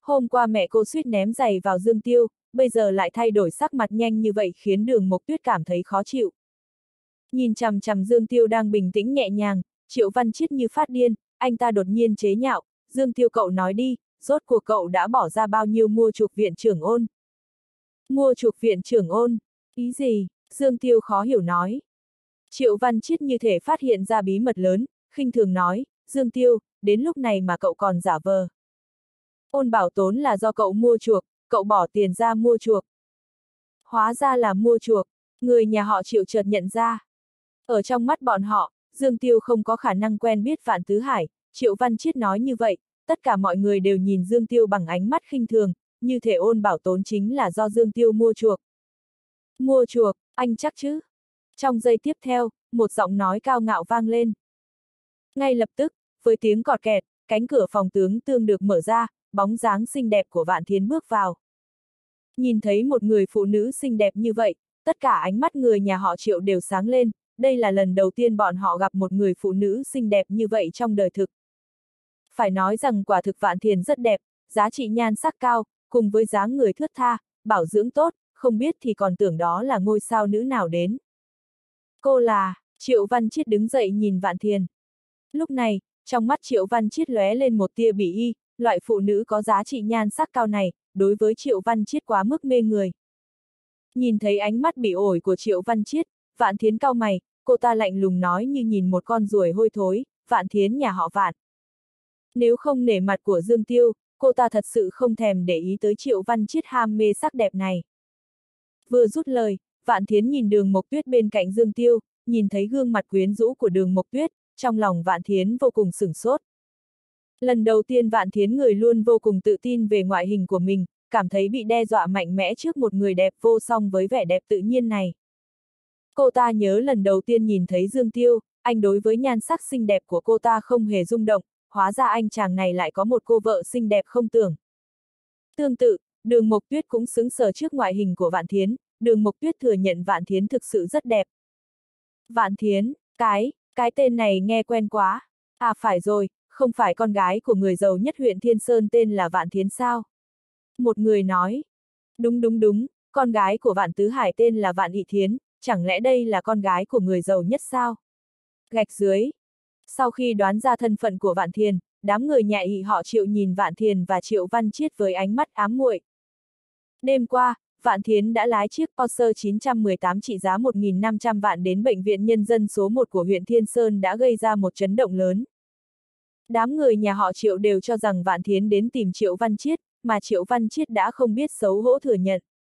Hôm qua mẹ cô suýt ném giày vào Dương Tiêu, bây giờ lại thay đổi sắc mặt nhanh như vậy khiến Đường Mộc Tuyết cảm thấy khó chịu. Nhìn chằm chằm Dương Tiêu đang bình tĩnh nhẹ nhàng, Triệu Văn Chiết như phát điên, anh ta đột nhiên chế nhạo, Dương Tiêu cậu nói đi, rốt cuộc cậu đã bỏ ra bao nhiêu mua chuộc viện trưởng Ôn? Mua chuộc viện trưởng Ôn? Ý gì? Dương Tiêu khó hiểu nói. Triệu Văn Chiết như thể phát hiện ra bí mật lớn, khinh thường nói, Dương Tiêu, đến lúc này mà cậu còn giả vờ. Ôn Bảo Tốn là do cậu mua chuộc, cậu bỏ tiền ra mua chuộc. Hóa ra là mua chuộc, người nhà họ Triệu chợt nhận ra. Ở trong mắt bọn họ, Dương Tiêu không có khả năng quen biết Vạn Tứ Hải, Triệu Văn Chiết nói như vậy, tất cả mọi người đều nhìn Dương Tiêu bằng ánh mắt khinh thường, như thể Ôn Bảo Tốn chính là do Dương Tiêu mua chuộc. Mua chuộc, anh chắc chứ? Trong giây tiếp theo, một giọng nói cao ngạo vang lên. Ngay lập tức, với tiếng cọt kẹt, cánh cửa phòng tướng tương được mở ra, bóng dáng xinh đẹp của Vạn Thiến bước vào. Nhìn thấy một người phụ nữ xinh đẹp như vậy, tất cả ánh mắt người nhà họ Triệu đều sáng lên, đây là lần đầu tiên bọn họ gặp một người phụ nữ xinh đẹp như vậy trong đời thực. Phải nói rằng quả thực Vạn Thiến rất đẹp, giá trị nhan sắc cao, cùng với dáng người thướt tha, bảo dưỡng tốt, không biết thì còn tưởng đó là ngôi sao nữ nào đến. Cô là, Triệu Văn Chiết đứng dậy nhìn Vạn Thiến. Lúc này, trong mắt Triệu Văn Chiết lóe lên một tia bỉ y, loại phụ nữ có giá trị nhan sắc cao này, đối với Triệu Văn Chiết quá mức mê người. Nhìn thấy ánh mắt bỉ ổi của Triệu Văn Chiết, Vạn Thiến cau mày, cô ta lạnh lùng nói như nhìn một con ruồi hôi thối, Vạn Thiến nhà họ Vạn. Nếu không nể mặt của Dương Tiêu, cô ta thật sự không thèm để ý tới Triệu Văn Chiết ham mê sắc đẹp này. Vừa dứt lời, Vạn Thiến nhìn Đường Mộc Tuyết bên cạnh Dương Tiêu, nhìn thấy gương mặt quyến rũ của Đường Mộc Tuyết, trong lòng Vạn Thiến vô cùng sửng sốt. Lần đầu tiên Vạn Thiến người luôn vô cùng tự tin về ngoại hình của mình, cảm thấy bị đe dọa mạnh mẽ trước một người đẹp vô song với vẻ đẹp tự nhiên này. Cô ta nhớ lần đầu tiên nhìn thấy Dương Tiêu, anh đối với nhan sắc xinh đẹp của cô ta không hề rung động, hóa ra anh chàng này lại có một cô vợ xinh đẹp không tưởng. Tương tự, Đường Mộc Tuyết cũng sững sờ trước ngoại hình của Vạn Thiến, Đường Mộc Tuyết thừa nhận Vạn Thiến thực sự rất đẹp. Vạn Thiến, cái tên này nghe quen quá. À phải rồi, không phải con gái của người giàu nhất huyện Thiên Sơn tên là Vạn Thiến sao? Một người nói. Đúng, con gái của Vạn Tứ Hải tên là Vạn Ị Thiến, chẳng lẽ đây là con gái của người giàu nhất sao? Gạch dưới. Sau khi đoán ra thân phận của Vạn Thiền, đám người nhà Ị họ Triệu nhìn Vạn Thiền và Triệu Văn Chiết với ánh mắt ám muội. Đêm qua, Vạn Thiến đã lái chiếc Porsche 918 trị giá 1.500 vạn đến Bệnh viện Nhân dân số 1 của huyện Thiên Sơn đã gây ra một chấn động lớn. Đám người nhà họ Triệu đều cho rằng Vạn Thiến đến tìm Triệu Văn Chiết, mà Triệu Văn Chiết đã không biết xấu hổ thừa nhận.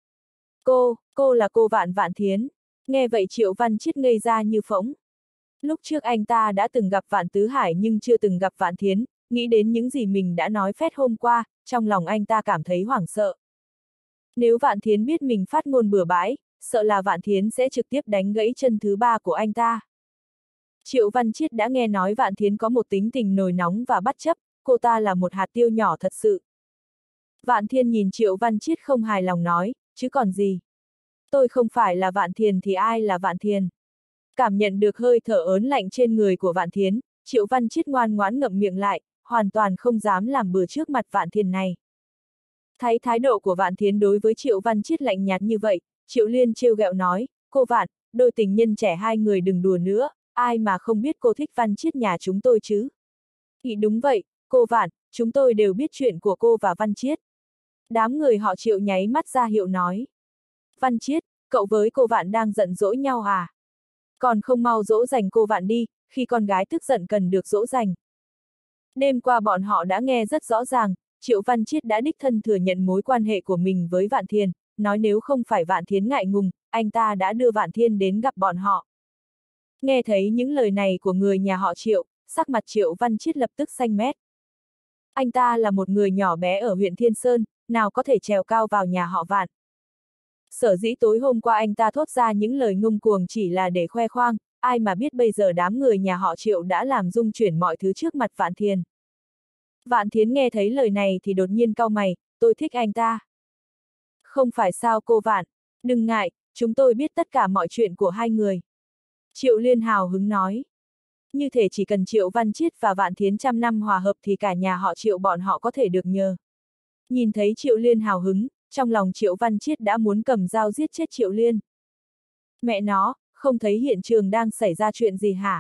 Cô là cô Vạn Thiến. Nghe vậy Triệu Văn Chiết ngây ra như phỗng. Lúc trước anh ta đã từng gặp Vạn Tứ Hải nhưng chưa từng gặp Vạn Thiến, nghĩ đến những gì mình đã nói phét hôm qua, trong lòng anh ta cảm thấy hoảng sợ. Nếu Vạn Thiến biết mình phát ngôn bừa bãi, sợ là Vạn Thiến sẽ trực tiếp đánh gãy chân thứ ba của anh ta. Triệu Văn Chiết đã nghe nói Vạn Thiến có một tính tình nổi nóng và bất chấp, cô ta là một hạt tiêu nhỏ thật sự. Vạn Thiến nhìn Triệu Văn Chiết không hài lòng nói, chứ còn gì. Tôi không phải là Vạn Thiến thì ai là Vạn Thiến? Cảm nhận được hơi thở ớn lạnh trên người của Vạn Thiến, Triệu Văn Chiết ngoan ngoãn ngậm miệng lại, hoàn toàn không dám làm bừa trước mặt Vạn Thiến này. Thấy thái độ của Vạn Thiến đối với Triệu Văn Chiết lạnh nhạt như vậy, Triệu Liên trêu ghẹo nói, cô Vạn, đôi tình nhân trẻ hai người đừng đùa nữa, ai mà không biết cô thích Văn Chiết nhà chúng tôi chứ? Ý đúng vậy, cô Vạn, chúng tôi đều biết chuyện của cô và Văn Chiết. Đám người họ Triệu nháy mắt ra hiệu nói. Văn Chiết, cậu với cô Vạn đang giận dỗi nhau à? Còn không mau dỗ dành cô Vạn đi, khi con gái tức giận cần được dỗ dành. Đêm qua bọn họ đã nghe rất rõ ràng, Triệu Văn Chiết đã đích thân thừa nhận mối quan hệ của mình với Vạn Thiến, nói nếu không phải Vạn Thiến ngại ngùng, anh ta đã đưa Vạn Thiến đến gặp bọn họ. Nghe thấy những lời này của người nhà họ Triệu, sắc mặt Triệu Văn Chiết lập tức xanh mét. Anh ta là một người nhỏ bé ở huyện Thiên Sơn, nào có thể trèo cao vào nhà họ Vạn. Sở dĩ tối hôm qua anh ta thốt ra những lời ngông cuồng chỉ là để khoe khoang, ai mà biết bây giờ đám người nhà họ Triệu đã làm rung chuyển mọi thứ trước mặt Vạn Thiến. Vạn Thiến nghe thấy lời này thì đột nhiên cau mày, tôi thích anh ta. Không phải sao cô Vạn, đừng ngại, chúng tôi biết tất cả mọi chuyện của hai người. Triệu Liên hào hứng nói. Như thể chỉ cần Triệu Văn Chiết và Vạn Thiến trăm năm hòa hợp thì cả nhà họ Triệu bọn họ có thể được nhờ. Nhìn thấy Triệu Liên hào hứng, trong lòng Triệu Văn Chiết đã muốn cầm dao giết chết Triệu Liên. Mẹ nó, không thấy hiện trường đang xảy ra chuyện gì hả?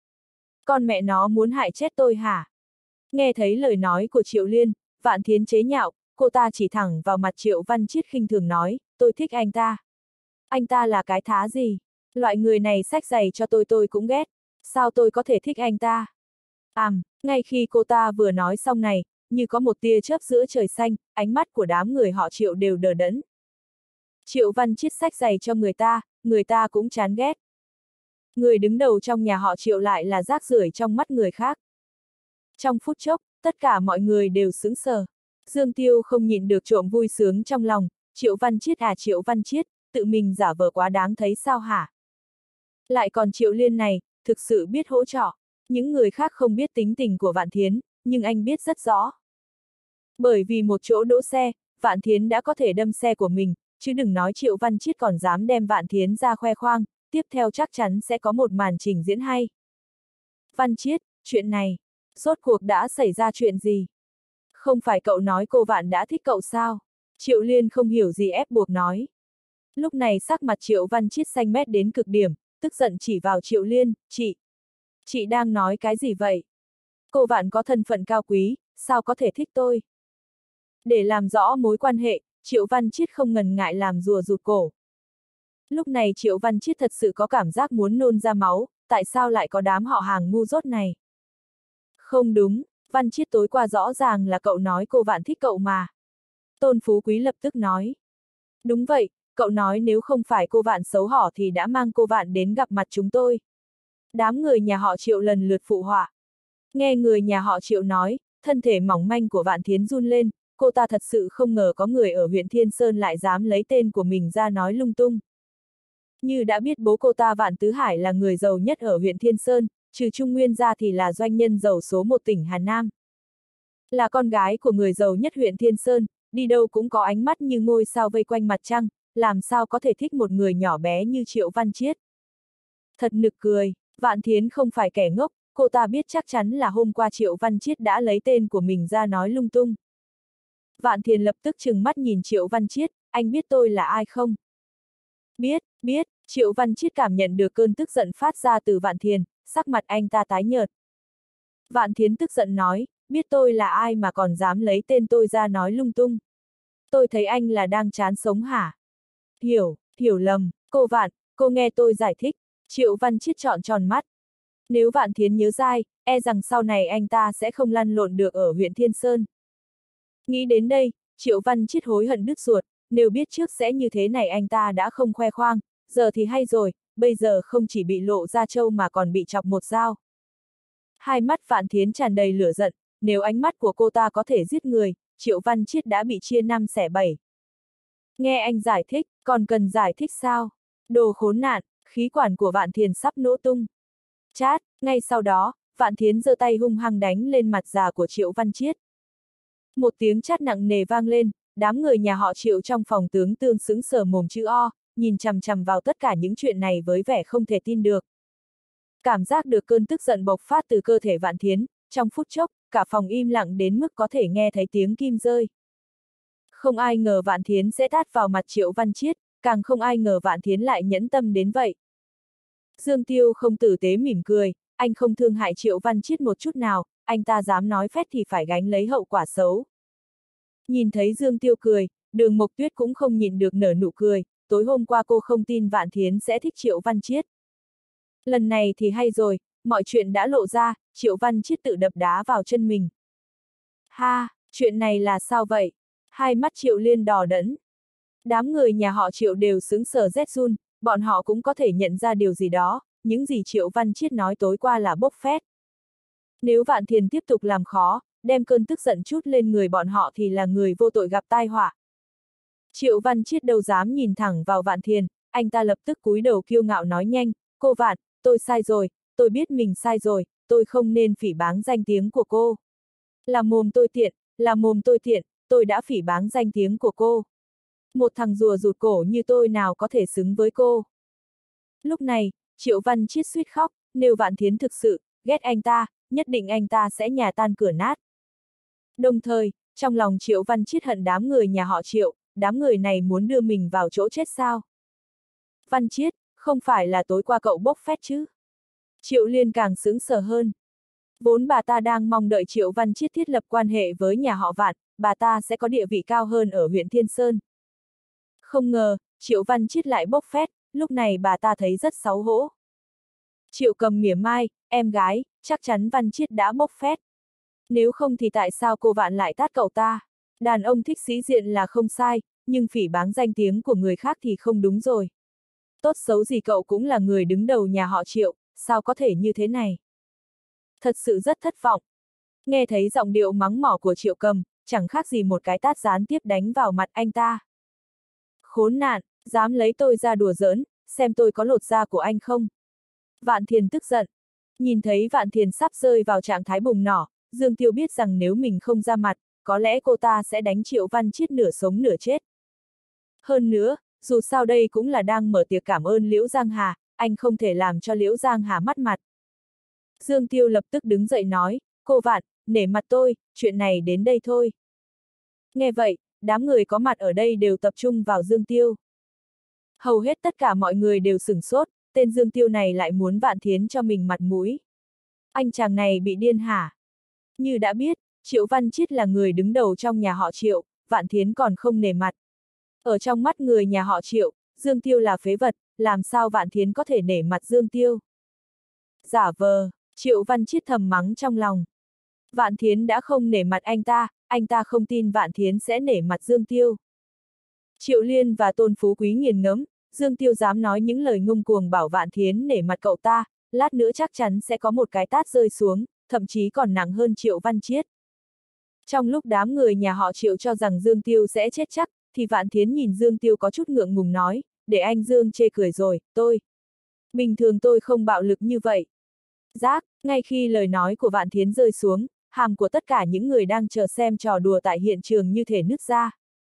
Con mẹ nó muốn hại chết tôi hả? Nghe thấy lời nói của Triệu Liên, Vạn Thiến chế nhạo, cô ta chỉ thẳng vào mặt Triệu Văn Chiết khinh thường nói, tôi thích anh ta. Anh ta là cái thá gì? Loại người này xách giày cho tôi cũng ghét. Sao tôi có thể thích anh ta? Ngay khi cô ta vừa nói xong này, như có một tia chớp giữa trời xanh, ánh mắt của đám người họ Triệu đều đờ đẫn. Triệu Văn Chiết xách giày cho người ta cũng chán ghét. Người đứng đầu trong nhà họ Triệu lại là rác rưởi trong mắt người khác. Trong phút chốc, tất cả mọi người đều sững sờ. Dương Tiêu không nhịn được trộm vui sướng trong lòng, Triệu Văn Chiết à Triệu Văn Chiết, tự mình giả vờ quá đáng thấy sao hả? Lại còn Triệu Liên này, thực sự biết hỗ trợ. Những người khác không biết tính tình của Vạn Thiến, nhưng anh biết rất rõ. Bởi vì một chỗ đỗ xe, Vạn Thiến đã có thể đâm xe của mình, chứ đừng nói Triệu Văn Chiết còn dám đem Vạn Thiến ra khoe khoang, tiếp theo chắc chắn sẽ có một màn trình diễn hay. Văn Chiết, chuyện này, rốt cuộc đã xảy ra chuyện gì? Không phải cậu nói cô Vạn đã thích cậu sao? Triệu Liên không hiểu gì ép buộc nói. Lúc này sắc mặt Triệu Văn Chiết xanh mét đến cực điểm, tức giận chỉ vào Triệu Liên, chị đang nói cái gì vậy? Cô Vạn có thân phận cao quý, sao có thể thích tôi? Để làm rõ mối quan hệ, Triệu Văn Chiết không ngần ngại làm rùa rụt cổ. Lúc này Triệu Văn Chiết thật sự có cảm giác muốn nôn ra máu, tại sao lại có đám họ hàng ngu dốt này? Không đúng, Văn Chiết tối qua rõ ràng là cậu nói cô Vạn thích cậu mà. Tôn Phú Quý lập tức nói. Đúng vậy, cậu nói nếu không phải cô Vạn xấu hỏ thì đã mang cô Vạn đến gặp mặt chúng tôi. Đám người nhà họ Triệu lần lượt phụ họa. Nghe người nhà họ Triệu nói, thân thể mỏng manh của Vạn Thiến run lên, cô ta thật sự không ngờ có người ở huyện Thiên Sơn lại dám lấy tên của mình ra nói lung tung. Như đã biết bố cô ta Vạn Tứ Hải là người giàu nhất ở huyện Thiên Sơn, trừ Trung Nguyên ra thì là doanh nhân giàu số một tỉnh Hà Nam. Là con gái của người giàu nhất huyện Thiên Sơn, đi đâu cũng có ánh mắt như ngôi sao vây quanh mặt trăng, làm sao có thể thích một người nhỏ bé như Triệu Văn Chiết. Thật nực cười, Vạn Thiến không phải kẻ ngốc, cô ta biết chắc chắn là hôm qua Triệu Văn Chiết đã lấy tên của mình ra nói lung tung. Vạn Thiến lập tức trừng mắt nhìn Triệu Văn Chiết, anh biết tôi là ai không? Biết, Triệu Văn Chiết cảm nhận được cơn tức giận phát ra từ Vạn Thiến, sắc mặt anh ta tái nhợt. Vạn Thiến tức giận nói, biết tôi là ai mà còn dám lấy tên tôi ra nói lung tung. Tôi thấy anh là đang chán sống hả? Hiểu lầm, cô Vạn, cô nghe tôi giải thích. Triệu Văn Chiết trọn tròn mắt. Nếu Vạn Thiến nhớ dai, e rằng sau này anh ta sẽ không lăn lộn được ở huyện Thiên Sơn. Nghĩ đến đây, Triệu Văn Chiết hối hận đứt ruột, nếu biết trước sẽ như thế này anh ta đã không khoe khoang, giờ thì hay rồi, bây giờ không chỉ bị lộ ra trâu mà còn bị chọc một dao. Hai mắt Vạn Thiến tràn đầy lửa giận, nếu ánh mắt của cô ta có thể giết người, Triệu Văn Chiết đã bị chia 5 xẻ 7. Nghe anh giải thích, còn cần giải thích sao? Đồ khốn nạn, khí quản của Vạn Thiến sắp nổ tung. Chát, ngay sau đó, Vạn Thiến giơ tay hung hăng đánh lên mặt già của Triệu Văn Chiết. Một tiếng chát nặng nề vang lên, đám người nhà họ Triệu trong phòng tướng tương sững sờ mồm chữ O, nhìn chằm chằm vào tất cả những chuyện này với vẻ không thể tin được. Cảm giác được cơn tức giận bộc phát từ cơ thể Vạn Thiến, trong phút chốc, cả phòng im lặng đến mức có thể nghe thấy tiếng kim rơi. Không ai ngờ Vạn Thiến sẽ tát vào mặt Triệu Văn Chiết, càng không ai ngờ Vạn Thiến lại nhẫn tâm đến vậy. Dương Tiêu không tử tế mỉm cười, anh không thương hại Triệu Văn Chiết một chút nào, anh ta dám nói phét thì phải gánh lấy hậu quả xấu. Nhìn thấy Dương Tiêu cười, Đường Mộc Tuyết cũng không nhịn được nở nụ cười, tối hôm qua cô không tin Vạn Thiến sẽ thích Triệu Văn Chiết. Lần này thì hay rồi, mọi chuyện đã lộ ra, Triệu Văn Chiết tự đập đá vào chân mình. Ha, chuyện này là sao vậy? Hai mắt Triệu Liên đỏ đẫn. Đám người nhà họ Triệu đều sững sờ rét run, bọn họ cũng có thể nhận ra điều gì đó, những gì Triệu Văn Chiết nói tối qua là bốc phét. Nếu Vạn Thiến tiếp tục làm khó, đem cơn tức giận chút lên người bọn họ thì là người vô tội gặp tai họa. Triệu Văn Chiết đâu dám nhìn thẳng vào Vạn Thiến, anh ta lập tức cúi đầu kiêu ngạo nói nhanh, cô Vạn, tôi sai rồi, tôi biết mình sai rồi, tôi không nên phỉ báng danh tiếng của cô. Là mồm tôi tiện, tôi đã phỉ báng danh tiếng của cô. Một thằng rùa rụt cổ như tôi nào có thể xứng với cô. Lúc này, Triệu Văn Chiết suýt khóc, nếu Vạn Thiến thực sự ghét anh ta, nhất định anh ta sẽ nhà tan cửa nát. Đồng thời, Trong lòng Triệu Văn Chiết hận đám người nhà họ Triệu, đám người này muốn đưa mình vào chỗ chết sao? Văn Chiết, không phải là tối qua cậu bốc phét chứ? Triệu Liên càng sững sờ hơn. Vốn bà ta đang mong đợi Triệu Văn Chiết thiết lập quan hệ với nhà họ Vạn, bà ta sẽ có địa vị cao hơn ở huyện Thiên Sơn. Không ngờ, Triệu Văn Chiết lại bốc phét, lúc này bà ta thấy rất xấu hổ. Triệu Cầm mỉa mai, em gái, chắc chắn Văn Chiết đã bốc phét. Nếu không thì tại sao cô Vạn lại tát cậu ta? Đàn ông thích sĩ diện là không sai, nhưng phỉ báng danh tiếng của người khác thì không đúng rồi. Tốt xấu gì cậu cũng là người đứng đầu nhà họ Triệu, sao có thể như thế này? Thật sự rất thất vọng. Nghe thấy giọng điệu mắng mỏ của Triệu Cầm, chẳng khác gì một cái tát gián tiếp đánh vào mặt anh ta. Khốn nạn, dám lấy tôi ra đùa giỡn, xem tôi có lột da của anh không? Vạn Thiền tức giận. Nhìn thấy Vạn Thiền sắp rơi vào trạng thái bùng nỏ, Dương Tiêu biết rằng nếu mình không ra mặt, có lẽ cô ta sẽ đánh Triệu Văn Chiết nửa sống nửa chết. Hơn nữa, dù sao đây cũng là đang mở tiệc cảm ơn Liễu Giang Hà, anh không thể làm cho Liễu Giang Hà mất mặt. Dương Tiêu lập tức đứng dậy nói, cô Vạn, nể mặt tôi, chuyện này đến đây thôi. Nghe vậy, đám người có mặt ở đây đều tập trung vào Dương Tiêu. Hầu hết tất cả mọi người đều sửng sốt, tên Dương Tiêu này lại muốn Vạn Thiến cho mình mặt mũi. Anh chàng này bị điên hả? Như đã biết, Triệu Văn Chiết là người đứng đầu trong nhà họ Triệu, Vạn Thiến còn không nể mặt. Ở trong mắt người nhà họ Triệu, Dương Tiêu là phế vật, làm sao Vạn Thiến có thể nể mặt Dương Tiêu? Giả vờ, Triệu Văn Chiết thầm mắng trong lòng. Vạn Thiến đã không nể mặt anh ta không tin Vạn Thiến sẽ nể mặt Dương Tiêu. Triệu Liên và Tôn Phú Quý nghiền ngẫm, Dương Tiêu dám nói những lời ngông cuồng bảo Vạn Thiến nể mặt cậu ta, lát nữa chắc chắn sẽ có một cái tát rơi xuống, thậm chí còn nặng hơn Triệu Văn Chiết. Trong lúc đám người nhà họ Triệu cho rằng Dương Tiêu sẽ chết chắc, thì Vạn Thiến nhìn Dương Tiêu có chút ngượng ngùng nói, để anh Dương chê cười rồi, tôi. Bình thường tôi không bạo lực như vậy. Rác, ngay khi lời nói của Vạn Thiến rơi xuống, hàm của tất cả những người đang chờ xem trò đùa tại hiện trường như thể nứt ra.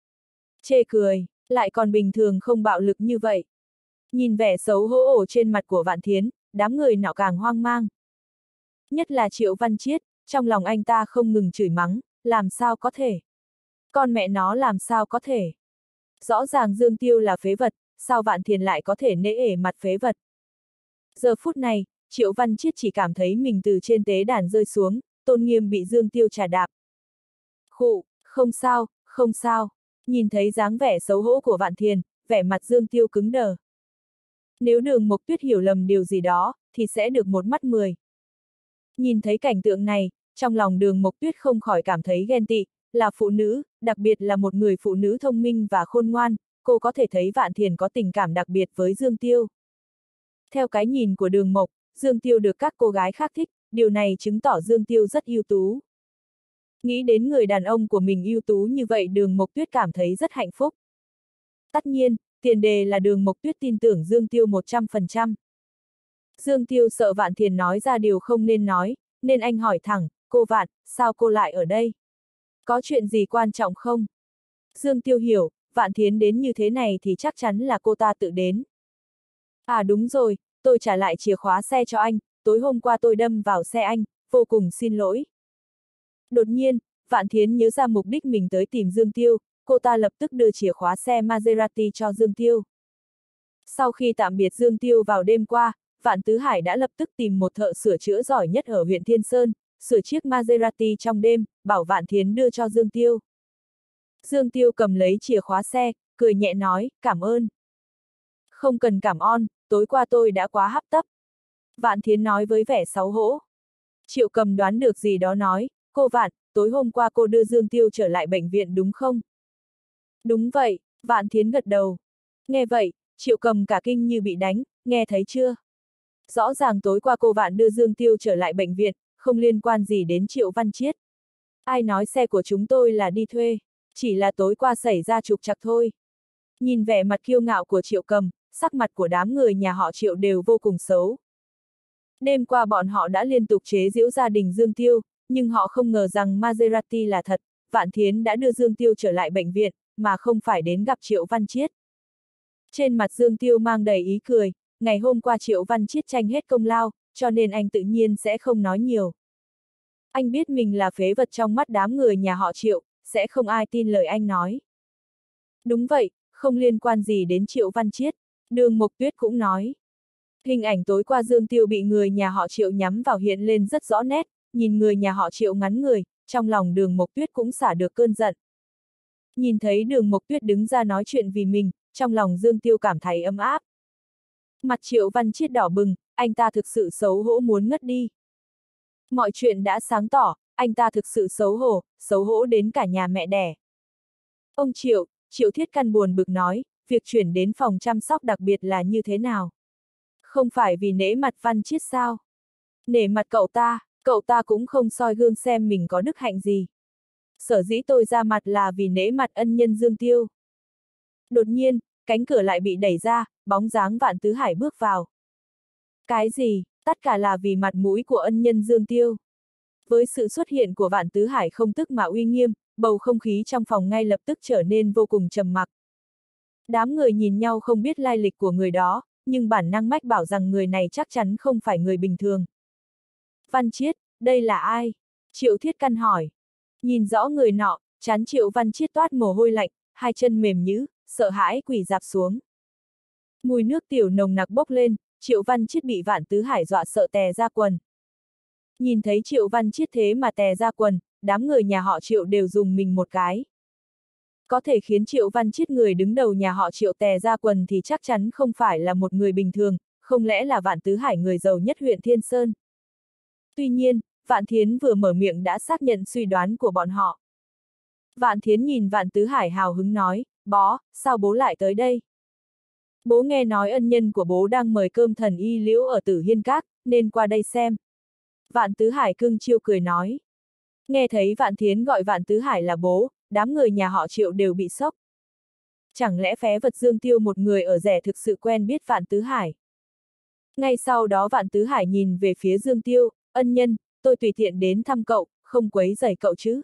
Chê cười, lại còn bình thường không bạo lực như vậy. Nhìn vẻ xấu hổ ổ trên mặt của Vạn Thiến, đám người nọ càng hoang mang. Nhất là Triệu Văn Chiết, trong lòng anh ta không ngừng chửi mắng, làm sao có thể? Con mẹ nó làm sao có thể? Rõ ràng Dương Tiêu là phế vật, sao Vạn Thiến lại có thể nể ể mặt phế vật? Giờ phút này, Triệu Văn Chiết chỉ cảm thấy mình từ trên tế đàn rơi xuống, tôn nghiêm bị Dương Tiêu trà đạp. Khụ, không sao, không sao. Nhìn thấy dáng vẻ xấu hổ của Vạn Thiền, vẻ mặt Dương Tiêu cứng đờ. Nếu Đường Mộc Tuyết hiểu lầm điều gì đó, thì sẽ được một mắt 10. Nhìn thấy cảnh tượng này, trong lòng Đường Mộc Tuyết không khỏi cảm thấy ghen tị, là phụ nữ, đặc biệt là một người phụ nữ thông minh và khôn ngoan, cô có thể thấy Vạn Thiền có tình cảm đặc biệt với Dương Tiêu. Theo cái nhìn của Đường Mộc, Dương Tiêu được các cô gái khác thích, điều này chứng tỏ Dương Tiêu rất ưu tú. Nghĩ đến người đàn ông của mình ưu tú như vậy, Đường Mộc Tuyết cảm thấy rất hạnh phúc. Tất nhiên, tiền đề là Đường Mộc Tuyết tin tưởng Dương Tiêu 100%. Dương Tiêu sợ Vạn Thiền nói ra điều không nên nói, nên anh hỏi thẳng, cô Vạn, sao cô lại ở đây? Có chuyện gì quan trọng không? Dương Tiêu hiểu, Vạn Thiến đến như thế này thì chắc chắn là cô ta tự đến. À đúng rồi, tôi trả lại chìa khóa xe cho anh, tối hôm qua tôi đâm vào xe anh, vô cùng xin lỗi. Đột nhiên, Vạn Thiến nhớ ra mục đích mình tới tìm Dương Tiêu, cô ta lập tức đưa chìa khóa xe Maserati cho Dương Tiêu. Sau khi tạm biệt Dương Tiêu vào đêm qua, Vạn Tứ Hải đã lập tức tìm một thợ sửa chữa giỏi nhất ở huyện Thiên Sơn, sửa chiếc Maserati trong đêm, bảo Vạn Thiến đưa cho Dương Tiêu. Dương Tiêu cầm lấy chìa khóa xe, cười nhẹ nói, cảm ơn. Không cần cảm ơn, tối qua tôi đã quá hấp tấp. Vạn Thiến nói với vẻ xấu hổ. Triệu Cầm đoán được gì đó nói, cô Vạn, tối hôm qua cô đưa Dương Tiêu trở lại bệnh viện đúng không? Đúng vậy, Vạn Thiến gật đầu. Nghe vậy, Triệu Cầm cả kinh như bị đánh, nghe thấy chưa? Rõ ràng tối qua cô Vạn đưa Dương Tiêu trở lại bệnh viện, không liên quan gì đến Triệu Văn Chiết. Ai nói xe của chúng tôi là đi thuê, chỉ là tối qua xảy ra trục trặc thôi. Nhìn vẻ mặt kiêu ngạo của Triệu Cầm, sắc mặt của đám người nhà họ Triệu đều vô cùng xấu. Đêm qua bọn họ đã liên tục chế giễu gia đình Dương Tiêu, nhưng họ không ngờ rằng Maserati là thật, Vạn Thiến đã đưa Dương Tiêu trở lại bệnh viện, mà không phải đến gặp Triệu Văn Chiết. Trên mặt Dương Tiêu mang đầy ý cười, ngày hôm qua Triệu Văn Chiết tranh hết công lao, cho nên anh tự nhiên sẽ không nói nhiều. Anh biết mình là phế vật trong mắt đám người nhà họ Triệu, sẽ không ai tin lời anh nói. Đúng vậy, không liên quan gì đến Triệu Văn Chiết, Đường Mộc Tuyết cũng nói. Hình ảnh tối qua Dương Tiêu bị người nhà họ Triệu nhắm vào hiện lên rất rõ nét, nhìn người nhà họ Triệu ngắn người, trong lòng Đường Mộc Tuyết cũng xả được cơn giận. Nhìn thấy Đường Mộc Tuyết đứng ra nói chuyện vì mình, trong lòng Dương Tiêu cảm thấy ấm áp. Mặt Triệu Văn Chiết đỏ bừng, anh ta thực sự xấu hổ muốn ngất đi. Mọi chuyện đã sáng tỏ, anh ta thực sự xấu hổ đến cả nhà mẹ đẻ. Ông Triệu, Triệu Thiết Căn buồn bực nói, việc chuyển đến phòng chăm sóc đặc biệt là như thế nào? Không phải vì nể mặt Văn Chiết sao? Nể mặt cậu ta cũng không soi gương xem mình có đức hạnh gì. Sở dĩ tôi ra mặt là vì nể mặt ân nhân Dương Tiêu. Đột nhiên, cánh cửa lại bị đẩy ra, bóng dáng Vạn Tứ Hải bước vào. Cái gì, tất cả là vì mặt mũi của ân nhân Dương Tiêu. Với sự xuất hiện của Vạn Tứ Hải không tức mà uy nghiêm, bầu không khí trong phòng ngay lập tức trở nên vô cùng trầm mặc. Đám người nhìn nhau không biết lai lịch của người đó, nhưng bản năng mách bảo rằng người này chắc chắn không phải người bình thường. Văn Chiết, đây là ai? Triệu Thiết Căn hỏi. Nhìn rõ người nọ, trán Triệu Văn Chiết toát mồ hôi lạnh, hai chân mềm nhũn, sợ hãi quỳ rạp xuống. Mùi nước tiểu nồng nặc bốc lên, Triệu Văn Chiết bị Vạn Tứ Hải dọa sợ tè ra quần. Nhìn thấy Triệu Văn Chiết thế mà tè ra quần, đám người nhà họ Triệu đều dùng mình một cái. Có thể khiến Triệu Văn Chiết người đứng đầu nhà họ Triệu tè ra quần thì chắc chắn không phải là một người bình thường, không lẽ là Vạn Tứ Hải người giàu nhất huyện Thiên Sơn. Tuy nhiên, Vạn Thiến vừa mở miệng đã xác nhận suy đoán của bọn họ. Vạn Thiến nhìn Vạn Tứ Hải hào hứng nói, bó, sao bố lại tới đây? Bố nghe nói ân nhân của bố đang mời cơm thần y Liễu ở Tử Hiên Các, nên qua đây xem. Vạn Tứ Hải cưng chiêu cười nói. Nghe thấy Vạn Thiến gọi Vạn Tứ Hải là bố, đám người nhà họ Triệu đều bị sốc. Chẳng lẽ phế vật Dương Tiêu một người ở rẻ thực sự quen biết Vạn Tứ Hải? Ngay sau đó Vạn Tứ Hải nhìn về phía Dương Tiêu, ân nhân, tôi tùy tiện đến thăm cậu, không quấy rầy cậu chứ?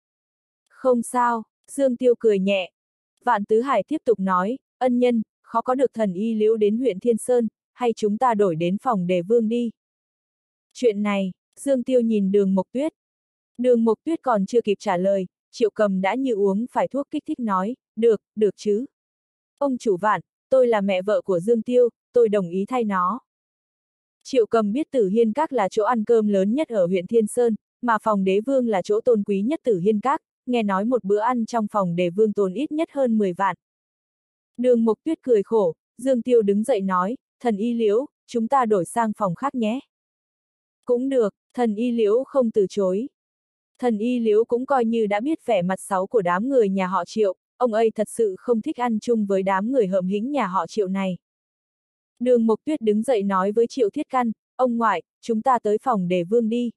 Không sao, Dương Tiêu cười nhẹ. Vạn Tứ Hải tiếp tục nói, ân nhân, khó có được thần y Liễu đến huyện Thiên Sơn, hay chúng ta đổi đến phòng Đề Vương đi. Chuyện này, Dương Tiêu nhìn Đường Mộc Tuyết. Đường Mộc Tuyết còn chưa kịp trả lời, Triệu Cầm đã như uống phải thuốc kích thích nói, được chứ. Ông chủ Vạn, tôi là mẹ vợ của Dương Tiêu, tôi đồng ý thay nó. Triệu Cầm biết Tử Hiên Các là chỗ ăn cơm lớn nhất ở huyện Thiên Sơn, mà phòng Đế Vương là chỗ tôn quý nhất Tử Hiên Các, nghe nói một bữa ăn trong phòng Đề Vương tốn ít nhất hơn 10 vạn. Đường Mộc Tuyết cười khổ, Dương Tiêu đứng dậy nói, thần y Liễu, chúng ta đổi sang phòng khác nhé. Cũng được, thần y Liễu không từ chối. Thần y Liễu cũng coi như đã biết vẻ mặt xấu của đám người nhà họ Triệu, ông ấy thật sự không thích ăn chung với đám người hợm hĩnh nhà họ Triệu này. Đường Mộc Tuyết đứng dậy nói với Triệu Thiết Căn, ông ngoại, chúng ta tới phòng Đề Vương đi.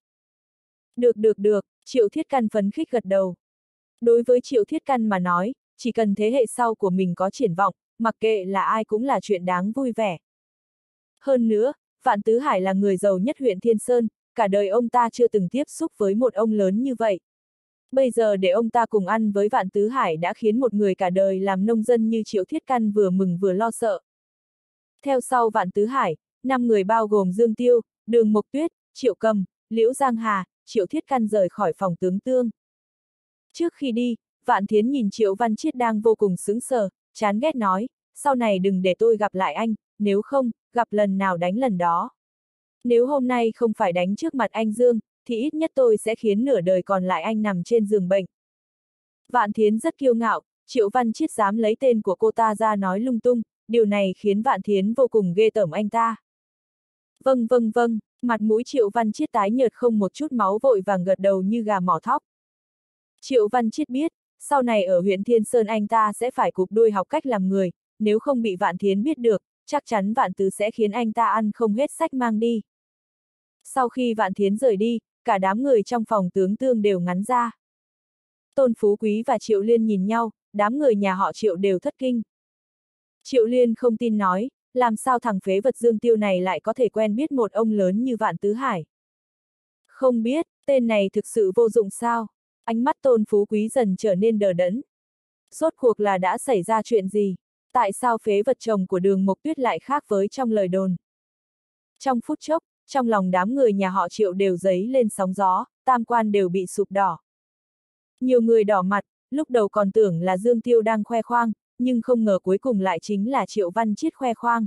Được, Triệu Thiết Căn phấn khích gật đầu. Đối với Triệu Thiết Căn mà nói, chỉ cần thế hệ sau của mình có triển vọng, mặc kệ là ai cũng là chuyện đáng vui vẻ. Hơn nữa, Vạn Tứ Hải là người giàu nhất huyện Thiên Sơn, cả đời ông ta chưa từng tiếp xúc với một ông lớn như vậy. Bây giờ để ông ta cùng ăn với Vạn Tứ Hải đã khiến một người cả đời làm nông dân như Triệu Thiết Căn vừa mừng vừa lo sợ. Theo sau Vạn Tứ Hải, 5 người bao gồm Dương Tiêu, Đường Mộc Tuyết, Triệu Cầm, Liễu Giang Hà, Triệu Thiết Căn rời khỏi phòng tướng tương. Trước khi đi, Vạn Thiến nhìn Triệu Văn Chiết đang vô cùng sững sờ, chán ghét nói, sau này đừng để tôi gặp lại anh, nếu không, gặp lần nào đánh lần đó. Nếu hôm nay không phải đánh trước mặt anh Dương, thì ít nhất tôi sẽ khiến nửa đời còn lại anh nằm trên giường bệnh. Vạn Thiến rất kiêu ngạo, Triệu Văn Chiết dám lấy tên của cô ta ra nói lung tung, điều này khiến Vạn Thiến vô cùng ghê tởm anh ta. Vâng, mặt mũi Triệu Văn Chiết tái nhợt không một chút máu vội vàng gật đầu như gà mỏ thóc. Triệu Văn Chiết biết, sau này ở huyện Thiên Sơn anh ta sẽ phải cụp đuôi học cách làm người, nếu không bị Vạn Thiến biết được, chắc chắn Vạn Tứ sẽ khiến anh ta ăn không hết sách mang đi. Sau khi Vạn Thiến rời đi, cả đám người trong phòng tướng tương đều ngắn ra. Tôn Phú Quý và Triệu Liên nhìn nhau, đám người nhà họ Triệu đều thất kinh. Triệu Liên không tin nói, làm sao thằng phế vật Dương Tiêu này lại có thể quen biết một ông lớn như Vạn Tứ Hải. Không biết, tên này thực sự vô dụng sao? Ánh mắt Tôn Phú Quý dần trở nên đờ đẫn. Rốt cuộc là đã xảy ra chuyện gì? Tại sao phế vật chồng của Đường Mộc Tuyết lại khác với trong lời đồn? Trong phút chốc, trong lòng đám người nhà họ Triệu đều dấy lên sóng gió, tam quan đều bị sụp đỏ. Nhiều người đỏ mặt, lúc đầu còn tưởng là Dương Tiêu đang khoe khoang, nhưng không ngờ cuối cùng lại chính là Triệu Văn Chiết khoe khoang.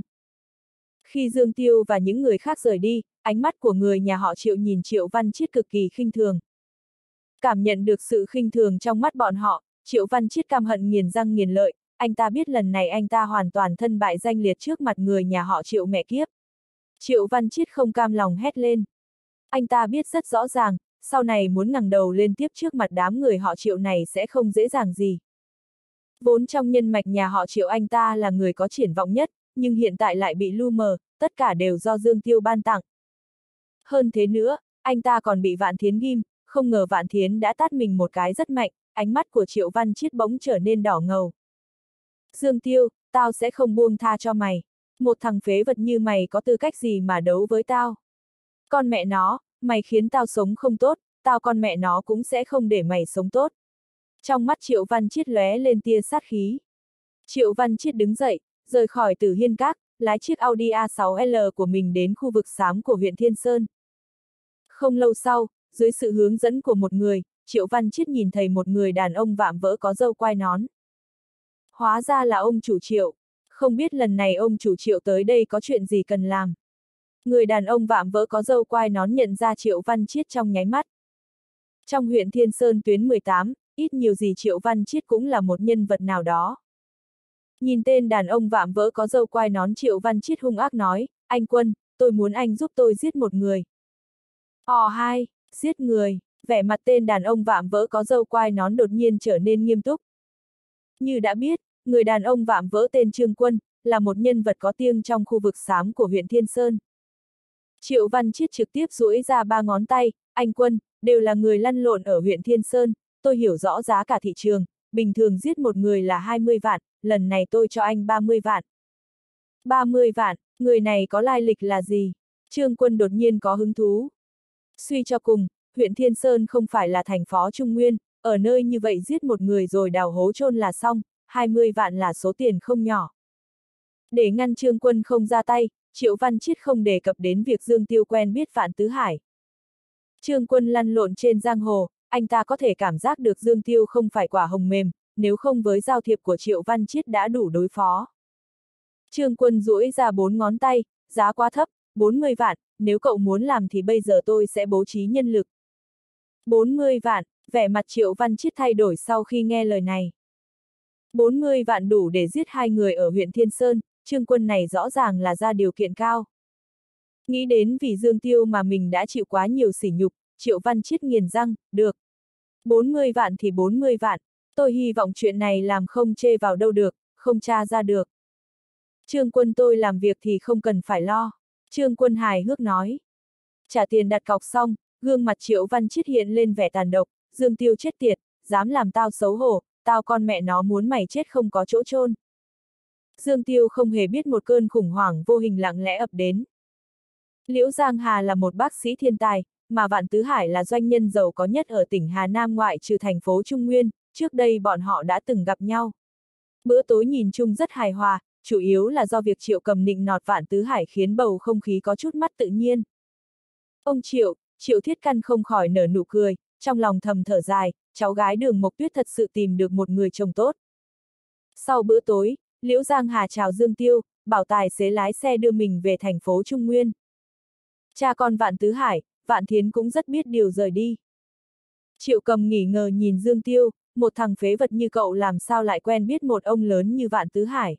Khi Dương Tiêu và những người khác rời đi, ánh mắt của người nhà họ Triệu nhìn Triệu Văn Chiết cực kỳ khinh thường. Cảm nhận được sự khinh thường trong mắt bọn họ, Triệu Văn Chiết căm hận nghiến răng nghiến lợi, anh ta biết lần này anh ta hoàn toàn thân bại danh liệt trước mặt người nhà họ Triệu mẹ kiếp. Triệu Văn Chiết không cam lòng hét lên. Anh ta biết rất rõ ràng, sau này muốn ngẩng đầu lên tiếp trước mặt đám người họ Triệu này sẽ không dễ dàng gì. Vốn trong nhân mạch nhà họ Triệu anh ta là người có triển vọng nhất, nhưng hiện tại lại bị lu mờ, tất cả đều do Dương Tiêu ban tặng. Hơn thế nữa, anh ta còn bị Vạn Thiến ghim, không ngờ Vạn Thiến đã tát mình một cái rất mạnh, ánh mắt của Triệu Văn Chiết bỗng trở nên đỏ ngầu. Dương Tiêu, tao sẽ không buông tha cho mày. Một thằng phế vật như mày có tư cách gì mà đấu với tao? Con mẹ nó, mày khiến tao sống không tốt, tao con mẹ nó cũng sẽ không để mày sống tốt. Trong mắt Triệu Văn Chiết lóe lên tia sát khí. Triệu Văn Chiết đứng dậy, rời khỏi Tử Hiên Các, lái chiếc Audi A6L của mình đến khu vực xám của huyện Thiên Sơn. Không lâu sau, dưới sự hướng dẫn của một người, Triệu Văn Chiết nhìn thấy một người đàn ông vạm vỡ có râu quai nón. Hóa ra là ông chủ Triệu. Không biết lần này ông chủ Triệu tới đây có chuyện gì cần làm. Người đàn ông vạm vỡ có râu quai nón nhận ra Triệu Văn Chiết trong nháy mắt. Trong huyện Thiên Sơn tuyến 18, ít nhiều gì Triệu Văn Chiết cũng là một nhân vật nào đó. Nhìn tên đàn ông vạm vỡ có râu quai nón, Triệu Văn Chiết hung ác nói, anh Quân, tôi muốn anh giúp tôi giết một người. Hai, giết người, vẻ mặt tên đàn ông vạm vỡ có râu quai nón đột nhiên trở nên nghiêm túc. Như đã biết, người đàn ông vạm vỡ tên Trương Quân, là một nhân vật có tiếng trong khu vực xám của huyện Thiên Sơn. Triệu Văn Chiết trực tiếp duỗi ra 3 ngón tay, anh Quân, đều là người lăn lộn ở huyện Thiên Sơn, tôi hiểu rõ giá cả thị trường, bình thường giết một người là 20 vạn, lần này tôi cho anh 30 vạn. 30 vạn, người này có lai lịch là gì? Trương Quân đột nhiên có hứng thú. Suy cho cùng, huyện Thiên Sơn không phải là thành phố Trung Nguyên, ở nơi như vậy giết một người rồi đào hố chôn là xong, 20 vạn là số tiền không nhỏ. Để ngăn Trương Quân không ra tay, Triệu Văn Chiết không đề cập đến việc Dương Tiêu quen biết Vạn Tứ Hải. Trương Quân lăn lộn trên giang hồ, anh ta có thể cảm giác được Dương Tiêu không phải quả hồng mềm, nếu không với giao thiệp của Triệu Văn Chiết đã đủ đối phó. Trương Quân duỗi ra 4 ngón tay, giá quá thấp, 40 vạn, nếu cậu muốn làm thì bây giờ tôi sẽ bố trí nhân lực. 40 vạn, vẻ mặt Triệu Văn Chiết thay đổi sau khi nghe lời này. 40 vạn đủ để giết 2 người ở huyện Thiên Sơn, Trương Quân này rõ ràng là ra điều kiện cao. Nghĩ đến vì Dương Tiêu mà mình đã chịu quá nhiều sỉ nhục, Triệu Văn Chiết nghiến răng, được. 40 vạn thì 40 vạn, tôi hy vọng chuyện này làm không chê vào đâu được, không tra ra được. Trương Quân tôi làm việc thì không cần phải lo, Trương Quân hài hước nói. Trả tiền đặt cọc xong, gương mặt Triệu Văn Chiết hiện lên vẻ tàn độc, Dương Tiêu chết tiệt, dám làm tao xấu hổ, tao con mẹ nó muốn mày chết không có chỗ chôn. Dương Tiêu không hề biết một cơn khủng hoảng vô hình lặng lẽ ập đến. Liễu Giang Hà là một bác sĩ thiên tài, mà Vạn Tứ Hải là doanh nhân giàu có nhất ở tỉnh Hà Nam ngoại trừ thành phố Trung Nguyên, trước đây bọn họ đã từng gặp nhau. Bữa tối nhìn chung rất hài hòa, chủ yếu là do việc Triệu Cầm nịnh nọt Vạn Tứ Hải khiến bầu không khí có chút mất tự nhiên. Ông Triệu, Triệu Thiết Căn không khỏi nở nụ cười, trong lòng thầm thở dài, cháu gái Đường Mộc Tuyết thật sự tìm được một người chồng tốt. Sau bữa tối, Liễu Giang Hà chào Dương Tiêu, bảo tài xế lái xe đưa mình về thành phố Trung Nguyên. Cha con Vạn Tứ Hải, Vạn Thiến cũng rất biết điều rời đi. Triệu Cầm nghỉ ngờ nhìn Dương Tiêu, một thằng phế vật như cậu làm sao lại quen biết một ông lớn như Vạn Tứ Hải.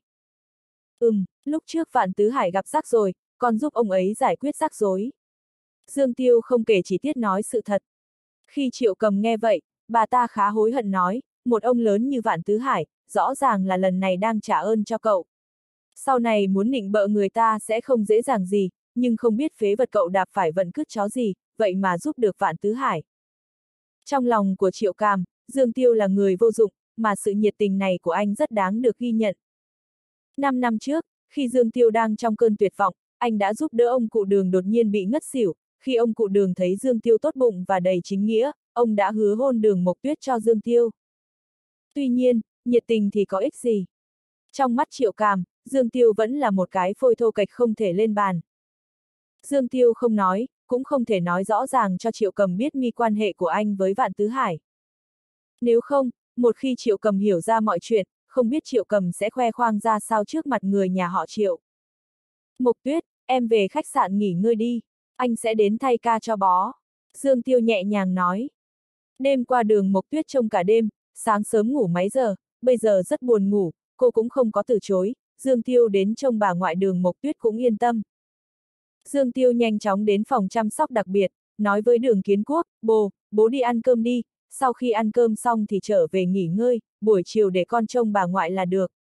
Lúc trước Vạn Tứ Hải gặp rắc rồi, còn giúp ông ấy giải quyết rắc rối. Dương Tiêu không kể chi tiết nói sự thật. Khi Triệu Cầm nghe vậy, bà ta khá hối hận nói, một ông lớn như Vạn Tứ Hải, rõ ràng là lần này đang trả ơn cho cậu. Sau này muốn nịnh bợ người ta sẽ không dễ dàng gì, nhưng không biết phế vật cậu đạp phải vận cứt chó gì, vậy mà giúp được Vạn Tứ Hải. Trong lòng của Triệu Càm, Dương Tiêu là người vô dụng, mà sự nhiệt tình này của anh rất đáng được ghi nhận. 5 năm trước, khi Dương Tiêu đang trong cơn tuyệt vọng, anh đã giúp đỡ ông cụ Đường đột nhiên bị ngất xỉu. Khi ông cụ Đường thấy Dương Tiêu tốt bụng và đầy chính nghĩa, ông đã hứa hôn Đường Mộc Tuyết cho Dương Tiêu. Tuy nhiên, nhiệt tình thì có ích gì? Trong mắt Triệu Càm, Dương Tiêu vẫn là một cái phôi thô kệch không thể lên bàn. Dương Tiêu không nói, cũng không thể nói rõ ràng cho Triệu Cầm biết mi quan hệ của anh với Vạn Tứ Hải. Nếu không, một khi Triệu Cầm hiểu ra mọi chuyện, không biết Triệu Cầm sẽ khoe khoang ra sao trước mặt người nhà họ Triệu. Mộc Tuyết, em về khách sạn nghỉ ngơi đi, anh sẽ đến thay ca cho bó. Dương Tiêu nhẹ nhàng nói. Đêm qua đường Mộc Tuyết trông cả đêm, sáng sớm ngủ mấy giờ, bây giờ rất buồn ngủ, cô cũng không có từ chối, Dương Tiêu đến trông bà ngoại đường Mộc Tuyết cũng yên tâm. Dương Tiêu nhanh chóng đến phòng chăm sóc đặc biệt, nói với Đường Kiến Quốc, bố đi ăn cơm đi, sau khi ăn cơm xong thì trở về nghỉ ngơi, buổi chiều để con trông bà ngoại là được.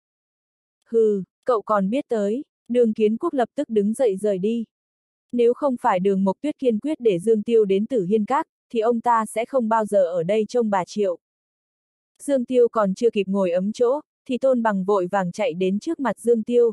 Hừ, cậu còn biết tới, Đường Kiến Quốc lập tức đứng dậy rời đi. Nếu không phải Đường Mộc Tuyết kiên quyết để Dương Tiêu đến Tử Hiên Các, thì ông ta sẽ không bao giờ ở đây trông bà Triệu. Dương Tiêu còn chưa kịp ngồi ấm chỗ, thì Tôn Bằng vội vàng chạy đến trước mặt Dương Tiêu,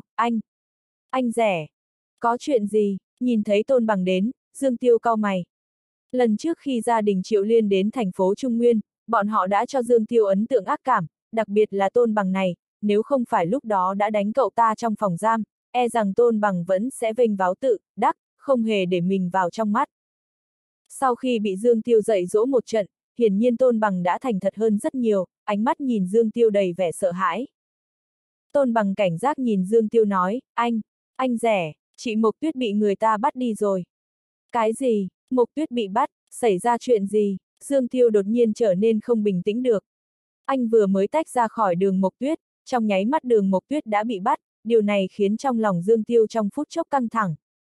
anh rẻ. Có chuyện gì? Nhìn thấy Tôn Bằng đến, Dương Tiêu cau mày. Lần trước khi gia đình Triệu Liên đến thành phố Trung Nguyên, bọn họ đã cho Dương Tiêu ấn tượng ác cảm, đặc biệt là Tôn Bằng này, nếu không phải lúc đó đã đánh cậu ta trong phòng giam, e rằng Tôn Bằng vẫn sẽ vênh váo tự đắc, không hề để mình vào trong mắt. Sau khi bị Dương Tiêu dạy dỗ một trận, hiển nhiên Tôn Bằng đã thành thật hơn rất nhiều, ánh mắt nhìn Dương Tiêu đầy vẻ sợ hãi. Tôn Bằng cảnh giác nhìn Dương Tiêu nói, anh rẻ, chị Mộc Tuyết bị người ta bắt đi rồi. Cái gì? Mộc Tuyết bị bắt, xảy ra chuyện gì? Dương Tiêu đột nhiên trở nên không bình tĩnh được. Anh vừa mới tách ra khỏi đường Mộc Tuyết, trong nháy mắt đường Mộc Tuyết đã bị bắt, điều này khiến trong lòng Dương Tiêu trong phút chốc căng thẳng.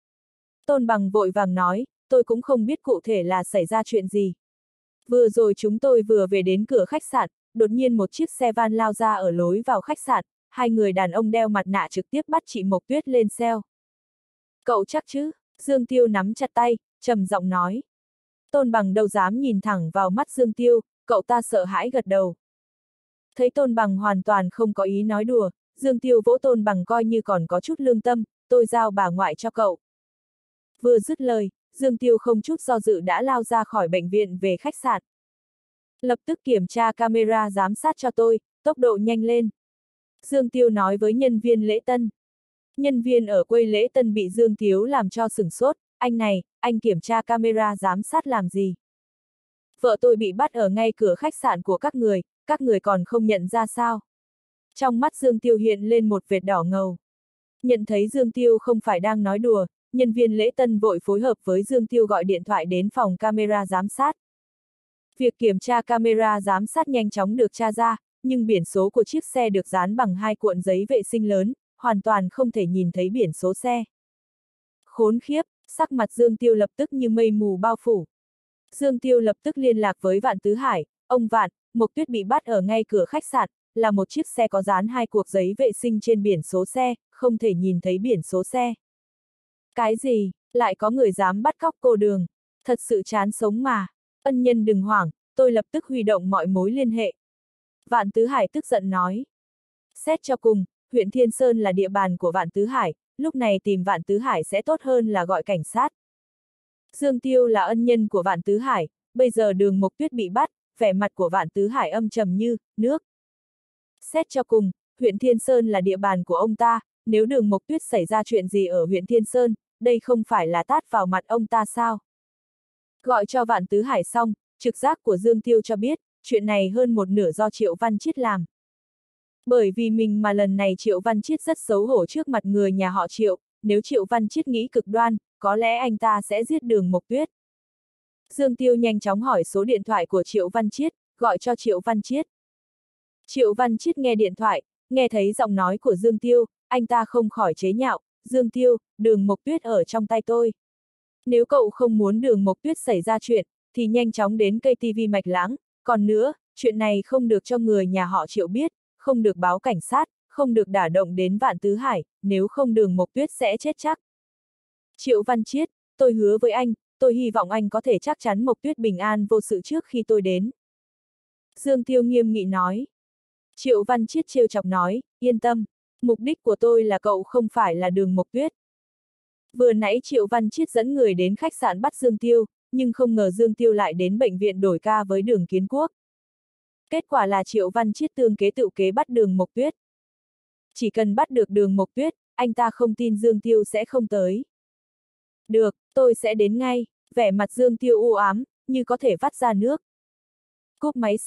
Tôn Bằng vội vàng nói, tôi cũng không biết cụ thể là xảy ra chuyện gì. Vừa rồi chúng tôi vừa về đến cửa khách sạn, đột nhiên một chiếc xe van lao ra ở lối vào khách sạn, hai người đàn ông đeo mặt nạ trực tiếp bắt chị Mộc Tuyết lên xe. Cậu chắc chứ? Dương Tiêu nắm chặt tay, trầm giọng nói. Tôn Bằng đâu dám nhìn thẳng vào mắt Dương Tiêu, cậu ta sợ hãi gật đầu. Thấy Tôn Bằng hoàn toàn không có ý nói đùa, Dương Tiêu vỗ Tôn Bằng coi như còn có chút lương tâm, tôi giao bà ngoại cho cậu. Vừa dứt lời, Dương Tiêu không chút do dự đã lao ra khỏi bệnh viện về khách sạn. Lập tức kiểm tra camera giám sát cho tôi, tốc độ nhanh lên. Dương Tiêu nói với nhân viên lễ tân. Nhân viên ở quầy lễ tân bị Dương Tiêu làm cho sửng sốt, anh kiểm tra camera giám sát làm gì? Vợ tôi bị bắt ở ngay cửa khách sạn của các người còn không nhận ra sao? Trong mắt Dương Tiêu hiện lên một vệt đỏ ngầu. Nhận thấy Dương Tiêu không phải đang nói đùa, nhân viên lễ tân vội phối hợp với Dương Tiêu gọi điện thoại đến phòng camera giám sát. Việc kiểm tra camera giám sát nhanh chóng được tra ra, nhưng biển số của chiếc xe được dán bằng hai cuộn giấy vệ sinh lớn, hoàn toàn không thể nhìn thấy biển số xe. Khốn khiếp, sắc mặt Dương Tiêu lập tức như mây mù bao phủ. Dương Tiêu lập tức liên lạc với Vạn Tứ Hải, ông Vạn, Mộc Tuyết bị bắt ở ngay cửa khách sạn, là một chiếc xe có dán hai cuộn giấy vệ sinh trên biển số xe, không thể nhìn thấy biển số xe. Cái gì, lại có người dám bắt cóc cô Đường, thật sự chán sống mà, ân nhân đừng hoảng, tôi lập tức huy động mọi mối liên hệ. Vạn Tứ Hải tức giận nói. Xét cho cùng, huyện Thiên Sơn là địa bàn của Vạn Tứ Hải, lúc này tìm Vạn Tứ Hải sẽ tốt hơn là gọi cảnh sát. Dương Tiêu là ân nhân của Vạn Tứ Hải, bây giờ Đường Mộc Tuyết bị bắt, vẻ mặt của Vạn Tứ Hải âm trầm như nước. Xét cho cùng, huyện Thiên Sơn là địa bàn của ông ta, nếu Đường Mộc Tuyết xảy ra chuyện gì ở huyện Thiên Sơn, đây không phải là tát vào mặt ông ta sao? Gọi cho Vạn Tứ Hải xong, trực giác của Dương Tiêu cho biết, chuyện này hơn một nửa do Triệu Văn Chiết làm. Bởi vì mình mà lần này Triệu Văn Chiết rất xấu hổ trước mặt người nhà họ Triệu, nếu Triệu Văn Chiết nghĩ cực đoan, có lẽ anh ta sẽ giết Đường Mộc Tuyết. Dương Tiêu nhanh chóng hỏi số điện thoại của Triệu Văn Chiết, gọi cho Triệu Văn Chiết. Triệu Văn Chiết nghe điện thoại, nghe thấy giọng nói của Dương Tiêu, anh ta không khỏi chế nhạo, Dương Tiêu, Đường Mộc Tuyết ở trong tay tôi. Nếu cậu không muốn Đường Mộc Tuyết xảy ra chuyện, thì nhanh chóng đến KTV Mạch Lãng, còn nữa, chuyện này không được cho người nhà họ Triệu biết, không được báo cảnh sát, không được đả động đến Vạn Tứ Hải, nếu không Đường Mộc Tuyết sẽ chết chắc. Triệu Văn Chiết, tôi hứa với anh, tôi hy vọng anh có thể chắc chắn Mộc Tuyết bình an vô sự trước khi tôi đến. Dương Tiêu nghiêm nghị nói. Triệu Văn Chiết trêu chọc nói, yên tâm, mục đích của tôi là cậu không phải là Đường Mộc Tuyết. Vừa nãy Triệu Văn Chiết dẫn người đến khách sạn bắt Dương Tiêu, nhưng không ngờ Dương Tiêu lại đến bệnh viện đổi ca với Đường Kiến Quốc. Kết quả là Triệu Văn Chiết tương kế tự kế bắt Đường Mộc Tuyết. Chỉ cần bắt được Đường Mộc Tuyết, anh ta không tin Dương Tiêu sẽ không tới. Được, tôi sẽ đến ngay, vẻ mặt Dương Tiêu u ám, như có thể vắt ra nước. Cúp máy xong,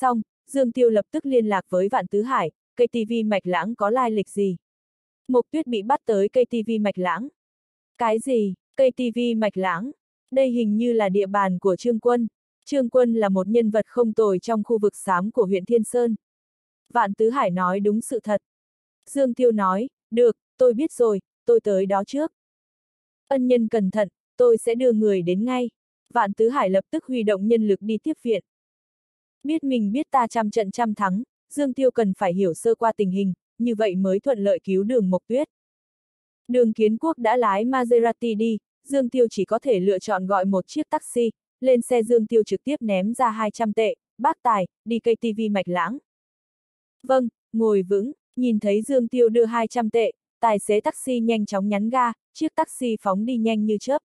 Dương Tiêu lập tức liên lạc với Vạn Tứ Hải, cây TV Mạch Lãng có lai lịch gì? Mộc Tuyết bị bắt tới cây TV Mạch Lãng. Cái gì? Cây TV Mạch Lãng? Đây hình như là địa bàn của Trương Quân. Trương Quân là một nhân vật không tồi trong khu vực xám của huyện Thiên Sơn. Vạn Tứ Hải nói đúng sự thật. Dương Tiêu nói, được, tôi biết rồi, tôi tới đó trước. Ân nhân cẩn thận, tôi sẽ đưa người đến ngay. Vạn Tứ Hải lập tức huy động nhân lực đi tiếp viện. Biết mình biết ta trăm trận trăm thắng, Dương Tiêu cần phải hiểu sơ qua tình hình, như vậy mới thuận lợi cứu Đường Mộc Tuyết. Đường Kiến Quốc đã lái Maserati đi, Dương Tiêu chỉ có thể lựa chọn gọi một chiếc taxi, lên xe Dương Tiêu trực tiếp ném ra 200 tệ, bác tài, đi cây TV Mạch Lãng. Vâng, ngồi vững, nhìn thấy Dương Tiêu đưa 200 tệ, tài xế taxi nhanh chóng nhấn ga, chiếc taxi phóng đi nhanh như chớp.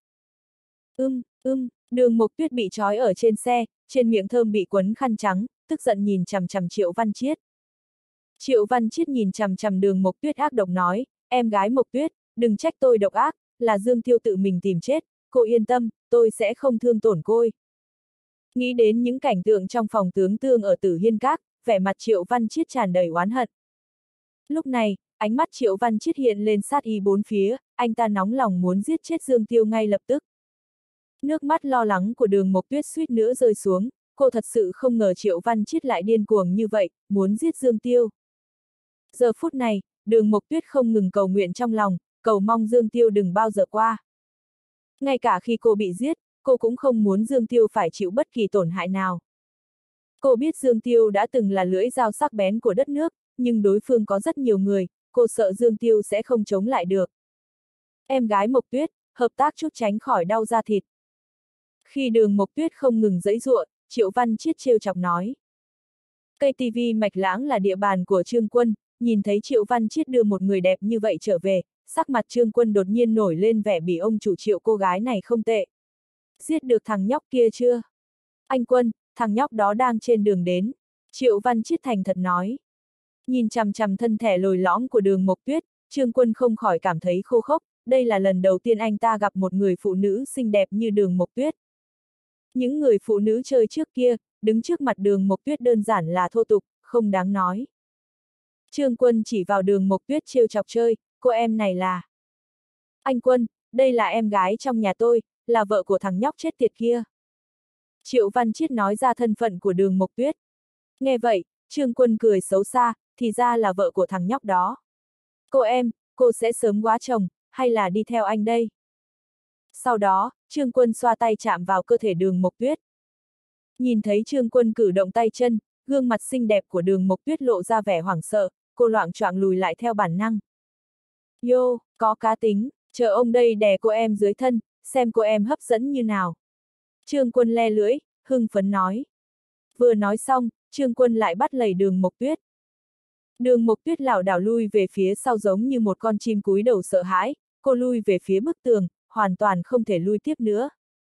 Đường Mộc Tuyết bị trói ở trên xe, trên miệng thơm bị quấn khăn trắng, tức giận nhìn chằm chằm Triệu Văn Chiết. Triệu Văn Chiết nhìn chằm chằm Đường Mộc Tuyết ác độc nói, em gái Mộc Tuyết, đừng trách tôi độc ác, là Dương Tiêu tự mình tìm chết, cô yên tâm, tôi sẽ không thương tổn cô. Nghĩ đến những cảnh tượng trong phòng tướng tương ở Tử Hiên Các, vẻ mặt Triệu Văn Chiết tràn đầy oán hận. Lúc này, ánh mắt Triệu Văn Chiết hiện lên sát ý bốn phía, anh ta nóng lòng muốn giết chết Dương Tiêu ngay lập tức. Nước mắt lo lắng của Đường Mộc Tuyết suýt nữa rơi xuống, cô thật sự không ngờ Triệu Văn Chiết lại điên cuồng như vậy, muốn giết Dương Tiêu. Giờ phút này, Đường Mộc Tuyết không ngừng cầu nguyện trong lòng, cầu mong Dương Tiêu đừng bao giờ qua. Ngay cả khi cô bị giết, cô cũng không muốn Dương Tiêu phải chịu bất kỳ tổn hại nào. Cô biết Dương Tiêu đã từng là lưỡi dao sắc bén của đất nước, nhưng đối phương có rất nhiều người, cô sợ Dương Tiêu sẽ không chống lại được. Em gái Mộc Tuyết, hợp tác chút tránh khỏi đau da thịt. Khi Đường Mộc Tuyết không ngừng giãy giụa, Triệu Văn Chiết trêu chọc nói. Cây TV Mạch Lãng là địa bàn của Trương Quân, nhìn thấy Triệu Văn Chiết đưa một người đẹp như vậy trở về, sắc mặt Trương Quân đột nhiên nổi lên vẻ bỉ ông chủ Triệu cô gái này không tệ. Giết được thằng nhóc kia chưa? Anh Quân, thằng nhóc đó đang trên đường đến. Triệu Văn Chiết thành thật nói. Nhìn chằm chằm thân thể lồi lõm của Đường Mộc Tuyết, Trương Quân không khỏi cảm thấy khô khốc, đây là lần đầu tiên anh ta gặp một người phụ nữ xinh đẹp như Đường Mộc Tuyết. Những người phụ nữ chơi trước kia, đứng trước mặt Đường Mộc Tuyết đơn giản là thô tục, không đáng nói. Trương Quân chỉ vào Đường Mộc Tuyết trêu chọc chơi, cô em này là... Anh Quân, đây là em gái trong nhà tôi, là vợ của thằng nhóc chết tiệt kia. Triệu Văn Chiết nói ra thân phận của Đường Mộc Tuyết. Nghe vậy, Trương Quân cười xấu xa, thì ra là vợ của thằng nhóc đó. Cô em, cô sẽ sớm góa chồng, hay là đi theo anh đây? Sau đó, Trương Quân xoa tay chạm vào cơ thể Đường Mộc Tuyết. Nhìn thấy Trương Quân cử động tay chân, gương mặt xinh đẹp của Đường Mộc Tuyết lộ ra vẻ hoảng sợ, cô loạng choạng lùi lại theo bản năng. Yo, có cá tính, chờ ông đây đè cô em dưới thân, xem cô em hấp dẫn như nào. Trương Quân le lưỡi, hưng phấn nói. Vừa nói xong, Trương Quân lại bắt lầy Đường Mộc Tuyết. Đường Mộc Tuyết lảo đảo lui về phía sau giống như một con chim cúi đầu sợ hãi, cô lui về phía bức tường, hoàn toàn không thể lui tiếp nữa.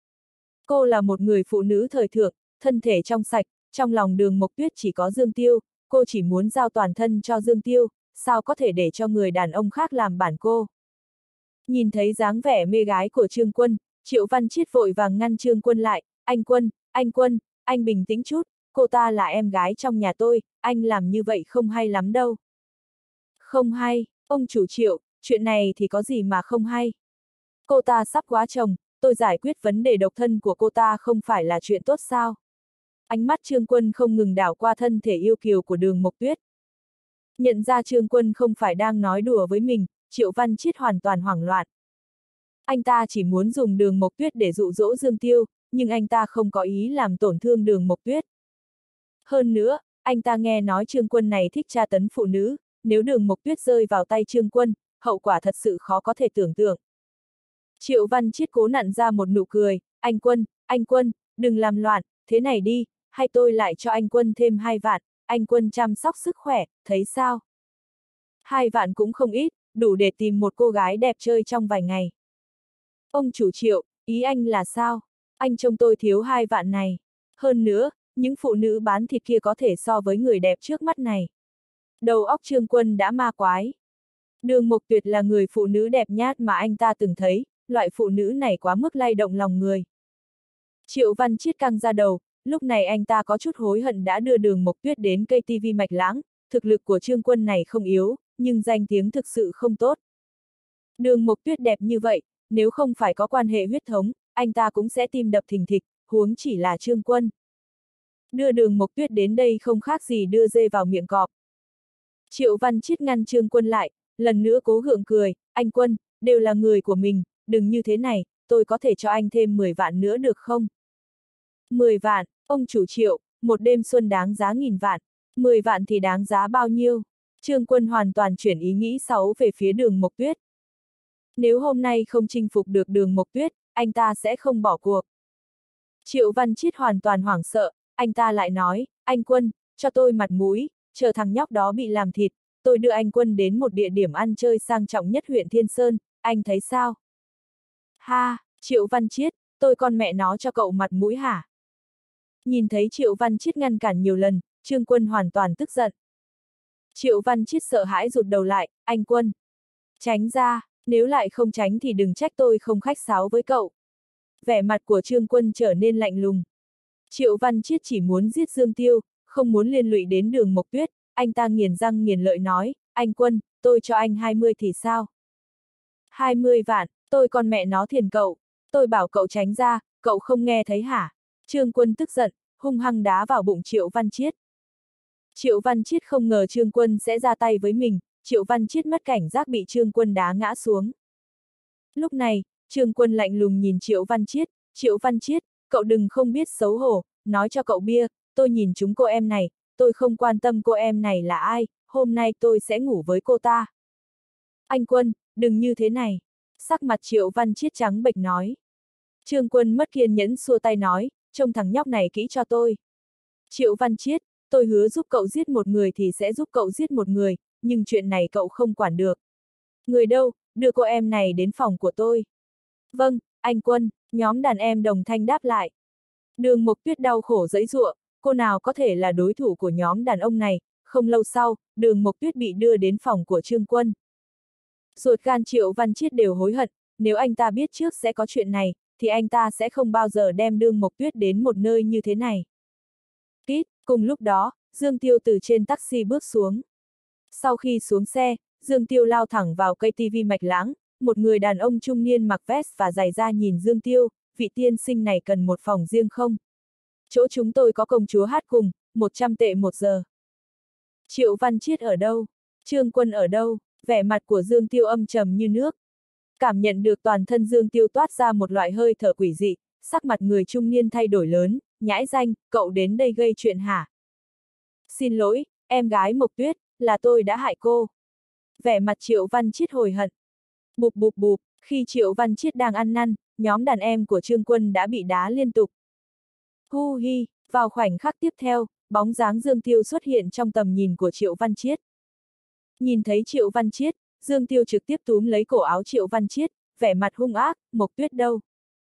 Cô là một người phụ nữ thời thượng, thân thể trong sạch, trong lòng Đường Mộc Tuyết chỉ có Dương Tiêu, cô chỉ muốn giao toàn thân cho Dương Tiêu, sao có thể để cho người đàn ông khác làm bản cô. Nhìn thấy dáng vẻ mê gái của Trương Quân, Triệu Văn Chiết vội vàng ngăn Trương Quân lại, anh Quân, anh bình tĩnh chút, cô ta là em gái trong nhà tôi, anh làm như vậy không hay lắm đâu. Không hay, ông chủ Triệu, chuyện này thì có gì mà không hay. Cô ta sắp góa chồng, tôi giải quyết vấn đề độc thân của cô ta không phải là chuyện tốt sao? Ánh mắt Trương Quân không ngừng đảo qua thân thể yêu kiều của Đường Mộc Tuyết. Nhận ra Trương Quân không phải đang nói đùa với mình, Triệu Văn Chiết hoàn toàn hoảng loạn. Anh ta chỉ muốn dùng Đường Mộc Tuyết để dụ dỗ Dương Tiêu, nhưng anh ta không có ý làm tổn thương Đường Mộc Tuyết. Hơn nữa, anh ta nghe nói Trương Quân này thích tra tấn phụ nữ, nếu Đường Mộc Tuyết rơi vào tay Trương Quân, hậu quả thật sự khó có thể tưởng tượng. Triệu Văn Chiết cố nặn ra một nụ cười, anh Quân, đừng làm loạn, thế này đi, hay tôi lại cho anh Quân thêm 2 vạn, anh Quân chăm sóc sức khỏe, thấy sao? 2 vạn cũng không ít, đủ để tìm một cô gái đẹp chơi trong vài ngày. Ông chủ Triệu, ý anh là sao? Anh trông tôi thiếu 2 vạn này. Hơn nữa, những phụ nữ bán thịt kia có thể so với người đẹp trước mắt này. Đầu óc Trương Quân đã ma quái. Đường Mộc Tuyết là người phụ nữ đẹp nhất mà anh ta từng thấy, loại phụ nữ này quá mức lay động lòng người. Triệu Văn Chiết căng ra đầu, lúc này anh ta có chút hối hận đã đưa Đường Mộc Tuyết đến cây TV Mạch Lãng, thực lực của Trương Quân này không yếu, nhưng danh tiếng thực sự không tốt. Đường Mộc Tuyết đẹp như vậy, nếu không phải có quan hệ huyết thống, anh ta cũng sẽ tim đập thình thịch, huống chỉ là Trương Quân. Đưa Đường Mộc Tuyết đến đây không khác gì đưa dê vào miệng cọp. Triệu Văn Chiết ngăn Trương Quân lại, lần nữa cố gượng cười, anh Quân, đều là người của mình, đừng như thế này, tôi có thể cho anh thêm 10 vạn nữa được không? 10 vạn, ông chủ Triệu, một đêm xuân đáng giá nghìn vạn, 10 vạn thì đáng giá bao nhiêu? Trương Quân hoàn toàn chuyển ý nghĩ xấu về phía Đường Mộc Tuyết. Nếu hôm nay không chinh phục được Đường Mộc Tuyết, anh ta sẽ không bỏ cuộc. Triệu Văn Chiết hoàn toàn hoảng sợ, anh ta lại nói, anh Quân, cho tôi mặt mũi, chờ thằng nhóc đó bị làm thịt, tôi đưa anh Quân đến một địa điểm ăn chơi sang trọng nhất huyện Thiên Sơn, anh thấy sao? Ha, Triệu Văn Chiết, tôi con mẹ nó cho cậu mặt mũi hả? Nhìn thấy Triệu Văn Chiết ngăn cản nhiều lần, Trương Quân hoàn toàn tức giận. Triệu Văn Chiết sợ hãi rụt đầu lại, anh Quân. Tránh ra, nếu lại không tránh thì đừng trách tôi không khách sáo với cậu. Vẻ mặt của Trương Quân trở nên lạnh lùng. Triệu Văn Chiết chỉ muốn giết Dương Tiêu, không muốn liên lụy đến Đường Mộc Tuyết, anh ta nghiền răng nghiền lợi nói, anh Quân, tôi cho anh 20 thì sao? 20 vạn, tôi con mẹ nó thiền cậu, tôi bảo cậu tránh ra, cậu không nghe thấy hả? Trương Quân tức giận, hung hăng đá vào bụng Triệu Văn Chiết. Triệu Văn Chiết không ngờ Trương Quân sẽ ra tay với mình, Triệu Văn Chiết mất cảnh giác bị Trương Quân đá ngã xuống. Lúc này, Trương Quân lạnh lùng nhìn Triệu Văn Chiết, cậu đừng không biết xấu hổ, nói cho cậu bia, tôi nhìn chúng cô em này, tôi không quan tâm cô em này là ai, hôm nay tôi sẽ ngủ với cô ta. Anh Quân, đừng như thế này. Sắc mặt Triệu Văn Chiết trắng bệch nói. Trương Quân mất kiên nhẫn xua tay nói, trông thằng nhóc này kỹ cho tôi. Triệu Văn Chiết, tôi hứa giúp cậu giết một người thì sẽ giúp cậu giết một người, nhưng chuyện này cậu không quản được. Người đâu, đưa cô em này đến phòng của tôi. Vâng, anh Quân, nhóm đàn em đồng thanh đáp lại. Đường Mộc Tuyết đau khổ giãy giụa, cô nào có thể là đối thủ của nhóm đàn ông này, không lâu sau, Đường Mộc Tuyết bị đưa đến phòng của Trương Quân. Ruột gan Triệu Văn Chiết đều hối hận, nếu anh ta biết trước sẽ có chuyện này, thì anh ta sẽ không bao giờ đem Đường Mộc Tuyết đến một nơi như thế này. Kít, cùng lúc đó, Dương Tiêu từ trên taxi bước xuống. Sau khi xuống xe, Dương Tiêu lao thẳng vào cây TV Mạch Lãng, một người đàn ông trung niên mặc vest và giày da nhìn Dương Tiêu, vị tiên sinh này cần một phòng riêng không? Chỗ chúng tôi có công chúa hát cùng, 100 tệ một giờ. Triệu Văn Chiết ở đâu? Trương Quân ở đâu? Vẻ mặt của Dương Tiêu âm trầm như nước. Cảm nhận được toàn thân Dương Tiêu toát ra một loại hơi thở quỷ dị, sắc mặt người trung niên thay đổi lớn, nhãi danh, cậu đến đây gây chuyện hả? Xin lỗi, em gái Mộc Tuyết, là tôi đã hại cô. Vẻ mặt Triệu Văn Chiết hồi hận. Bụp bụp bụp, khi Triệu Văn Chiết đang ăn năn, nhóm đàn em của Trương Quân đã bị đá liên tục. Hu hi, vào khoảnh khắc tiếp theo, bóng dáng Dương Tiêu xuất hiện trong tầm nhìn của Triệu Văn Chiết. Nhìn thấy Triệu Văn Chiết, Dương Tiêu trực tiếp túm lấy cổ áo Triệu Văn Chiết, vẻ mặt hung ác, Mộc Tuyết đâu?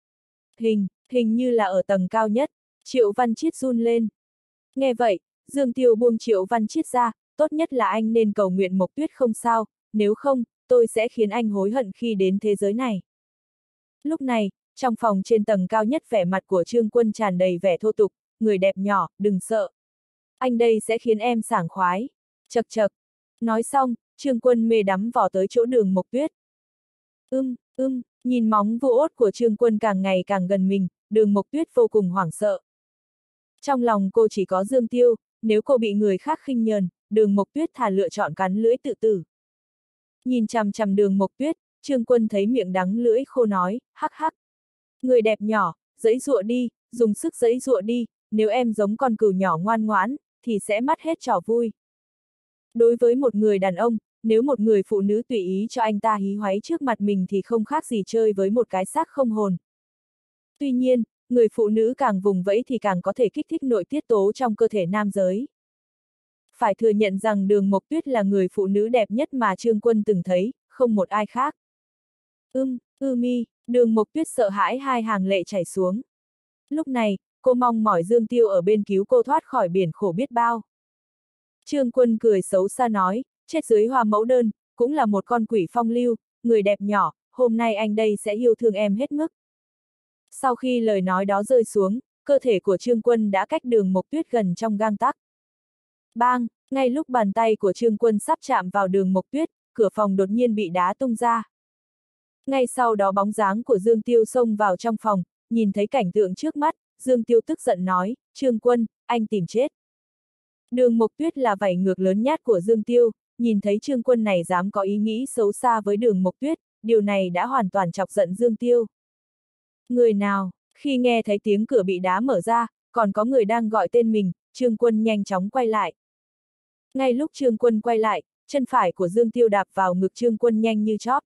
Hình như là ở tầng cao nhất, Triệu Văn Chiết run lên. Nghe vậy, Dương Tiêu buông Triệu Văn Chiết ra, tốt nhất là anh nên cầu nguyện Mộc Tuyết không sao, nếu không, tôi sẽ khiến anh hối hận khi đến thế giới này. Lúc này, trong phòng trên tầng cao nhất vẻ mặt của Trương Quân tràn đầy vẻ thô tục, người đẹp nhỏ, đừng sợ. Anh đây sẽ khiến em sảng khoái. Chậc chậc. Nói xong, Trương Quân mê đắm vò tới chỗ Đường Mộc Tuyết. Nhìn móng vuốt ốt của Trương Quân càng ngày càng gần mình, Đường Mộc Tuyết vô cùng hoảng sợ. Trong lòng cô chỉ có Dương Tiêu, nếu cô bị người khác khinh nhờn, Đường Mộc Tuyết thà lựa chọn cắn lưỡi tự tử. Nhìn chằm chằm Đường Mộc Tuyết, Trương Quân thấy miệng đắng lưỡi khô nói, hắc hắc. Người đẹp nhỏ, giãy giụa đi, dùng sức giãy giụa đi, nếu em giống con cừu nhỏ ngoan ngoãn, thì sẽ mất hết trò vui. Đối với một người đàn ông, nếu một người phụ nữ tùy ý cho anh ta hí hoáy trước mặt mình thì không khác gì chơi với một cái xác không hồn. Tuy nhiên, người phụ nữ càng vùng vẫy thì càng có thể kích thích nội tiết tố trong cơ thể nam giới. Phải thừa nhận rằng Đường Mộc Tuyết là người phụ nữ đẹp nhất mà Trương Quân từng thấy, không một ai khác. Đường Mộc Tuyết sợ hãi hai hàng lệ chảy xuống. Lúc này, cô mong mỏi Dương Tiêu ở bên cứu cô thoát khỏi biển khổ biết bao. Trương Quân cười xấu xa nói, chết dưới hoa mẫu đơn, cũng là một con quỷ phong lưu, người đẹp nhỏ, hôm nay anh đây sẽ yêu thương em hết mức. Sau khi lời nói đó rơi xuống, cơ thể của Trương Quân đã cách Đường Mộc Tuyết gần trong gang tấc. Bang, ngay lúc bàn tay của Trương Quân sắp chạm vào Đường Mộc Tuyết, cửa phòng đột nhiên bị đá tung ra. Ngay sau đó bóng dáng của Dương Tiêu xông vào trong phòng, nhìn thấy cảnh tượng trước mắt, Dương Tiêu tức giận nói, Trương Quân, anh tìm chết. Đường Mộc Tuyết là vảy ngược lớn nhát của Dương Tiêu, nhìn thấy Trương Quân này dám có ý nghĩ xấu xa với Đường Mộc Tuyết, điều này đã hoàn toàn chọc giận Dương Tiêu. Người nào? Khi nghe thấy tiếng cửa bị đá mở ra, còn có người đang gọi tên mình, Trương Quân nhanh chóng quay lại. Ngay lúc Trương Quân quay lại, chân phải của Dương Tiêu đạp vào ngực Trương Quân nhanh như chóp.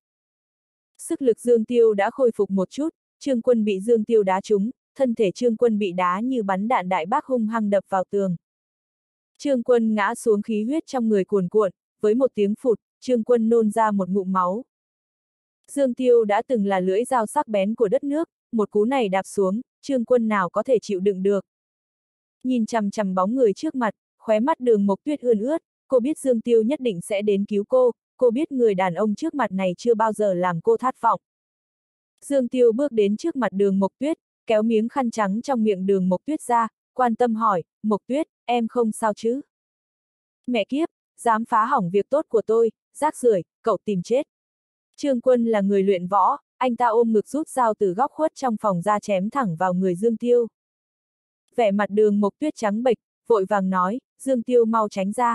Sức lực Dương Tiêu đã khôi phục một chút, Trương Quân bị Dương Tiêu đá trúng, thân thể Trương Quân bị đá như bắn đạn đại bác hung hăng đập vào tường. Trương Quân ngã xuống, khí huyết trong người cuồn cuộn, với một tiếng phụt, Trương Quân nôn ra một ngụm máu. Dương Tiêu đã từng là lưỡi dao sắc bén của đất nước, một cú này đạp xuống, Trương Quân nào có thể chịu đựng được. Nhìn chằm chằm bóng người trước mặt, khóe mắt Đường Mộc Tuyết ươn ướt, cô biết Dương Tiêu nhất định sẽ đến cứu cô biết người đàn ông trước mặt này chưa bao giờ làm cô thất vọng. Dương Tiêu bước đến trước mặt Đường Mộc Tuyết, kéo miếng khăn trắng trong miệng Đường Mộc Tuyết ra, quan tâm hỏi, Mộc Tuyết, em không sao chứ? Mẹ kiếp, dám phá hỏng việc tốt của tôi, rác rưởi, cậu tìm chết. Trương Quân là người luyện võ, anh ta ôm ngực rút dao từ góc khuất trong phòng ra chém thẳng vào người Dương Tiêu. Vẻ mặt Đường Mộc Tuyết trắng bệch, vội vàng nói, Dương Tiêu mau tránh ra.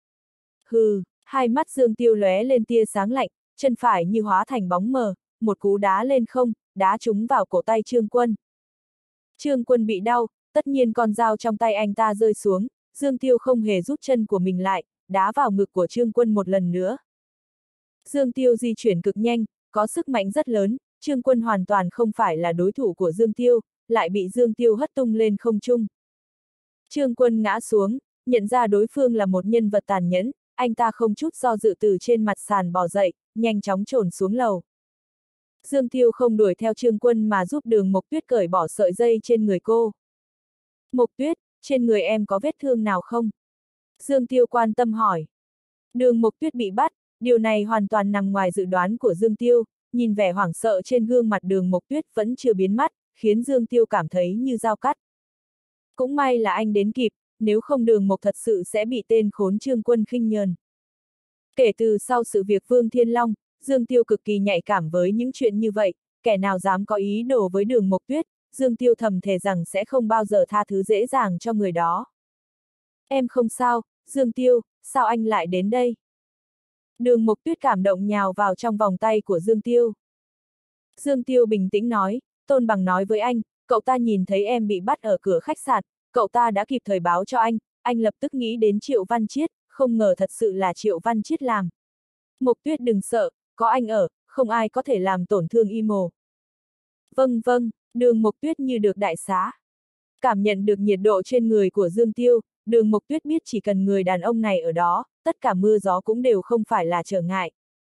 Hừ, hai mắt Dương Tiêu lóe lên tia sáng lạnh, chân phải như hóa thành bóng mờ, một cú đá lên không, đá trúng vào cổ tay Trương Quân. Trương Quân bị đau, tất nhiên con dao trong tay anh ta rơi xuống, Dương Tiêu không hề rút chân của mình lại, đá vào ngực của Trương Quân một lần nữa. Dương Tiêu di chuyển cực nhanh, có sức mạnh rất lớn, Trương Quân hoàn toàn không phải là đối thủ của Dương Tiêu, lại bị Dương Tiêu hất tung lên không trung. Trương Quân ngã xuống, nhận ra đối phương là một nhân vật tàn nhẫn, anh ta không chút do dự từ trên mặt sàn bò dậy, nhanh chóng trồn xuống lầu. Dương Tiêu không đuổi theo Trương Quân mà giúp Đường Mộc Tuyết cởi bỏ sợi dây trên người cô. Mộc Tuyết, trên người em có vết thương nào không? Dương Tiêu quan tâm hỏi. Đường Mộc Tuyết bị bắt, điều này hoàn toàn nằm ngoài dự đoán của Dương Tiêu, nhìn vẻ hoảng sợ trên gương mặt Đường Mộc Tuyết vẫn chưa biến mất, khiến Dương Tiêu cảm thấy như dao cắt. Cũng may là anh đến kịp, nếu không Đường Mộc thật sự sẽ bị tên khốn Trương Quân khinh nhờn. Kể từ sau sự việc Vương Thiên Long, Dương Tiêu cực kỳ nhạy cảm với những chuyện như vậy, kẻ nào dám có ý đồ với Đường Mộc Tuyết, Dương Tiêu thầm thề rằng sẽ không bao giờ tha thứ dễ dàng cho người đó. Em không sao, Dương Tiêu, sao anh lại đến đây? Đường Mộc Tuyết cảm động nhào vào trong vòng tay của Dương Tiêu. Dương Tiêu bình tĩnh nói, Tôn Bằng nói với anh, cậu ta nhìn thấy em bị bắt ở cửa khách sạn, cậu ta đã kịp thời báo cho anh lập tức nghĩ đến Triệu Văn Chiết, không ngờ thật sự là Triệu Văn Chiết làm. Mộc Tuyết đừng sợ, có anh ở, không ai có thể làm tổn thương y mồ. Vâng vâng, Đường Mộc Tuyết như được đại xá. Cảm nhận được nhiệt độ trên người của Dương Tiêu, Đường Mộc Tuyết biết chỉ cần người đàn ông này ở đó, tất cả mưa gió cũng đều không phải là trở ngại.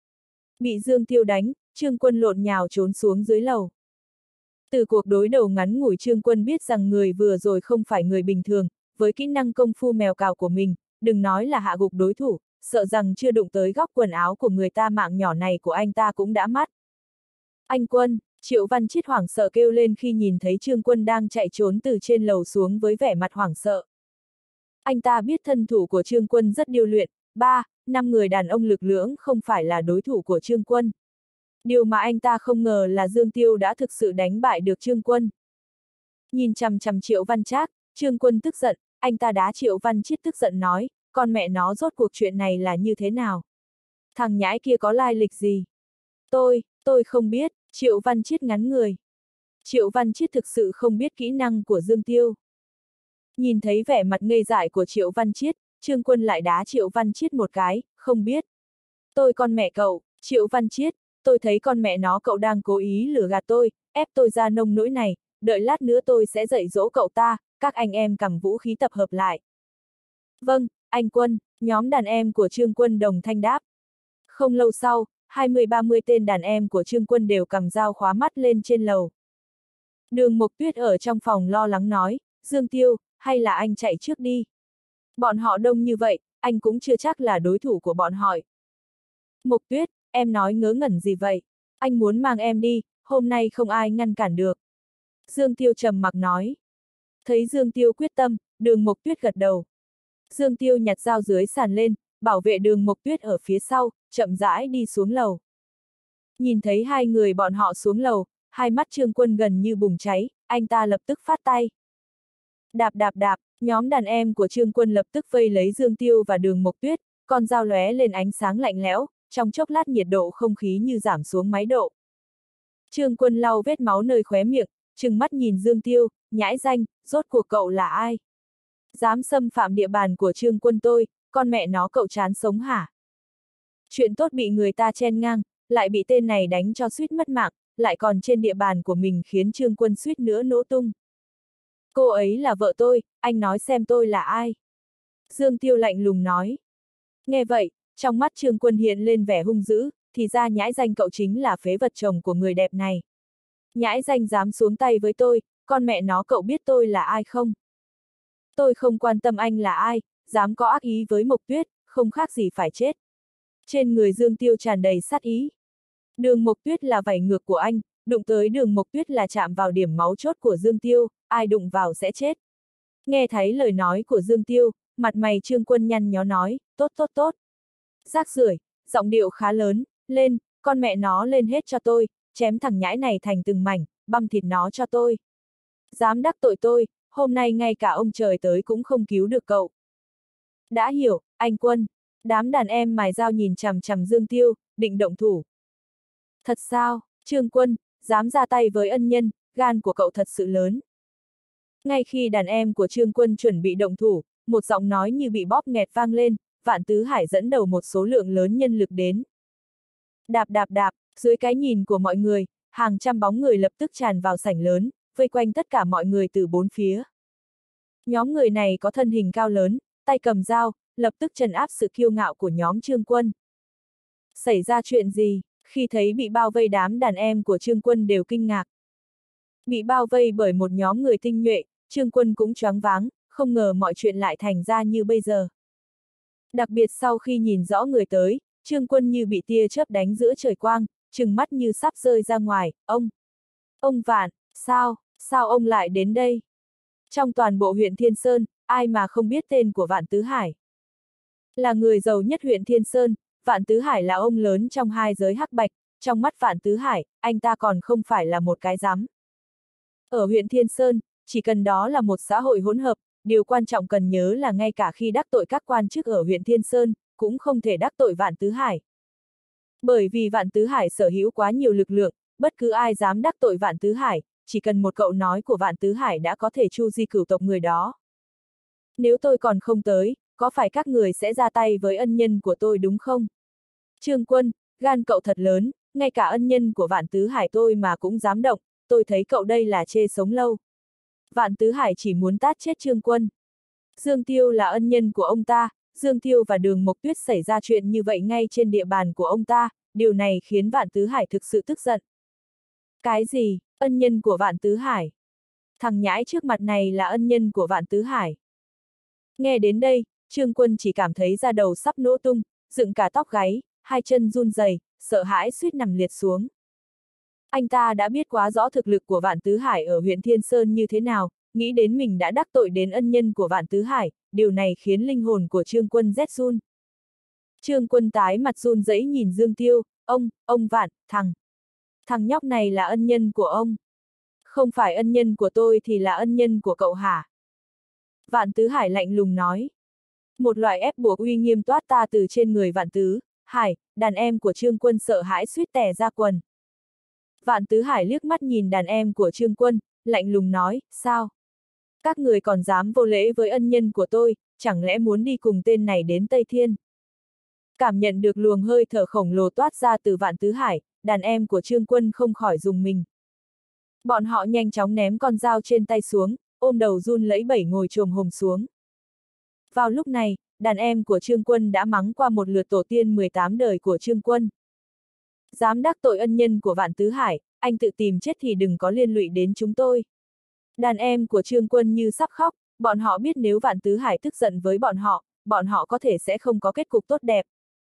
Bị Dương Tiêu đánh, Trương Quân lộn nhào trốn xuống dưới lầu. Từ cuộc đối đầu ngắn ngủi Trương Quân biết rằng người vừa rồi không phải người bình thường, với kỹ năng công phu mèo cào của mình, đừng nói là hạ gục đối thủ, sợ rằng chưa đụng tới góc quần áo của người ta mạng nhỏ này của anh ta cũng đã mất. Anh Quân, Triệu Văn Chiết hoảng sợ kêu lên khi nhìn thấy Trương Quân đang chạy trốn từ trên lầu xuống với vẻ mặt hoảng sợ. Anh ta biết thân thủ của Trương Quân rất điêu luyện, 3-5 người đàn ông lực lưỡng không phải là đối thủ của Trương Quân. Điều mà anh ta không ngờ là Dương Tiêu đã thực sự đánh bại được Trương Quân. Nhìn chằm chằm Triệu Văn Trác, Trương Quân tức giận, anh ta đá Triệu Văn Chiết tức giận nói, con mẹ nó rốt cuộc chuyện này là như thế nào? Thằng nhãi kia có lai lịch gì? Tôi không biết, Triệu Văn Chiết ngắn người. Triệu Văn Chiết thực sự không biết kỹ năng của Dương Tiêu. Nhìn thấy vẻ mặt ngây dại của Triệu Văn Chiết, Trương Quân lại đá Triệu Văn Chiết một cái, không biết. Tôi con mẹ cậu, Triệu Văn Chiết, tôi thấy con mẹ nó cậu đang cố ý lừa gạt tôi, ép tôi ra nông nỗi này, đợi lát nữa tôi sẽ dạy dỗ cậu ta, các anh em cầm vũ khí tập hợp lại. Vâng, anh Quân, nhóm đàn em của Trương Quân đồng thanh đáp. Không lâu sau, 20-30 tên đàn em của Trương Quân đều cầm dao khóa mắt lên trên lầu. Đường Mộc Tuyết ở trong phòng lo lắng nói, Dương Tiêu, hay là anh chạy trước đi. Bọn họ đông như vậy, anh cũng chưa chắc là đối thủ của bọn họ. Mộc Tuyết, em nói ngớ ngẩn gì vậy? Anh muốn mang em đi, hôm nay không ai ngăn cản được. Dương Tiêu trầm mặc nói. Thấy Dương Tiêu quyết tâm, Đường Mộc Tuyết gật đầu. Dương Tiêu nhặt dao dưới sàn lên, bảo vệ Đường Mộc Tuyết ở phía sau, chậm rãi đi xuống lầu. Nhìn thấy hai người bọn họ xuống lầu, hai mắt Trương Quân gần như bùng cháy, anh ta lập tức phát tay. Đạp đạp đạp, nhóm đàn em của Trương Quân lập tức vây lấy Dương Tiêu và Đường Mộc Tuyết, con dao lóe lên ánh sáng lạnh lẽo, trong chốc lát nhiệt độ không khí như giảm xuống mấy độ. Trương Quân lau vết máu nơi khóe miệng, trừng mắt nhìn Dương Tiêu, nhãi danh, rốt cuộc cậu là ai? Dám xâm phạm địa bàn của Trương Quân tôi, con mẹ nó cậu chán sống hả? Chuyện tốt bị người ta chen ngang, lại bị tên này đánh cho suýt mất mạng, lại còn trên địa bàn của mình khiến Trương Quân suýt nữa nổ tung. Cô ấy là vợ tôi, anh nói xem tôi là ai? Dương Tiêu lạnh lùng nói. Nghe vậy, trong mắt Trương Quân hiện lên vẻ hung dữ, thì ra nhãi danh cậu chính là phế vật chồng của người đẹp này. Nhãi danh dám xuống tay với tôi, con mẹ nó cậu biết tôi là ai không? Tôi không quan tâm anh là ai, dám có ác ý với Mộc Tuyết, không khác gì phải chết. Trên người Dương Tiêu tràn đầy sát ý. Đường Mộc Tuyết là vảy ngược của anh, đụng tới Đường Mộc Tuyết là chạm vào điểm máu chốt của Dương Tiêu, ai đụng vào sẽ chết. Nghe thấy lời nói của Dương Tiêu, mặt mày Trương Quân nhăn nhó nói, tốt tốt tốt. Rác rưởi, giọng điệu khá lớn, lên, con mẹ nó lên hết cho tôi, chém thằng nhãi này thành từng mảnh, băm thịt nó cho tôi. Dám đắc tội tôi, hôm nay ngay cả ông trời tới cũng không cứu được cậu. Đã hiểu, anh Quân. Đám đàn em mài dao nhìn chằm chằm Dương Tiêu, định động thủ. Thật sao, Trương Quân, dám ra tay với ân nhân, gan của cậu thật sự lớn. Ngay khi đàn em của Trương Quân chuẩn bị động thủ, một giọng nói như bị bóp nghẹt vang lên, Vạn Tứ Hải dẫn đầu một số lượng lớn nhân lực đến. Đạp đạp đạp, dưới cái nhìn của mọi người, hàng trăm bóng người lập tức tràn vào sảnh lớn, vây quanh tất cả mọi người từ bốn phía. Nhóm người này có thân hình cao lớn, tay cầm dao, lập tức trấn áp sự kiêu ngạo của nhóm Trương Quân. Xảy ra chuyện gì? Khi thấy bị bao vây đám đàn em của Trương Quân đều kinh ngạc. Bị bao vây bởi một nhóm người tinh nhuệ, Trương Quân cũng choáng váng, không ngờ mọi chuyện lại thành ra như bây giờ. Đặc biệt sau khi nhìn rõ người tới, Trương Quân như bị tia chớp đánh giữa trời quang, trừng mắt như sắp rơi ra ngoài, ông Vạn, sao ông lại đến đây? Trong toàn bộ huyện Thiên Sơn, ai mà không biết tên của Vạn Tứ Hải? Là người giàu nhất huyện Thiên Sơn, Vạn Tứ Hải là ông lớn trong hai giới hắc bạch, trong mắt Vạn Tứ Hải, anh ta còn không phải là một cái rắm. Ở huyện Thiên Sơn, chỉ cần đó là một xã hội hỗn hợp, điều quan trọng cần nhớ là ngay cả khi đắc tội các quan chức ở huyện Thiên Sơn, cũng không thể đắc tội Vạn Tứ Hải. Bởi vì Vạn Tứ Hải sở hữu quá nhiều lực lượng, bất cứ ai dám đắc tội Vạn Tứ Hải, chỉ cần một câu nói của Vạn Tứ Hải đã có thể tru di cửu tộc người đó. Nếu tôi còn không tới, có phải các người sẽ ra tay với ân nhân của tôi đúng không? Trương Quân, gan cậu thật lớn, ngay cả ân nhân của Vạn Tứ Hải tôi mà cũng dám động, tôi thấy cậu đây là chê sống lâu. Vạn Tứ Hải chỉ muốn tát chết Trương Quân. Dương Tiêu là ân nhân của ông ta, Dương Tiêu và Đường Mộc Tuyết xảy ra chuyện như vậy ngay trên địa bàn của ông ta, điều này khiến Vạn Tứ Hải thực sự tức giận. Cái gì, ân nhân của Vạn Tứ Hải? Thằng nhãi trước mặt này là ân nhân của Vạn Tứ Hải. Nghe đến đây, Trương Quân chỉ cảm thấy da đầu sắp nổ tung, dựng cả tóc gáy, hai chân run rẩy, sợ hãi suýt nằm liệt xuống. Anh ta đã biết quá rõ thực lực của Vạn Tứ Hải ở huyện Thiên Sơn như thế nào, nghĩ đến mình đã đắc tội đến ân nhân của Vạn Tứ Hải, điều này khiến linh hồn của Trương Quân rét run. Trương Quân tái mặt run rẩy nhìn Dương Tiêu, ông Vạn, thằng nhóc này là ân nhân của ông. Không phải ân nhân của tôi thì là ân nhân của cậu hả? Vạn Tứ Hải lạnh lùng nói. Một loại ép buộc uy nghiêm toát ta từ trên người Vạn Tứ Hải, đàn em của Trương Quân sợ hãi suýt tè ra quần. Vạn Tứ Hải liếc mắt nhìn đàn em của Trương Quân, lạnh lùng nói, sao? Các người còn dám vô lễ với ân nhân của tôi, chẳng lẽ muốn đi cùng tên này đến Tây Thiên? Cảm nhận được luồng hơi thở khổng lồ toát ra từ Vạn Tứ Hải, đàn em của Trương Quân không khỏi rùng mình. Bọn họ nhanh chóng ném con dao trên tay xuống, ôm đầu run lẫy bẩy ngồi chồm hổm xuống. Vào lúc này, đàn em của Trương Quân đã mắng qua một lượt tổ tiên 18 đời của Trương Quân. Dám đắc tội ân nhân của Vạn Tứ Hải, anh tự tìm chết thì đừng có liên lụy đến chúng tôi. Đàn em của Trương Quân như sắp khóc, bọn họ biết nếu Vạn Tứ Hải tức giận với bọn họ có thể sẽ không có kết cục tốt đẹp.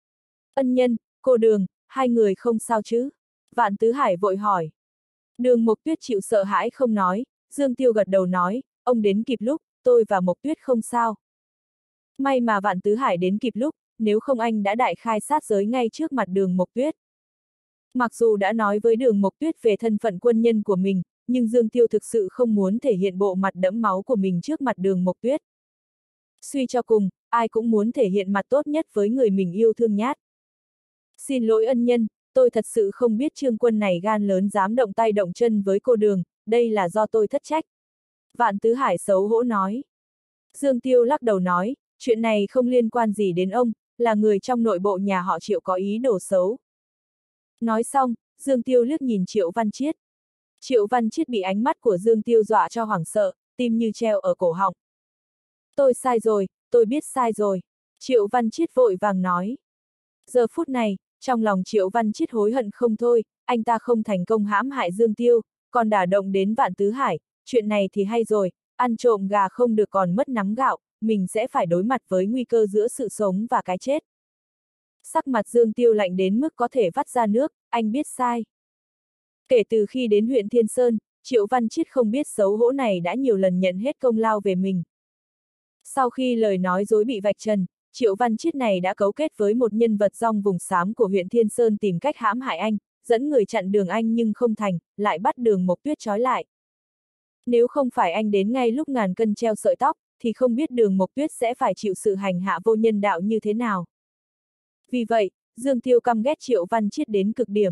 Ân nhân, cô Đường, hai người không sao chứ? Vạn Tứ Hải vội hỏi. Đường Mộc Tuyết chịu sợ hãi không nói, Dương Tiêu gật đầu nói, ông đến kịp lúc, tôi và Mộc Tuyết không sao. May mà Vạn Tứ Hải đến kịp lúc, nếu không anh đã đại khai sát giới ngay trước mặt Đường Mộc Tuyết. Mặc dù đã nói với Đường Mộc Tuyết về thân phận quân nhân của mình, nhưng Dương Tiêu thực sự không muốn thể hiện bộ mặt đẫm máu của mình trước mặt Đường Mộc Tuyết. Suy cho cùng, ai cũng muốn thể hiện mặt tốt nhất với người mình yêu thương nhát. Xin lỗi ân nhân, tôi thật sự không biết Trương Quân này gan lớn dám động tay động chân với cô Đường, đây là do tôi thất trách. Vạn Tứ Hải xấu hổ nói. Dương Tiêu lắc đầu nói, chuyện này không liên quan gì đến ông, là người trong nội bộ nhà họ Triệu có ý đồ xấu. Nói xong, Dương Tiêu liếc nhìn Triệu Văn Chiết. Triệu Văn Chiết bị ánh mắt của Dương Tiêu dọa cho hoảng sợ, tim như treo ở cổ họng. Tôi sai rồi, tôi biết sai rồi. Triệu Văn Chiết vội vàng nói. Giờ phút này, trong lòng Triệu Văn Chiết hối hận không thôi, anh ta không thành công hãm hại Dương Tiêu, còn đả động đến Vạn Tứ Hải, chuyện này thì hay rồi, ăn trộm gà không được còn mất nắm gạo, mình sẽ phải đối mặt với nguy cơ giữa sự sống và cái chết. Sắc mặt Dương Tiêu lạnh đến mức có thể vắt ra nước, anh biết sai. Kể từ khi đến huyện Thiên Sơn, Triệu Văn Chiết không biết xấu hổ này đã nhiều lần nhận hết công lao về mình. Sau khi lời nói dối bị vạch trần, Triệu Văn Chiết này đã cấu kết với một nhân vật rong vùng xám của huyện Thiên Sơn tìm cách hãm hại anh, dẫn người chặn đường anh nhưng không thành, lại bắt Đường Mộc Tuyết trói lại. Nếu không phải anh đến ngay lúc ngàn cân treo sợi tóc, thì không biết Đường Mộc Tuyết sẽ phải chịu sự hành hạ vô nhân đạo như thế nào. Vì vậy, Dương Tiêu căm ghét Triệu Văn Chiết đến cực điểm.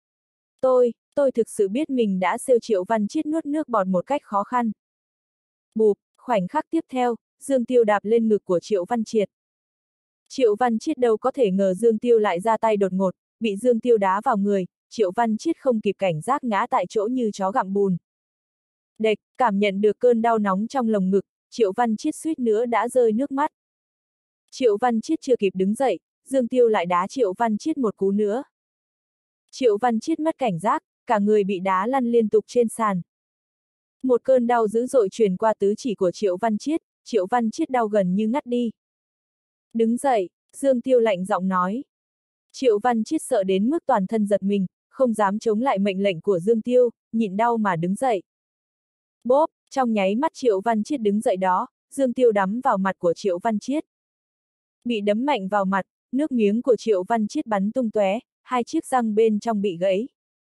Tôi thực sự biết mình đã xêu Triệu Văn Chiết nuốt nước bọt một cách khó khăn. Bụp, khoảnh khắc tiếp theo, Dương Tiêu đạp lên ngực của Triệu Văn Triệt. Triệu Văn Chiết đâu có thể ngờ Dương Tiêu lại ra tay đột ngột, bị Dương Tiêu đá vào người, Triệu Văn Chiết không kịp cảnh giác ngã tại chỗ như chó gặm bùn. Đệch, cảm nhận được cơn đau nóng trong lồng ngực, Triệu Văn Chiết suýt nữa đã rơi nước mắt. Triệu Văn Chiết chưa kịp đứng dậy, Dương Tiêu lại đá Triệu Văn Chiết một cú nữa. Triệu Văn Chiết mất cảnh giác, cả người bị đá lăn liên tục trên sàn. Một cơn đau dữ dội truyền qua tứ chỉ của Triệu Văn Chiết đau gần như ngắt đi. Đứng dậy, Dương Tiêu lạnh giọng nói. Triệu Văn Chiết sợ đến mức toàn thân giật mình, không dám chống lại mệnh lệnh của Dương Tiêu, nhịn đau mà đứng dậy. Bốp, trong nháy mắt Triệu Văn Chiết đứng dậy đó, Dương Tiêu đấm vào mặt của Triệu Văn Chiết. Bị đấm mạnh vào mặt, nước miếng của Triệu Văn Chiết bắn tung tóe, hai chiếc răng bên trong bị gãy.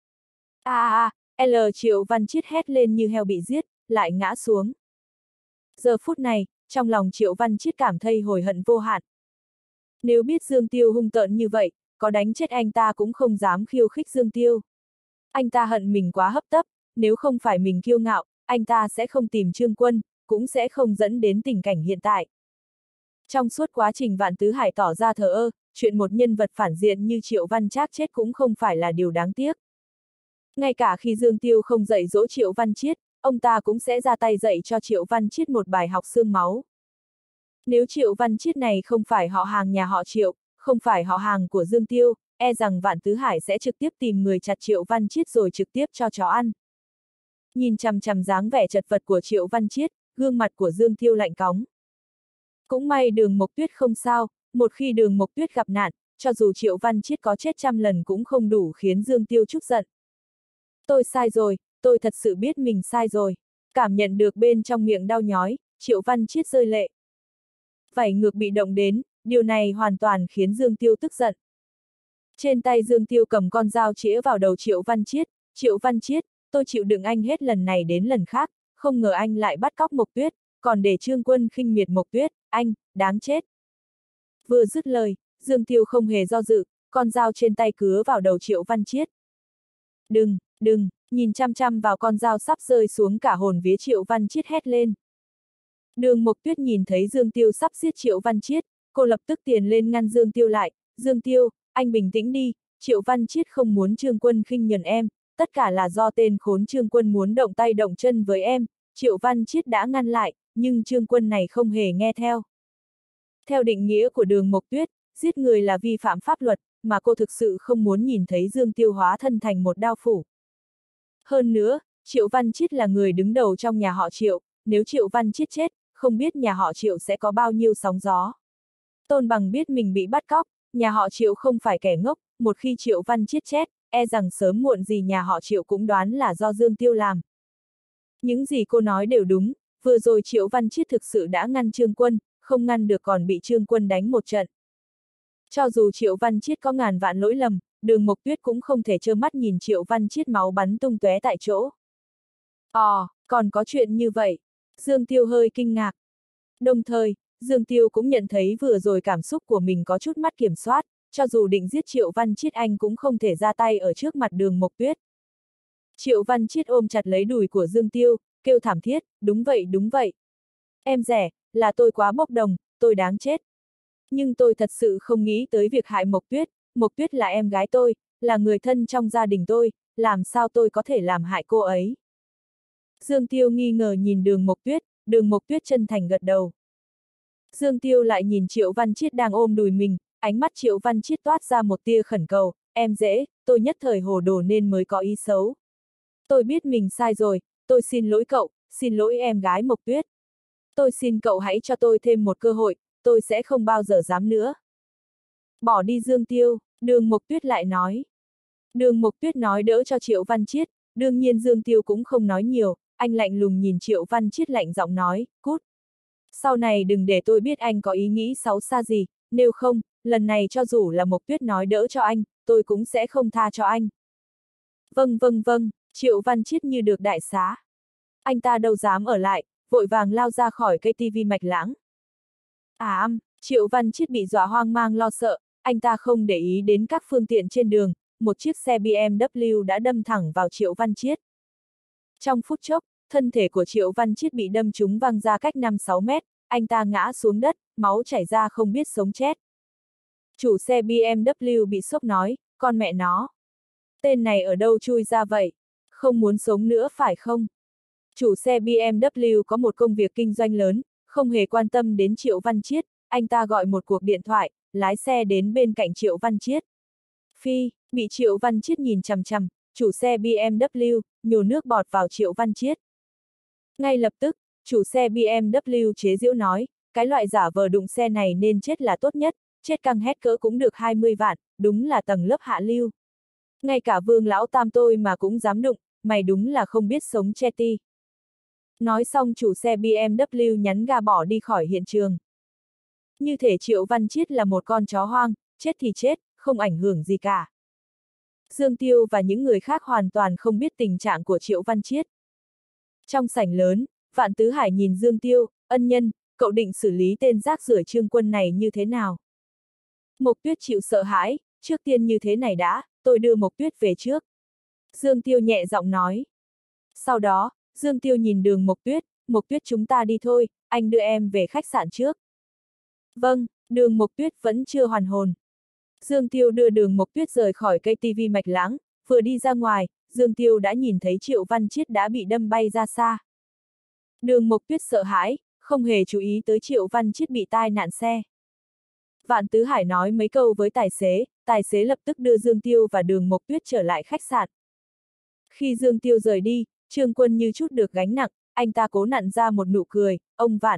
Triệu Văn Chiết hét lên như heo bị giết, lại ngã xuống. Giờ phút này, trong lòng Triệu Văn Chiết cảm thấy hối hận vô hạn. Nếu biết Dương Tiêu hung tợn như vậy, có đánh chết anh ta cũng không dám khiêu khích Dương Tiêu. Anh ta hận mình quá hấp tấp, nếu không phải mình kiêu ngạo, anh ta sẽ không tìm Trương Quân, cũng sẽ không dẫn đến tình cảnh hiện tại. Trong suốt quá trình Vạn Tứ Hải tỏ ra thờ ơ, chuyện một nhân vật phản diện như Triệu Văn Trác chết cũng không phải là điều đáng tiếc. Ngay cả khi Dương Tiêu không dạy dỗ Triệu Văn Chiết, ông ta cũng sẽ ra tay dạy cho Triệu Văn Chiết một bài học xương máu. Nếu Triệu Văn Chiết này không phải họ hàng nhà họ Triệu, không phải họ hàng của Dương Tiêu, e rằng Vạn Tứ Hải sẽ trực tiếp tìm người chặt Triệu Văn Chiết rồi trực tiếp cho chó ăn. Nhìn chằm chằm dáng vẻ chật vật của Triệu Văn Chiết, gương mặt của Dương Tiêu lạnh cóng. Cũng may Đường Mộc Tuyết không sao, một khi Đường Mộc Tuyết gặp nạn, cho dù Triệu Văn Chiết có chết 100 lần cũng không đủ khiến Dương Tiêu trút giận. Tôi sai rồi, tôi thật sự biết mình sai rồi. Cảm nhận được bên trong miệng đau nhói, Triệu Văn Chiết rơi lệ. Vảy ngược bị động đến, điều này hoàn toàn khiến Dương Tiêu tức giận. Trên tay Dương Tiêu cầm con dao chĩa vào đầu Triệu Văn Chiết, tôi chịu đựng anh hết lần này đến lần khác, không ngờ anh lại bắt cóc Mộc Tuyết, còn để Trương Quân khinh miệt Mộc Tuyết, anh, đáng chết. Vừa dứt lời, Dương Tiêu không hề do dự, con dao trên tay cứa vào đầu Triệu Văn Chiết. Đừng, nhìn chăm chăm vào con dao sắp rơi xuống cả hồn vía Triệu Văn Chiết hét lên. Đường Mộc Tuyết nhìn thấy Dương Tiêu sắp giết Triệu Văn Chiết, cô lập tức tiến lên ngăn Dương Tiêu lại. Dương Tiêu, anh bình tĩnh đi, Triệu Văn Chiết không muốn Trương Quân khinh nhờn em, tất cả là do tên khốn Trương Quân muốn động tay động chân với em. Triệu Văn Chiết đã ngăn lại, nhưng Trương Quân này không hề nghe theo. Theo định nghĩa của Đường Mộc Tuyết, giết người là vi phạm pháp luật, mà cô thực sự không muốn nhìn thấy Dương Tiêu hóa thân thành một đao phủ. Hơn nữa, Triệu Văn Chiết là người đứng đầu trong nhà họ Triệu, nếu Triệu Văn Chiết chết, không biết nhà họ Triệu sẽ có bao nhiêu sóng gió. Tôn Bằng biết mình bị bắt cóc, nhà họ Triệu không phải kẻ ngốc, một khi Triệu Văn Chiết chết, e rằng sớm muộn gì nhà họ Triệu cũng đoán là do Dương Tiêu làm. Những gì cô nói đều đúng, vừa rồi Triệu Văn Chiết thực sự đã ngăn Trương Quân, không ngăn được còn bị Trương Quân đánh một trận. Cho dù Triệu Văn Chiết có ngàn vạn lỗi lầm, Đường Mộc Tuyết cũng không thể trơ mắt nhìn Triệu Văn Chiết máu bắn tung tóe tại chỗ. Còn có chuyện như vậy. Dương Tiêu hơi kinh ngạc. Đồng thời, Dương Tiêu cũng nhận thấy vừa rồi cảm xúc của mình có chút mất kiểm soát, cho dù định giết Triệu Văn Chiết anh cũng không thể ra tay ở trước mặt Đường Mộc Tuyết. Triệu Văn Chiết ôm chặt lấy đùi của Dương Tiêu, kêu thảm thiết, đúng vậy đúng vậy. Em rẻ, là tôi quá bốc đồng, tôi đáng chết. Nhưng tôi thật sự không nghĩ tới việc hại Mộc Tuyết là em gái tôi, là người thân trong gia đình tôi, làm sao tôi có thể làm hại cô ấy. Dương Tiêu nghi ngờ nhìn Đường Mộc Tuyết chân thành gật đầu. Dương Tiêu lại nhìn Triệu Văn Chiết đang ôm đùi mình, ánh mắt Triệu Văn Chiết toát ra một tia khẩn cầu, em dễ, tôi nhất thời hồ đồ nên mới có ý xấu. Tôi biết mình sai rồi, tôi xin lỗi cậu, xin lỗi em gái Mộc Tuyết. Tôi xin cậu hãy cho tôi thêm một cơ hội, tôi sẽ không bao giờ dám nữa. Bỏ đi Dương Tiêu, Đường Mộc Tuyết lại nói. Đường Mộc Tuyết nói đỡ cho Triệu Văn Chiết, đương nhiên Dương Tiêu cũng không nói nhiều, anh lạnh lùng nhìn Triệu Văn Chiết lạnh giọng nói, cút. Sau này đừng để tôi biết anh có ý nghĩ xấu xa gì, nếu không, lần này cho dù là Mộc Tuyết nói đỡ cho anh, tôi cũng sẽ không tha cho anh. Vâng, Triệu Văn Chiết như được đại xá. Anh ta đâu dám ở lại, vội vàng lao ra khỏi cây tivi Mạch Lãng. Triệu Văn Chiết bị dọa hoang mang lo sợ, anh ta không để ý đến các phương tiện trên đường, một chiếc xe BMW đã đâm thẳng vào Triệu Văn Chiết. Trong phút chốc, thân thể của Triệu Văn Chiết bị đâm trúng văng ra cách 5-6 mét, anh ta ngã xuống đất, máu chảy ra không biết sống chết. Chủ xe BMW bị sốc nói, con mẹ nó. Tên này ở đâu chui ra vậy? Không muốn sống nữa phải không? Chủ xe BMW có một công việc kinh doanh lớn, không hề quan tâm đến Triệu Văn Chiết, anh ta gọi một cuộc điện thoại, lái xe đến bên cạnh Triệu Văn Chiết. Bị Triệu Văn Chiết nhìn chằm chằm, chủ xe BMW, nhổ nước bọt vào Triệu Văn Chiết. Ngay lập tức, chủ xe BMW chế giễu nói, cái loại giả vờ đụng xe này nên chết là tốt nhất, chết căng hét cỡ cũng được 20 vạn, đúng là tầng lớp hạ lưu. Ngay cả Vương lão tam tôi mà cũng dám đụng, mày đúng là không biết sống che ti. Nói xong chủ xe BMW nhấn ga bỏ đi khỏi hiện trường. Như thể Triệu Văn Chiết là một con chó hoang, chết thì chết, không ảnh hưởng gì cả. Dương Tiêu và những người khác hoàn toàn không biết tình trạng của Triệu Văn Chiết. Trong sảnh lớn, Vạn Tứ Hải nhìn Dương Tiêu, ân nhân, cậu định xử lý tên rác rưởi Trương Quân này như thế nào? Mộc Tuyết chịu sợ hãi, trước tiên như thế này đã, tôi đưa Mộc Tuyết về trước. Dương Tiêu nhẹ giọng nói. Sau đó, Dương Tiêu nhìn Đường Mộc Tuyết chúng ta đi thôi, anh đưa em về khách sạn trước. Vâng, Đường Mộc Tuyết vẫn chưa hoàn hồn. Dương Tiêu đưa Đường Mộc Tuyết rời khỏi cây tivi Mạch Lãng, vừa đi ra ngoài, Dương Tiêu đã nhìn thấy Triệu Văn Chiết đã bị đâm bay ra xa. Đường Mộc Tuyết sợ hãi, không hề chú ý tới Triệu Văn Chiết bị tai nạn xe. Vạn Tứ Hải nói mấy câu với tài xế lập tức đưa Dương Tiêu và Đường Mộc Tuyết trở lại khách sạn. Khi Dương Tiêu rời đi, Trương Quân như chút được gánh nặng, anh ta cố nặn ra một nụ cười, ông Vạn,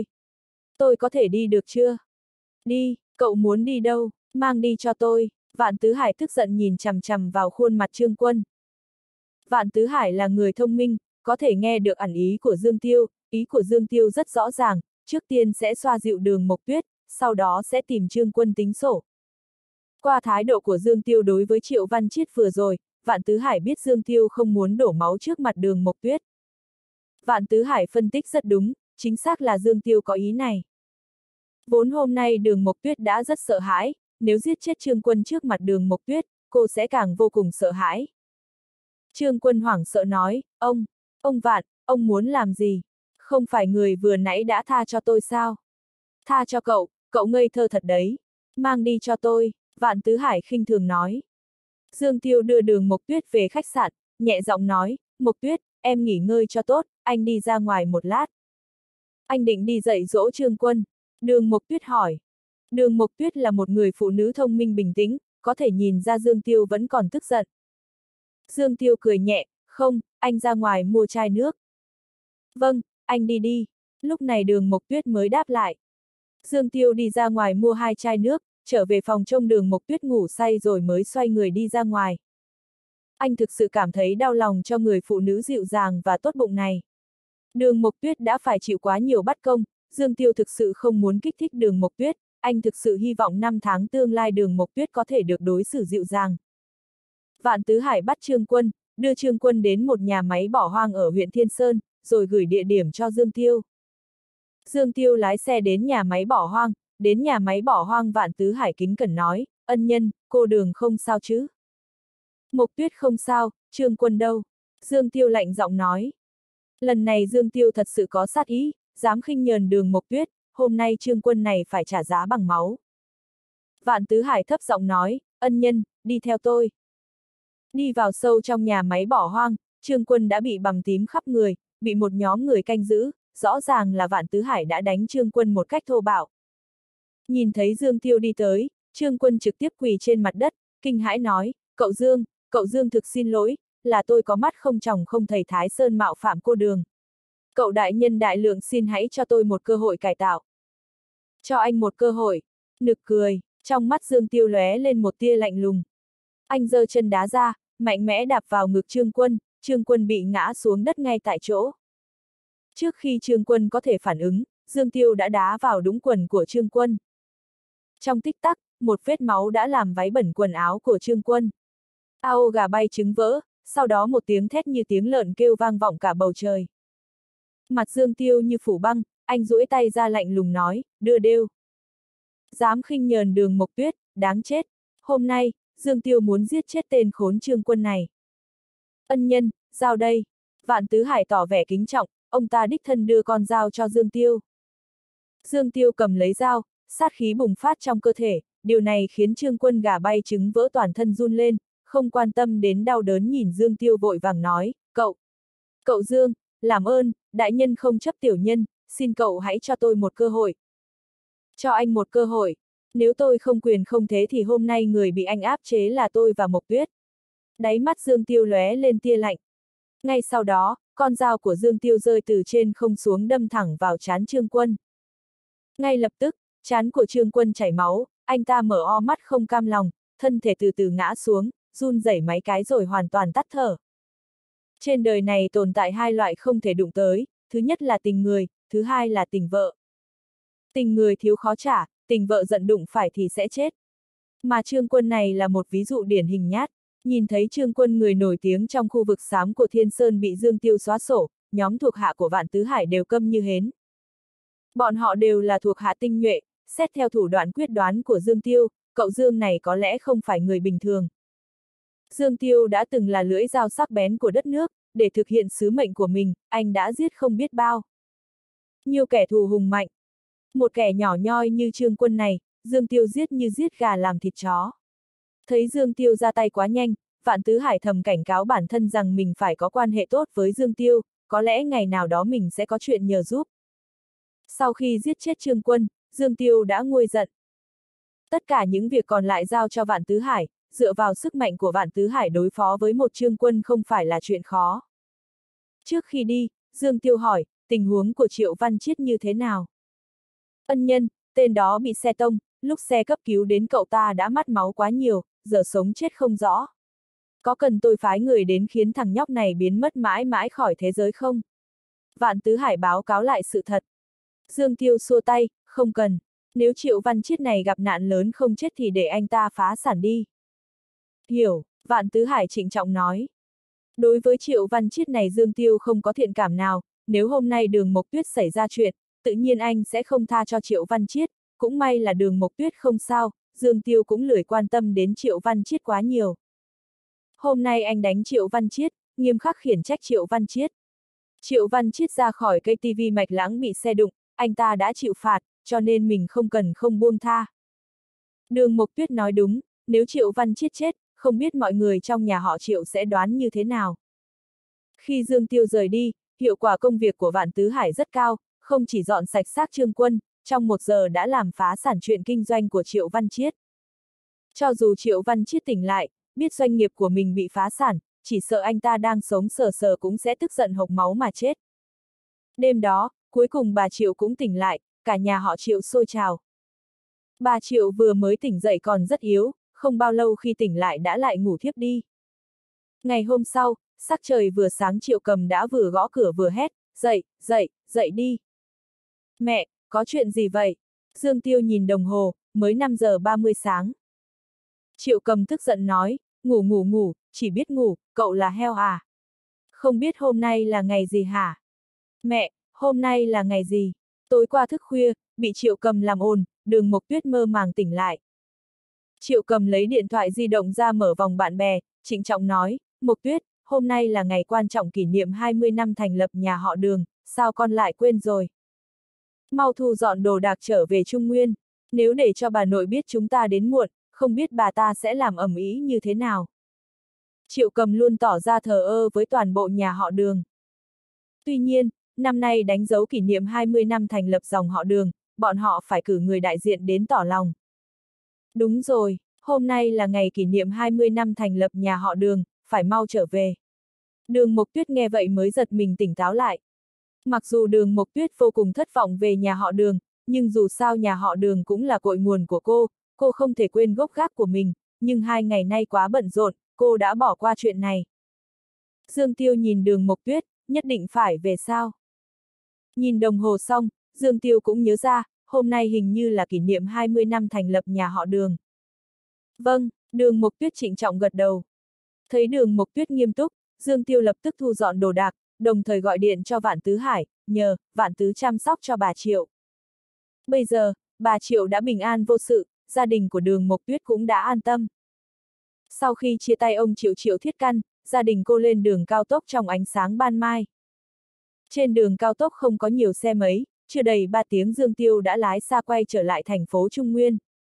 tôi có thể đi được chưa? Đi, cậu muốn đi đâu, mang đi cho tôi. Vạn Tứ Hải tức giận nhìn chằm chằm vào khuôn mặt Trương Quân. Vạn Tứ Hải là người thông minh, có thể nghe được ẩn ý của Dương Tiêu, ý của Dương Tiêu rất rõ ràng, trước tiên sẽ xoa dịu Đường Mộc Tuyết, sau đó sẽ tìm Trương Quân tính sổ. Qua thái độ của Dương Tiêu đối với Triệu Văn Chiết vừa rồi, Vạn Tứ Hải biết Dương Tiêu không muốn đổ máu trước mặt Đường Mộc Tuyết. Vạn Tứ Hải phân tích rất đúng, chính xác là Dương Tiêu có ý này. Vốn hôm nay Đường Mộc Tuyết đã rất sợ hãi, nếu giết chết Trương Quân trước mặt Đường Mộc Tuyết, cô sẽ càng vô cùng sợ hãi. Trương Quân hoảng sợ nói, ông Vạn, ông muốn làm gì? Không phải người vừa nãy đã tha cho tôi sao? Tha cho cậu ngây thơ thật đấy. Mang đi cho tôi, Vạn Tứ Hải khinh thường nói. Dương Tiêu đưa Đường Mộc Tuyết về khách sạn, nhẹ giọng nói, Mộc Tuyết, em nghỉ ngơi cho tốt, anh đi ra ngoài một lát. Anh định đi dạy dỗ Trương Quân? Đường Mộc Tuyết hỏi. Đường Mộc Tuyết là một người phụ nữ thông minh bình tĩnh, có thể nhìn ra Dương Tiêu vẫn còn tức giận. Dương Tiêu cười nhẹ, không, anh ra ngoài mua chai nước. Vâng, anh đi đi. Lúc này Đường Mộc Tuyết mới đáp lại. Dương Tiêu đi ra ngoài mua 2 chai nước, trở về phòng trông Đường Mộc Tuyết ngủ say rồi mới xoay người đi ra ngoài. Anh thực sự cảm thấy đau lòng cho người phụ nữ dịu dàng và tốt bụng này. Đường Mộc Tuyết đã phải chịu quá nhiều bắt công, Dương Tiêu thực sự không muốn kích thích Đường Mộc Tuyết, anh thực sự hy vọng 5 tháng tương lai Đường Mộc Tuyết có thể được đối xử dịu dàng. Vạn Tứ Hải bắt Trương Quân, đưa Trương Quân đến một nhà máy bỏ hoang ở huyện Thiên Sơn, rồi gửi địa điểm cho Dương Tiêu. Dương Tiêu lái xe đến nhà máy bỏ hoang, đến nhà máy bỏ hoang Vạn Tứ Hải kính cẩn nói, ân nhân, cô Đường không sao chứ? Mộc Tuyết không sao, Trương Quân đâu? Dương Tiêu lạnh giọng nói. Lần này Dương Tiêu thật sự có sát ý, dám khinh nhờn Đường Mộc Tuyết, hôm nay Trương Quân này phải trả giá bằng máu. Vạn Tứ Hải thấp giọng nói, ân nhân, đi theo tôi. Đi vào sâu trong nhà máy bỏ hoang, Trương Quân đã bị bầm tím khắp người, bị một nhóm người canh giữ, rõ ràng là Vạn Tứ Hải đã đánh Trương Quân một cách thô bạo. Nhìn thấy Dương Tiêu đi tới, Trương Quân trực tiếp quỳ trên mặt đất, kinh hãi nói, cậu Dương thực xin lỗi, là tôi có mắt không tròng không thầy Thái Sơn mạo phạm cô Đường. Cậu đại nhân đại lượng xin hãy cho tôi một cơ hội cải tạo. Cho anh một cơ hội, nực cười, trong mắt Dương Tiêu lóe lên một tia lạnh lùng. Anh giơ chân đá ra, mạnh mẽ đạp vào ngực Trương Quân bị ngã xuống đất ngay tại chỗ. Trước khi Trương Quân có thể phản ứng, Dương Tiêu đã đá vào đúng quần của Trương Quân. Trong tích tắc, một vết máu đã làm váy bẩn quần áo của Trương Quân. Ao gà bay trứng vỡ, sau đó một tiếng thét như tiếng lợn kêu vang vọng cả bầu trời. Mặt Dương Tiêu như phủ băng, anh duỗi tay ra lạnh lùng nói, đưa đêu. Dám khinh nhờn Đường Mộc Tuyết, đáng chết. Hôm nay, Dương Tiêu muốn giết chết tên khốn Trương Quân này. Ân nhân, dao đây. Vạn Tứ Hải tỏ vẻ kính trọng, ông ta đích thân đưa con dao cho Dương Tiêu. Dương Tiêu cầm lấy dao, sát khí bùng phát trong cơ thể, điều này khiến Trương Quân gà bay trứng vỡ toàn thân run lên, không quan tâm đến đau đớn nhìn Dương Tiêu vội vàng nói, Cậu Dương, làm ơn, đại nhân không chấp tiểu nhân, xin cậu hãy cho tôi một cơ hội. Cho anh một cơ hội, nếu tôi không quyền không thế thì hôm nay người bị anh áp chế là tôi và Mộc Tuyết. Đáy mắt Dương Tiêu lóe lên tia lạnh. Ngay sau đó, con dao của Dương Tiêu rơi từ trên không xuống đâm thẳng vào trán Trương Quân. Ngay lập tức, trán của Trương Quân chảy máu, anh ta mở o mắt không cam lòng, thân thể từ từ ngã xuống, run rẩy mấy cái rồi hoàn toàn tắt thở. Trên đời này tồn tại hai loại không thể đụng tới, thứ nhất là tình người, thứ hai là tình vợ. Tình người thiếu khó trả, tình vợ giận đụng phải thì sẽ chết. Mà Trương Quân này là một ví dụ điển hình nhát. Nhìn thấy Trương Quân người nổi tiếng trong khu vực xám của Thiên Sơn bị Dương Tiêu xóa sổ, nhóm thuộc hạ của Vạn Tứ Hải đều câm như hến. Bọn họ đều là thuộc hạ tinh nhuệ, xét theo thủ đoạn quyết đoán của Dương Tiêu, cậu Dương này có lẽ không phải người bình thường. Dương Tiêu đã từng là lưỡi dao sắc bén của đất nước, để thực hiện sứ mệnh của mình, anh đã giết không biết bao nhiều kẻ thù hùng mạnh. Một kẻ nhỏ nhoi như Trương Quân này, Dương Tiêu giết như giết gà làm thịt chó. Thấy Dương Tiêu ra tay quá nhanh, Vạn Tứ Hải thầm cảnh cáo bản thân rằng mình phải có quan hệ tốt với Dương Tiêu, có lẽ ngày nào đó mình sẽ có chuyện nhờ giúp. Sau khi giết chết Trương Quân, Dương Tiêu đã nguôi giận. Tất cả những việc còn lại giao cho Vạn Tứ Hải, dựa vào sức mạnh của Vạn Tứ Hải đối phó với một Trương Quân không phải là chuyện khó. Trước khi đi, Dương Tiêu hỏi, tình huống của Triệu Văn Chiết như thế nào? Ân nhân, tên đó bị xe tông, lúc xe cấp cứu đến cậu ta đã mất máu quá nhiều, giờ sống chết không rõ. Có cần tôi phái người đến khiến thằng nhóc này biến mất mãi mãi khỏi thế giới không? Vạn Tứ Hải báo cáo lại sự thật. Dương Tiêu xua tay, không cần. Nếu Triệu Văn Chiết này gặp nạn lớn không chết thì để anh ta phá sản đi. Hiểu, Vạn Tứ Hải trịnh trọng nói. Đối với Triệu Văn Chiết này Dương Tiêu không có thiện cảm nào, nếu hôm nay Đường Mộc Tuyết xảy ra chuyện, tự nhiên anh sẽ không tha cho Triệu Văn Chiết, cũng may là Đường Mộc Tuyết không sao, Dương Tiêu cũng lười quan tâm đến Triệu Văn Chiết quá nhiều. Hôm nay anh đánh Triệu Văn Chiết, nghiêm khắc khiển trách Triệu Văn Chiết. Triệu Văn Chiết ra khỏi cây tivi Mạch Lãng bị xe đụng, anh ta đã chịu phạt, cho nên mình không cần không buông tha. Đường Mộc Tuyết nói đúng, nếu Triệu Văn Chiết chết, không biết mọi người trong nhà họ Triệu sẽ đoán như thế nào. Khi Dương Tiêu rời đi, hiệu quả công việc của Vạn Tứ Hải rất cao, không chỉ dọn sạch xác Trương Quân, trong 1 giờ đã làm phá sản chuyện kinh doanh của Triệu Văn Chiết. Cho dù Triệu Văn Chiết tỉnh lại, biết doanh nghiệp của mình bị phá sản, chỉ sợ anh ta đang sống sờ sờ cũng sẽ tức giận hộc máu mà chết. Đêm đó, cuối cùng bà Triệu cũng tỉnh lại, cả nhà họ Triệu sôi trào. Bà Triệu vừa mới tỉnh dậy còn rất yếu, không bao lâu khi tỉnh lại đã lại ngủ thiếp đi. Ngày hôm sau, sắc trời vừa sáng Triệu Cầm đã vừa gõ cửa vừa hét, dậy đi. Mẹ, có chuyện gì vậy? Dương Tiêu nhìn đồng hồ, mới 5 giờ 30 sáng. Triệu Cầm tức giận nói, ngủ, chỉ biết ngủ, cậu là heo à? Không biết hôm nay là ngày gì hả? Mẹ, hôm nay là ngày gì? Tối qua thức khuya, bị Triệu Cầm làm ồn, Đường Mộc Tuyết mơ màng tỉnh lại. Triệu Cầm lấy điện thoại di động ra mở vòng bạn bè, trịnh trọng nói, Mộc Tuyết, hôm nay là ngày quan trọng kỷ niệm 20 năm thành lập nhà họ Đường, sao con lại quên rồi? Mau thu dọn đồ đạc trở về Trung Nguyên, nếu để cho bà nội biết chúng ta đến muộn, không biết bà ta sẽ làm ầm ĩ như thế nào. Triệu Cầm luôn tỏ ra thờ ơ với toàn bộ nhà họ Đường. Tuy nhiên, năm nay đánh dấu kỷ niệm 20 năm thành lập dòng họ Đường, bọn họ phải cử người đại diện đến tỏ lòng. Đúng rồi, hôm nay là ngày kỷ niệm 20 năm thành lập nhà họ Đường, phải mau trở về. Đường Mộc Tuyết nghe vậy mới giật mình tỉnh táo lại. Mặc dù Đường Mộc Tuyết vô cùng thất vọng về nhà họ Đường, nhưng dù sao nhà họ Đường cũng là cội nguồn của cô không thể quên gốc gác của mình, nhưng 2 ngày nay quá bận rộn, cô đã bỏ qua chuyện này. Dương Tiêu nhìn Đường Mộc Tuyết, nhất định phải về sao? Nhìn đồng hồ xong, Dương Tiêu cũng nhớ ra, hôm nay hình như là kỷ niệm 20 năm thành lập nhà họ Đường. Vâng, Đường Mộc Tuyết trịnh trọng gật đầu. Thấy Đường Mộc Tuyết nghiêm túc, Dương Tiêu lập tức thu dọn đồ đạc, đồng thời gọi điện cho Vạn Tứ Hải, nhờ Vạn Tứ chăm sóc cho bà Triệu. Bây giờ, bà Triệu đã bình an vô sự, gia đình của Đường Mộc Tuyết cũng đã an tâm. Sau khi chia tay ông Triệu Thiết Căn, gia đình cô lên đường cao tốc trong ánh sáng ban mai. Trên đường cao tốc không có nhiều xe mấy, chưa đầy 3 tiếng Dương Tiêu đã lái xa quay trở lại thành phố Trung Nguyên.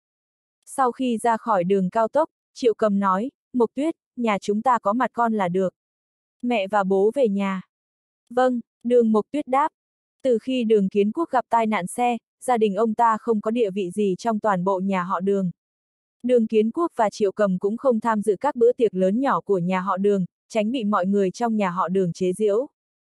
Sau khi ra khỏi đường cao tốc, Triệu Cầm nói, Mộc Tuyết, nhà chúng ta có mặt con là được. Mẹ và bố về nhà. Vâng, Đường Mộc Tuyết đáp. Từ khi Đường Kiến Quốc gặp tai nạn xe, gia đình ông ta không có địa vị gì trong toàn bộ nhà họ Đường. Đường Kiến Quốc và Triệu Cầm cũng không tham dự các bữa tiệc lớn nhỏ của nhà họ Đường, tránh bị mọi người trong nhà họ Đường chế giễu.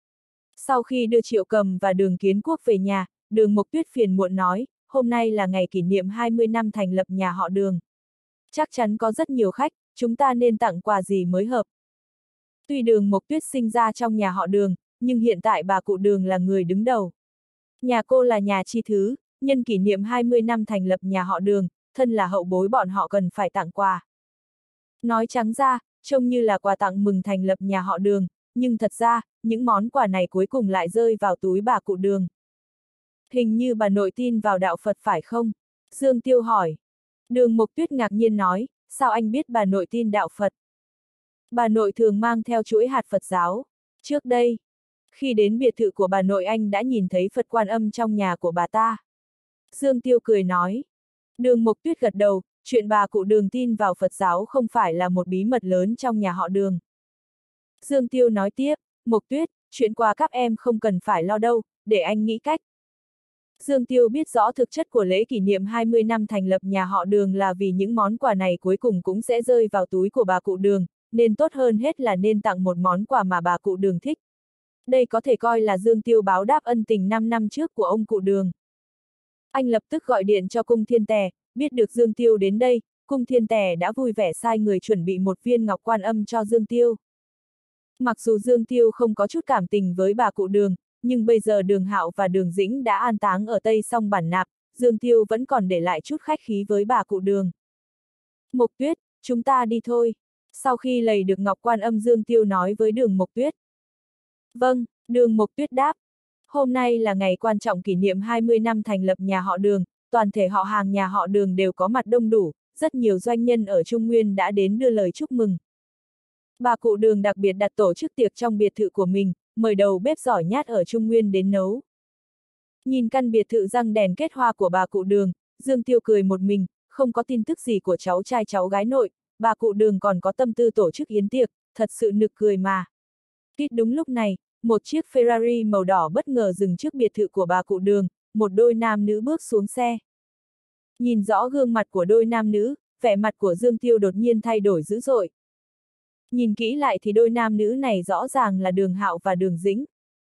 Sau khi đưa Triệu Cầm và Đường Kiến Quốc về nhà, Đường Mộc Tuyết phiền muộn nói, hôm nay là ngày kỷ niệm 20 năm thành lập nhà họ Đường. Chắc chắn có rất nhiều khách, chúng ta nên tặng quà gì mới hợp. Tuy Đường Mộc Tuyết sinh ra trong nhà họ Đường, nhưng hiện tại bà cụ Đường là người đứng đầu. Nhà cô là nhà chi thứ, nhân kỷ niệm 20 năm thành lập nhà họ Đường, thân là hậu bối bọn họ cần phải tặng quà. Nói trắng ra, trông như là quà tặng mừng thành lập nhà họ Đường, nhưng thật ra, những món quà này cuối cùng lại rơi vào túi bà cụ Đường. Hình như bà nội tin vào đạo Phật phải không? Dương Tiêu hỏi. Đường Mộc Tuyết ngạc nhiên nói, sao anh biết bà nội tin đạo Phật? Bà nội thường mang theo chuỗi hạt Phật giáo. Trước đây, khi đến biệt thự của bà nội anh đã nhìn thấy Phật Quan Âm trong nhà của bà ta. Dương Tiêu cười nói. Đường Mộc Tuyết gật đầu, chuyện bà cụ Đường tin vào Phật giáo không phải là một bí mật lớn trong nhà họ Đường. Dương Tiêu nói tiếp, Mộc Tuyết, chuyện quà các em không cần phải lo đâu, để anh nghĩ cách. Dương Tiêu biết rõ thực chất của lễ kỷ niệm 20 năm thành lập nhà họ Đường là vì những món quà này cuối cùng cũng sẽ rơi vào túi của bà cụ Đường, nên tốt hơn hết là nên tặng một món quà mà bà cụ Đường thích. Đây có thể coi là Dương Tiêu báo đáp ân tình 5 năm trước của ông cụ Đường. Anh lập tức gọi điện cho Cung Thiên Tề, biết được Dương Tiêu đến đây, Cung Thiên Tề đã vui vẻ sai người chuẩn bị một viên ngọc quan âm cho Dương Tiêu. Mặc dù Dương Tiêu không có chút cảm tình với bà cụ Đường, nhưng bây giờ Đường Hạo và Đường Dĩnh đã an táng ở Tây Song Bản Nạp, Dương Tiêu vẫn còn để lại chút khách khí với bà cụ Đường. Mộc Tuyết, chúng ta đi thôi. Sau khi lầy được ngọc quan âm Dương Tiêu nói với Đường Mộc Tuyết. Vâng, Đường Mộc Tuyết đáp. Hôm nay là ngày quan trọng kỷ niệm 20 năm thành lập nhà họ Đường, toàn thể họ hàng nhà họ Đường đều có mặt đông đủ, rất nhiều doanh nhân ở Trung Nguyên đã đến đưa lời chúc mừng. Bà cụ Đường đặc biệt đặt tổ chức tiệc trong biệt thự của mình, mời đầu bếp giỏi nhát ở Trung Nguyên đến nấu. Nhìn căn biệt thự răng đèn kết hoa của bà cụ Đường, Dương Tiêu cười một mình, không có tin tức gì của cháu trai cháu gái nội, bà cụ Đường còn có tâm tư tổ chức yến tiệc, thật sự nực cười mà. Tít đúng lúc này, một chiếc Ferrari màu đỏ bất ngờ dừng trước biệt thự của bà cụ Đường, một đôi nam nữ bước xuống xe. Nhìn rõ gương mặt của đôi nam nữ, vẻ mặt của Dương Tiêu đột nhiên thay đổi dữ dội. Nhìn kỹ lại thì đôi nam nữ này rõ ràng là Đường Hạo và Đường Dĩnh.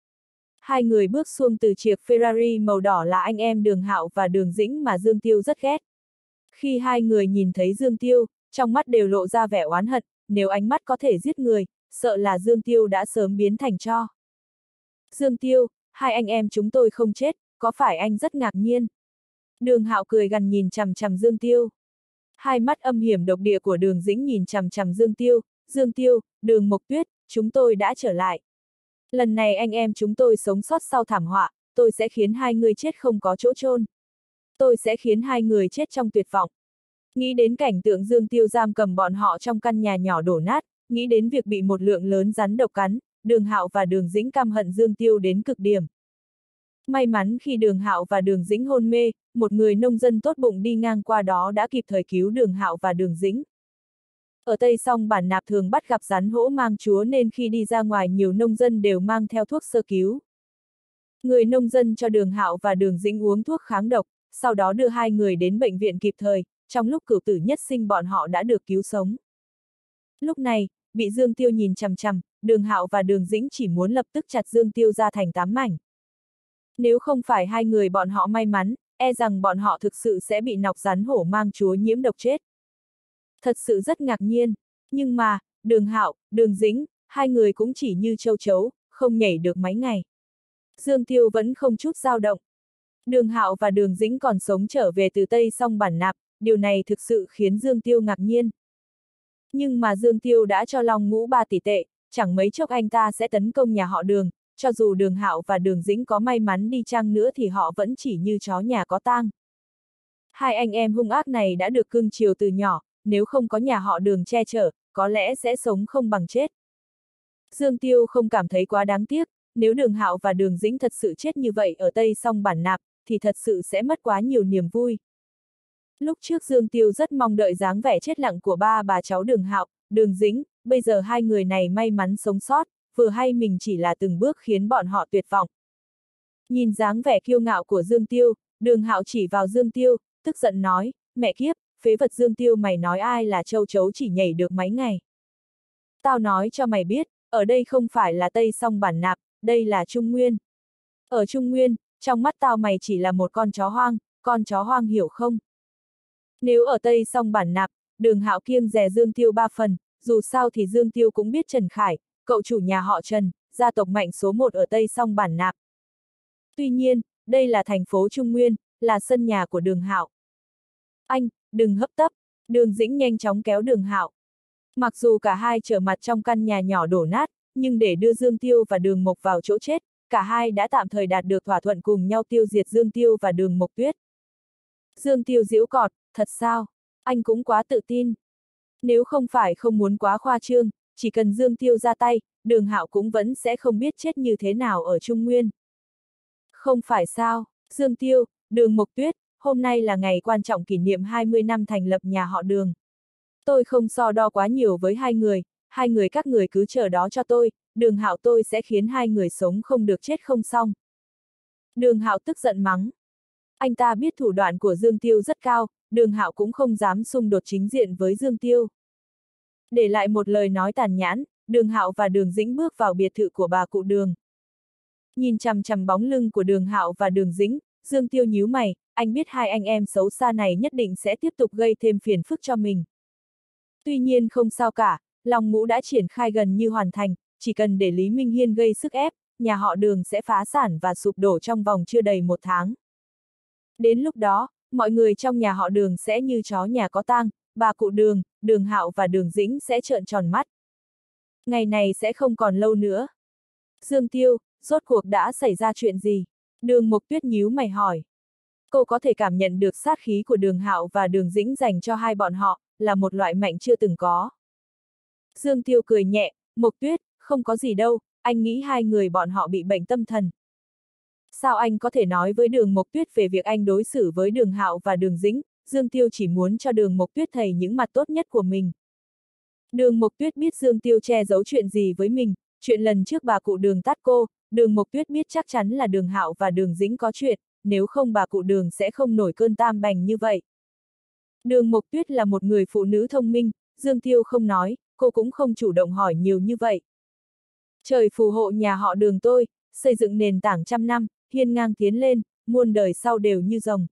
Hai người bước xuống từ chiếc Ferrari màu đỏ là anh em Đường Hạo và Đường Dĩnh mà Dương Tiêu rất ghét. Khi hai người nhìn thấy Dương Tiêu, trong mắt đều lộ ra vẻ oán hận, nếu ánh mắt có thể giết người, sợ là Dương Tiêu đã sớm biến thành tro. Dương Tiêu, hai anh em chúng tôi không chết, có phải anh rất ngạc nhiên? Đường Hạo cười gằn nhìn chằm chằm Dương Tiêu. Hai mắt âm hiểm độc địa của Đường Dĩnh nhìn chằm chằm Dương Tiêu. Dương Tiêu, Đường Mộc Tuyết, chúng tôi đã trở lại. Lần này anh em chúng tôi sống sót sau thảm họa, tôi sẽ khiến hai người chết không có chỗ chôn. Tôi sẽ khiến hai người chết trong tuyệt vọng. Nghĩ đến cảnh tượng Dương Tiêu giam cầm bọn họ trong căn nhà nhỏ đổ nát, nghĩ đến việc bị một lượng lớn rắn độc cắn, Đường Hạo và Đường Dĩnh căm hận Dương Tiêu đến cực điểm. May mắn khi Đường Hạo và Đường Dĩnh hôn mê, một người nông dân tốt bụng đi ngang qua đó đã kịp thời cứu Đường Hạo và Đường Dĩnh. Ở Tây Song Bản Nạp thường bắt gặp rắn hổ mang chúa nên khi đi ra ngoài nhiều nông dân đều mang theo thuốc sơ cứu. Người nông dân cho Đường Hạo và Đường Dĩnh uống thuốc kháng độc, sau đó đưa hai người đến bệnh viện kịp thời, trong lúc cửu tử nhất sinh bọn họ đã được cứu sống. Lúc này, bị Dương Tiêu nhìn chằm chằm, Đường Hạo và Đường Dĩnh chỉ muốn lập tức chặt Dương Tiêu ra thành 8 mảnh. Nếu không phải hai người bọn họ may mắn, e rằng bọn họ thực sự sẽ bị nọc rắn hổ mang chúa nhiễm độc chết. Thật sự rất ngạc nhiên, nhưng mà, Đường Hạo, Đường Dĩnh, hai người cũng chỉ như châu chấu, không nhảy được mấy ngày. Dương Tiêu vẫn không chút dao động. Đường Hạo và Đường Dĩnh còn sống trở về từ Tây Song Bản Nạp, điều này thực sự khiến Dương Tiêu ngạc nhiên. Nhưng mà Dương Tiêu đã cho Long Ngũ 3 tỷ tệ, chẳng mấy chốc anh ta sẽ tấn công nhà họ Đường, cho dù Đường Hạo và Đường Dĩnh có may mắn đi chăng nữa thì họ vẫn chỉ như chó nhà có tang. Hai anh em hung ác này đã được cưng chiều từ nhỏ, nếu không có nhà họ Đường che chở, có lẽ sẽ sống không bằng chết. Dương Tiêu không cảm thấy quá đáng tiếc, nếu Đường Hạo và Đường Dĩnh thật sự chết như vậy ở Tây Song Bản Nạp, thì thật sự sẽ mất quá nhiều niềm vui. Lúc trước Dương Tiêu rất mong đợi dáng vẻ chết lặng của ba bà cháu Đường Hạo, Đường Dĩnh, bây giờ hai người này may mắn sống sót, vừa hay mình chỉ là từng bước khiến bọn họ tuyệt vọng. Nhìn dáng vẻ kiêu ngạo của Dương Tiêu, Đường Hạo chỉ vào Dương Tiêu, tức giận nói, mẹ kiếp, phế vật Dương Tiêu mày nói ai là châu chấu chỉ nhảy được mấy ngày. Tao nói cho mày biết, ở đây không phải là Tây Song Bản Nạp, đây là Trung Nguyên. Ở Trung Nguyên, trong mắt tao mày chỉ là một con chó hoang hiểu không? Nếu ở Tây Song Bản Nạp, Đường Hạo kiêng dè Dương Tiêu 3 phần, dù sao thì Dương Tiêu cũng biết Trần Khải, cậu chủ nhà họ Trần, gia tộc mạnh số 1 ở Tây Song Bản Nạp. Tuy nhiên, đây là thành phố Trung Nguyên, là sân nhà của Đường Hạo. Anh, đừng hấp tấp, Đường Dĩnh nhanh chóng kéo Đường Hạo. Mặc dù cả hai trở mặt trong căn nhà nhỏ đổ nát, nhưng để đưa Dương Tiêu và Đường Mộc vào chỗ chết, cả hai đã tạm thời đạt được thỏa thuận cùng nhau tiêu diệt Dương Tiêu và Đường Mộc Tuyết. Dương Tiêu giễu cọt, thật sao? Anh cũng quá tự tin. Nếu không phải không muốn quá khoa trương, chỉ cần Dương Tiêu ra tay, Đường Hạo cũng vẫn sẽ không biết chết như thế nào ở Trung Nguyên. Không phải sao, Dương Tiêu, Đường Mộc Tuyết, hôm nay là ngày quan trọng kỷ niệm 20 năm thành lập nhà họ Đường. Tôi không so đo quá nhiều với hai người các người cứ chờ đó cho tôi, Đường Hạo tôi sẽ khiến hai người sống không được chết không xong. Đường Hạo tức giận mắng. Anh ta biết thủ đoạn của Dương Tiêu rất cao, Đường Hạo cũng không dám xung đột chính diện với Dương Tiêu. Để lại một lời nói tàn nhẫn, Đường Hạo và Đường Dĩnh bước vào biệt thự của bà cụ Đường. Nhìn chằm chằm bóng lưng của Đường Hạo và Đường Dĩnh, Dương Tiêu nhíu mày, anh biết hai anh em xấu xa này nhất định sẽ tiếp tục gây thêm phiền phức cho mình. Tuy nhiên không sao cả, Long Ngũ đã triển khai gần như hoàn thành, chỉ cần để Lý Minh Hiên gây sức ép, nhà họ Đường sẽ phá sản và sụp đổ trong vòng chưa đầy 1 tháng. Đến lúc đó, mọi người trong nhà họ Đường sẽ như chó nhà có tang, bà cụ Đường, Đường Hạo và Đường Dĩnh sẽ trợn tròn mắt. Ngày này sẽ không còn lâu nữa. Dương Tiêu, rốt cuộc đã xảy ra chuyện gì? Đường Mộc Tuyết nhíu mày hỏi. Cô có thể cảm nhận được sát khí của Đường Hạo và Đường Dĩnh dành cho hai bọn họ, là một loại mạnh chưa từng có. Dương Tiêu cười nhẹ, Mộc Tuyết, không có gì đâu, anh nghĩ hai người bọn họ bị bệnh tâm thần. Sao anh có thể nói với Đường Mộc Tuyết về việc anh đối xử với Đường Hạo và Đường Dĩnh? Dương Tiêu chỉ muốn cho Đường Mộc Tuyết thấy những mặt tốt nhất của mình. Đường Mộc Tuyết biết Dương Tiêu che giấu chuyện gì với mình, chuyện lần trước bà cụ Đường tát cô, Đường Mộc Tuyết biết chắc chắn là Đường Hạo và Đường Dĩnh có chuyện, nếu không bà cụ Đường sẽ không nổi cơn tam bành như vậy. Đường Mộc Tuyết là một người phụ nữ thông minh, Dương Tiêu không nói, cô cũng không chủ động hỏi nhiều như vậy. Trời phù hộ nhà họ Đường tôi, xây dựng nền tảng trăm năm, hiên ngang tiến lên, muôn đời sau đều như rồng.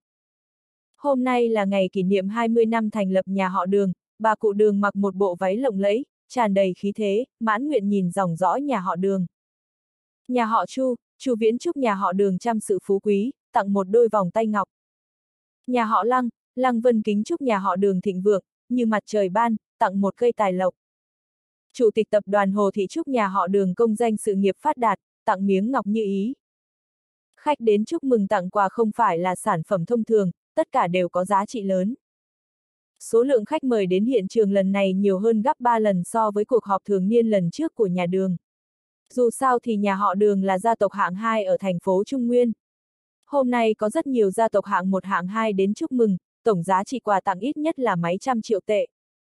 Hôm nay là ngày kỷ niệm 20 năm thành lập nhà họ Đường, bà cụ Đường mặc một bộ váy lộng lẫy, tràn đầy khí thế, mãn nguyện nhìn dòng dõi nhà họ Đường. Nhà họ Chu Viễn chúc nhà họ Đường trăm sự phú quý, tặng một đôi vòng tay ngọc. Nhà họ Lăng, Lăng Vân kính chúc nhà họ Đường thịnh vượng, như mặt trời ban, tặng một cây tài lộc. Chủ tịch tập đoàn Hồ Thị chúc nhà họ Đường công danh sự nghiệp phát đạt, tặng miếng ngọc như ý. Khách đến chúc mừng tặng quà không phải là sản phẩm thông thường, tất cả đều có giá trị lớn. Số lượng khách mời đến hiện trường lần này nhiều hơn gấp 3 lần so với cuộc họp thường niên lần trước của nhà Đường. Dù sao thì nhà họ Đường là gia tộc hạng 2 ở thành phố Trung Nguyên. Hôm nay có rất nhiều gia tộc hạng 1 hạng 2 đến chúc mừng, tổng giá trị quà tặng ít nhất là mấy trăm triệu tệ.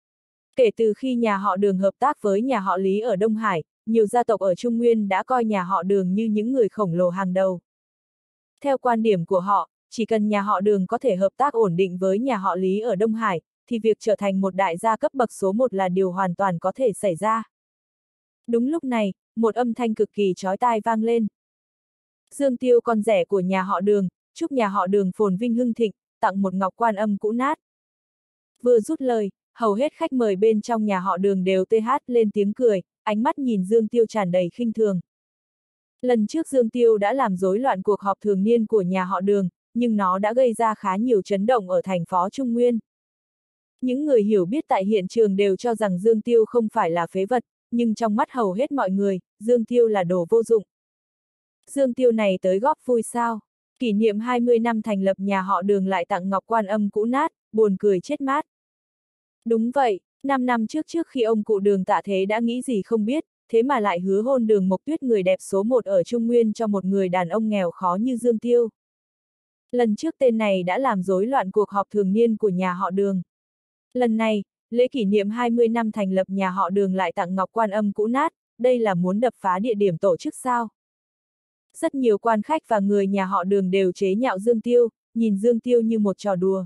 Kể từ khi nhà họ Đường hợp tác với nhà họ Lý ở Đông Hải, nhiều gia tộc ở Trung Nguyên đã coi nhà họ Đường như những người khổng lồ hàng đầu. Theo quan điểm của họ, chỉ cần nhà họ Đường có thể hợp tác ổn định với nhà họ Lý ở Đông Hải, thì việc trở thành một đại gia cấp bậc số 1 là điều hoàn toàn có thể xảy ra. Đúng lúc này, một âm thanh cực kỳ chói tai vang lên. Dương Tiêu con rể của nhà họ Đường, chúc nhà họ Đường phồn vinh hưng thịnh, tặng một ngọc quan âm cũ nát. Vừa dứt lời, hầu hết khách mời bên trong nhà họ Đường đều tê hát lên tiếng cười, ánh mắt nhìn Dương Tiêu tràn đầy khinh thường. Lần trước Dương Tiêu đã làm rối loạn cuộc họp thường niên của nhà họ Đường, nhưng nó đã gây ra khá nhiều chấn động ở thành phố Trung Nguyên. Những người hiểu biết tại hiện trường đều cho rằng Dương Tiêu không phải là phế vật, nhưng trong mắt hầu hết mọi người, Dương Tiêu là đồ vô dụng. Dương Tiêu này tới góp vui sao? Kỷ niệm 20 năm thành lập nhà họ Đường lại tặng ngọc quan âm cũ nát, buồn cười chết mát. Đúng vậy, 5 năm trước khi ông cụ Đường tạ thế đã nghĩ gì không biết, thế mà lại hứa hôn Đường Mộc Tuyết người đẹp số 1 ở Trung Nguyên cho một người đàn ông nghèo khó như Dương Tiêu. Lần trước tên này đã làm rối loạn cuộc họp thường niên của nhà họ Đường. Lần này, lễ kỷ niệm 20 năm thành lập nhà họ Đường lại tặng ngọc quan âm cũ nát, đây là muốn đập phá địa điểm tổ chức sao? Rất nhiều quan khách và người nhà họ Đường đều chế nhạo Dương Tiêu, nhìn Dương Tiêu như một trò đùa.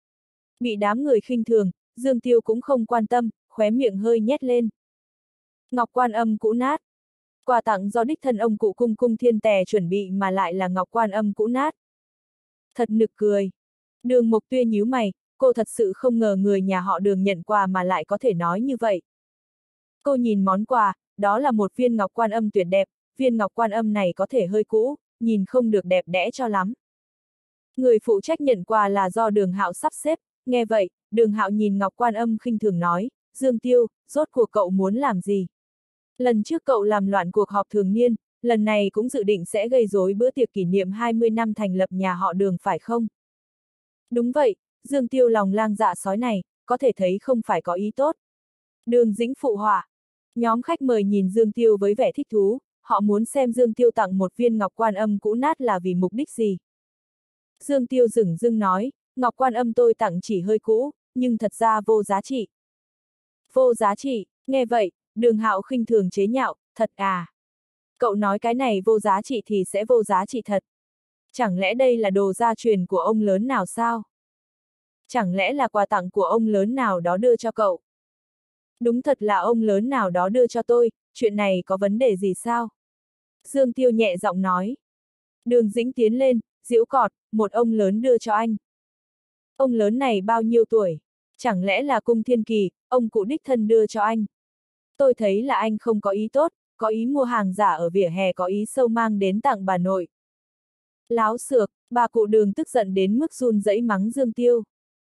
Bị đám người khinh thường, Dương Tiêu cũng không quan tâm, khóe miệng hơi nhét lên. Ngọc quan âm cũ nát. Quà tặng do đích thân ông cụ Cung Cung Thiên Tề chuẩn bị mà lại là ngọc quan âm cũ nát. Thật nực cười. Đường Mộc Tuyết nhíu mày, cô thật sự không ngờ người nhà họ Đường nhận quà mà lại có thể nói như vậy. Cô nhìn món quà, đó là một viên ngọc quan âm tuyệt đẹp, viên ngọc quan âm này có thể hơi cũ, nhìn không được đẹp đẽ cho lắm. Người phụ trách nhận quà là do Đường Hạo sắp xếp, nghe vậy, Đường Hạo nhìn ngọc quan âm khinh thường nói, Dương Tiêu, rốt cuộc cậu muốn làm gì? Lần trước cậu làm loạn cuộc họp thường niên, lần này cũng dự định sẽ gây rối bữa tiệc kỷ niệm 20 năm thành lập nhà họ Đường phải không? Đúng vậy, Dương Tiêu lòng lang dạ sói này, có thể thấy không phải có ý tốt. Đường Dĩnh phụ họa. Nhóm khách mời nhìn Dương Tiêu với vẻ thích thú, họ muốn xem Dương Tiêu tặng một viên ngọc quan âm cũ nát là vì mục đích gì. Dương Tiêu dửng dưng nói, ngọc quan âm tôi tặng chỉ hơi cũ, nhưng thật ra vô giá trị. Vô giá trị, nghe vậy, Đường Hạo khinh thường chế nhạo, thật à? Cậu nói cái này vô giá trị thì sẽ vô giá trị thật. Chẳng lẽ đây là đồ gia truyền của ông lớn nào sao? Chẳng lẽ là quà tặng của ông lớn nào đó đưa cho cậu? Đúng thật là ông lớn nào đó đưa cho tôi, chuyện này có vấn đề gì sao? Dương Tiêu nhẹ giọng nói. Đường Dĩnh tiến lên, giễu cọt, một ông lớn đưa cho anh. Ông lớn này bao nhiêu tuổi? Chẳng lẽ là Cung Thiên Kỳ, ông cụ đích thân đưa cho anh? Tôi thấy là anh không có ý tốt, có ý mua hàng giả ở vỉa hè, có ý sâu mang đến tặng bà nội. Láo xược, bà cụ Đường tức giận đến mức run rẩy mắng Dương Tiêu.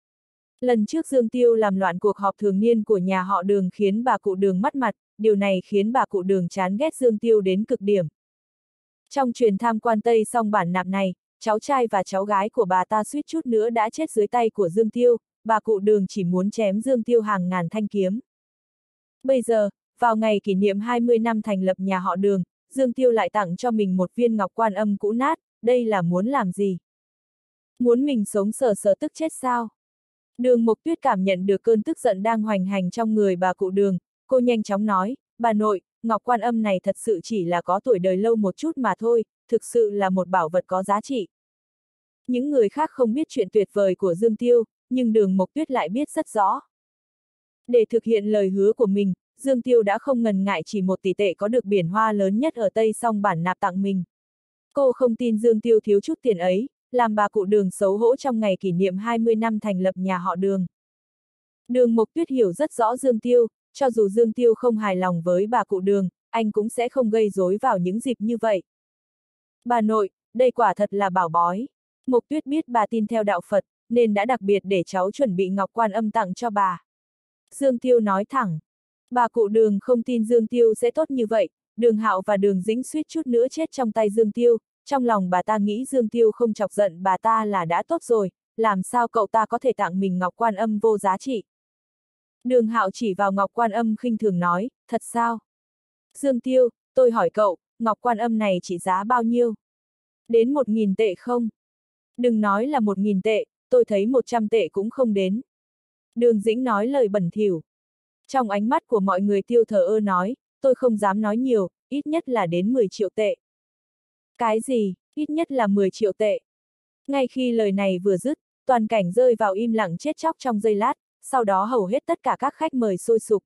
Lần trước Dương Tiêu làm loạn cuộc họp thường niên của nhà họ Đường khiến bà cụ Đường mất mặt, điều này khiến bà cụ Đường chán ghét Dương Tiêu đến cực điểm. Trong truyền tham quan Tây Song Bản Nạp này, cháu trai và cháu gái của bà ta suýt chút nữa đã chết dưới tay của Dương Tiêu, bà cụ Đường chỉ muốn chém Dương Tiêu hàng ngàn thanh kiếm. Bây giờ, vào ngày kỷ niệm 20 năm thành lập nhà họ Đường, Dương Tiêu lại tặng cho mình một viên ngọc quan âm cũ nát, đây là muốn làm gì? Muốn mình sống sờ sờ tức chết sao? Đường Mộc Tuyết cảm nhận được cơn tức giận đang hoành hành trong người bà cụ Đường, cô nhanh chóng nói, bà nội, ngọc quan âm này thật sự chỉ là có tuổi đời lâu một chút mà thôi, thực sự là một bảo vật có giá trị. Những người khác không biết chuyện tuyệt vời của Dương Tiêu, nhưng Đường Mộc Tuyết lại biết rất rõ. Để thực hiện lời hứa của mình, Dương Tiêu đã không ngần ngại chỉ 1 tỷ tệ có được biển hoa lớn nhất ở Tây Song Bản Nạp tặng mình. Cô không tin Dương Tiêu thiếu chút tiền ấy, làm bà cụ Đường xấu hổ trong ngày kỷ niệm 20 năm thành lập nhà họ Đường. Đường Mộc Tuyết hiểu rất rõ Dương Tiêu, cho dù Dương Tiêu không hài lòng với bà cụ Đường, anh cũng sẽ không gây rối vào những dịp như vậy. Bà nội, đây quả thật là bảo bói. Mộc Tuyết biết bà tin theo đạo Phật, nên đã đặc biệt để cháu chuẩn bị ngọc quan âm tặng cho bà. Dương Tiêu nói thẳng. Bà cụ Đường không tin Dương Tiêu sẽ tốt như vậy, Đường Hạo và Đường Dĩnh suýt chút nữa chết trong tay Dương Tiêu, trong lòng bà ta nghĩ Dương Tiêu không chọc giận bà ta là đã tốt rồi, làm sao cậu ta có thể tặng mình ngọc quan âm vô giá trị. Đường Hạo chỉ vào ngọc quan âm khinh thường nói, thật sao? Dương Tiêu, tôi hỏi cậu, ngọc quan âm này trị giá bao nhiêu? Đến 1.000 tệ không? Đừng nói là 1.000 tệ, tôi thấy 100 tệ cũng không đến. Đường Dĩnh nói lời bẩn thỉu. Trong ánh mắt của mọi người Tiêu thờ ơ nói, tôi không dám nói nhiều, ít nhất là đến 10 triệu tệ. Cái gì, ít nhất là 10 triệu tệ? Ngay khi lời này vừa dứt, toàn cảnh rơi vào im lặng chết chóc trong giây lát, sau đó hầu hết tất cả các khách mời sôi sục.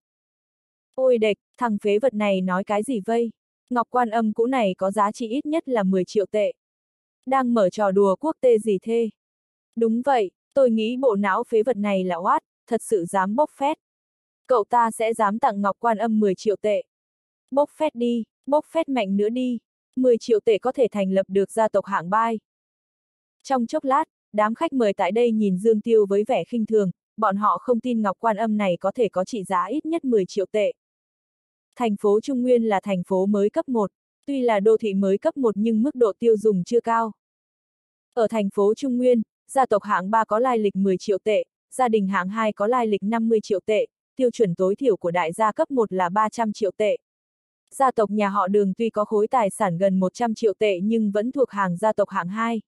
Ôi đệch, thằng phế vật này nói cái gì vây? Ngọc quan âm cũ này có giá trị ít nhất là 10 triệu tệ. Đang mở trò đùa quốc tê gì thế? Đúng vậy, tôi nghĩ bộ não phế vật này là oát, thật sự dám bốc phét. Cậu ta sẽ dám tặng ngọc quan âm 10 triệu tệ. Bốc phét đi, bốc phét mạnh nữa đi. 10 triệu tệ có thể thành lập được gia tộc hạng bai. Trong chốc lát, đám khách mời tại đây nhìn Dương Tiêu với vẻ khinh thường, bọn họ không tin ngọc quan âm này có thể có trị giá ít nhất 10 triệu tệ. Thành phố Trung Nguyên là thành phố mới cấp 1, tuy là đô thị mới cấp 1 nhưng mức độ tiêu dùng chưa cao. Ở thành phố Trung Nguyên, gia tộc hạng 3 có lai lịch 10 triệu tệ, gia đình hạng 2 có lai lịch 50 triệu tệ, tiêu chuẩn tối thiểu của đại gia cấp 1 là 300 triệu tệ. Gia tộc nhà họ Đường tuy có khối tài sản gần 100 triệu tệ nhưng vẫn thuộc hàng gia tộc hạng 2.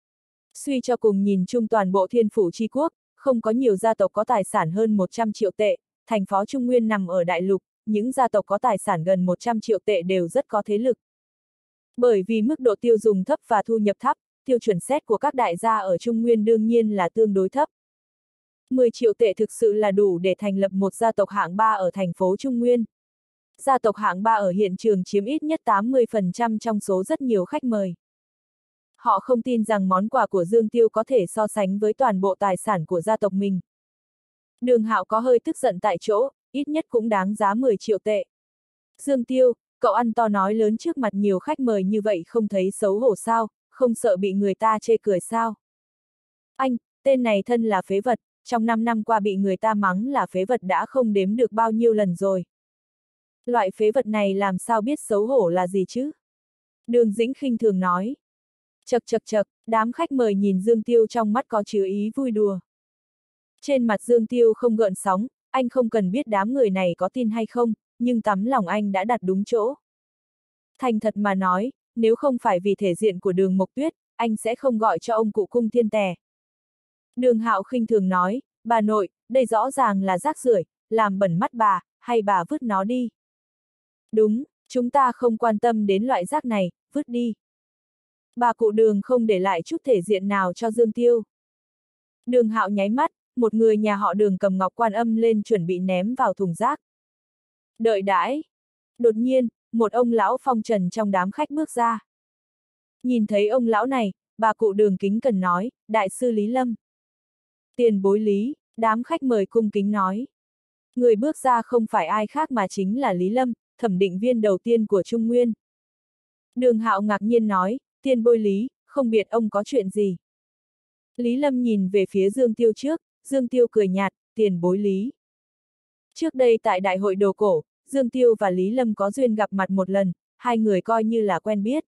Suy cho cùng nhìn chung toàn bộ Thiên Phủ Chi Quốc, không có nhiều gia tộc có tài sản hơn 100 triệu tệ, thành phố Trung Nguyên nằm ở đại lục, những gia tộc có tài sản gần 100 triệu tệ đều rất có thế lực. Bởi vì mức độ tiêu dùng thấp và thu nhập thấp, tiêu chuẩn xét của các đại gia ở Trung Nguyên đương nhiên là tương đối thấp. 10 triệu tệ thực sự là đủ để thành lập một gia tộc hạng 3 ở thành phố Trung Nguyên. Gia tộc hạng 3 ở hiện trường chiếm ít nhất 80% trong số rất nhiều khách mời. Họ không tin rằng món quà của Dương Tiêu có thể so sánh với toàn bộ tài sản của gia tộc mình. Đường Hạo có hơi tức giận tại chỗ, ít nhất cũng đáng giá 10 triệu tệ. Dương Tiêu, cậu ăn to nói lớn trước mặt nhiều khách mời như vậy không thấy xấu hổ sao, không sợ bị người ta chê cười sao? Anh, tên này thân là phế vật, trong 5 năm qua bị người ta mắng là phế vật đã không đếm được bao nhiêu lần rồi. Loại phế vật này làm sao biết xấu hổ là gì chứ? Đường Dĩnh khinh thường nói. Chậc chậc chậc, đám khách mời nhìn Dương Tiêu trong mắt có chứa ý vui đùa. Trên mặt Dương Tiêu không gợn sóng, anh không cần biết đám người này có tin hay không, nhưng tấm lòng anh đã đặt đúng chỗ. Thành thật mà nói, nếu không phải vì thể diện của Đường Mộc Tuyết, anh sẽ không gọi cho ông cụ Cung Thiên Tề. Đường Hạo khinh thường nói, bà nội, đây rõ ràng là rác rưởi, làm bẩn mắt bà, hay bà vứt nó đi. Đúng, chúng ta không quan tâm đến loại rác này, vứt đi. Bà cụ Đường không để lại chút thể diện nào cho Dương Tiêu. Đường Hạo nháy mắt, một người nhà họ Đường cầm ngọc quan âm lên chuẩn bị ném vào thùng rác. Đợi đãi. Đột nhiên, một ông lão phong trần trong đám khách bước ra. Nhìn thấy ông lão này, bà cụ Đường kính cẩn nói, đại sư Lý Lâm. Tiền bối Lý, đám khách mời cung kính nói. Người bước ra không phải ai khác mà chính là Lý Lâm, thẩm định viên đầu tiên của Trung Nguyên. Đường Hạo ngạc nhiên nói, tiền bối Lý, không biết ông có chuyện gì. Lý Lâm nhìn về phía Dương Tiêu trước, Dương Tiêu cười nhạt, tiền bối Lý. Trước đây tại Đại hội Đồ Cổ, Dương Tiêu và Lý Lâm có duyên gặp mặt một lần, hai người coi như là quen biết.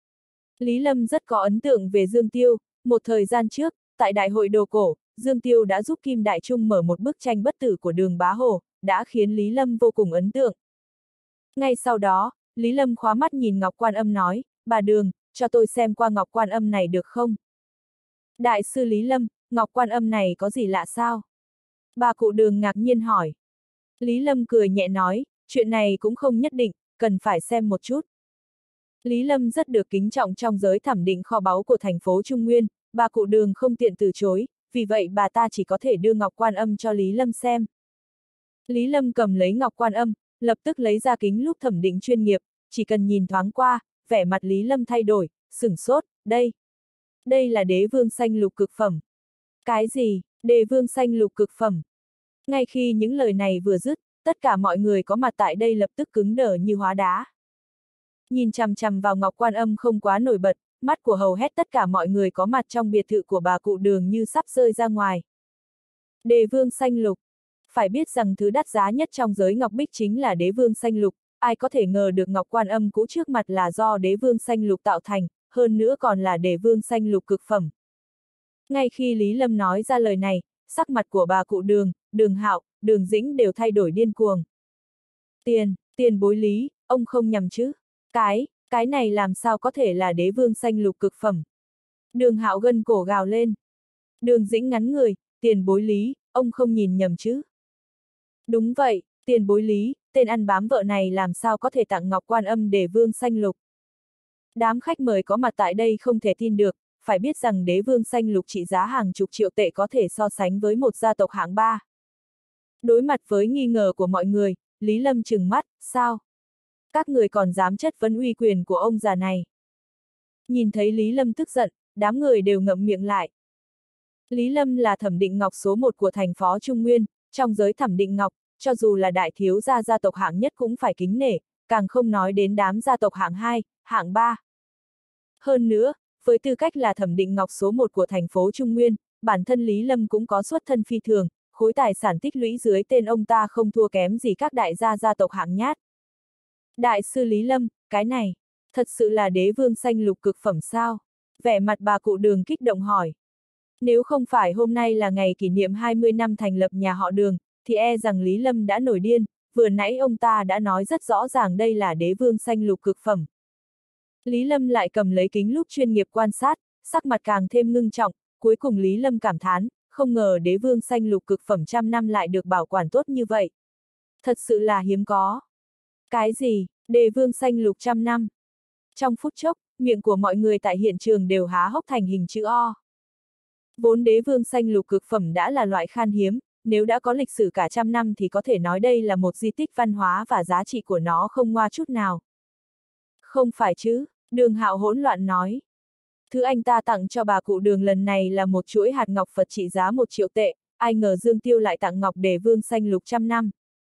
Lý Lâm rất có ấn tượng về Dương Tiêu, một thời gian trước, tại Đại hội Đồ Cổ, Dương Tiêu đã giúp Kim Đại Trung mở một bức tranh bất tử của Đường Bá Hồ, đã khiến Lý Lâm vô cùng ấn tượng. Ngay sau đó, Lý Lâm khóa mắt nhìn Ngọc Quan Âm nói, bà Đường, cho tôi xem qua Ngọc Quan Âm này được không? Đại sư Lý Lâm, Ngọc Quan Âm này có gì lạ sao? Bà cụ Đường ngạc nhiên hỏi. Lý Lâm cười nhẹ nói, chuyện này cũng không nhất định, cần phải xem một chút. Lý Lâm rất được kính trọng trong giới thẩm định kho báu của thành phố Trung Nguyên, bà cụ Đường không tiện từ chối, vì vậy bà ta chỉ có thể đưa Ngọc Quan Âm cho Lý Lâm xem. Lý Lâm cầm lấy Ngọc Quan Âm, lập tức lấy ra kính lúp thẩm định chuyên nghiệp, chỉ cần nhìn thoáng qua, vẻ mặt Lý Lâm thay đổi, sửng sốt, đây là đế vương xanh lục cực phẩm. Cái gì, đế vương xanh lục cực phẩm? Ngay khi những lời này vừa dứt, tất cả mọi người có mặt tại đây lập tức cứng đờ như hóa đá. Nhìn chằm chằm vào Ngọc Quan Âm không quá nổi bật, mắt của hầu hết tất cả mọi người có mặt trong biệt thự của bà cụ Đường như sắp rơi ra ngoài. Đế vương xanh lục. Phải biết rằng thứ đắt giá nhất trong giới ngọc bích chính là đế vương xanh lục, ai có thể ngờ được ngọc quan âm cũ trước mặt là do đế vương xanh lục tạo thành, hơn nữa còn là đế vương xanh lục cực phẩm. Ngay khi Lý Lâm nói ra lời này, sắc mặt của bà cụ Đường, Đường Hạo, Đường Dĩnh đều thay đổi điên cuồng. Tiền bối Lý, ông không nhầm chứ? Cái này làm sao có thể là đế vương xanh lục cực phẩm? Đường Hạo gân cổ gào lên. Đường Dĩnh ngắn người, tiền bối Lý, ông không nhìn nhầm chứ? Đúng vậy, tiền bối Lý, tên ăn bám vợ này làm sao có thể tặng ngọc quan âm đế vương xanh lục? Đám khách mời có mặt tại đây không thể tin được, phải biết rằng đế vương xanh lục trị giá hàng chục triệu tệ có thể so sánh với một gia tộc hạng 3. Đối mặt với nghi ngờ của mọi người, Lý Lâm trừng mắt, sao? Các người còn dám chất vấn uy quyền của ông già này. Nhìn thấy Lý Lâm tức giận, đám người đều ngậm miệng lại. Lý Lâm là thẩm định ngọc số 1 của thành phố Trung Nguyên, trong giới thẩm định ngọc, cho dù là đại thiếu gia tộc hạng nhất cũng phải kính nể, càng không nói đến đám gia tộc hạng 2, hạng 3. Hơn nữa, với tư cách là thẩm định ngọc số 1 của thành phố Trung Nguyên, bản thân Lý Lâm cũng có xuất thân phi thường, khối tài sản tích lũy dưới tên ông ta không thua kém gì các đại gia tộc hạng nhát. Đại sư Lý Lâm, cái này, thật sự là đế vương xanh lục cực phẩm sao? Vẻ mặt bà cụ Đường kích động hỏi. Nếu không phải hôm nay là ngày kỷ niệm 20 năm thành lập nhà họ Đường, thì e rằng Lý Lâm đã nổi điên, vừa nãy ông ta đã nói rất rõ ràng đây là đế vương xanh lục cực phẩm. Lý Lâm lại cầm lấy kính lúp chuyên nghiệp quan sát, sắc mặt càng thêm ngưng trọng, cuối cùng Lý Lâm cảm thán, không ngờ đế vương xanh lục cực phẩm trăm năm lại được bảo quản tốt như vậy. Thật sự là hiếm có. Cái gì, đế vương xanh lục trăm năm? Trong phút chốc, miệng của mọi người tại hiện trường đều há hốc thành hình chữ O. Vốn đế vương xanh lục cực phẩm đã là loại khan hiếm, nếu đã có lịch sử cả trăm năm thì có thể nói đây là một di tích văn hóa và giá trị của nó không ngoa chút nào. Không phải chứ, Đường Hạo hỗn loạn nói. Thứ anh ta tặng cho bà cụ Đường lần này là một chuỗi hạt ngọc Phật trị giá 1 triệu tệ, ai ngờ Dương Tiêu lại tặng ngọc đế vương xanh lục trăm năm.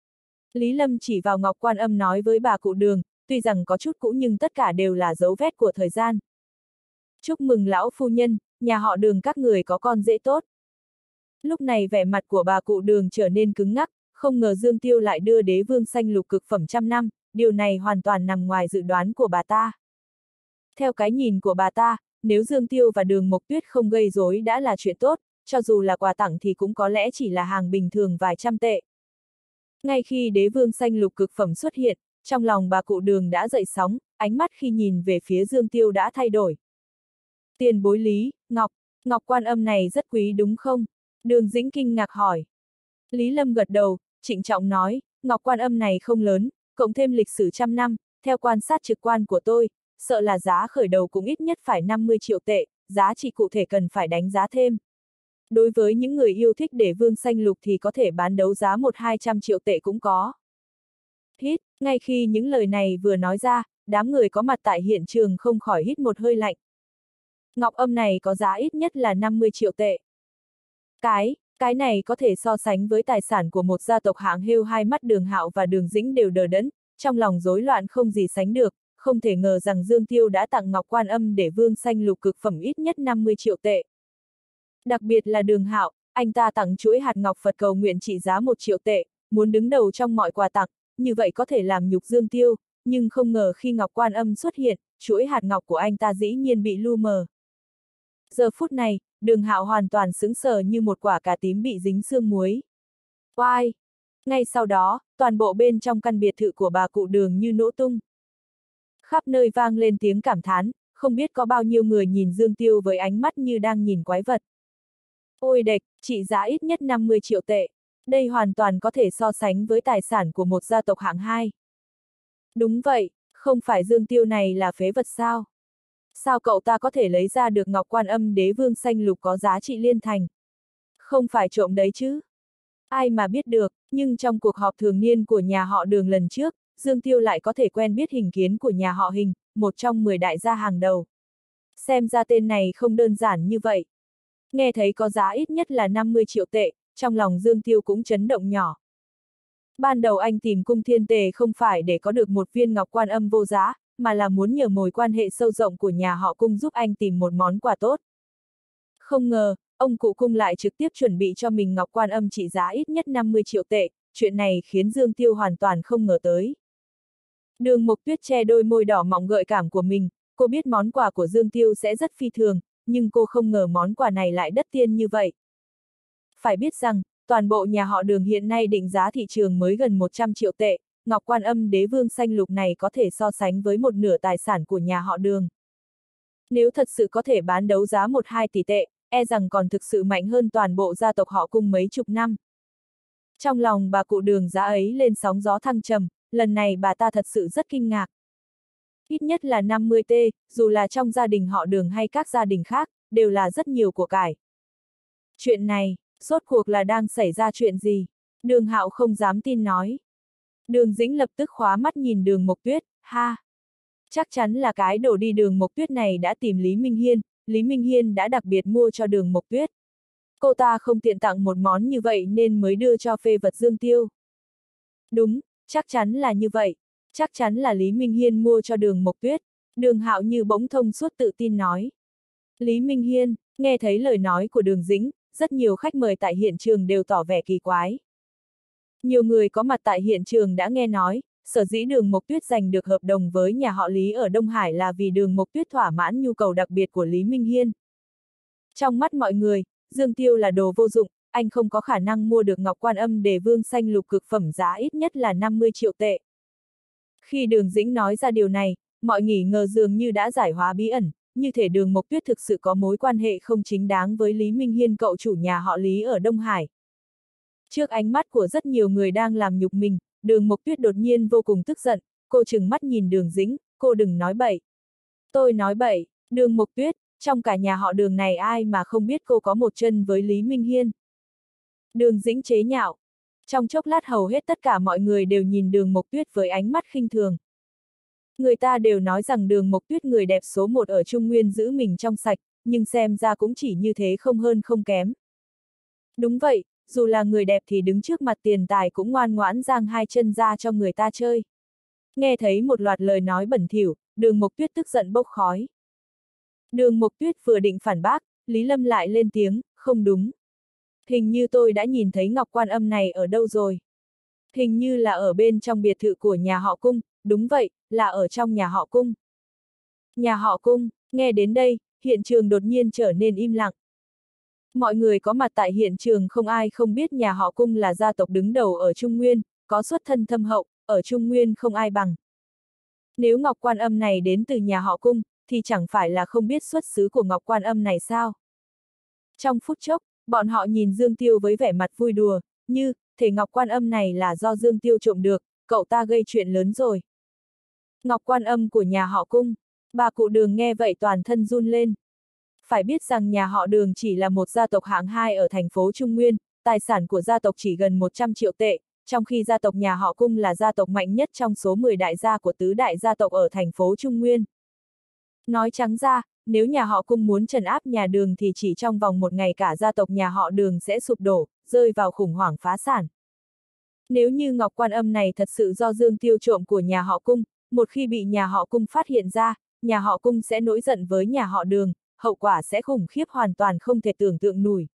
Lý Lâm chỉ vào ngọc quan âm nói với bà cụ Đường, tuy rằng có chút cũ nhưng tất cả đều là dấu vết của thời gian. Chúc mừng lão phu nhân, nhà họ Đường các người có con dễ tốt. Lúc này vẻ mặt của bà cụ Đường trở nên cứng ngắc, không ngờ Dương Tiêu lại đưa đế vương xanh lục cực phẩm trăm năm, điều này hoàn toàn nằm ngoài dự đoán của bà ta. Theo cái nhìn của bà ta, nếu Dương Tiêu và Đường Mộc Tuyết không gây rối đã là chuyện tốt, cho dù là quà tặng thì cũng có lẽ chỉ là hàng bình thường vài trăm tệ. Ngay khi đế vương xanh lục cực phẩm xuất hiện, trong lòng bà cụ Đường đã dậy sóng, ánh mắt khi nhìn về phía Dương Tiêu đã thay đổi. Tiền bối Lý, ngọc quan âm này rất quý đúng không? Đường Dĩnh kinh ngạc hỏi. Lý Lâm gật đầu, trịnh trọng nói, ngọc quan âm này không lớn, cộng thêm lịch sử trăm năm, theo quan sát trực quan của tôi, sợ là giá khởi đầu cũng ít nhất phải 50 triệu tệ, giá trị cụ thể cần phải đánh giá thêm. Đối với những người yêu thích đế vương xanh lục thì có thể bán đấu giá 100-200 triệu tệ cũng có. Hít, ngay khi những lời này vừa nói ra, đám người có mặt tại hiện trường không khỏi hít một hơi lạnh. Ngọc âm này có giá ít nhất là 50 triệu tệ. Cái này có thể so sánh với tài sản của một gia tộc hạng hêu. Hai mắt Đường Hạo và Đường Dĩnh đều đờ đẫn, trong lòng rối loạn không gì sánh được, không thể ngờ rằng Dương Tiêu đã tặng ngọc quan âm để vương xanh lục cực phẩm ít nhất 50 triệu tệ. Đặc biệt là Đường Hạo, anh ta tặng chuỗi hạt ngọc Phật cầu nguyện trị giá 1 triệu tệ, muốn đứng đầu trong mọi quà tặng, như vậy có thể làm nhục Dương Tiêu, nhưng không ngờ khi ngọc quan âm xuất hiện, chuỗi hạt ngọc của anh ta dĩ nhiên bị lu mờ. Giờ phút này, Đường Hạo hoàn toàn sững sờ như một quả cà tím bị dính sương muối. Oai! Ngay sau đó, toàn bộ bên trong căn biệt thự của bà cụ Đường như nổ tung. Khắp nơi vang lên tiếng cảm thán, không biết có bao nhiêu người nhìn Dương Tiêu với ánh mắt như đang nhìn quái vật. Ôi đệch, trị giá ít nhất 50 triệu tệ. Đây hoàn toàn có thể so sánh với tài sản của một gia tộc hạng 2. Đúng vậy, không phải Dương Tiêu này là phế vật sao? Sao cậu ta có thể lấy ra được ngọc quan âm đế vương xanh lục có giá trị liên thành? Không phải trộm đấy chứ? Ai mà biết được, nhưng trong cuộc họp thường niên của nhà họ Đường lần trước, Dương Tiêu lại có thể quen biết Hình Kiến của nhà họ Hình, một trong 10 đại gia hàng đầu. Xem ra tên này không đơn giản như vậy. Nghe thấy có giá ít nhất là 50 triệu tệ, trong lòng Dương Tiêu cũng chấn động nhỏ. Ban đầu anh tìm cung thiên tề không phải để có được một viên ngọc quan âm vô giá, mà là muốn nhờ mối quan hệ sâu rộng của nhà họ Cung giúp anh tìm một món quà tốt. Không ngờ, ông cụ Cung lại trực tiếp chuẩn bị cho mình ngọc quan âm trị giá ít nhất 50 triệu tệ, chuyện này khiến Dương Tiêu hoàn toàn không ngờ tới. Đường Mộc Tuyết che đôi môi đỏ mọng gợi cảm của mình, cô biết món quà của Dương Tiêu sẽ rất phi thường, nhưng cô không ngờ món quà này lại đắt tiền như vậy. Phải biết rằng, toàn bộ nhà họ Đường hiện nay định giá thị trường mới gần 100 triệu tệ, ngọc quan âm đế vương xanh lục này có thể so sánh với một nửa tài sản của nhà họ Đường. Nếu thật sự có thể bán đấu giá 1-2 tỷ tệ, e rằng còn thực sự mạnh hơn toàn bộ gia tộc họ Cung mấy chục năm. Trong lòng bà cụ Đường giá ấy lên sóng gió thăng trầm, lần này bà ta thật sự rất kinh ngạc. Ít nhất là 50 t, dù là trong gia đình họ Đường hay các gia đình khác, đều là rất nhiều của cải. Chuyện này, rốt cuộc là đang xảy ra chuyện gì? Đường Hạo không dám tin nói. Đường Dĩnh lập tức khóa mắt nhìn Đường Mộc Tuyết, ha. Chắc chắn là cái đồ đi Đường Mộc Tuyết này đã tìm Lý Minh Hiên, Lý Minh Hiên đã đặc biệt mua cho Đường Mộc Tuyết. Cô ta không tiện tặng một món như vậy nên mới đưa cho phê vật Dương Tiêu. Đúng, chắc chắn là như vậy. Chắc chắn là Lý Minh Hiên mua cho Đường Mộc Tuyết. Đường Hạo như bỗng thông suốt tự tin nói. Lý Minh Hiên, nghe thấy lời nói của Đường Dĩnh, rất nhiều khách mời tại hiện trường đều tỏ vẻ kỳ quái. Nhiều người có mặt tại hiện trường đã nghe nói, sở dĩ Đường Mộc Tuyết giành được hợp đồng với nhà họ Lý ở Đông Hải là vì Đường Mộc Tuyết thỏa mãn nhu cầu đặc biệt của Lý Minh Hiên. Trong mắt mọi người, Dương Tiêu là đồ vô dụng, anh không có khả năng mua được ngọc quan âm đế vương xanh lục cực phẩm giá ít nhất là 50 triệu tệ. Khi Đường Dĩnh nói ra điều này, mọi nghi ngờ dường như đã giải hóa bí ẩn, như thể Đường Mộc Tuyết thực sự có mối quan hệ không chính đáng với Lý Minh Hiên cậu chủ nhà họ Lý ở Đông Hải. Trước ánh mắt của rất nhiều người đang làm nhục mình, Đường Mộc Tuyết đột nhiên vô cùng tức giận, cô trừng mắt nhìn Đường Dĩnh, cô đừng nói bậy. Tôi nói bậy, Đường Mộc Tuyết, trong cả nhà họ Đường này ai mà không biết cô có một chân với Lý Minh Hiên. Đường Dĩnh chế nhạo. Trong chốc lát hầu hết tất cả mọi người đều nhìn Đường Mộc Tuyết với ánh mắt khinh thường. Người ta đều nói rằng Đường Mộc Tuyết người đẹp số 1 ở Trung Nguyên giữ mình trong sạch, nhưng xem ra cũng chỉ như thế không hơn không kém. Đúng vậy, dù là người đẹp thì đứng trước mặt tiền tài cũng ngoan ngoãn giang hai chân ra cho người ta chơi. Nghe thấy một loạt lời nói bẩn thỉu, Đường Mộc Tuyết tức giận bốc khói. Đường Mộc Tuyết vừa định phản bác, Lý Lâm lại lên tiếng, không đúng. Hình như tôi đã nhìn thấy ngọc quan âm này ở đâu rồi. Hình như là ở bên trong biệt thự của nhà họ Cung, đúng vậy, là ở trong nhà họ Cung. Nhà họ Cung, nghe đến đây, hiện trường đột nhiên trở nên im lặng. Mọi người có mặt tại hiện trường không ai không biết nhà họ Cung là gia tộc đứng đầu ở Trung Nguyên, có xuất thân thâm hậu, ở Trung Nguyên không ai bằng. Nếu ngọc quan âm này đến từ nhà họ Cung, thì chẳng phải là không biết xuất xứ của ngọc quan âm này sao? Trong phút chốc, bọn họ nhìn Dương Tiêu với vẻ mặt vui đùa, như, thể ngọc quan âm này là do Dương Tiêu trộm được, cậu ta gây chuyện lớn rồi. Ngọc quan âm của nhà họ Cung, bà cụ Đường nghe vậy toàn thân run lên. Phải biết rằng nhà họ Đường chỉ là một gia tộc hạng 2 ở thành phố Trung Nguyên, tài sản của gia tộc chỉ gần 100 triệu tệ, trong khi gia tộc nhà họ Cung là gia tộc mạnh nhất trong số 10 đại gia của tứ đại gia tộc ở thành phố Trung Nguyên. Nói trắng ra, nếu nhà họ Cung muốn trấn áp nhà Đường thì chỉ trong vòng một ngày cả gia tộc nhà họ Đường sẽ sụp đổ, rơi vào khủng hoảng phá sản. Nếu như ngọc quan âm này thật sự do Dương Tiêu trộm của nhà họ Cung, một khi bị nhà họ Cung phát hiện ra, nhà họ Cung sẽ nổi giận với nhà họ Đường, hậu quả sẽ khủng khiếp hoàn toàn không thể tưởng tượng nổi.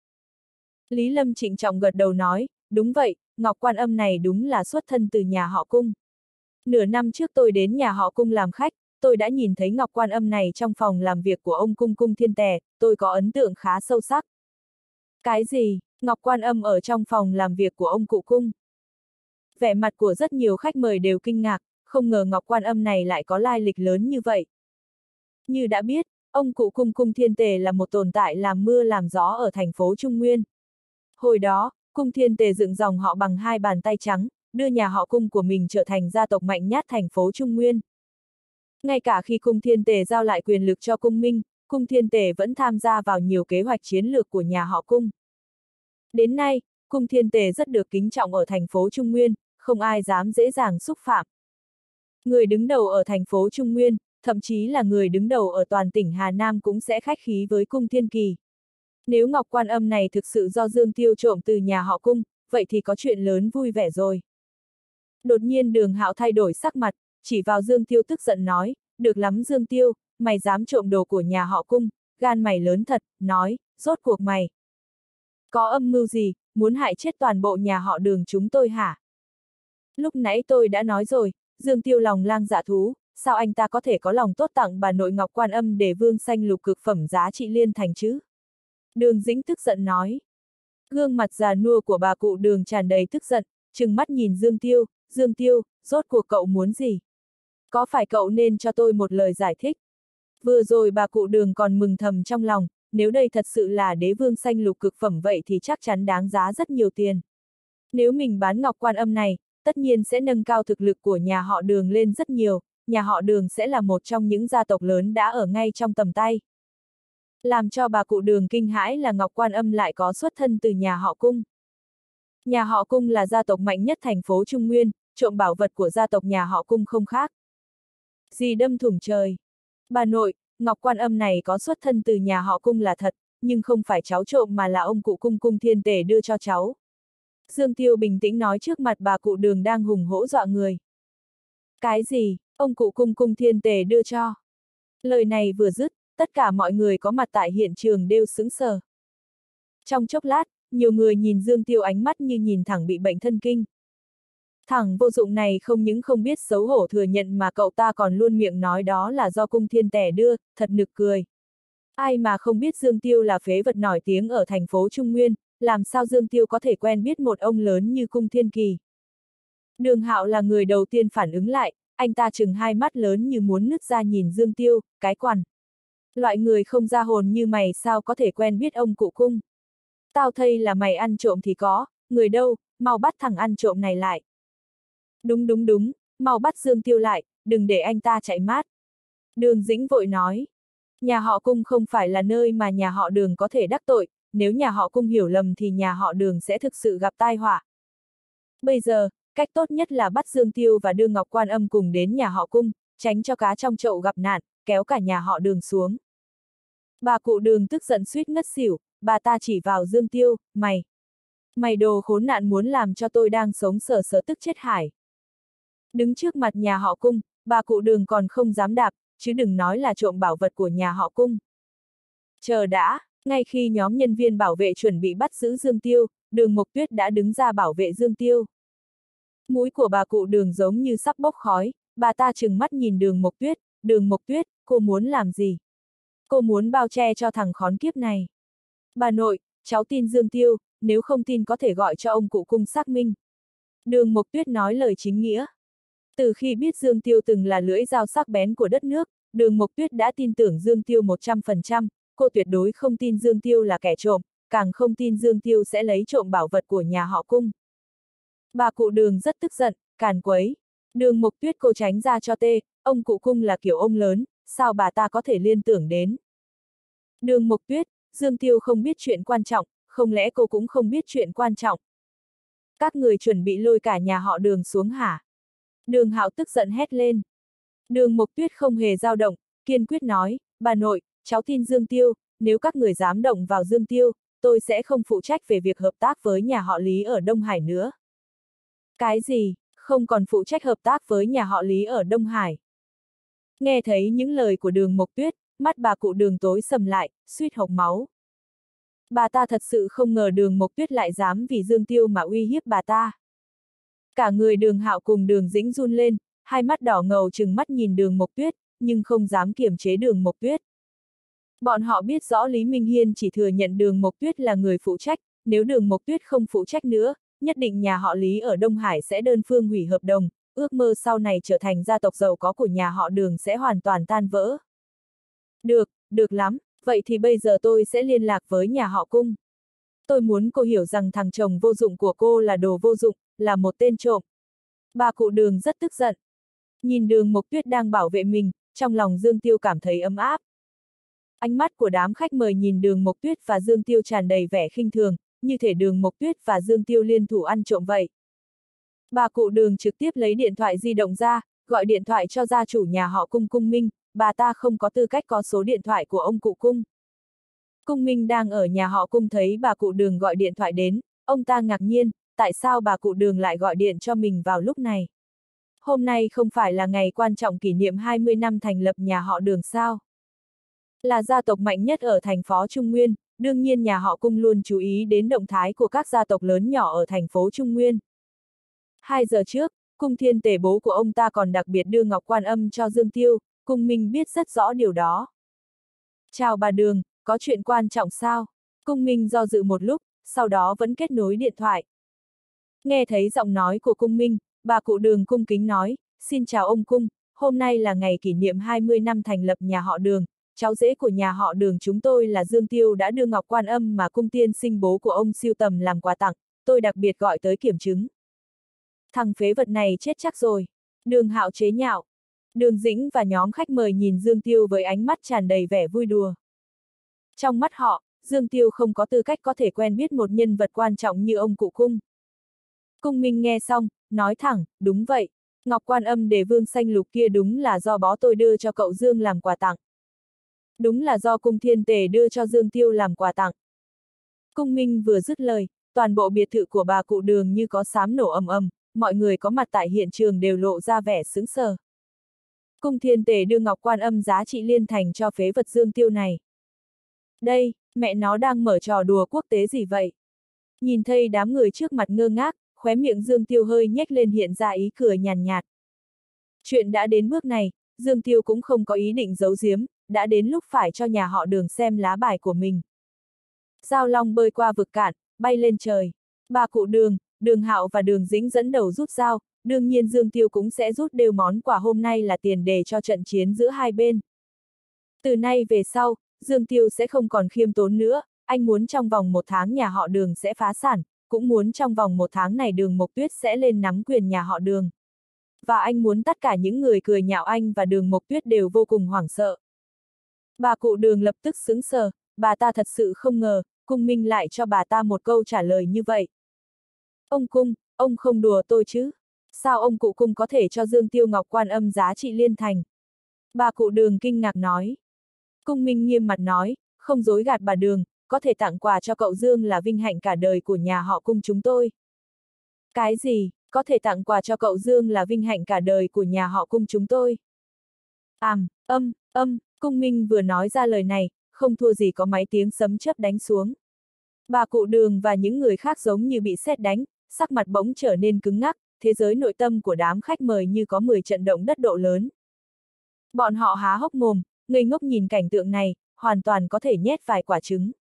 Lý Lâm trịnh trọng gật đầu nói, đúng vậy, ngọc quan âm này đúng là xuất thân từ nhà họ Cung. Nửa năm trước tôi đến nhà họ Cung làm khách, tôi đã nhìn thấy ngọc quan âm này trong phòng làm việc của ông Cung Cung Thiên Tề, tôi có ấn tượng khá sâu sắc. Cái gì, ngọc quan âm ở trong phòng làm việc của ông Cụ Cung? Vẻ mặt của rất nhiều khách mời đều kinh ngạc, không ngờ ngọc quan âm này lại có lai lịch lớn như vậy. Như đã biết, ông Cụ Cung Cung Thiên Tề là một tồn tại làm mưa làm gió ở thành phố Trung Nguyên. Hồi đó, Cung Thiên Tề dựng dòng họ bằng 2 bàn tay trắng, đưa nhà họ Cung của mình trở thành gia tộc mạnh nhất thành phố Trung Nguyên. Ngay cả khi Cung Thiên Tề giao lại quyền lực cho Cung Minh, Cung Thiên Tề vẫn tham gia vào nhiều kế hoạch chiến lược của nhà họ Cung. Đến nay, Cung Thiên Tề rất được kính trọng ở thành phố Trung Nguyên, không ai dám dễ dàng xúc phạm. Người đứng đầu ở thành phố Trung Nguyên, thậm chí là người đứng đầu ở toàn tỉnh Hà Nam cũng sẽ khách khí với Cung Thiên Kỳ. Nếu ngọc quan âm này thực sự do Dương Tiêu trộm từ nhà họ Cung, vậy thì có chuyện lớn vui vẻ rồi. Đột nhiên Đường Hạo thay đổi sắc mặt, chỉ vào Dương Tiêu tức giận nói, được lắm Dương Tiêu, mày dám trộm đồ của nhà họ Cung, gan mày lớn thật, nói, rốt cuộc mày. Có âm mưu gì, muốn hại chết toàn bộ nhà họ Đường chúng tôi hả? Lúc nãy tôi đã nói rồi, Dương Tiêu lòng lang dạ thú, sao anh ta có thể có lòng tốt tặng bà nội Ngọc Quan Âm để vương sanh lục cực phẩm giá trị liên thành chứ? Đường Dĩnh tức giận nói. Gương mặt già nua của bà cụ Đường tràn đầy tức giận, trừng mắt nhìn Dương Tiêu, rốt cuộc cậu muốn gì? Có phải cậu nên cho tôi một lời giải thích? Vừa rồi bà cụ Đường còn mừng thầm trong lòng, nếu đây thật sự là đế vương sanh lục cực phẩm vậy thì chắc chắn đáng giá rất nhiều tiền. Nếu mình bán Ngọc Quan Âm này, tất nhiên sẽ nâng cao thực lực của nhà họ Đường lên rất nhiều, nhà họ Đường sẽ là một trong những gia tộc lớn đã ở ngay trong tầm tay. Làm cho bà cụ Đường kinh hãi là Ngọc Quan Âm lại có xuất thân từ nhà họ Cung. Nhà họ Cung là gia tộc mạnh nhất thành phố Trung Nguyên, trộm bảo vật của gia tộc nhà họ Cung không khác gì đâm thủng trời. Bà nội, Ngọc Quan Âm này có xuất thân từ nhà họ Cung là thật, nhưng không phải cháu trộm mà là ông cụ Cung Cung Thiên Tể đưa cho cháu. Dương Tiêu bình tĩnh nói trước mặt bà cụ Đường đang hùng hổ dọa người. Cái gì, ông cụ Cung Cung Thiên Tể đưa cho? Lời này vừa dứt, tất cả mọi người có mặt tại hiện trường đều sững sờ. Trong chốc lát, nhiều người nhìn Dương Tiêu ánh mắt như nhìn thẳng bị bệnh thân kinh. Thằng vô dụng này không những không biết xấu hổ thừa nhận mà cậu ta còn luôn miệng nói đó là do Cung Thiên Tể đưa, thật nực cười. Ai mà không biết Dương Tiêu là phế vật nổi tiếng ở thành phố Trung Nguyên, làm sao Dương Tiêu có thể quen biết một ông lớn như Cung Thiên Kỳ. Đường Hạo là người đầu tiên phản ứng lại, anh ta trừng hai mắt lớn như muốn nứt ra nhìn Dương Tiêu, cái quằn. Loại người không ra hồn như mày sao có thể quen biết ông cụ Cung. Tao thây là mày ăn trộm thì có, người đâu, mau bắt thằng ăn trộm này lại. Đúng, mau bắt Dương Tiêu lại, đừng để anh ta chạy mát. Đường Dĩnh vội nói. Nhà họ Cung không phải là nơi mà nhà họ Đường có thể đắc tội, nếu nhà họ Cung hiểu lầm thì nhà họ Đường sẽ thực sự gặp tai họa. Bây giờ, cách tốt nhất là bắt Dương Tiêu và đưa Ngọc Quan Âm cùng đến nhà họ Cung, tránh cho cá trong chậu gặp nạn, kéo cả nhà họ Đường xuống. Bà cụ Đường tức giận suýt ngất xỉu, bà ta chỉ vào Dương Tiêu, mày đồ khốn nạn muốn làm cho tôi đang sống sờ sờ tức chết hải. Đứng trước mặt nhà họ Cung, bà cụ Đường còn không dám đạp, chứ đừng nói là trộm bảo vật của nhà họ Cung. Chờ đã, ngay khi nhóm nhân viên bảo vệ chuẩn bị bắt giữ Dương Tiêu, Đường Mộc Tuyết đã đứng ra bảo vệ Dương Tiêu. Mũi của bà cụ Đường giống như sắp bốc khói, bà ta trừng mắt nhìn Đường Mộc Tuyết, cô muốn làm gì? Cô muốn bao che cho thằng khốn kiếp này. Bà nội, cháu tin Dương Tiêu, nếu không tin có thể gọi cho ông cụ Cung xác minh. Đường Mộc Tuyết nói lời chính nghĩa. Từ khi biết Dương Tiêu từng là lưỡi dao sắc bén của đất nước, Đường Mộc Tuyết đã tin tưởng Dương Tiêu 100%, cô tuyệt đối không tin Dương Tiêu là kẻ trộm, càng không tin Dương Tiêu sẽ lấy trộm bảo vật của nhà họ Cung. Bà cụ Đường rất tức giận, càn quấy. Đường Mộc Tuyết cô tránh ra cho tê, ông cụ Cung là kiểu ông lớn, sao bà ta có thể liên tưởng đến. Đường Mộc Tuyết, Dương Tiêu không biết chuyện quan trọng, không lẽ cô cũng không biết chuyện quan trọng? Các người chuẩn bị lôi cả nhà họ Đường xuống hả? Đường Hạo tức giận hét lên. Đường Mộc Tuyết không hề dao động, kiên quyết nói, bà nội, cháu tin Dương Tiêu, nếu các người dám động vào Dương Tiêu, tôi sẽ không phụ trách về việc hợp tác với nhà họ Lý ở Đông Hải nữa. Cái gì, không còn phụ trách hợp tác với nhà họ Lý ở Đông Hải? Nghe thấy những lời của Đường Mộc Tuyết, mắt bà cụ Đường tối sầm lại, suýt hộc máu. Bà ta thật sự không ngờ Đường Mộc Tuyết lại dám vì Dương Tiêu mà uy hiếp bà ta. Cả người Đường Hạo cùng Đường Dĩnh run lên, hai mắt đỏ ngầu trừng mắt nhìn Đường Mộc Tuyết, nhưng không dám kiềm chế Đường Mộc Tuyết. Bọn họ biết rõ Lý Minh Hiên chỉ thừa nhận Đường Mộc Tuyết là người phụ trách, nếu Đường Mộc Tuyết không phụ trách nữa, nhất định nhà họ Lý ở Đông Hải sẽ đơn phương hủy hợp đồng, ước mơ sau này trở thành gia tộc giàu có của nhà họ Đường sẽ hoàn toàn tan vỡ. Được lắm, vậy thì bây giờ tôi sẽ liên lạc với nhà họ Cung. Tôi muốn cô hiểu rằng thằng chồng vô dụng của cô là đồ vô dụng, là một tên trộm. Bà cụ Đường rất tức giận. Nhìn Đường Mộc Tuyết đang bảo vệ mình, trong lòng Dương Tiêu cảm thấy ấm áp. Ánh mắt của đám khách mời nhìn Đường Mộc Tuyết và Dương Tiêu tràn đầy vẻ khinh thường, như thể Đường Mộc Tuyết và Dương Tiêu liên thủ ăn trộm vậy. Bà cụ Đường trực tiếp lấy điện thoại di động ra, gọi điện thoại cho gia chủ nhà họ Cung Cung Minh, bà ta không có tư cách có số điện thoại của ông cụ Cung. Cung Minh đang ở nhà họ Cung thấy bà cụ Đường gọi điện thoại đến, ông ta ngạc nhiên, tại sao bà cụ Đường lại gọi điện cho mình vào lúc này? Hôm nay không phải là ngày quan trọng kỷ niệm 20 năm thành lập nhà họ Đường sao? Là gia tộc mạnh nhất ở thành phố Trung Nguyên, đương nhiên nhà họ Cung luôn chú ý đến động thái của các gia tộc lớn nhỏ ở thành phố Trung Nguyên. 2 giờ trước, Cung Thiên Tể bố của ông ta còn đặc biệt đưa ngọc quan âm cho Dương Tiêu, Cung Minh biết rất rõ điều đó. Chào bà Đường, có chuyện quan trọng sao? Cung Minh do dự một lúc, sau đó vẫn kết nối điện thoại. Nghe thấy giọng nói của Cung Minh, bà cụ Đường cung kính nói, xin chào ông Cung, hôm nay là ngày kỷ niệm 20 năm thành lập nhà họ Đường, cháu rể của nhà họ Đường chúng tôi là Dương Tiêu đã đưa ngọc quan âm mà Cung tiên sinh bố của ông sưu tầm làm quà tặng, tôi đặc biệt gọi tới kiểm chứng. Thằng phế vật này chết chắc rồi. Đường Hạo chế nhạo. Đường Dĩnh và nhóm khách mời nhìn Dương Tiêu với ánh mắt tràn đầy vẻ vui đùa. Trong mắt họ, Dương Tiêu không có tư cách có thể quen biết một nhân vật quan trọng như ông cụ Cung. Cung Minh nghe xong, nói thẳng, đúng vậy, ngọc quan âm đề vương xanh lục kia đúng là do bố tôi đưa cho cậu Dương làm quà tặng. Đúng là do Cung Thiên Tề đưa cho Dương Tiêu làm quà tặng. Cung Minh vừa dứt lời, toàn bộ biệt thự của bà cụ Đường như có sám nổ ầm ầm, mọi người có mặt tại hiện trường đều lộ ra vẻ sững sờ. Cung Thiên Tề đưa ngọc quan âm giá trị liên thành cho phế vật Dương Tiêu này. Đây, mẹ nó đang mở trò đùa quốc tế gì vậy? Nhìn thấy đám người trước mặt ngơ ngác, khóe miệng Dương Tiêu hơi nhếch lên hiện ra ý cười nhàn nhạt. Chuyện đã đến bước này, Dương Tiêu cũng không có ý định giấu giếm, đã đến lúc phải cho nhà họ Đường xem lá bài của mình. Giao long bơi qua vực cạn, bay lên trời. Bà cụ Đường, Đường Hạo và Đường Dĩnh dẫn đầu rút dao, đương nhiên Dương Tiêu cũng sẽ rút đều món quà hôm nay là tiền đề cho trận chiến giữa hai bên. Từ nay về sau, Dương Tiêu sẽ không còn khiêm tốn nữa, anh muốn trong vòng 1 tháng nhà họ Đường sẽ phá sản, cũng muốn trong vòng 1 tháng này Đường Mộc Tuyết sẽ lên nắm quyền nhà họ Đường. Và anh muốn tất cả những người cười nhạo anh và Đường Mộc Tuyết đều vô cùng hoảng sợ. Bà cụ Đường lập tức sững sờ, bà ta thật sự không ngờ, Cung Minh lại cho bà ta một câu trả lời như vậy. Ông Cung, ông không đùa tôi chứ? Sao ông cụ Cung có thể cho Dương Tiêu ngọc quan âm giá trị liên thành? Bà cụ Đường kinh ngạc nói. Cung Minh nghiêm mặt nói, không dối gạt bà Đường, có thể tặng quà cho cậu Dương là vinh hạnh cả đời của nhà họ Cung chúng tôi. Cái gì, có thể tặng quà cho cậu Dương là vinh hạnh cả đời của nhà họ Cung chúng tôi? Cung Minh vừa nói ra lời này, không thua gì có mấy tiếng sấm chớp đánh xuống. Bà cụ Đường và những người khác giống như bị sét đánh, sắc mặt bỗng trở nên cứng ngắc, thế giới nội tâm của đám khách mời như có 10 trận động đất độ lớn. Bọn họ há hốc mồm, ngây ngốc nhìn cảnh tượng này, hoàn toàn có thể nhét vài quả trứng.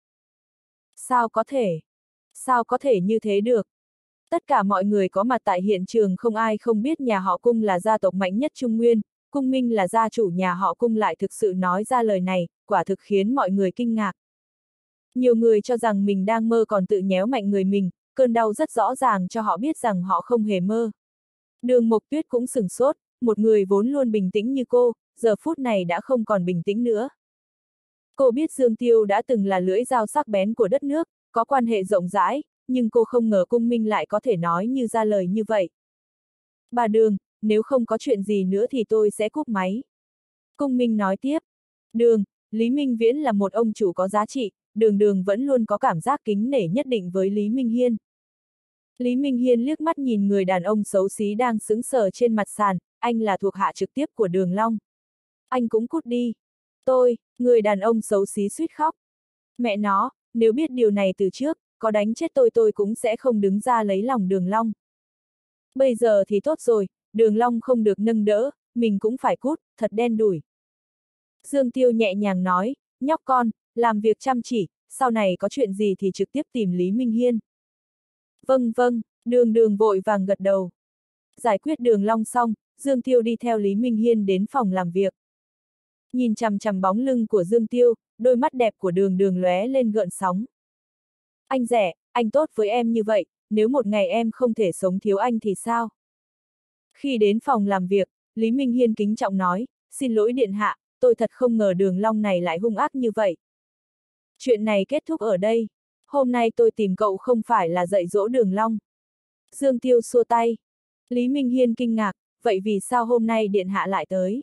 Sao có thể? Sao có thể như thế được? Tất cả mọi người có mặt tại hiện trường không ai không biết nhà họ Cung là gia tộc mạnh nhất Trung Nguyên, Cung Minh là gia chủ nhà họ Cung lại thực sự nói ra lời này, quả thực khiến mọi người kinh ngạc. Nhiều người cho rằng mình đang mơ còn tự nhéo mạnh người mình, cơn đau rất rõ ràng cho họ biết rằng họ không hề mơ. Đường Mộc Tuyết cũng sửng sốt, một người vốn luôn bình tĩnh như cô, giờ phút này đã không còn bình tĩnh nữa. Cô biết Dương Tiêu đã từng là lưỡi dao sắc bén của đất nước, có quan hệ rộng rãi, nhưng cô không ngờ Cung Minh lại có thể nói như ra lời như vậy. Bà Đường, nếu không có chuyện gì nữa thì tôi sẽ cúp máy. Cung Minh nói tiếp. Đường, Lý Minh Viễn là một ông chủ có giá trị, Đường vẫn luôn có cảm giác kính nể nhất định với Lý Minh Hiên. Lý Minh Hiên liếc mắt nhìn người đàn ông xấu xí đang sững sờ trên mặt sàn, anh là thuộc hạ trực tiếp của Đường Long. Anh cũng cút đi. Người đàn ông xấu xí suýt khóc. Mẹ nó, nếu biết điều này từ trước, có đánh chết tôi cũng sẽ không đứng ra lấy lòng Đường Long. Bây giờ thì tốt rồi, Đường Long không được nâng đỡ, mình cũng phải cút, thật đen đủi. Dương Tiêu nhẹ nhàng nói, nhóc con, làm việc chăm chỉ, sau này có chuyện gì thì trực tiếp tìm Lý Minh Hiên. Vâng, Đường vội vàng gật đầu. Giải quyết Đường Long xong, Dương Tiêu đi theo Lý Minh Hiên đến phòng làm việc. Nhìn chằm chằm bóng lưng của Dương Tiêu, đôi mắt đẹp của Đường lóe lên gợn sóng. Anh rẻ, anh tốt với em như vậy, nếu một ngày em không thể sống thiếu anh thì sao? Khi đến phòng làm việc, Lý Minh Hiên kính trọng nói, xin lỗi điện hạ, tôi thật không ngờ Đường Long này lại hung ác như vậy. Chuyện này kết thúc ở đây. Hôm nay tôi tìm cậu không phải là dạy dỗ Đường Long. Dương Tiêu xua tay. Lý Minh Hiên kinh ngạc, vậy vì sao hôm nay điện hạ lại tới?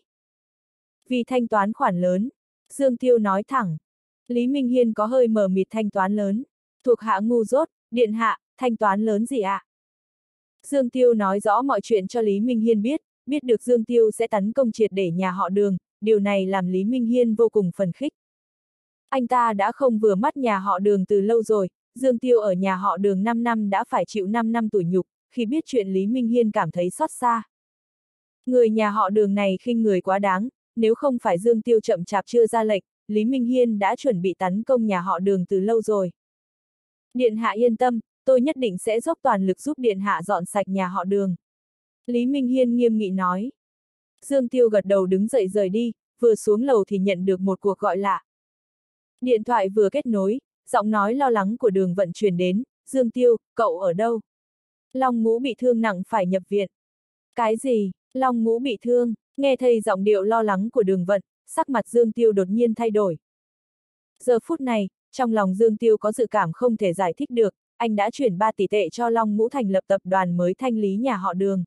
Vì thanh toán khoản lớn. Dương Tiêu nói thẳng. Lý Minh Hiên có hơi mờ mịt thanh toán lớn. Thuộc hạ ngu dốt, điện hạ, thanh toán lớn gì ạ? Dương Tiêu nói rõ mọi chuyện cho Lý Minh Hiên biết, biết được Dương Tiêu sẽ tấn công triệt để nhà họ Đường, điều này làm Lý Minh Hiên vô cùng phấn khích. Anh ta đã không vừa mắt nhà họ Đường từ lâu rồi, Dương Tiêu ở nhà họ Đường 5 năm đã phải chịu 5 năm tủi nhục, khi biết chuyện Lý Minh Hiên cảm thấy xót xa. Người nhà họ Đường này khinh người quá đáng, nếu không phải Dương Tiêu chậm chạp chưa ra lệnh, Lý Minh Hiên đã chuẩn bị tấn công nhà họ Đường từ lâu rồi. Điện hạ yên tâm, tôi nhất định sẽ dốc toàn lực giúp điện hạ dọn sạch nhà họ Đường. Lý Minh Hiên nghiêm nghị nói. Dương Tiêu gật đầu đứng dậy rời đi, vừa xuống lầu thì nhận được một cuộc gọi lạ. Điện thoại vừa kết nối, giọng nói lo lắng của Đường Vận truyền đến, Dương Tiêu, cậu ở đâu? Long Ngũ bị thương nặng phải nhập viện. Cái gì? Long Ngũ bị thương? Nghe thấy giọng điệu lo lắng của Đường Vận, sắc mặt Dương Tiêu đột nhiên thay đổi. Giờ phút này, trong lòng Dương Tiêu có dự cảm không thể giải thích được, anh đã chuyển 3 tỷ tệ cho Long Ngũ thành lập tập đoàn mới thanh lý nhà họ Đường.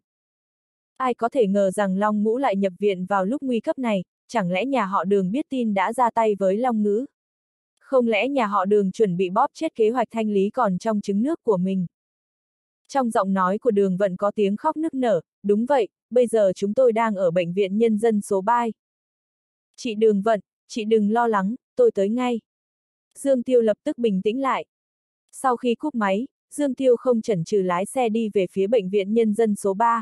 Ai có thể ngờ rằng Long Ngũ lại nhập viện vào lúc nguy cấp này, chẳng lẽ nhà họ Đường biết tin đã ra tay với Long Ngũ? Không lẽ nhà họ Đường chuẩn bị bóp chết kế hoạch thanh lý còn trong trứng nước của mình? Trong giọng nói của Đường Vận có tiếng khóc nức nở, đúng vậy, bây giờ chúng tôi đang ở bệnh viện nhân dân số 3. Chị Đường Vận, chị đừng lo lắng, tôi tới ngay. Dương Tiêu lập tức bình tĩnh lại. Sau khi cúp máy, Dương Tiêu không chần chừ lái xe đi về phía bệnh viện nhân dân số 3.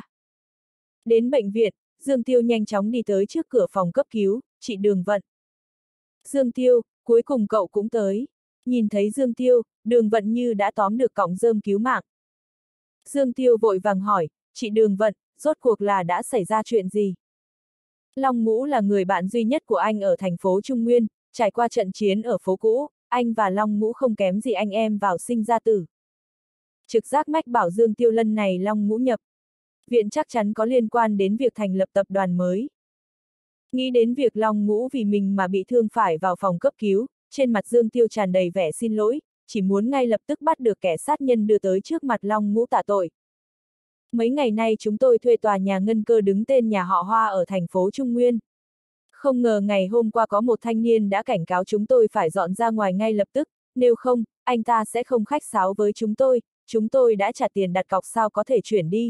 Đến bệnh viện, Dương Tiêu nhanh chóng đi tới trước cửa phòng cấp cứu, chị Đường Vận. Dương Tiêu, cuối cùng cậu cũng tới. Nhìn thấy Dương Tiêu, Đường Vận như đã tóm được cọng rơm cứu mạng. Dương Tiêu vội vàng hỏi, chị Đường Vận, rốt cuộc là đã xảy ra chuyện gì? Long Ngũ là người bạn duy nhất của anh ở thành phố Trung Nguyên, trải qua trận chiến ở phố cũ, anh và Long Ngũ không kém gì anh em vào sinh ra tử. Trực giác mách bảo Dương Tiêu lần này Long Ngũ nhập viện chắc chắn có liên quan đến việc thành lập tập đoàn mới. Nghĩ đến việc Long Ngũ vì mình mà bị thương phải vào phòng cấp cứu, trên mặt Dương Tiêu tràn đầy vẻ xin lỗi, chỉ muốn ngay lập tức bắt được kẻ sát nhân đưa tới trước mặt Long Ngũ tạ tội. Mấy ngày nay chúng tôi thuê tòa nhà ngân cơ đứng tên nhà họ Hoa ở thành phố Trung Nguyên. Không ngờ ngày hôm qua có một thanh niên đã cảnh cáo chúng tôi phải dọn ra ngoài ngay lập tức, nếu không, anh ta sẽ không khách sáo với chúng tôi đã trả tiền đặt cọc sao có thể chuyển đi.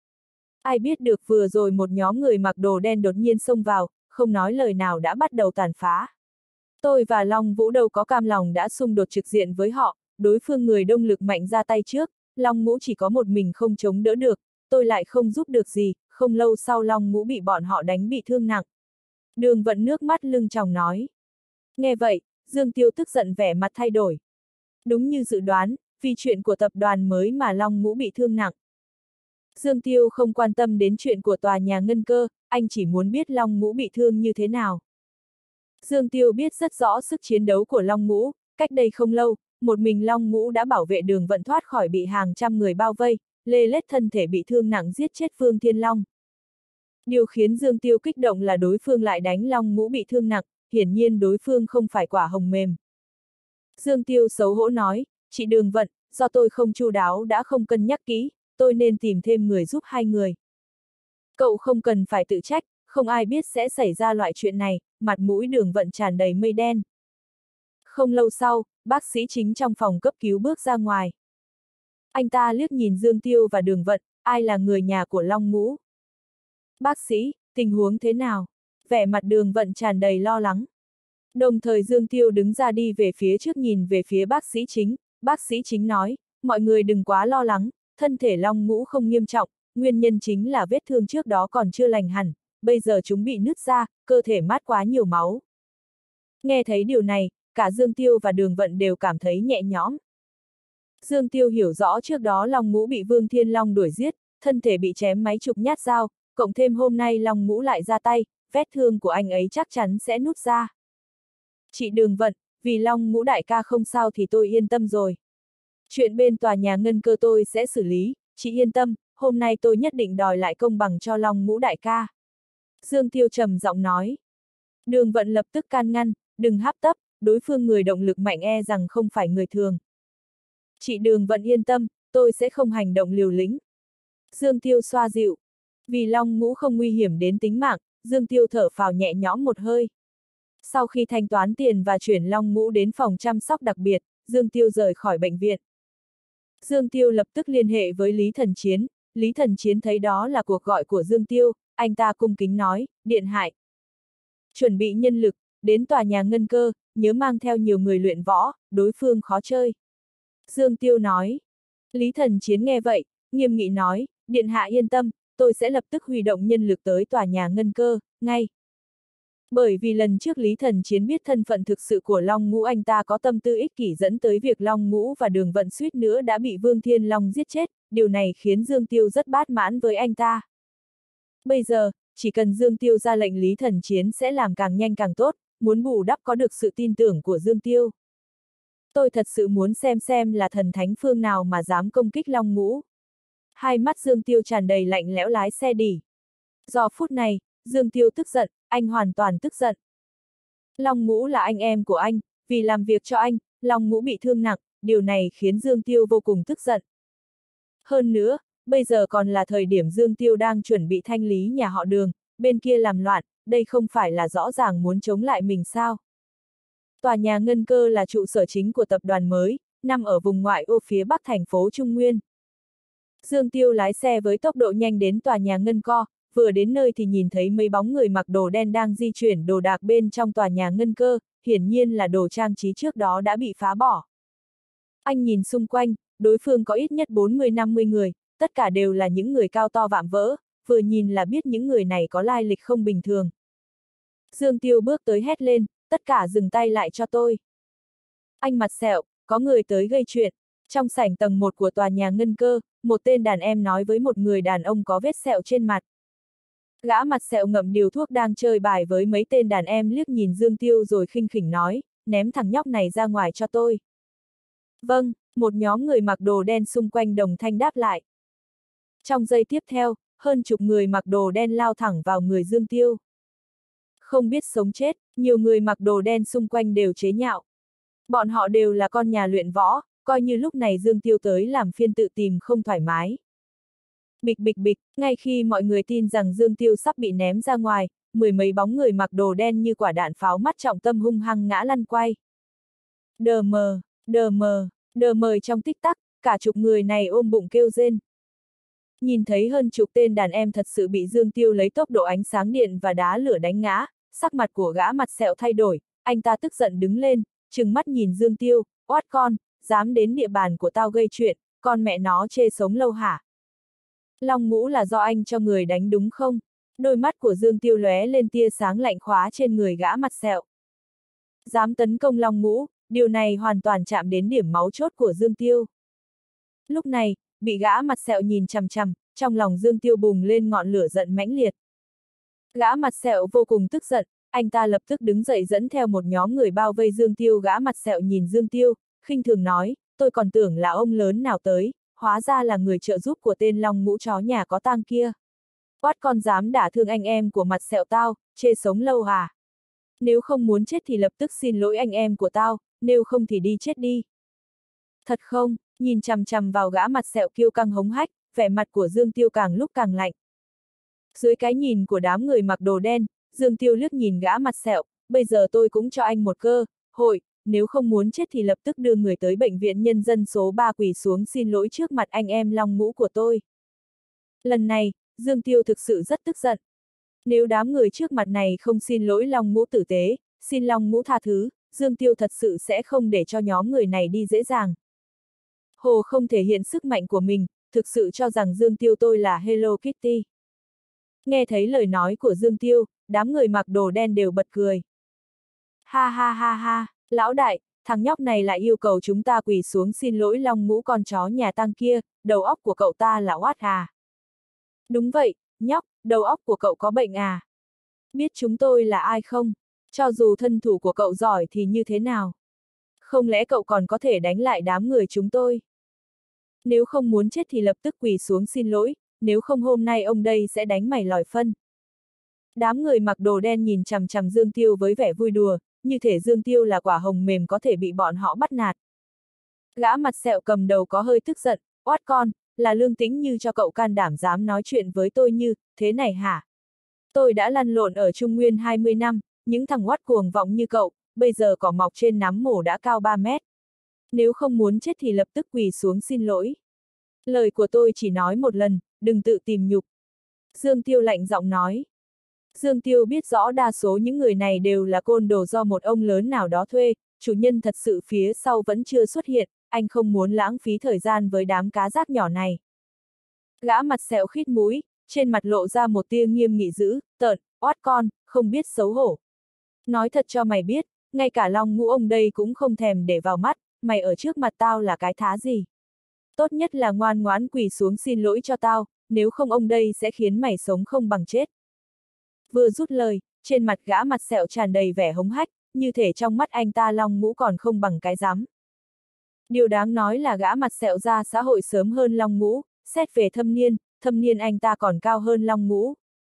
Ai biết được vừa rồi một nhóm người mặc đồ đen đột nhiên xông vào, không nói lời nào đã bắt đầu tàn phá. Tôi và Long Vũ đâu có cam lòng đã xung đột trực diện với họ, đối phương người đông lực mạnh ra tay trước, Long Ngũ chỉ có một mình không chống đỡ được, tôi lại không giúp được gì, không lâu sau Long Ngũ bị bọn họ đánh bị thương nặng. Đường Vận nước mắt lưng tròng nói. Nghe vậy, Dương Tiêu tức giận vẻ mặt thay đổi. Đúng như dự đoán, vì chuyện của tập đoàn mới mà Long Ngũ bị thương nặng. Dương Tiêu không quan tâm đến chuyện của tòa nhà ngân cơ, anh chỉ muốn biết Long Ngũ bị thương như thế nào. Dương Tiêu biết rất rõ sức chiến đấu của Long Ngũ, cách đây không lâu, một mình Long Ngũ đã bảo vệ Đường Vận thoát khỏi bị hàng trăm người bao vây, lê lết thân thể bị thương nặng giết chết Phương Thiên Long. Điều khiến Dương Tiêu kích động là đối phương lại đánh Long Ngũ bị thương nặng, hiển nhiên đối phương không phải quả hồng mềm. Dương Tiêu xấu hổ nói, chị Đường Vận, do tôi không chu đáo đã không cân nhắc kỹ, tôi nên tìm thêm người giúp hai người. Cậu không cần phải tự trách, không ai biết sẽ xảy ra loại chuyện này, mặt mũi Đường Vận tràn đầy mây đen. Không lâu sau, bác sĩ chính trong phòng cấp cứu bước ra ngoài. Anh ta liếc nhìn Dương Tiêu và Đường Vận, ai là người nhà của Long Ngũ? Bác sĩ, tình huống thế nào? Vẻ mặt Đường Vận tràn đầy lo lắng. Đồng thời Dương Tiêu đứng ra đi về phía trước nhìn về phía bác sĩ chính nói, mọi người đừng quá lo lắng, thân thể Long Ngũ không nghiêm trọng, nguyên nhân chính là vết thương trước đó còn chưa lành hẳn, bây giờ chúng bị nứt ra, cơ thể mát quá nhiều máu. Nghe thấy điều này, cả Dương Tiêu và Đường Vận đều cảm thấy nhẹ nhõm. Dương Tiêu hiểu rõ trước đó Long Ngũ bị Vương Thiên Long đuổi giết, thân thể bị chém mấy chục nhát dao, cộng thêm hôm nay Long Ngũ lại ra tay, vết thương của anh ấy chắc chắn sẽ nứt ra. Chị Đường Vận, vì Long Ngũ đại ca không sao thì tôi yên tâm rồi. Chuyện bên tòa nhà ngân cơ tôi sẽ xử lý, chị yên tâm, hôm nay tôi nhất định đòi lại công bằng cho Long Ngũ đại ca. Dương Tiêu trầm giọng nói. Đường Vận lập tức can ngăn, đừng hấp tấp, đối phương người động lực mạnh e rằng không phải người thường. Chị Đường Vận yên tâm, tôi sẽ không hành động liều lĩnh. Dương Tiêu xoa dịu. Vì Long Ngũ không nguy hiểm đến tính mạng, Dương Tiêu thở phào nhẹ nhõm một hơi. Sau khi thanh toán tiền và chuyển Long Ngũ đến phòng chăm sóc đặc biệt, Dương Tiêu rời khỏi bệnh viện. Dương Tiêu lập tức liên hệ với Lý Thần Chiến thấy đó là cuộc gọi của Dương Tiêu, anh ta cung kính nói, điện hạ. Chuẩn bị nhân lực, đến tòa nhà ngân cơ, nhớ mang theo nhiều người luyện võ, đối phương khó chơi. Dương Tiêu nói. Lý Thần Chiến nghe vậy, nghiêm nghị nói, điện hạ yên tâm, tôi sẽ lập tức huy động nhân lực tới tòa nhà ngân cơ, ngay. Bởi vì lần trước Lý Thần Chiến biết thân phận thực sự của Long Ngũ, anh ta có tâm tư ích kỷ dẫn tới việc Long Ngũ và Đường Vận suýt nữa đã bị Vương Thiên Long giết chết, điều này khiến Dương Tiêu rất bát mãn với anh ta. Bây giờ, chỉ cần Dương Tiêu ra lệnh Lý Thần Chiến sẽ làm càng nhanh càng tốt, muốn bù đắp có được sự tin tưởng của Dương Tiêu. Tôi thật sự muốn xem là thần thánh phương nào mà dám công kích Long Ngũ. Hai mắt Dương Tiêu tràn đầy lạnh lẽo lái xe đi. Giờ phút này, Dương Tiêu tức giận, anh hoàn toàn tức giận. Long Ngũ là anh em của anh, vì làm việc cho anh, Long Ngũ bị thương nặng, điều này khiến Dương Tiêu vô cùng tức giận. Hơn nữa, bây giờ còn là thời điểm Dương Tiêu đang chuẩn bị thanh lý nhà họ Đường, bên kia làm loạn, đây không phải là rõ ràng muốn chống lại mình sao? Tòa nhà ngân cơ là trụ sở chính của tập đoàn mới, nằm ở vùng ngoại ô phía bắc thành phố Trung Nguyên. Dương Tiêu lái xe với tốc độ nhanh đến tòa nhà ngân co, vừa đến nơi thì nhìn thấy mấy bóng người mặc đồ đen đang di chuyển đồ đạc bên trong tòa nhà ngân cơ, hiển nhiên là đồ trang trí trước đó đã bị phá bỏ. Anh nhìn xung quanh, đối phương có ít nhất 40-50 người, tất cả đều là những người cao to vạm vỡ, vừa nhìn là biết những người này có lai lịch không bình thường. Dương Tiêu bước tới hét lên, tất cả dừng tay lại cho tôi. Anh mặt sẹo, có người tới gây chuyện. Trong sảnh tầng 1 của tòa nhà ngân cơ, một tên đàn em nói với một người đàn ông có vết sẹo trên mặt. Gã mặt sẹo ngậm điều thuốc đang chơi bài với mấy tên đàn em liếc nhìn Dương Tiêu rồi khinh khỉnh nói, ném thằng nhóc này ra ngoài cho tôi. Vâng, một nhóm người mặc đồ đen xung quanh đồng thanh đáp lại. Trong giây tiếp theo, hơn chục người mặc đồ đen lao thẳng vào người Dương Tiêu. Không biết sống chết, nhiều người mặc đồ đen xung quanh đều chế nhạo. Bọn họ đều là con nhà luyện võ, coi như lúc này Dương Tiêu tới làm phiên tự tìm không thoải mái. Bịch bịch bịch, ngay khi mọi người tin rằng Dương Tiêu sắp bị ném ra ngoài, mười mấy bóng người mặc đồ đen như quả đạn pháo mắt trọng tâm hung hăng ngã lăn quay. Đờ mờ, đờ mờ, đờ mờ trong tích tắc, cả chục người này ôm bụng kêu rên. Nhìn thấy hơn chục tên đàn em thật sự bị Dương Tiêu lấy tốc độ ánh sáng điện và đá lửa đánh ngã, sắc mặt của gã mặt sẹo thay đổi, anh ta tức giận đứng lên, trừng mắt nhìn Dương Tiêu, oát con, dám đến địa bàn của tao gây chuyện, con mẹ nó chê sống lâu hả? Long Ngũ là do anh cho người đánh đúng không? Đôi mắt của Dương Tiêu lóe lên tia sáng lạnh khóa trên người gã mặt sẹo. Dám tấn công Long Ngũ, điều này hoàn toàn chạm đến điểm máu chốt của Dương Tiêu. Lúc này, bị gã mặt sẹo nhìn chằm chằm, trong lòng Dương Tiêu bùng lên ngọn lửa giận mãnh liệt. Gã mặt sẹo vô cùng tức giận, anh ta lập tức đứng dậy dẫn theo một nhóm người bao vây Dương Tiêu. Gã mặt sẹo nhìn Dương Tiêu, khinh thường nói, tôi còn tưởng là ông lớn nào tới, hóa ra là người trợ giúp của tên Long Ngũ chó nhà có tang kia. Quát con dám đả thương anh em của mặt sẹo tao, chê sống lâu à? Nếu không muốn chết thì lập tức xin lỗi anh em của tao, nếu không thì đi chết đi. Thật không? Nhìn chằm chằm vào gã mặt sẹo kiêu căng hống hách, vẻ mặt của Dương Tiêu càng lúc càng lạnh. Dưới cái nhìn của đám người mặc đồ đen, Dương Tiêu liếc nhìn gã mặt sẹo, bây giờ tôi cũng cho anh một cơ hội, nếu không muốn chết thì lập tức đưa người tới bệnh viện nhân dân số 3 quỳ xuống xin lỗi trước mặt anh em Long Ngũ của tôi. Lần này, Dương Tiêu thực sự rất tức giận. Nếu đám người trước mặt này không xin lỗi Long Ngũ tử tế, xin Long Ngũ tha thứ, Dương Tiêu thật sự sẽ không để cho nhóm người này đi dễ dàng. Hồ không thể hiện sức mạnh của mình, thực sự cho rằng Dương Tiêu tôi là Hello Kitty. Nghe thấy lời nói của Dương Tiêu, đám người mặc đồ đen đều bật cười. Ha ha ha ha, lão đại, thằng nhóc này lại yêu cầu chúng ta quỳ xuống xin lỗi Long Ngũ con chó nhà tang kia, đầu óc của cậu ta là oát à? Đúng vậy, nhóc, đầu óc của cậu có bệnh à? Biết chúng tôi là ai không? Cho dù thân thủ của cậu giỏi thì như thế nào? Không lẽ cậu còn có thể đánh lại đám người chúng tôi? Nếu không muốn chết thì lập tức quỳ xuống xin lỗi, nếu không hôm nay ông đây sẽ đánh mày lòi phân. Đám người mặc đồ đen nhìn chằm chằm Dương Tiêu với vẻ vui đùa, như thể Dương Tiêu là quả hồng mềm có thể bị bọn họ bắt nạt. Gã mặt sẹo cầm đầu có hơi tức giận, oát con, là Lương Tĩnh Như cho cậu can đảm dám nói chuyện với tôi như thế này hả? Tôi đã lăn lộn ở Trung Nguyên 20 năm, những thằng oát cuồng vọng như cậu, bây giờ cỏ mọc trên nắm mổ đã cao 3 mét. Nếu không muốn chết thì lập tức quỳ xuống xin lỗi. Lời của tôi chỉ nói một lần, đừng tự tìm nhục. Dương Tiêu lạnh giọng nói. Dương Tiêu biết rõ đa số những người này đều là côn đồ do một ông lớn nào đó thuê, chủ nhân thật sự phía sau vẫn chưa xuất hiện, anh không muốn lãng phí thời gian với đám cá rác nhỏ này. Gã mặt sẹo khít mũi, trên mặt lộ ra một tia nghiêm nghị dữ, tợn, oát con, không biết xấu hổ. Nói thật cho mày biết, ngay cả Long Ngũ ông đây cũng không thèm để vào mắt, mày ở trước mặt tao là cái thá gì. Tốt nhất là ngoan ngoãn quỳ xuống xin lỗi cho tao, nếu không ông đây sẽ khiến mày sống không bằng chết. Vừa dứt lời, trên mặt gã mặt sẹo tràn đầy vẻ hống hách, như thể trong mắt anh ta Long Ngũ còn không bằng cái rắm. Điều đáng nói là gã mặt sẹo ra xã hội sớm hơn Long Ngũ, xét về thâm niên anh ta còn cao hơn Long Ngũ.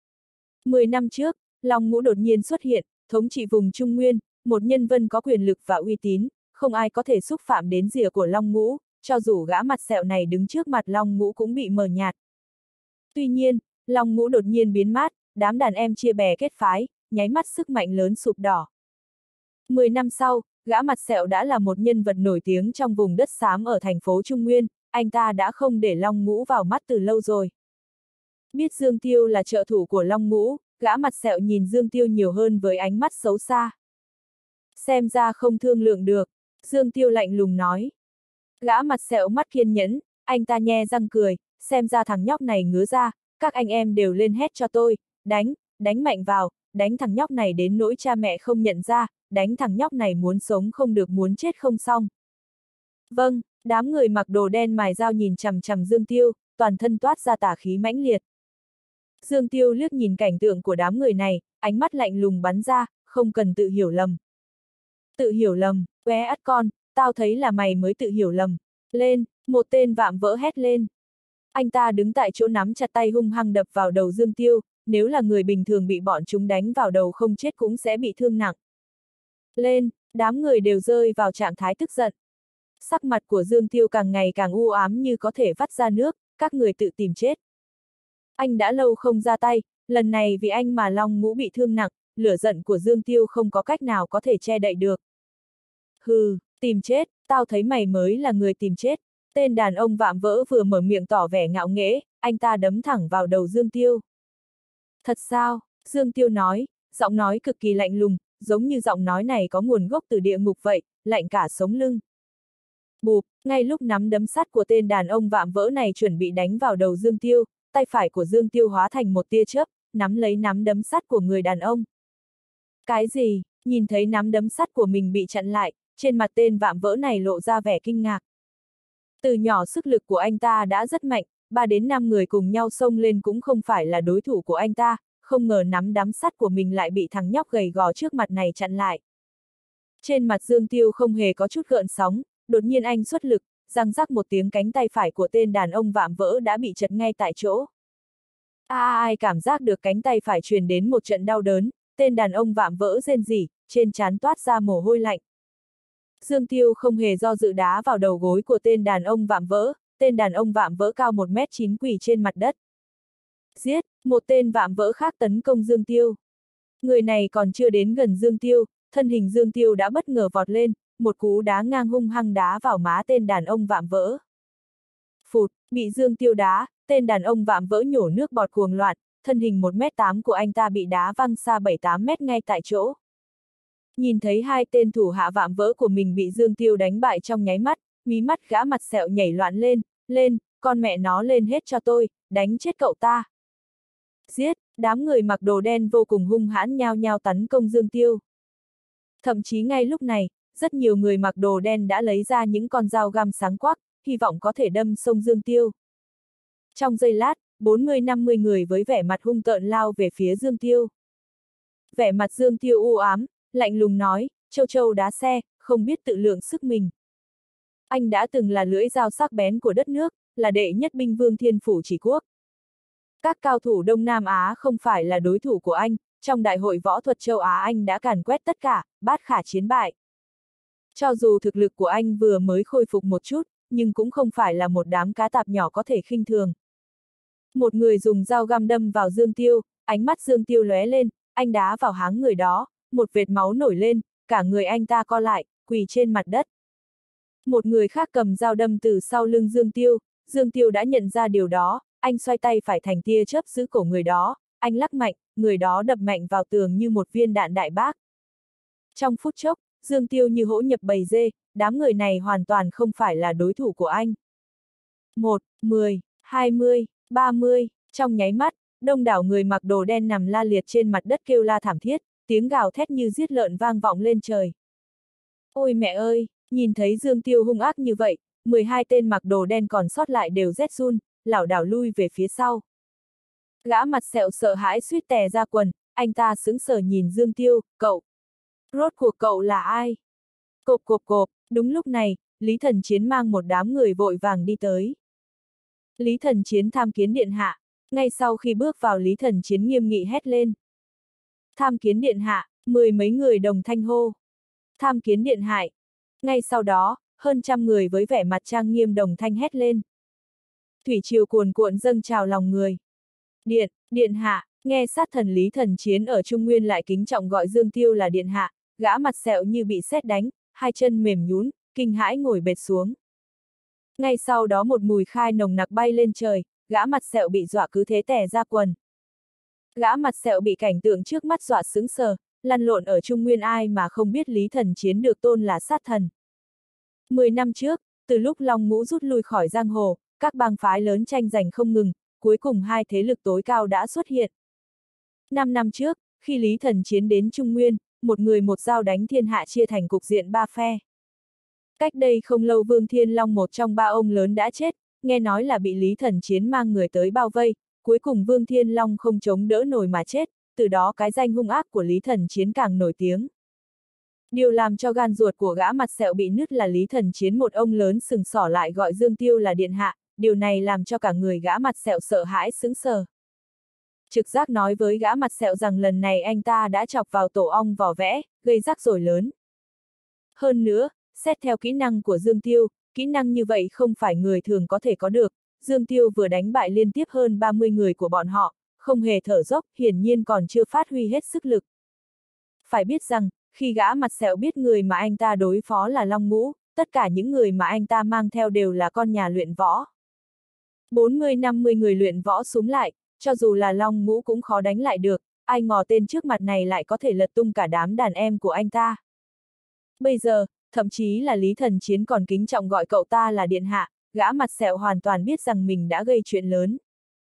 10 năm trước, Long Ngũ đột nhiên xuất hiện, thống trị vùng Trung Nguyên, một nhân vật có quyền lực và uy tín, không ai có thể xúc phạm đến rìa của Long Ngũ, cho dù gã mặt sẹo này đứng trước mặt Long Ngũ cũng bị mờ nhạt. Tuy nhiên, Long Ngũ đột nhiên biến mất, đám đàn em chia bè kết phái, nháy mắt sức mạnh lớn sụp đổ. 10 năm sau, gã mặt sẹo đã là một nhân vật nổi tiếng trong vùng đất xám ở thành phố Trung Nguyên, anh ta đã không để Long Ngũ vào mắt từ lâu rồi. Biết Dương Tiêu là trợ thủ của Long Ngũ, gã mặt sẹo nhìn Dương Tiêu nhiều hơn với ánh mắt xấu xa. Xem ra không thương lượng được, Dương Tiêu lạnh lùng nói. Gã mặt sẹo mắt kiên nhẫn, anh ta nhe răng cười, xem ra thằng nhóc này ngứa ra, các anh em đều lên hét cho tôi, đánh mạnh vào, đánh thằng nhóc này đến nỗi cha mẹ không nhận ra, đánh thằng nhóc này muốn sống không được muốn chết không xong. Vâng, đám người mặc đồ đen mài dao nhìn chằm chằm Dương Tiêu, toàn thân toát ra tà khí mãnh liệt. Dương Tiêu liếc nhìn cảnh tượng của đám người này, ánh mắt lạnh lùng bắn ra, không cần tự hiểu lầm. Tự hiểu lầm, qué ắt con, tao thấy là mày mới tự hiểu lầm. Lên, một tên vạm vỡ hét lên. Anh ta đứng tại chỗ nắm chặt tay hung hăng đập vào đầu Dương Tiêu, nếu là người bình thường bị bọn chúng đánh vào đầu không chết cũng sẽ bị thương nặng. Lên, đám người đều rơi vào trạng thái tức giận. Sắc mặt của Dương Tiêu càng ngày càng u ám như có thể vắt ra nước, các người tự tìm chết. Anh đã lâu không ra tay, lần này vì anh mà Long Ngũ bị thương nặng, lửa giận của Dương Tiêu không có cách nào có thể che đậy được. Hừ, tìm chết, tao thấy mày mới là người tìm chết. Tên đàn ông vạm vỡ vừa mở miệng tỏ vẻ ngạo nghễ, anh ta đấm thẳng vào đầu Dương Tiêu. Thật sao? Dương Tiêu nói, giọng nói cực kỳ lạnh lùng, giống như giọng nói này có nguồn gốc từ địa ngục vậy, lạnh cả sống lưng. Bụp, ngay lúc nắm đấm sắt của tên đàn ông vạm vỡ này chuẩn bị đánh vào đầu Dương Tiêu, tay phải của Dương Tiêu hóa thành một tia chớp, nắm lấy nắm đấm sắt của người đàn ông. Cái gì? Nhìn thấy nắm đấm sắt của mình bị chặn lại, trên mặt tên vạm vỡ này lộ ra vẻ kinh ngạc. Từ nhỏ sức lực của anh ta đã rất mạnh, 3 đến 5 người cùng nhau xông lên cũng không phải là đối thủ của anh ta, không ngờ nắm đấm sắt của mình lại bị thằng nhóc gầy gò trước mặt này chặn lại. Trên mặt Dương Tiêu không hề có chút gợn sóng, đột nhiên anh xuất lực, răng rắc một tiếng cánh tay phải của tên đàn ông vạm vỡ đã bị chật ngay tại chỗ. Ai cảm giác được cánh tay phải truyền đến một trận đau đớn, tên đàn ông vạm vỡ rên rỉ, trên trán toát ra mồ hôi lạnh. Dương Tiêu không hề do dự đá vào đầu gối của tên đàn ông vạm vỡ, tên đàn ông vạm vỡ cao 1m9 quỳ trên mặt đất. Giết, một tên vạm vỡ khác tấn công Dương Tiêu. Người này còn chưa đến gần Dương Tiêu, thân hình Dương Tiêu đã bất ngờ vọt lên, một cú đá ngang hung hăng đá vào má tên đàn ông vạm vỡ. Phụt, bị Dương Tiêu đá, tên đàn ông vạm vỡ nhổ nước bọt cuồng loạn, thân hình 1m8 của anh ta bị đá văng xa 7-8 mét ngay tại chỗ. Nhìn thấy hai tên thủ hạ vạm vỡ của mình bị Dương Tiêu đánh bại trong nháy mắt, mí mắt gã mặt sẹo nhảy loạn lên, con mẹ nó lên hết cho tôi, đánh chết cậu ta. Giết, đám người mặc đồ đen vô cùng hung hãn nhao nhao tấn công Dương Tiêu. Thậm chí ngay lúc này, rất nhiều người mặc đồ đen đã lấy ra những con dao găm sáng quắc, hy vọng có thể đâm xông Dương Tiêu. Trong giây lát, 40-50 người với vẻ mặt hung tợn lao về phía Dương Tiêu. Vẻ mặt Dương Tiêu u ám, lạnh lùng nói, châu châu đá xe, không biết tự lượng sức mình. Anh đã từng là lưỡi dao sắc bén của đất nước, là đệ nhất binh vương thiên phủ chỉ quốc. Các cao thủ Đông Nam Á không phải là đối thủ của anh, trong đại hội võ thuật châu Á anh đã càn quét tất cả, bát khả chiến bại. Cho dù thực lực của anh vừa mới khôi phục một chút, nhưng cũng không phải là một đám cá tạp nhỏ có thể khinh thường. Một người dùng dao găm đâm vào Dương Tiêu, ánh mắt Dương Tiêu lóe lên, anh đá vào háng người đó, một vệt máu nổi lên, cả người anh ta co lại, quỳ trên mặt đất. Một người khác cầm dao đâm từ sau lưng Dương Tiêu đã nhận ra điều đó, anh xoay tay phải thành tia chớp giữ cổ người đó, anh lắc mạnh, người đó đập mạnh vào tường như một viên đạn đại bác. Trong phút chốc, Dương Tiêu như hổ nhập bầy dê, đám người này hoàn toàn không phải là đối thủ của anh. 1, 10, 20, 30, trong nháy mắt, đông đảo người mặc đồ đen nằm la liệt trên mặt đất kêu la thảm thiết, tiếng gào thét như giết lợn vang vọng lên trời. Ôi mẹ ơi, nhìn thấy Dương Tiêu hung ác như vậy, 12 tên mặc đồ đen còn sót lại đều rét run, lảo đảo lui về phía sau. Gã mặt sẹo sợ hãi suýt tè ra quần, anh ta sững sờ nhìn Dương Tiêu, cậu. Rốt cuộc cậu là ai? Cộp cộp cộp, đúng lúc này, Lý Thần Chiến mang một đám người vội vàng đi tới. Lý Thần Chiến tham kiến điện hạ, ngay sau khi bước vào Lý Thần Chiến nghiêm nghị hét lên. Tham kiến điện hạ, 10 mấy người đồng thanh hô. Tham kiến điện hạ. Ngay sau đó, hơn trăm người với vẻ mặt trang nghiêm đồng thanh hét lên. Thủy triều cuồn cuộn dâng trào lòng người. Điện hạ, nghe sát thần Lý Thần Chiến ở Trung Nguyên lại kính trọng gọi Dương Tiêu là điện hạ, gã mặt sẹo như bị sét đánh, hai chân mềm nhũn, kinh hãi ngồi bệt xuống. Ngay sau đó một mùi khai nồng nặc bay lên trời, gã mặt sẹo bị dọa cứ thế tè ra quần. Gã mặt sẹo bị cảnh tượng trước mắt dọa sững sờ, lăn lộn ở Trung Nguyên ai mà không biết Lý Thần Chiến được tôn là sát thần. 10 năm trước, từ lúc Long Ngũ rút lui khỏi giang hồ, các bang phái lớn tranh giành không ngừng, cuối cùng hai thế lực tối cao đã xuất hiện. 5 năm trước, khi Lý Thần Chiến đến Trung Nguyên, một người một dao đánh thiên hạ chia thành cục diện ba phe. Cách đây không lâu Vương Thiên Long một trong ba ông lớn đã chết, nghe nói là bị Lý Thần Chiến mang người tới bao vây, cuối cùng Vương Thiên Long không chống đỡ nổi mà chết, từ đó cái danh hung ác của Lý Thần Chiến càng nổi tiếng. Điều làm cho gan ruột của gã mặt sẹo bị nứt là Lý Thần Chiến một ông lớn sừng sỏ lại gọi Dương Tiêu là điện hạ, điều này làm cho cả người gã mặt sẹo sợ hãi sững sờ. Trực giác nói với gã mặt sẹo rằng lần này anh ta đã chọc vào tổ ong vỏ vẽ, gây rắc rối lớn. Hơn nữa, xét theo kỹ năng của Dương Tiêu, kỹ năng như vậy không phải người thường có thể có được, Dương Tiêu vừa đánh bại liên tiếp hơn 30 người của bọn họ, không hề thở dốc, hiển nhiên còn chưa phát huy hết sức lực. Phải biết rằng, khi gã mặt sẹo biết người mà anh ta đối phó là Long Ngũ, tất cả những người mà anh ta mang theo đều là con nhà luyện võ. 40-50 người luyện võ xúm lại, cho dù là Long Ngũ cũng khó đánh lại được, ai ngờ tên trước mặt này lại có thể lật tung cả đám đàn em của anh ta. Bây giờ, thậm chí là Lý Thần Chiến còn kính trọng gọi cậu ta là điện hạ, gã mặt sẹo hoàn toàn biết rằng mình đã gây chuyện lớn.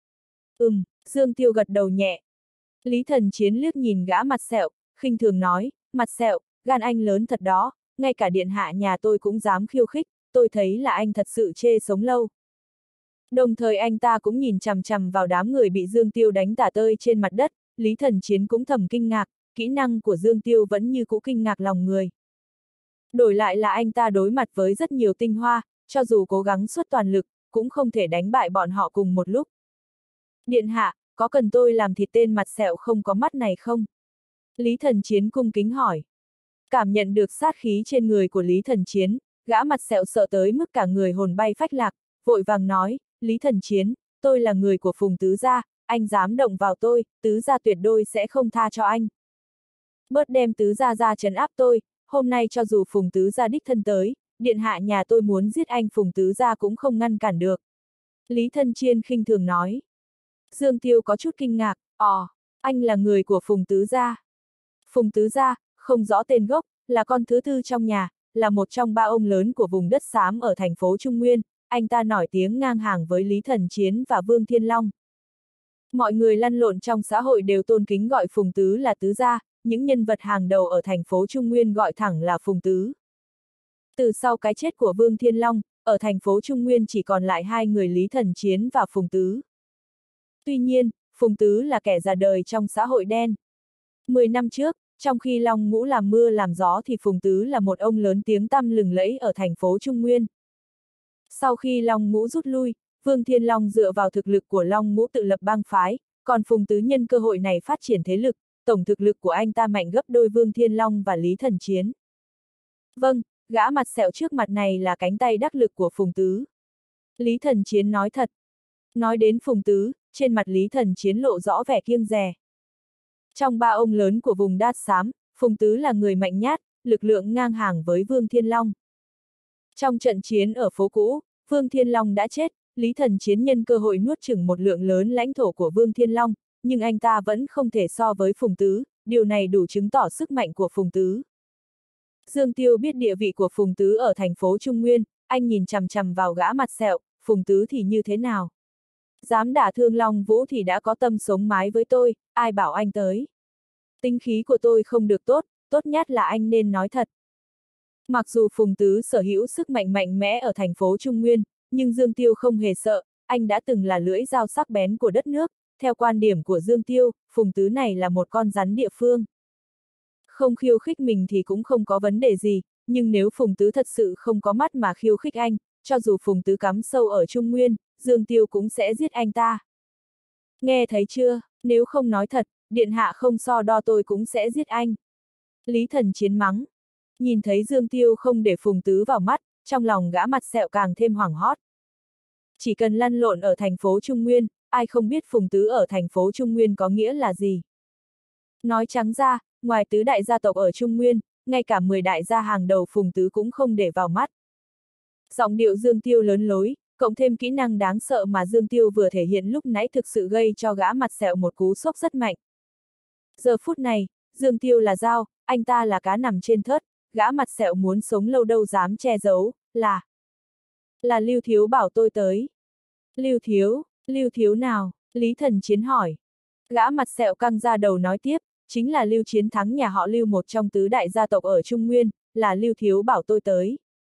Dương Tiêu gật đầu nhẹ. Lý Thần Chiến liếc nhìn gã mặt sẹo, khinh thường nói, mặt sẹo, gan anh lớn thật đó, ngay cả điện hạ nhà tôi cũng dám khiêu khích, tôi thấy là anh thật sự chê sống lâu. Đồng thời anh ta cũng nhìn chằm chằm vào đám người bị Dương Tiêu đánh tả tơi trên mặt đất, Lý Thần Chiến cũng thầm kinh ngạc, kỹ năng của Dương Tiêu vẫn như cũ kinh ngạc lòng người. Đổi lại là anh ta đối mặt với rất nhiều tinh hoa, cho dù cố gắng suốt toàn lực, cũng không thể đánh bại bọn họ cùng một lúc. Điện hạ, có cần tôi làm thịt tên mặt sẹo không có mắt này không? Lý Thần Chiến cung kính hỏi. Cảm nhận được sát khí trên người của Lý Thần Chiến, gã mặt sẹo sợ tới mức cả người hồn bay phách lạc, vội vàng nói, Lý Thần Chiến, tôi là người của Phùng Tứ Gia, anh dám động vào tôi, Tứ Gia tuyệt đối sẽ không tha cho anh. Bớt đem Tứ Gia ra trấn áp tôi, hôm nay cho dù Phùng Tứ Gia đích thân tới, điện hạ nhà tôi muốn giết anh Phùng Tứ Gia cũng không ngăn cản được. Lý Thân Chiên khinh thường nói. Dương Tiêu có chút kinh ngạc, anh là người của Phùng Tứ Gia. Phùng Tứ Gia, không rõ tên gốc, là con thứ tư trong nhà, là một trong ba ông lớn của vùng đất xám ở thành phố Trung Nguyên, anh ta nổi tiếng ngang hàng với Lý Thần Chiến và Vương Thiên Long. Mọi người lăn lộn trong xã hội đều tôn kính gọi Phùng Tứ là Tứ Gia, những nhân vật hàng đầu ở thành phố Trung Nguyên gọi thẳng là Phùng Tứ. Từ sau cái chết của Vương Thiên Long, ở thành phố Trung Nguyên chỉ còn lại hai người Lý Thần Chiến và Phùng Tứ. Tuy nhiên, Phùng Tứ là kẻ già đời trong xã hội đen. 10 năm trước, trong khi Long Ngũ làm mưa làm gió thì Phùng Tứ là một ông lớn tiếng tăm lừng lẫy ở thành phố Trung Nguyên. Sau khi Long Ngũ rút lui, Vương Thiên Long dựa vào thực lực của Long Ngũ tự lập bang phái, còn Phùng Tứ nhân cơ hội này phát triển thế lực, tổng thực lực của anh ta mạnh gấp đôi Vương Thiên Long và Lý Thần Chiến. Vâng, gã mặt sẹo trước mặt này là cánh tay đắc lực của Phùng Tứ. Lý Thần Chiến nói thật. Nói đến Phùng Tứ, trên mặt Lý Thần Chiến lộ rõ vẻ kiêng dè. Trong ba ông lớn của vùng Đát Xám, Phùng Tứ là người mạnh nhát, lực lượng ngang hàng với Vương Thiên Long. Trong trận chiến ở phố cũ, Vương Thiên Long đã chết, Lý Thần Chiến nhân cơ hội nuốt chửng một lượng lớn lãnh thổ của Vương Thiên Long, nhưng anh ta vẫn không thể so với Phùng Tứ, điều này đủ chứng tỏ sức mạnh của Phùng Tứ. Dương Tiêu biết địa vị của Phùng Tứ ở thành phố Trung Nguyên, anh nhìn chằm chằm vào gã mặt sẹo, Phùng Tứ thì như thế nào? Dám đả thương Long Vũ thì đã có tâm sống mái với tôi, ai bảo anh tới? Tính khí của tôi không được tốt, tốt nhất là anh nên nói thật. Mặc dù Phùng Tứ sở hữu sức mạnh mạnh mẽ ở thành phố Trung Nguyên, nhưng Dương Tiêu không hề sợ, anh đã từng là lưỡi dao sắc bén của đất nước, theo quan điểm của Dương Tiêu, Phùng Tứ này là một con rắn địa phương. Không khiêu khích mình thì cũng không có vấn đề gì, nhưng nếu Phùng Tứ thật sự không có mắt mà khiêu khích anh, cho dù Phùng Tứ cắm sâu ở Trung Nguyên, Dương Tiêu cũng sẽ giết anh ta. Nghe thấy chưa, nếu không nói thật, điện hạ không so đo tôi cũng sẽ giết anh. Lý Thần Chiến mắng. Nhìn thấy Dương Tiêu không để Phùng Tứ vào mắt, trong lòng gã mặt sẹo càng thêm hoảng hốt. Chỉ cần lăn lộn ở thành phố Trung Nguyên, ai không biết Phùng Tứ ở thành phố Trung Nguyên có nghĩa là gì. Nói trắng ra, ngoài tứ đại gia tộc ở Trung Nguyên, ngay cả 10 đại gia hàng đầu Phùng Tứ cũng không để vào mắt. Giọng điệu Dương Tiêu lớn lối, cộng thêm kỹ năng đáng sợ mà Dương Tiêu vừa thể hiện lúc nãy thực sự gây cho gã mặt sẹo một cú sốc rất mạnh. Giờ phút này, Dương Tiêu là dao, anh ta là cá nằm trên thớt, gã mặt sẹo muốn sống lâu đâu dám che giấu, là Lưu Thiếu bảo tôi tới. Lưu Thiếu nào? Lý Thần Chiến hỏi. Gã mặt sẹo căng ra đầu nói tiếp, chính là Lưu Chiến Thắng nhà họ Lưu, một trong tứ đại gia tộc ở Trung Nguyên, là Lưu Thiếu bảo tôi tới.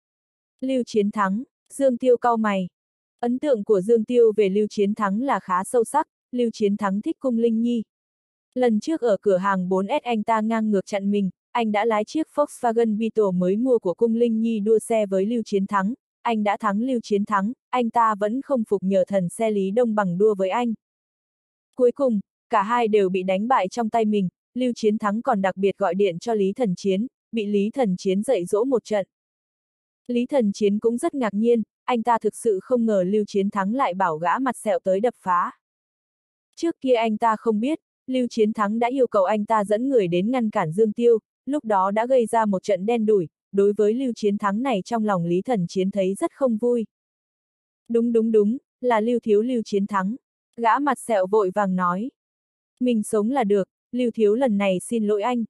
Lưu Chiến Thắng, Dương Tiêu cau mày. Ấn tượng của Dương Tiêu về Lưu Chiến Thắng là khá sâu sắc, Lưu Chiến Thắng thích Cung Linh Nhi. Lần trước ở cửa hàng 4S anh ta ngang ngược chặn mình, anh đã lái chiếc Volkswagen Beetle mới mua của Cung Linh Nhi đua xe với Lưu Chiến Thắng, anh đã thắng Lưu Chiến Thắng, anh ta vẫn không phục nhờ thần xe Lý Đông Bằng đua với anh. Cuối cùng, cả hai đều bị đánh bại trong tay mình, Lưu Chiến Thắng còn đặc biệt gọi điện cho Lý Thần Chiến, bị Lý Thần Chiến dạy dỗ một trận. Lý Thần Chiến cũng rất ngạc nhiên, anh ta thực sự không ngờ Lưu Chiến Thắng lại bảo gã mặt sẹo tới đập phá. Trước kia anh ta không biết, Lưu Chiến Thắng đã yêu cầu anh ta dẫn người đến ngăn cản Dương Tiêu, lúc đó đã gây ra một trận đen đủi, đối với Lưu Chiến Thắng này trong lòng Lý Thần Chiến thấy rất không vui. Đúng, là Lưu Thiếu Lưu Chiến Thắng. Gã mặt sẹo vội vàng nói. Mình sống là được, Lưu Thiếu lần này xin lỗi anh.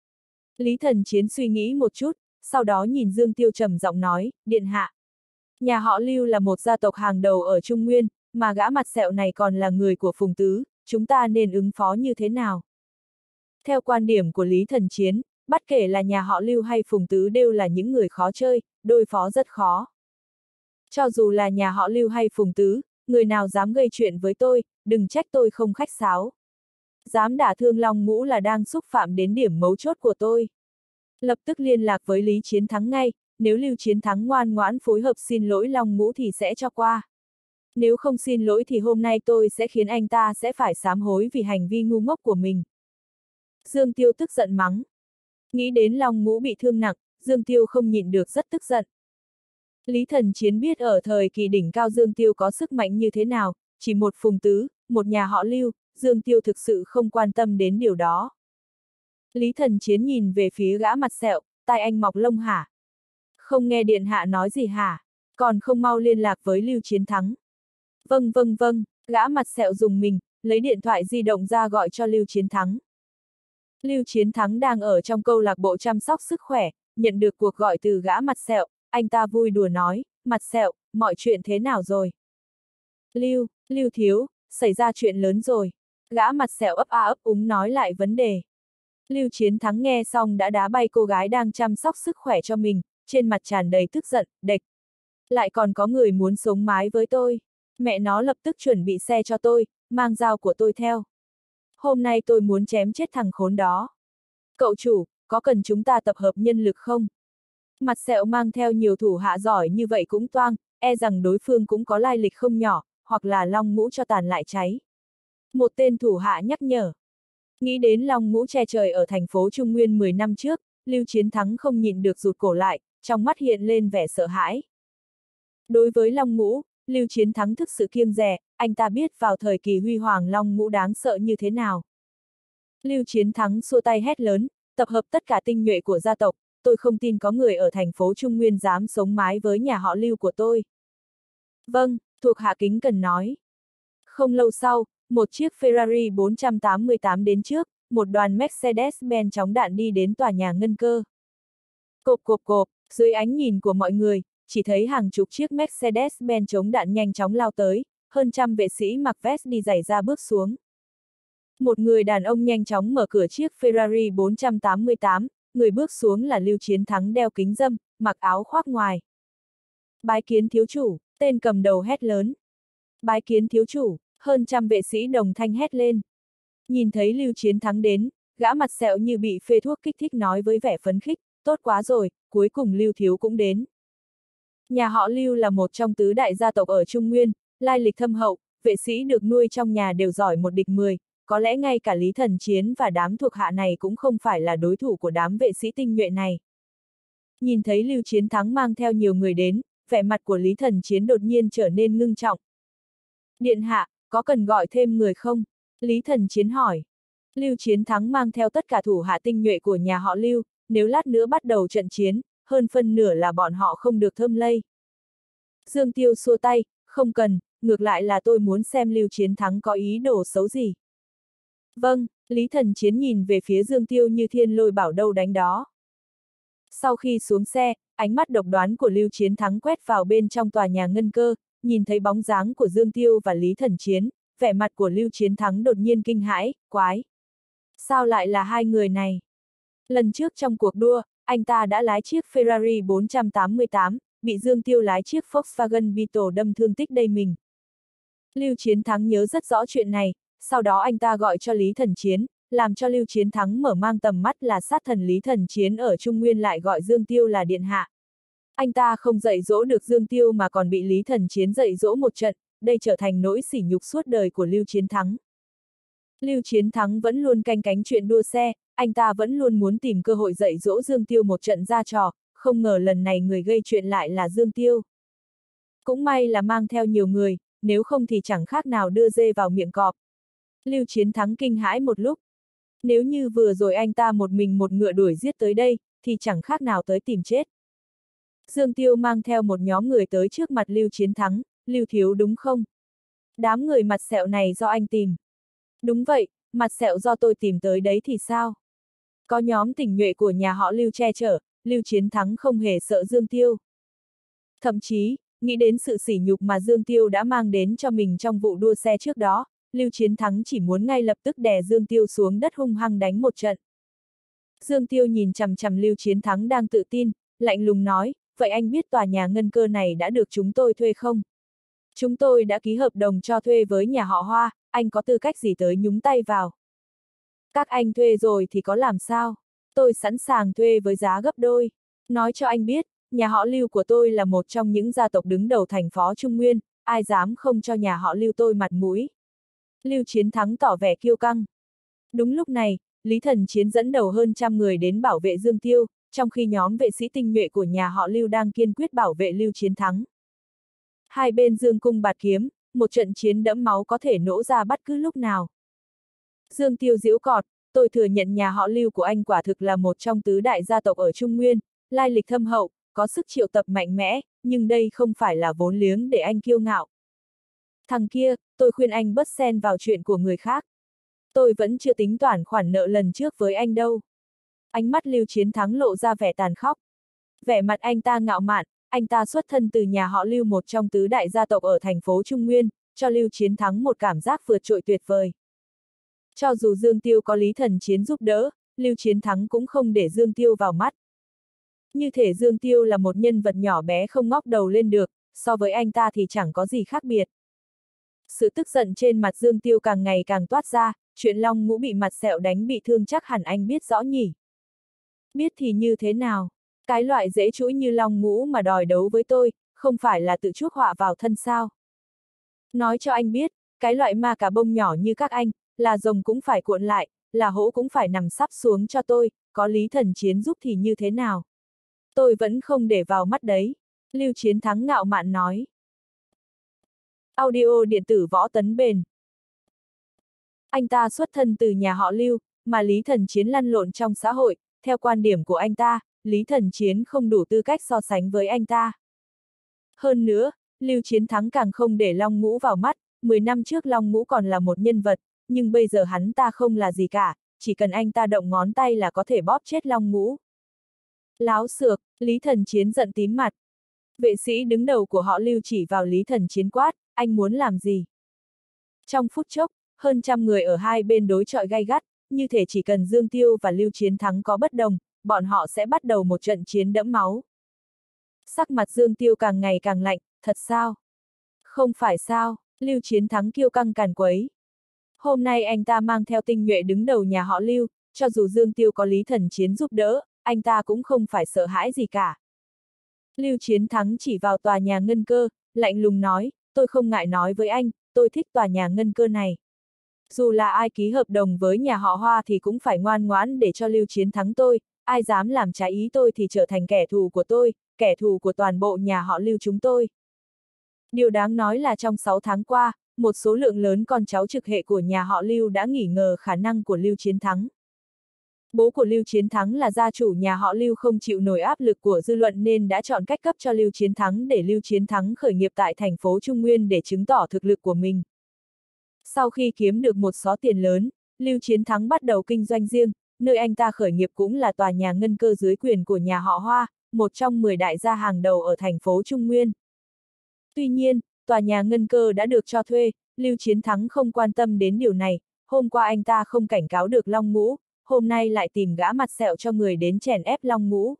Lý Thần Chiến suy nghĩ một chút, sau đó nhìn Dương Tiêu trầm giọng nói, điện hạ. Nhà họ Lưu là một gia tộc hàng đầu ở Trung Nguyên, mà gã mặt sẹo này còn là người của Phùng Tứ, chúng ta nên ứng phó như thế nào? Theo quan điểm của Lý Thần Chiến, bất kể là nhà họ Lưu hay Phùng Tứ đều là những người khó chơi, đối phó rất khó. Cho dù là nhà họ Lưu hay Phùng Tứ, người nào dám gây chuyện với tôi, đừng trách tôi không khách sáo. Dám đả thương Long Ngũ là đang xúc phạm đến điểm mấu chốt của tôi. Lập tức liên lạc với Lý Chiến Thắng ngay, nếu Lưu Chiến Thắng ngoan ngoãn phối hợp xin lỗi Long Ngũ thì sẽ cho qua. Nếu không xin lỗi thì hôm nay tôi sẽ khiến anh ta sẽ phải sám hối vì hành vi ngu ngốc của mình. Dương Tiêu tức giận mắng. Nghĩ đến Long Ngũ bị thương nặng, Dương Tiêu không nhịn được rất tức giận. Lý Thần Chiến biết ở thời kỳ đỉnh cao Dương Tiêu có sức mạnh như thế nào, chỉ một Phùng Tứ, một nhà họ Lưu, Dương Tiêu thực sự không quan tâm đến điều đó. Lý Thần Chiến nhìn về phía gã mặt sẹo, tai anh mọc lông hả? Không nghe điện hạ nói gì hả? Còn không mau liên lạc với Lưu Chiến Thắng. Vâng, gã mặt sẹo dùng mình, lấy điện thoại di động ra gọi cho Lưu Chiến Thắng. Lưu Chiến Thắng đang ở trong câu lạc bộ chăm sóc sức khỏe, nhận được cuộc gọi từ gã mặt sẹo, anh ta vui đùa nói, mặt sẹo, mọi chuyện thế nào rồi? Lưu Thiếu, xảy ra chuyện lớn rồi. Gã mặt sẹo ấp a ấp úng nói lại vấn đề. Lưu Chiến Thắng nghe xong đã đá bay cô gái đang chăm sóc sức khỏe cho mình, trên mặt tràn đầy tức giận, đệt. Lại còn có người muốn sống mái với tôi. Mẹ nó lập tức chuẩn bị xe cho tôi, mang dao của tôi theo. Hôm nay tôi muốn chém chết thằng khốn đó. Cậu chủ, có cần chúng ta tập hợp nhân lực không? Mặt sẹo mang theo nhiều thủ hạ giỏi như vậy cũng toang, e rằng đối phương cũng có lai lịch không nhỏ, hoặc là Long Ngũ cho tàn lại cháy. Một tên thủ hạ nhắc nhở. Nghĩ đến Long Ngũ che trời ở thành phố Trung Nguyên 10 năm trước, Lưu Chiến Thắng không nhịn được rụt cổ lại, trong mắt hiện lên vẻ sợ hãi. Đối với Long Ngũ, Lưu Chiến Thắng thực sự kiêng dè, anh ta biết vào thời kỳ huy hoàng Long Ngũ đáng sợ như thế nào. Lưu Chiến Thắng xua tay hét lớn, tập hợp tất cả tinh nhuệ của gia tộc, tôi không tin có người ở thành phố Trung Nguyên dám sống mái với nhà họ Lưu của tôi. Vâng, Thuộc hạ kính cần nói. Không lâu sau, một chiếc Ferrari 488 đến trước, một đoàn Mercedes-Benz chóng đạn đi đến tòa nhà ngân cơ. Cộp cộp cộp, dưới ánh nhìn của mọi người, chỉ thấy hàng chục chiếc Mercedes-Benz chống đạn nhanh chóng lao tới, hơn trăm vệ sĩ mặc vest đi giày ra bước xuống. Một người đàn ông nhanh chóng mở cửa chiếc Ferrari 488, người bước xuống là Lưu Chiến Thắng đeo kính râm, mặc áo khoác ngoài. Bái kiến thiếu chủ, tên cầm đầu hét lớn. Bái kiến thiếu chủ, hơn trăm vệ sĩ đồng thanh hét lên. Nhìn thấy Lưu Chiến Thắng đến, gã mặt sẹo như bị phê thuốc kích thích nói với vẻ phấn khích, tốt quá rồi, cuối cùng Lưu thiếu cũng đến. Nhà họ Lưu là một trong tứ đại gia tộc ở Trung Nguyên, lai lịch thâm hậu, vệ sĩ được nuôi trong nhà đều giỏi một địch 10, có lẽ ngay cả Lý Thần Chiến và đám thuộc hạ này cũng không phải là đối thủ của đám vệ sĩ tinh nhuệ này. Nhìn thấy Lưu Chiến Thắng mang theo nhiều người đến, vẻ mặt của Lý Thần Chiến đột nhiên trở nên ngưng trọng. Điện hạ, có cần gọi thêm người không? Lý Thần Chiến hỏi. Lưu Chiến Thắng mang theo tất cả thủ hạ tinh nhuệ của nhà họ Lưu, nếu lát nữa bắt đầu trận chiến, hơn phân nửa là bọn họ không được thơm lây. Dương Tiêu xua tay, không cần, ngược lại là tôi muốn xem Lưu Chiến Thắng có ý đồ xấu gì. Vâng, Lý Thần Chiến nhìn về phía Dương Tiêu như thiên lôi bảo đâu đánh đó. Sau khi xuống xe, ánh mắt độc đoán của Lưu Chiến Thắng quét vào bên trong tòa nhà ngân cơ, nhìn thấy bóng dáng của Dương Tiêu và Lý Thần Chiến, vẻ mặt của Lưu Chiến Thắng đột nhiên kinh hãi, quái. Sao lại là hai người này? Lần trước trong cuộc đua, anh ta đã lái chiếc Ferrari 488, bị Dương Tiêu lái chiếc Volkswagen Beetle đâm thương tích đầy mình. Lưu Chiến Thắng nhớ rất rõ chuyện này, sau đó anh ta gọi cho Lý Thần Chiến, làm cho Lưu Chiến Thắng mở mang tầm mắt là sát thần Lý Thần Chiến ở Trung Nguyên lại gọi Dương Tiêu là điện hạ. Anh ta không dạy dỗ được Dương Tiêu mà còn bị Lý Thần Chiến dạy dỗ một trận, đây trở thành nỗi sỉ nhục suốt đời của Lưu Chiến Thắng. Lưu Chiến Thắng vẫn luôn canh cánh chuyện đua xe, anh ta vẫn luôn muốn tìm cơ hội dạy dỗ Dương Tiêu một trận ra trò, không ngờ lần này người gây chuyện lại là Dương Tiêu. Cũng may là mang theo nhiều người, nếu không thì chẳng khác nào đưa dê vào miệng cọp. Lưu Chiến Thắng kinh hãi một lúc. Nếu như vừa rồi anh ta một mình một ngựa đuổi giết tới đây, thì chẳng khác nào tới tìm chết. Dương Tiêu mang theo một nhóm người tới trước mặt Lưu Chiến Thắng, Lưu thiếu đúng không? Đám người mặt sẹo này do anh tìm. Đúng vậy, mặt sẹo do tôi tìm tới đấy thì sao? Có nhóm tinh nhuệ của nhà họ Lưu che chở, Lưu Chiến Thắng không hề sợ Dương Tiêu. Thậm chí, nghĩ đến sự sỉ nhục mà Dương Tiêu đã mang đến cho mình trong vụ đua xe trước đó, Lưu Chiến Thắng chỉ muốn ngay lập tức đè Dương Tiêu xuống đất hung hăng đánh một trận. Dương Tiêu nhìn chằm chằm Lưu Chiến Thắng đang tự tin, lạnh lùng nói, vậy anh biết tòa nhà ngân cơ này đã được chúng tôi thuê không? Chúng tôi đã ký hợp đồng cho thuê với nhà họ Hoa, anh có tư cách gì tới nhúng tay vào? Các anh thuê rồi thì có làm sao? Tôi sẵn sàng thuê với giá gấp đôi. Nói cho anh biết, nhà họ Lưu của tôi là một trong những gia tộc đứng đầu thành phố Trung Nguyên, ai dám không cho nhà họ Lưu tôi mặt mũi. Lưu Chiến Thắng tỏ vẻ kiêu căng. Đúng lúc này, Lý Thần Chiến dẫn đầu hơn trăm người đến bảo vệ Dương Tiêu, trong khi nhóm vệ sĩ tinh nhuệ của nhà họ Lưu đang kiên quyết bảo vệ Lưu Chiến Thắng. Hai bên dương cung bạt kiếm, một trận chiến đẫm máu có thể nổ ra bất cứ lúc nào. Dương Tiêu giễu cọt, tôi thừa nhận nhà họ Lưu của anh quả thực là một trong tứ đại gia tộc ở Trung Nguyên, lai lịch thâm hậu, có sức triệu tập mạnh mẽ, nhưng đây không phải là vốn liếng để anh kiêu ngạo. Thằng kia, tôi khuyên anh bớt xen vào chuyện của người khác. Tôi vẫn chưa tính toán khoản nợ lần trước với anh đâu. Ánh mắt Lưu Chiến Thắng lộ ra vẻ tàn khốc. Vẻ mặt anh ta ngạo mạn, anh ta xuất thân từ nhà họ Lưu một trong tứ đại gia tộc ở thành phố Trung Nguyên, cho Lưu Chiến Thắng một cảm giác vượt trội tuyệt vời. Cho dù Dương Tiêu có Lý Thần Chiến giúp đỡ, Lưu Chiến Thắng cũng không để Dương Tiêu vào mắt. Như thể Dương Tiêu là một nhân vật nhỏ bé không ngóc đầu lên được, so với anh ta thì chẳng có gì khác biệt. Sự tức giận trên mặt Dương Tiêu càng ngày càng toát ra, chuyện Long Ngũ bị mặt sẹo đánh bị thương chắc hẳn anh biết rõ nhỉ. Biết thì như thế nào? Cái loại dễ chuỗi như Long Ngũ mà đòi đấu với tôi, không phải là tự chuốc họa vào thân sao? Nói cho anh biết, cái loại ma cà bông nhỏ như các anh, là rồng cũng phải cuộn lại, là hổ cũng phải nằm sắp xuống cho tôi, có Lý Thần Chiến giúp thì như thế nào? Tôi vẫn không để vào mắt đấy. Lưu Chiến Thắng ngạo mạn nói. Audio điện tử Võ Tấn Bền. Anh ta xuất thân từ nhà họ Lưu, mà Lý Thần Chiến lăn lộn trong xã hội, theo quan điểm của anh ta, Lý Thần Chiến không đủ tư cách so sánh với anh ta. Hơn nữa, Lưu Chiến Thắng càng không để Long Ngũ vào mắt, 10 năm trước Long Ngũ còn là một nhân vật, nhưng bây giờ hắn ta không là gì cả, chỉ cần anh ta động ngón tay là có thể bóp chết Long Ngũ. Láo xược, Lý Thần Chiến giận tím mặt. Vệ sĩ đứng đầu của họ Lưu chỉ vào Lý Thần Chiến quát, anh muốn làm gì? Trong phút chốc, hơn 100 người ở hai bên đối chọi gay gắt, như thể chỉ cần Dương Tiêu và Lưu Chiến Thắng có bất đồng, bọn họ sẽ bắt đầu một trận chiến đẫm máu. Sắc mặt Dương Tiêu càng ngày càng lạnh, thật sao? Không phải sao, Lưu Chiến Thắng kiêu căng càn quấy. Hôm nay anh ta mang theo tinh nhuệ đứng đầu nhà họ Lưu, cho dù Dương Tiêu có Lý Thần Chiến giúp đỡ, anh ta cũng không phải sợ hãi gì cả. Lưu Chiến Thắng chỉ vào tòa nhà ngân cơ, lạnh lùng nói, tôi không ngại nói với anh, tôi thích tòa nhà ngân cơ này. Dù là ai ký hợp đồng với nhà họ Hoa thì cũng phải ngoan ngoãn để cho Lưu Chiến Thắng tôi, ai dám làm trái ý tôi thì trở thành kẻ thù của tôi, kẻ thù của toàn bộ nhà họ Lưu chúng tôi. Điều đáng nói là trong 6 tháng qua, một số lượng lớn con cháu trực hệ của nhà họ Lưu đã nghi ngờ khả năng của Lưu Chiến Thắng. Bố của Lưu Chiến Thắng là gia chủ nhà họ Lưu không chịu nổi áp lực của dư luận nên đã chọn cách cấp cho Lưu Chiến Thắng để Lưu Chiến Thắng khởi nghiệp tại thành phố Trung Nguyên để chứng tỏ thực lực của mình. Sau khi kiếm được một số tiền lớn, Lưu Chiến Thắng bắt đầu kinh doanh riêng, nơi anh ta khởi nghiệp cũng là tòa nhà ngân cơ dưới quyền của nhà họ Hoa, một trong 10 đại gia hàng đầu ở thành phố Trung Nguyên. Tuy nhiên, tòa nhà ngân cơ đã được cho thuê, Lưu Chiến Thắng không quan tâm đến điều này, hôm qua anh ta không cảnh cáo được Long Ngũ, hôm nay lại tìm gã mặt sẹo cho người đến chèn ép Long Ngũ.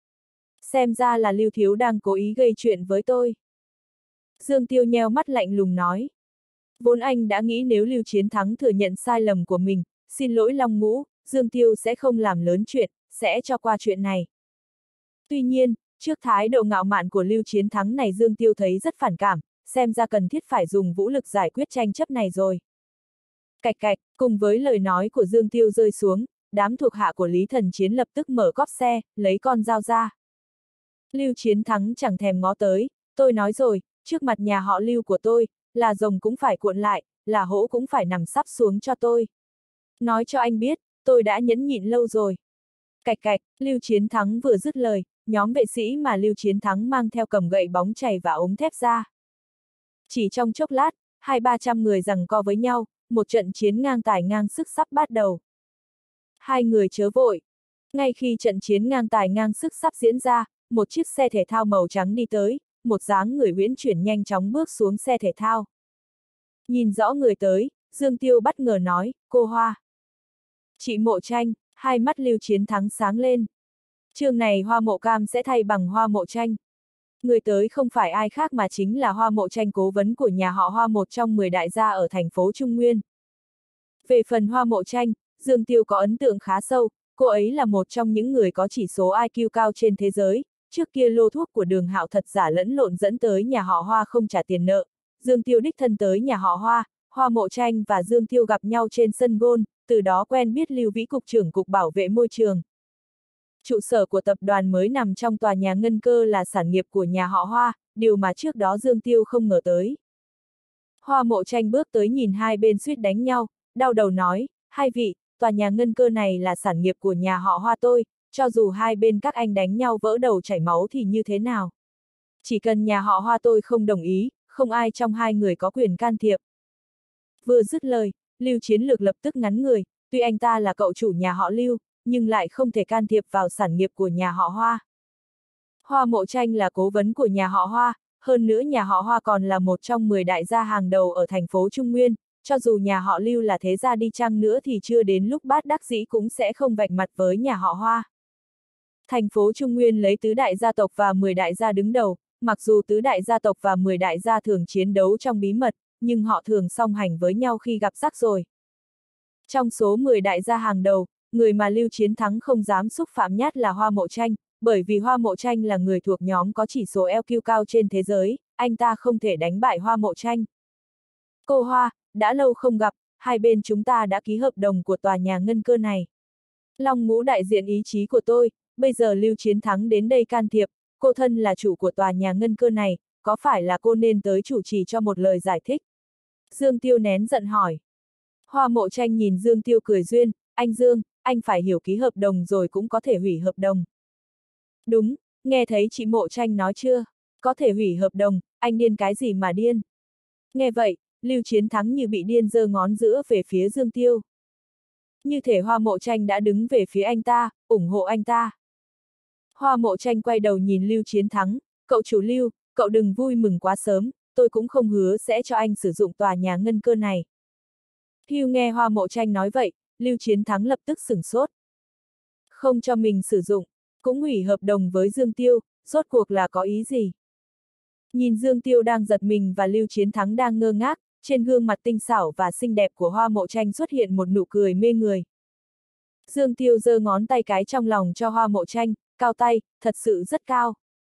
Xem ra là Lưu Thiếu đang cố ý gây chuyện với tôi. Dương Tiêu nheo mắt lạnh lùng nói. Vốn anh đã nghĩ nếu Lưu Chiến Thắng thừa nhận sai lầm của mình, xin lỗi Long Ngũ, Dương Tiêu sẽ không làm lớn chuyện, sẽ cho qua chuyện này. Tuy nhiên, trước thái độ ngạo mạn của Lưu Chiến Thắng này Dương Tiêu thấy rất phản cảm, xem ra cần thiết phải dùng vũ lực giải quyết tranh chấp này rồi. Cạch cạch, cùng với lời nói của Dương Tiêu rơi xuống, đám thuộc hạ của Lý Thần Chiến lập tức mở cốp xe, lấy con dao ra. Lưu Chiến Thắng chẳng thèm ngó tới, tôi nói rồi, trước mặt nhà họ Lưu của tôi, là rồng cũng phải cuộn lại, là hổ cũng phải nằm sắp xuống cho tôi. Nói cho anh biết, tôi đã nhẫn nhịn lâu rồi. Cạch cạch, Lưu Chiến Thắng vừa dứt lời, nhóm vệ sĩ mà Lưu Chiến Thắng mang theo cầm gậy bóng chày và ống thép ra. Chỉ trong chốc lát, 200-300 người giằng co với nhau, một trận chiến ngang tài ngang sức sắp bắt đầu. Hai người chớ vội. Ngay khi trận chiến ngang tài ngang sức sắp diễn ra, một chiếc xe thể thao màu trắng đi tới, một dáng người uyển chuyển nhanh chóng bước xuống xe thể thao. Nhìn rõ người tới, Dương Tiêu bất ngờ nói, cô Hoa. Chị Mộ Tranh, hai mắt Lưu Chiến Thắng sáng lên. Chương này Hoa Mộ Cam sẽ thay bằng Hoa Mộ Tranh. Người tới không phải ai khác mà chính là Hoa Mộ Tranh, cố vấn của nhà họ Hoa, một trong 10 đại gia ở thành phố Trung Nguyên. Về phần Hoa Mộ Tranh, Dương Tiêu có ấn tượng khá sâu, cô ấy là một trong những người có chỉ số IQ cao trên thế giới. Trước kia lô thuốc của Đường Hạo thật giả lẫn lộn dẫn tới nhà họ Hoa không trả tiền nợ, Dương Tiêu đích thân tới nhà họ Hoa, Hoa Mộ Tranh và Dương Tiêu gặp nhau trên sân golf, từ đó quen biết Lưu Vĩ cục trưởng cục bảo vệ môi trường. Trụ sở của tập đoàn mới nằm trong tòa nhà ngân cơ là sản nghiệp của nhà họ Hoa, điều mà trước đó Dương Tiêu không ngờ tới. Hoa Mộ Tranh bước tới nhìn hai bên suýt đánh nhau, đau đầu nói, hai vị, tòa nhà ngân cơ này là sản nghiệp của nhà họ Hoa tôi, cho dù hai bên các anh đánh nhau vỡ đầu chảy máu thì như thế nào? Chỉ cần nhà họ Hoa tôi không đồng ý, không ai trong hai người có quyền can thiệp. Vừa dứt lời, Lưu Chiến Lược lập tức ngắn người, tuy anh ta là cậu chủ nhà họ Lưu, nhưng lại không thể can thiệp vào sản nghiệp của nhà họ Hoa. Hoa Mộ Tranh là cố vấn của nhà họ Hoa, hơn nữa nhà họ Hoa còn là một trong 10 đại gia hàng đầu ở thành phố Trung Nguyên, cho dù nhà họ Lưu là thế gia đi chăng nữa thì chưa đến lúc bát đắc dĩ cũng sẽ không vạch mặt với nhà họ Hoa. Thành phố Trung Nguyên lấy tứ đại gia tộc và 10 đại gia đứng đầu, mặc dù tứ đại gia tộc và 10 đại gia thường chiến đấu trong bí mật, nhưng họ thường song hành với nhau khi gặp rắc rối. Trong số 10 đại gia hàng đầu, người mà Lưu Chiến Thắng không dám xúc phạm nhất là Hoa Mộ Tranh, bởi vì Hoa Mộ Tranh là người thuộc nhóm có chỉ số EQ cao trên thế giới, anh ta không thể đánh bại Hoa Mộ Tranh. Cô Hoa, đã lâu không gặp, hai bên chúng ta đã ký hợp đồng của tòa nhà ngân cơ này. Long Ngũ đại diện ý chí của tôi, bây giờ Lưu Chiến Thắng đến đây can thiệp, cô thân là chủ của tòa nhà ngân cơ này, có phải là cô nên tới chủ trì cho một lời giải thích? Dương Tiêu nén giận hỏi. Hoa Mộ Tranh nhìn Dương Tiêu cười duyên, anh Dương, anh phải hiểu ký hợp đồng rồi cũng có thể hủy hợp đồng. Đúng, nghe thấy chị Mộ Tranh nói chưa? Có thể hủy hợp đồng, anh điên cái gì mà điên? Nghe vậy, Lưu Chiến Thắng như bị điên giơ ngón giữa về phía Dương Tiêu. Như thể Hoa Mộ Tranh đã đứng về phía anh ta, ủng hộ anh ta. Hoa Mộ Tranh quay đầu nhìn Lưu Chiến Thắng, cậu chủ Lưu, cậu đừng vui mừng quá sớm, tôi cũng không hứa sẽ cho anh sử dụng tòa nhà ngân cơ này. Hưu nghe Hoa Mộ Tranh nói vậy, Lưu Chiến Thắng lập tức sửng sốt. Không cho mình sử dụng, cũng hủy hợp đồng với Dương Tiêu, rốt cuộc là có ý gì? Nhìn Dương Tiêu đang giật mình và Lưu Chiến Thắng đang ngơ ngác, trên gương mặt tinh xảo và xinh đẹp của Hoa Mộ Tranh xuất hiện một nụ cười mê người. Dương Tiêu giơ ngón tay cái trong lòng cho Hoa Mộ Tranh, cao tay, thật sự rất cao.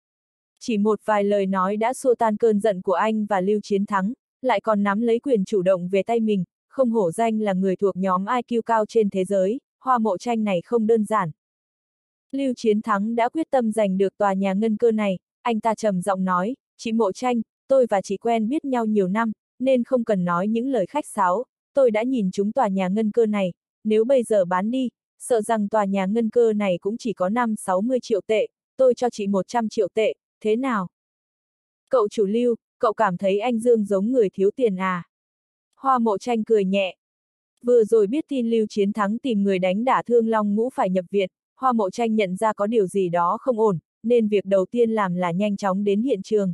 Chỉ một vài lời nói đã xua tan cơn giận của anh và Lưu Chiến Thắng, lại còn nắm lấy quyền chủ động về tay mình, không hổ danh là người thuộc nhóm IQ cao trên thế giới, Hoa Mộ Tranh này không đơn giản. Lưu Chiến Thắng đã quyết tâm giành được tòa nhà ngân cơ này, anh ta trầm giọng nói, chị Mộ Tranh, tôi và chị quen biết nhau nhiều năm, nên không cần nói những lời khách sáo, tôi đã nhìn trúng tòa nhà ngân cơ này, nếu bây giờ bán đi, sợ rằng tòa nhà ngân cơ này cũng chỉ có 5-60 triệu tệ, tôi cho chị 100 triệu tệ, thế nào? Cậu chủ Lưu, cậu cảm thấy anh Dương giống người thiếu tiền à? Hoa Mộ Tranh cười nhẹ. Vừa rồi biết tin Lưu Chiến Thắng tìm người đánh đả thương Long Ngũ phải nhập viện, Hoa Mộ Tranh nhận ra có điều gì đó không ổn, nên việc đầu tiên làm là nhanh chóng đến hiện trường.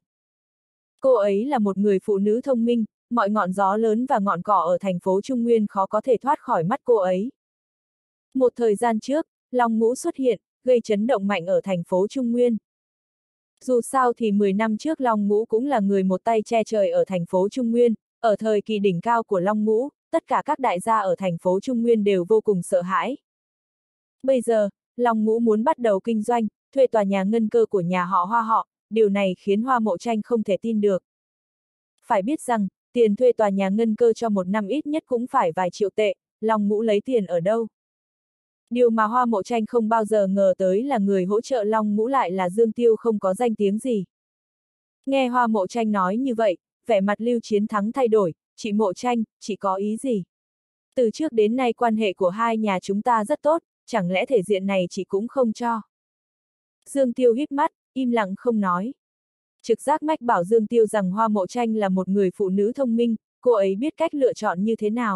Cô ấy là một người phụ nữ thông minh, mọi ngọn gió lớn và ngọn cỏ ở thành phố Trung Nguyên khó có thể thoát khỏi mắt cô ấy. Một thời gian trước, Long Ngũ xuất hiện, gây chấn động mạnh ở thành phố Trung Nguyên. Dù sao thì 10 năm trước Long Ngũ cũng là người một tay che trời ở thành phố Trung Nguyên, ở thời kỳ đỉnh cao của Long Ngũ, tất cả các đại gia ở thành phố Trung Nguyên đều vô cùng sợ hãi. Bây giờ, Long Ngũ muốn bắt đầu kinh doanh, thuê tòa nhà ngân cơ của nhà họ Hoa họ, điều này khiến Hoa Mộ Tranh không thể tin được. Phải biết rằng, tiền thuê tòa nhà ngân cơ cho một năm ít nhất cũng phải vài triệu tệ, Long Ngũ lấy tiền ở đâu? Điều mà Hoa Mộ Tranh không bao giờ ngờ tới là người hỗ trợ Long Ngũ lại là Dương Tiêu không có danh tiếng gì. Nghe Hoa Mộ Tranh nói như vậy, vẻ mặt Lưu Chiến Thắng thay đổi, chị Mộ Tranh, chị có ý gì? Từ trước đến nay quan hệ của hai nhà chúng ta rất tốt, chẳng lẽ thể diện này chị cũng không cho? Dương Tiêu híp mắt, im lặng không nói. Trực giác mách bảo Dương Tiêu rằng Hoa Mộ Tranh là một người phụ nữ thông minh, cô ấy biết cách lựa chọn như thế nào.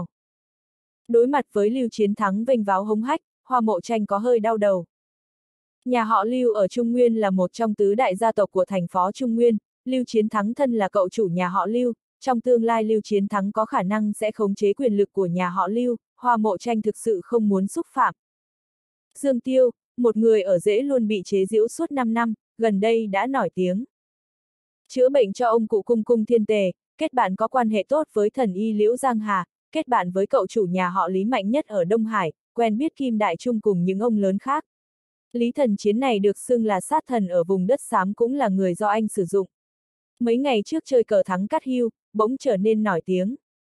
Đối mặt với Lưu Chiến Thắng vênh váo hống hách, Hoa Mộ Tranh có hơi đau đầu. Nhà họ Lưu ở Trung Nguyên là một trong tứ đại gia tộc của thành phố Trung Nguyên, Lưu Chiến Thắng thân là cậu chủ nhà họ Lưu, trong tương lai Lưu Chiến Thắng có khả năng sẽ khống chế quyền lực của nhà họ Lưu, Hoa Mộ Tranh thực sự không muốn xúc phạm. Dương Tiêu, một người ở rễ luôn bị chế giễu suốt 5 năm, gần đây đã nổi tiếng. Chữa bệnh cho ông cụ Cung Cung Thiên Tề, kết bạn có quan hệ tốt với thần y Liễu Giang Hà, kết bạn với cậu chủ nhà họ Lý mạnh nhất ở Đông Hải, quen biết Kim Đại Trung cùng những ông lớn khác. Lý Thần Chiến này được xưng là sát thần ở vùng đất xám cũng là người do anh sử dụng. Mấy ngày trước chơi cờ thắng cát hưu, bỗng trở nên nổi tiếng.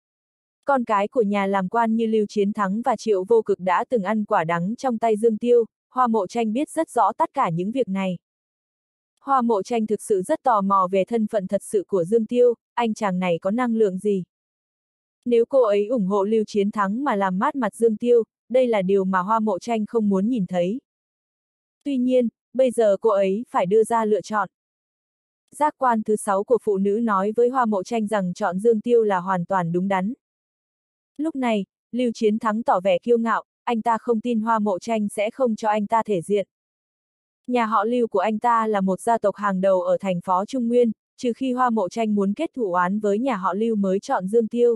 Con cái của nhà làm quan như Lưu Chiến Thắng và Triệu Vô Cực đã từng ăn quả đắng trong tay Dương Tiêu, Hoa Mộ Tranh biết rất rõ tất cả những việc này. Hoa Mộ Tranh thực sự rất tò mò về thân phận thật sự của Dương Tiêu, anh chàng này có năng lượng gì? Nếu cô ấy ủng hộ Lưu Chiến Thắng mà làm mát mặt Dương Tiêu, đây là điều mà Hoa Mộ Tranh không muốn nhìn thấy. Tuy nhiên, bây giờ cô ấy phải đưa ra lựa chọn. Giác quan thứ 6 của phụ nữ nói với Hoa Mộ Tranh rằng chọn Dương Tiêu là hoàn toàn đúng đắn. Lúc này, Lưu Chiến Thắng tỏ vẻ kiêu ngạo, anh ta không tin Hoa Mộ Tranh sẽ không cho anh ta thể diện. Nhà họ Lưu của anh ta là một gia tộc hàng đầu ở thành phố Trung Nguyên, trừ khi Hoa Mộ Tranh muốn kết thù oán với nhà họ Lưu mới chọn Dương Tiêu.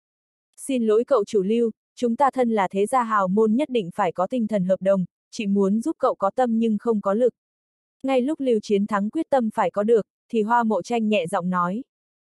Xin lỗi cậu chủ Lưu, chúng ta thân là thế gia hào môn nhất định phải có tinh thần hợp đồng, chị muốn giúp cậu có tâm nhưng không có lực. Ngay lúc Lưu Chiến Thắng quyết tâm phải có được, thì Hoa Mộ Tranh nhẹ giọng nói.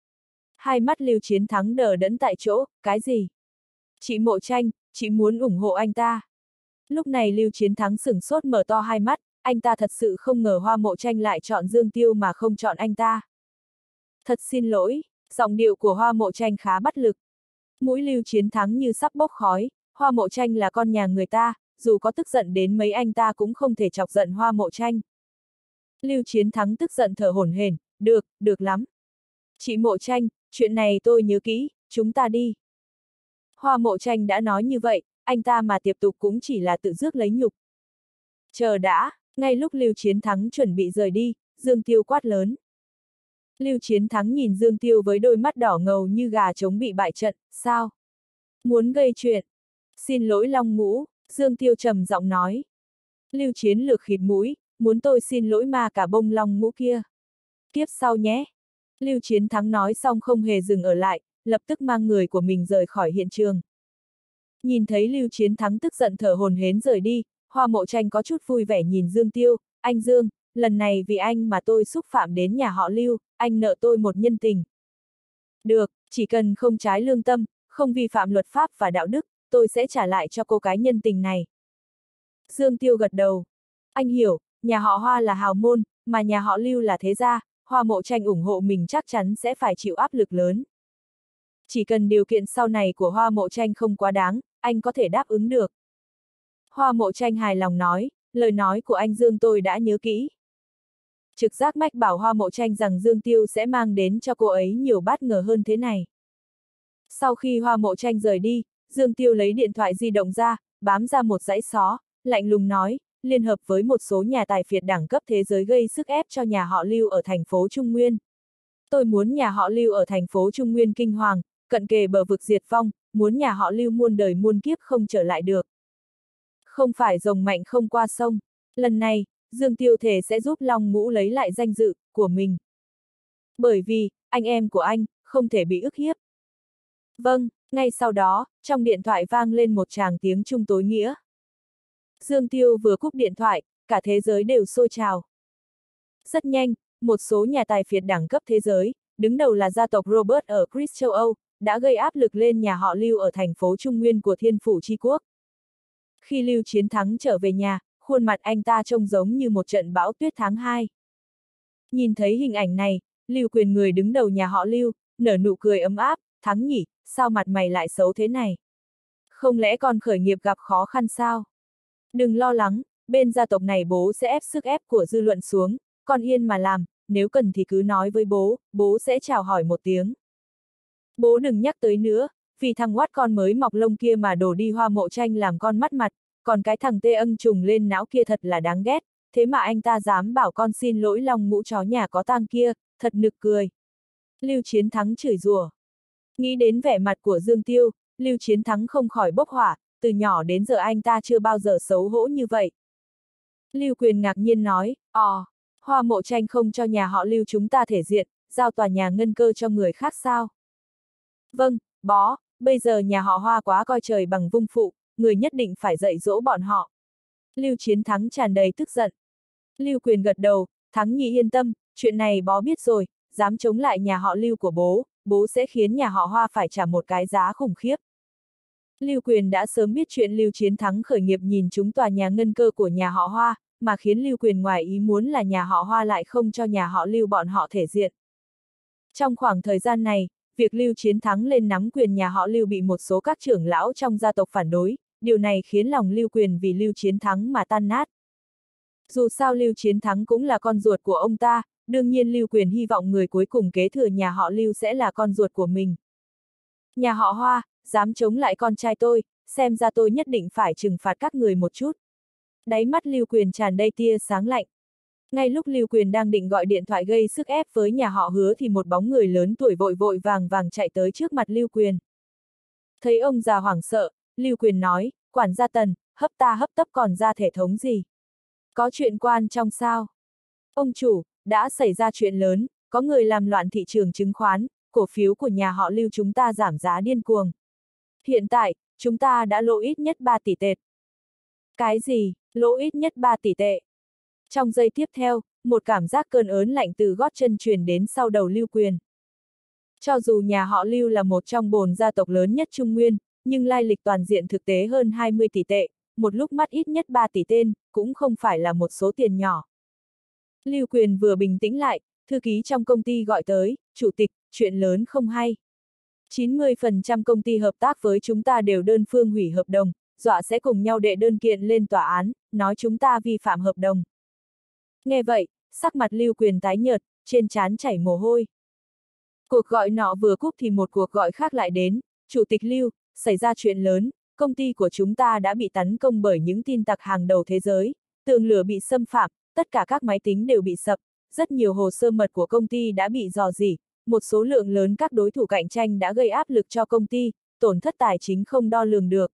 Hai mắt Lưu Chiến Thắng đờ đẫn tại chỗ, cái gì? Chị Mộ Tranh, chị muốn ủng hộ anh ta. Lúc này Lưu Chiến Thắng sửng sốt mở to hai mắt, anh ta thật sự không ngờ Hoa Mộ Tranh lại chọn Dương Tiêu mà không chọn anh ta. Thật xin lỗi, giọng điệu của Hoa Mộ Tranh khá bất lực. Mũi Lưu Chiến Thắng như sắp bốc khói, Hoa Mộ Tranh là con nhà người ta, dù có tức giận đến mấy anh ta cũng không thể chọc giận Hoa Mộ Tranh. Lưu Chiến Thắng tức giận thở hổn hển, được lắm. Chị Mộ Tranh, chuyện này tôi nhớ kỹ, chúng ta đi. Hoa Mộ Tranh đã nói như vậy, anh ta mà tiếp tục cũng chỉ là tự rước lấy nhục. Chờ đã, ngay lúc Lưu Chiến Thắng chuẩn bị rời đi, Dương Tiêu quát lớn. Lưu Chiến Thắng nhìn Dương Tiêu với đôi mắt đỏ ngầu như gà trống bị bại trận, sao? Muốn gây chuyện? Xin lỗi Long Ngũ, Dương Tiêu trầm giọng nói. Lưu Chiến Lược khịt mũi, muốn tôi xin lỗi ma cả bông Long Ngũ kia. Kiếp sau nhé. Lưu Chiến Thắng nói xong không hề dừng ở lại, lập tức mang người của mình rời khỏi hiện trường. Nhìn thấy Lưu Chiến Thắng tức giận thở hổn hển rời đi, Hoa Mộ Tranh có chút vui vẻ nhìn Dương Tiêu, anh Dương, lần này vì anh mà tôi xúc phạm đến nhà họ Lưu, anh nợ tôi một nhân tình. Được, chỉ cần không trái lương tâm, không vi phạm luật pháp và đạo đức, tôi sẽ trả lại cho cô cái nhân tình này. Dương Tiêu gật đầu. Anh hiểu, nhà họ Hoa là hào môn, mà nhà họ Lưu là thế gia, Hoa Mộ Tranh ủng hộ mình chắc chắn sẽ phải chịu áp lực lớn. Chỉ cần điều kiện sau này của Hoa Mộ Tranh không quá đáng, anh có thể đáp ứng được. Hoa Mộ Tranh hài lòng nói, lời nói của anh Dương tôi đã nhớ kỹ. Trực giác mách bảo Hoa Mộ Tranh rằng Dương Tiêu sẽ mang đến cho cô ấy nhiều bất ngờ hơn thế này. Sau khi Hoa Mộ Tranh rời đi, Dương Tiêu lấy điện thoại di động ra, bám ra một dãy xó, lạnh lùng nói, liên hợp với một số nhà tài phiệt đẳng cấp thế giới gây sức ép cho nhà họ Lưu ở thành phố Trung Nguyên. Tôi muốn nhà họ Lưu ở thành phố Trung Nguyên kinh hoàng, cận kề bờ vực diệt vong, muốn nhà họ Lưu muôn đời muôn kiếp không trở lại được. Không phải rồng mạnh không qua sông. Lần này, Dương Tiêu thề sẽ giúp Long Ngũ lấy lại danh dự của mình. Bởi vì, anh em của anh, không thể bị ức hiếp. Vâng, ngay sau đó, trong điện thoại vang lên một tràng tiếng Trung tối nghĩa. Dương Tiêu vừa cúp điện thoại, cả thế giới đều sôi trào. Rất nhanh, một số nhà tài phiệt đẳng cấp thế giới, đứng đầu là gia tộc Robert ở Chris châu Âu, đã gây áp lực lên nhà họ Lưu ở thành phố Trung Nguyên của Thiên Phủ Chi Quốc. Khi Lưu Chiến Thắng trở về nhà, khuôn mặt anh ta trông giống như một trận bão tuyết tháng 2. Nhìn thấy hình ảnh này, Lưu Quyền người đứng đầu nhà họ Lưu, nở nụ cười ấm áp, Thắng nhỉ, sao mặt mày lại xấu thế này? Không lẽ con khởi nghiệp gặp khó khăn sao? Đừng lo lắng, bên gia tộc này bố sẽ ép sức ép của dư luận xuống, con yên mà làm, nếu cần thì cứ nói với bố sẽ chào hỏi một tiếng. Bố đừng nhắc tới nữa, vì thằng oát con mới mọc lông kia mà đổ đi Hoa Mộ Tranh làm con mất mặt, còn cái thằng tê âng trùng lên não kia thật là đáng ghét, thế mà anh ta dám bảo con xin lỗi Long Ngũ chó nhà có tang kia, thật nực cười. Lưu Chiến Thắng chửi rủa. Nghĩ đến vẻ mặt của Dương Tiêu, Lưu Chiến Thắng không khỏi bốc hỏa, từ nhỏ đến giờ anh ta chưa bao giờ xấu hổ như vậy. Lưu Quyền ngạc nhiên nói, Hoa Mộ Tranh không cho nhà họ Lưu chúng ta thể diện, giao tòa nhà ngân cơ cho người khác sao? Vâng, bó, bây giờ nhà họ Hoa quá coi trời bằng vung phụ, người nhất định phải dạy dỗ bọn họ. Lưu Chiến Thắng tràn đầy tức giận. Lưu Quyền gật đầu, Thắng nhị yên tâm, chuyện này bó biết rồi, dám chống lại nhà họ Lưu của bố sẽ khiến nhà họ Hoa phải trả một cái giá khủng khiếp. Lưu Quyền đã sớm biết chuyện Lưu Chiến Thắng khởi nghiệp nhìn trúng tòa nhà ngân cơ của nhà họ Hoa, mà khiến Lưu Quyền ngoài ý muốn là nhà họ Hoa lại không cho nhà họ Lưu bọn họ thể diện. Trong khoảng thời gian này, việc Lưu Chiến Thắng lên nắm quyền nhà họ Lưu bị một số các trưởng lão trong gia tộc phản đối, điều này khiến lòng Lưu Quyền vì Lưu Chiến Thắng mà tan nát. Dù sao Lưu Chiến Thắng cũng là con ruột của ông ta, đương nhiên Lưu Quyền hy vọng người cuối cùng kế thừa nhà họ Lưu sẽ là con ruột của mình. Nhà họ Hoa, dám chống lại con trai tôi, xem ra tôi nhất định phải trừng phạt các người một chút. Đáy mắt Lưu Quyền tràn đầy tia sáng lạnh. Ngay lúc Lưu Quyền đang định gọi điện thoại gây sức ép với nhà họ Hứa thì một bóng người lớn tuổi vội vội vàng vàng chạy tới trước mặt Lưu Quyền. Thấy ông già hoảng sợ, Lưu Quyền nói, quản gia Tần, hấp ta hấp tấp còn ra thể thống gì? Có chuyện quan trong sao? Ông chủ, đã xảy ra chuyện lớn, có người làm loạn thị trường chứng khoán, cổ phiếu của nhà họ Lưu chúng ta giảm giá điên cuồng. Hiện tại, chúng ta đã lỗ ít nhất 3 tỷ tệ. Cái gì, lỗ ít nhất 3 tỷ tệ? Trong giây tiếp theo, một cảm giác cơn ớn lạnh từ gót chân truyền đến sau đầu Lưu Quyền. Cho dù nhà họ Lưu là một trong 4 gia tộc lớn nhất Trung Nguyên, nhưng lai lịch toàn diện thực tế hơn 20 tỷ tệ, một lúc mắt ít nhất 3 tỷ tên, cũng không phải là một số tiền nhỏ. Lưu Quyền vừa bình tĩnh lại, thư ký trong công ty gọi tới, chủ tịch, chuyện lớn không hay. 90% công ty hợp tác với chúng ta đều đơn phương hủy hợp đồng, dọa sẽ cùng nhau đệ đơn kiện lên tòa án, nói chúng ta vi phạm hợp đồng. Nghe vậy, sắc mặt Lưu Quyền tái nhợt, trên trán chảy mồ hôi. Cuộc gọi nọ vừa cúp thì một cuộc gọi khác lại đến, Chủ tịch Lưu, xảy ra chuyện lớn, công ty của chúng ta đã bị tấn công bởi những tin tặc hàng đầu thế giới, tường lửa bị xâm phạm, tất cả các máy tính đều bị sập, rất nhiều hồ sơ mật của công ty đã bị rò rỉ, một số lượng lớn các đối thủ cạnh tranh đã gây áp lực cho công ty, tổn thất tài chính không đo lường được.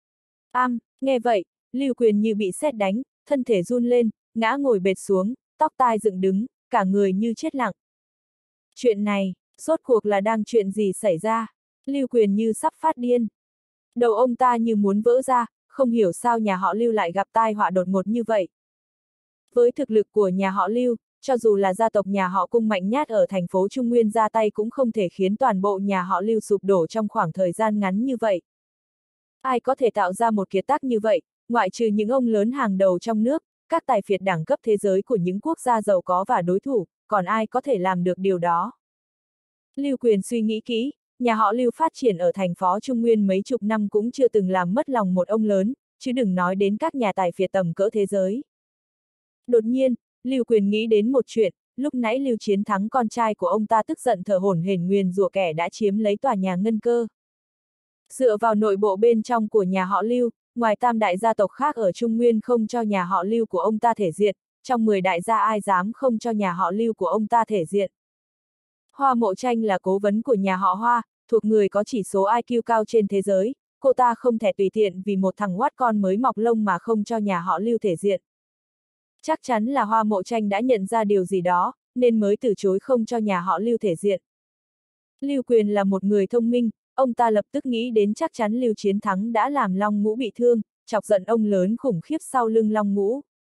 Nghe vậy, Lưu Quyền như bị sét đánh, thân thể run lên, ngã ngồi bệt xuống, tóc tai dựng đứng, cả người như chết lặng. Chuyện này, rốt cuộc là đang chuyện gì xảy ra? Lưu Quyền như sắp phát điên. Đầu ông ta như muốn vỡ ra, không hiểu sao nhà họ Lưu lại gặp tai họa đột ngột như vậy. Với thực lực của nhà họ Lưu, cho dù là gia tộc nhà họ Cung mạnh nhất ở thành phố Trung Nguyên ra tay cũng không thể khiến toàn bộ nhà họ Lưu sụp đổ trong khoảng thời gian ngắn như vậy. Ai có thể tạo ra một kiệt tác như vậy, ngoại trừ những ông lớn hàng đầu trong nước, các tài phiệt đẳng cấp thế giới của những quốc gia giàu có và đối thủ, còn ai có thể làm được điều đó? Lưu Quyền suy nghĩ kỹ, nhà họ Lưu phát triển ở thành phố Trung Nguyên mấy chục năm cũng chưa từng làm mất lòng một ông lớn, chứ đừng nói đến các nhà tài phiệt tầm cỡ thế giới. Đột nhiên, Lưu Quyền nghĩ đến một chuyện, lúc nãy Lưu Chiến Thắng con trai của ông ta tức giận thở hổn hển nguyền rủa kẻ đã chiếm lấy tòa nhà ngân cơ. Dựa vào nội bộ bên trong của nhà họ Lưu, ngoài tam đại gia tộc khác ở Trung Nguyên không cho nhà họ Lưu của ông ta thể diện, trong 10 đại gia ai dám không cho nhà họ Lưu của ông ta thể diện. Hoa Mộ Tranh là cố vấn của nhà họ Hoa, thuộc người có chỉ số IQ cao trên thế giới, cô ta không thể tùy tiện vì một thằng oát con mới mọc lông mà không cho nhà họ Lưu thể diện. Chắc chắn là Hoa Mộ Tranh đã nhận ra điều gì đó, nên mới từ chối không cho nhà họ Lưu thể diện. Lưu Quyền là một người thông minh, ông ta lập tức nghĩ đến chắc chắn Lưu Chiến Thắng đã làm Long Ngũ bị thương, chọc giận ông lớn khủng khiếp sau lưng Long Ngũ.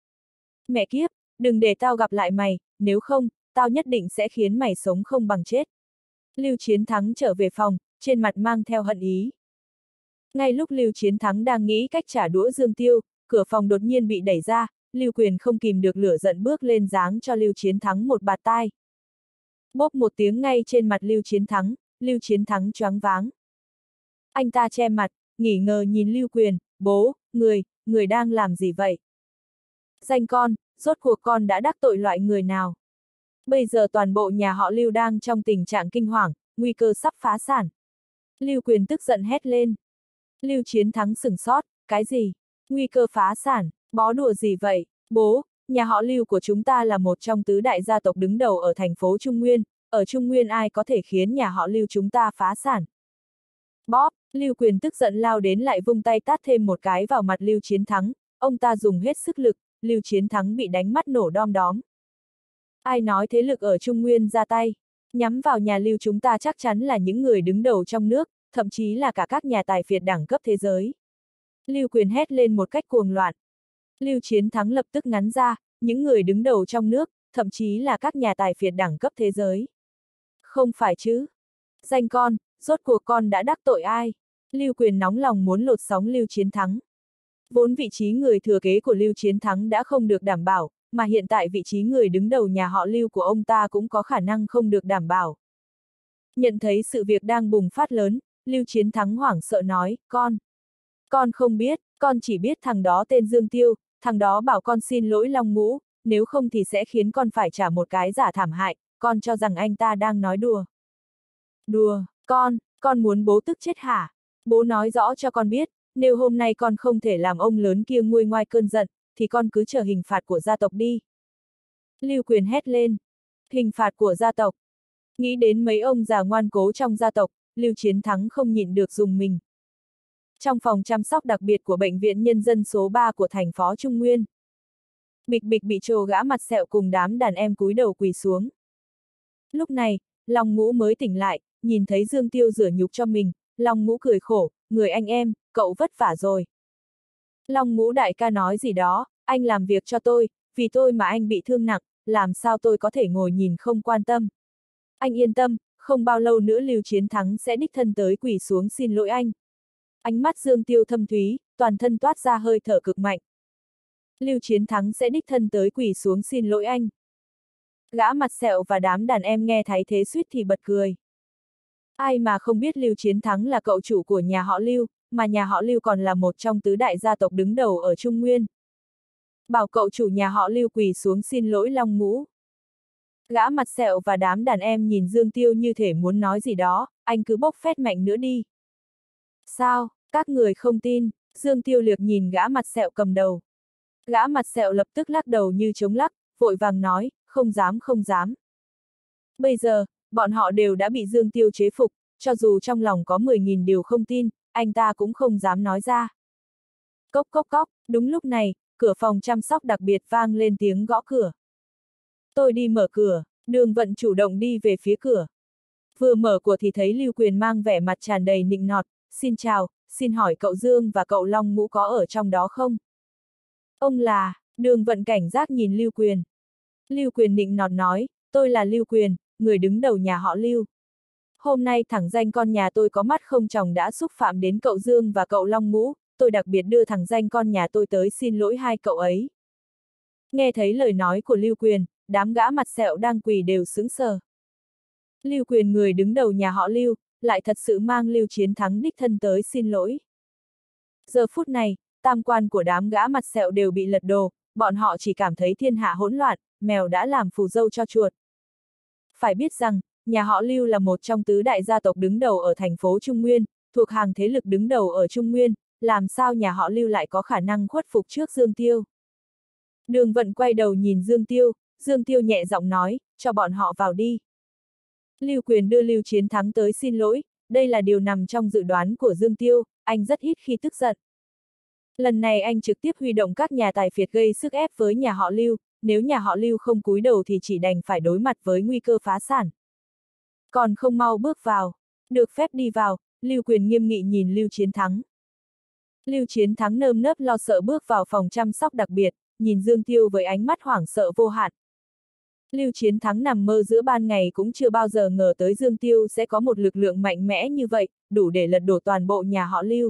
Mẹ kiếp, đừng để tao gặp lại mày, nếu không, tao nhất định sẽ khiến mày sống không bằng chết. Lưu Chiến Thắng trở về phòng, trên mặt mang theo hận ý. Ngay lúc Lưu Chiến Thắng đang nghĩ cách trả đũa Dương Tiêu, cửa phòng đột nhiên bị đẩy ra, Lưu Quyền không kìm được lửa giận bước lên giáng cho Lưu Chiến Thắng một bạt tai. Bốp một tiếng ngay trên mặt Lưu Chiến Thắng choáng váng. Anh ta che mặt, nghỉ ngờ nhìn Lưu Quyền, bố, người đang làm gì vậy? Danh con, rốt cuộc con đã đắc tội loại người nào? Bây giờ toàn bộ nhà họ Lưu đang trong tình trạng kinh hoàng, nguy cơ sắp phá sản. Lưu Quyền tức giận hét lên. Lưu Chiến Thắng sửng sốt, cái gì? Nguy cơ phá sản, bó đùa gì vậy? Bố, nhà họ Lưu của chúng ta là một trong tứ đại gia tộc đứng đầu ở thành phố Trung Nguyên, ở Trung Nguyên ai có thể khiến nhà họ Lưu chúng ta phá sản? Bóp, Lưu Quyền tức giận lao đến lại vung tay tát thêm một cái vào mặt Lưu Chiến Thắng, ông ta dùng hết sức lực, Lưu Chiến Thắng bị đánh mắt nổ đom đóm. Ai nói thế lực ở Trung Nguyên ra tay, nhắm vào nhà Lưu chúng ta chắc chắn là những người đứng đầu trong nước, thậm chí là cả các nhà tài phiệt đẳng cấp thế giới. Lưu Quyền hét lên một cách cuồng loạn. Lưu Chiến Thắng lập tức ngắn ra, những người đứng đầu trong nước, thậm chí là các nhà tài phiệt đẳng cấp thế giới. Không phải chứ? Danh con, rốt cuộc con đã đắc tội ai? Lưu Quyền nóng lòng muốn lột sóng Lưu Chiến Thắng. Vốn vị trí người thừa kế của Lưu Chiến Thắng đã không được đảm bảo, mà hiện tại vị trí người đứng đầu nhà họ Lưu của ông ta cũng có khả năng không được đảm bảo. Nhận thấy sự việc đang bùng phát lớn, Lưu Chiến Thắng hoảng sợ nói, con không biết, con chỉ biết thằng đó tên Dương Tiêu, thằng đó bảo con xin lỗi Long Ngũ, nếu không thì sẽ khiến con phải trả một cái giả thảm hại, con cho rằng anh ta đang nói đùa. Đùa, con muốn bố tức chết hả? Bố nói rõ cho con biết, nếu hôm nay con không thể làm ông lớn kia nguôi ngoai cơn giận, thì con cứ chờ hình phạt của gia tộc đi. Lưu Quyền hét lên. Hình phạt của gia tộc. Nghĩ đến mấy ông già ngoan cố trong gia tộc, Lưu Chiến Thắng không nhịn được rùng mình. Trong phòng chăm sóc đặc biệt của Bệnh viện Nhân dân số 3 của thành phố Trung Nguyên. Bịch bịch bị trồ gã mặt sẹo cùng đám đàn em cúi đầu quỳ xuống. Lúc này, Long Ngũ mới tỉnh lại, nhìn thấy Dương Tiêu rửa nhục cho mình, Long Ngũ cười khổ, người anh em, cậu vất vả rồi. Long Ngũ đại ca nói gì đó, anh làm việc cho tôi, vì tôi mà anh bị thương nặng, làm sao tôi có thể ngồi nhìn không quan tâm. Anh yên tâm, không bao lâu nữa Lưu Chiến Thắng sẽ đích thân tới quỳ xuống xin lỗi anh. Ánh mắt Dương Tiêu thâm thúy, toàn thân toát ra hơi thở cực mạnh. Lưu Chiến Thắng sẽ đích thân tới quỳ xuống xin lỗi anh. Gã mặt sẹo và đám đàn em nghe thấy thế suýt thì bật cười. Ai mà không biết Lưu Chiến Thắng là cậu chủ của nhà họ Lưu, mà nhà họ Lưu còn là một trong tứ đại gia tộc đứng đầu ở Trung Nguyên. Bảo cậu chủ nhà họ Lưu quỳ xuống xin lỗi Long Ngũ. Gã mặt sẹo và đám đàn em nhìn Dương Tiêu như thể muốn nói gì đó, anh cứ bốc phét mạnh nữa đi. Sao, các người không tin? Dương Tiêu liếc nhìn gã mặt sẹo cầm đầu. Gã mặt sẹo lập tức lắc đầu như chống lắc, vội vàng nói, không dám không dám. Bây giờ, bọn họ đều đã bị Dương Tiêu chế phục, cho dù trong lòng có 10.000 điều không tin, anh ta cũng không dám nói ra. Cốc cốc cốc, đúng lúc này, cửa phòng chăm sóc đặc biệt vang lên tiếng gõ cửa. Tôi đi mở cửa, Đường Vận chủ động đi về phía cửa. Vừa mở cửa thì thấy Lưu Quyền mang vẻ mặt tràn đầy nịnh nọt, xin chào, xin hỏi cậu Dương và cậu Long Ngũ có ở trong đó không? Ông là, Đường Vận cảnh giác nhìn Lưu Quyền. Lưu Quyền nịnh nọt nói, tôi là Lưu Quyền, người đứng đầu nhà họ Lưu. Hôm nay thẳng danh con nhà tôi có mắt không tròng đã xúc phạm đến cậu Dương và cậu Long Ngũ, tôi đặc biệt đưa thẳng danh con nhà tôi tới xin lỗi hai cậu ấy. Nghe thấy lời nói của Lưu Quyền, đám gã mặt sẹo đang quỳ đều sững sờ. Lưu Quyền người đứng đầu nhà họ Lưu, lại thật sự mang Lưu Chiến Thắng đích thân tới xin lỗi. Giờ phút này, tam quan của đám gã mặt sẹo đều bị lật đổ, bọn họ chỉ cảm thấy thiên hạ hỗn loạn, mèo đã làm phù dâu cho chuột. Phải biết rằng, nhà họ Lưu là một trong tứ đại gia tộc đứng đầu ở thành phố Trung Nguyên, thuộc hàng thế lực đứng đầu ở Trung Nguyên, làm sao nhà họ Lưu lại có khả năng khuất phục trước Dương Tiêu. Đường Vận quay đầu nhìn Dương Tiêu nhẹ giọng nói, cho bọn họ vào đi. Lưu Quyền đưa Lưu Chiến Thắng tới xin lỗi, đây là điều nằm trong dự đoán của Dương Tiêu, anh rất ít khi tức giận. Lần này anh trực tiếp huy động các nhà tài phiệt gây sức ép với nhà họ Lưu, nếu nhà họ Lưu không cúi đầu thì chỉ đành phải đối mặt với nguy cơ phá sản. Còn không mau bước vào, được phép đi vào, Lưu Quyền nghiêm nghị nhìn Lưu Chiến Thắng. Lưu Chiến Thắng nơm nớp lo sợ bước vào phòng chăm sóc đặc biệt, nhìn Dương Tiêu với ánh mắt hoảng sợ vô hạn. Lưu Chiến Thắng nằm mơ giữa ban ngày cũng chưa bao giờ ngờ tới Dương Tiêu sẽ có một lực lượng mạnh mẽ như vậy, đủ để lật đổ toàn bộ nhà họ Lưu.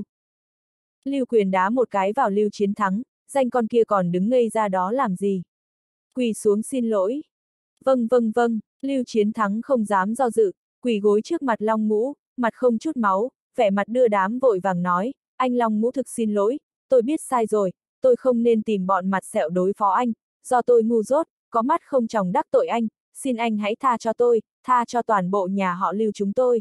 Lưu Quyền đá một cái vào Lưu Chiến Thắng, danh con kia còn đứng ngây ra đó làm gì? Quỳ xuống xin lỗi. Vâng vâng vâng, Lưu Chiến Thắng không dám do dự, quỳ gối trước mặt Long Ngũ, mặt không chút máu, vẻ mặt đưa đám vội vàng nói, anh Long Ngũ thực xin lỗi, tôi biết sai rồi, tôi không nên tìm bọn mặt sẹo đối phó anh, do tôi ngu dốt, có mắt không tròng đắc tội anh, xin anh hãy tha cho tôi, tha cho toàn bộ nhà họ Lưu chúng tôi.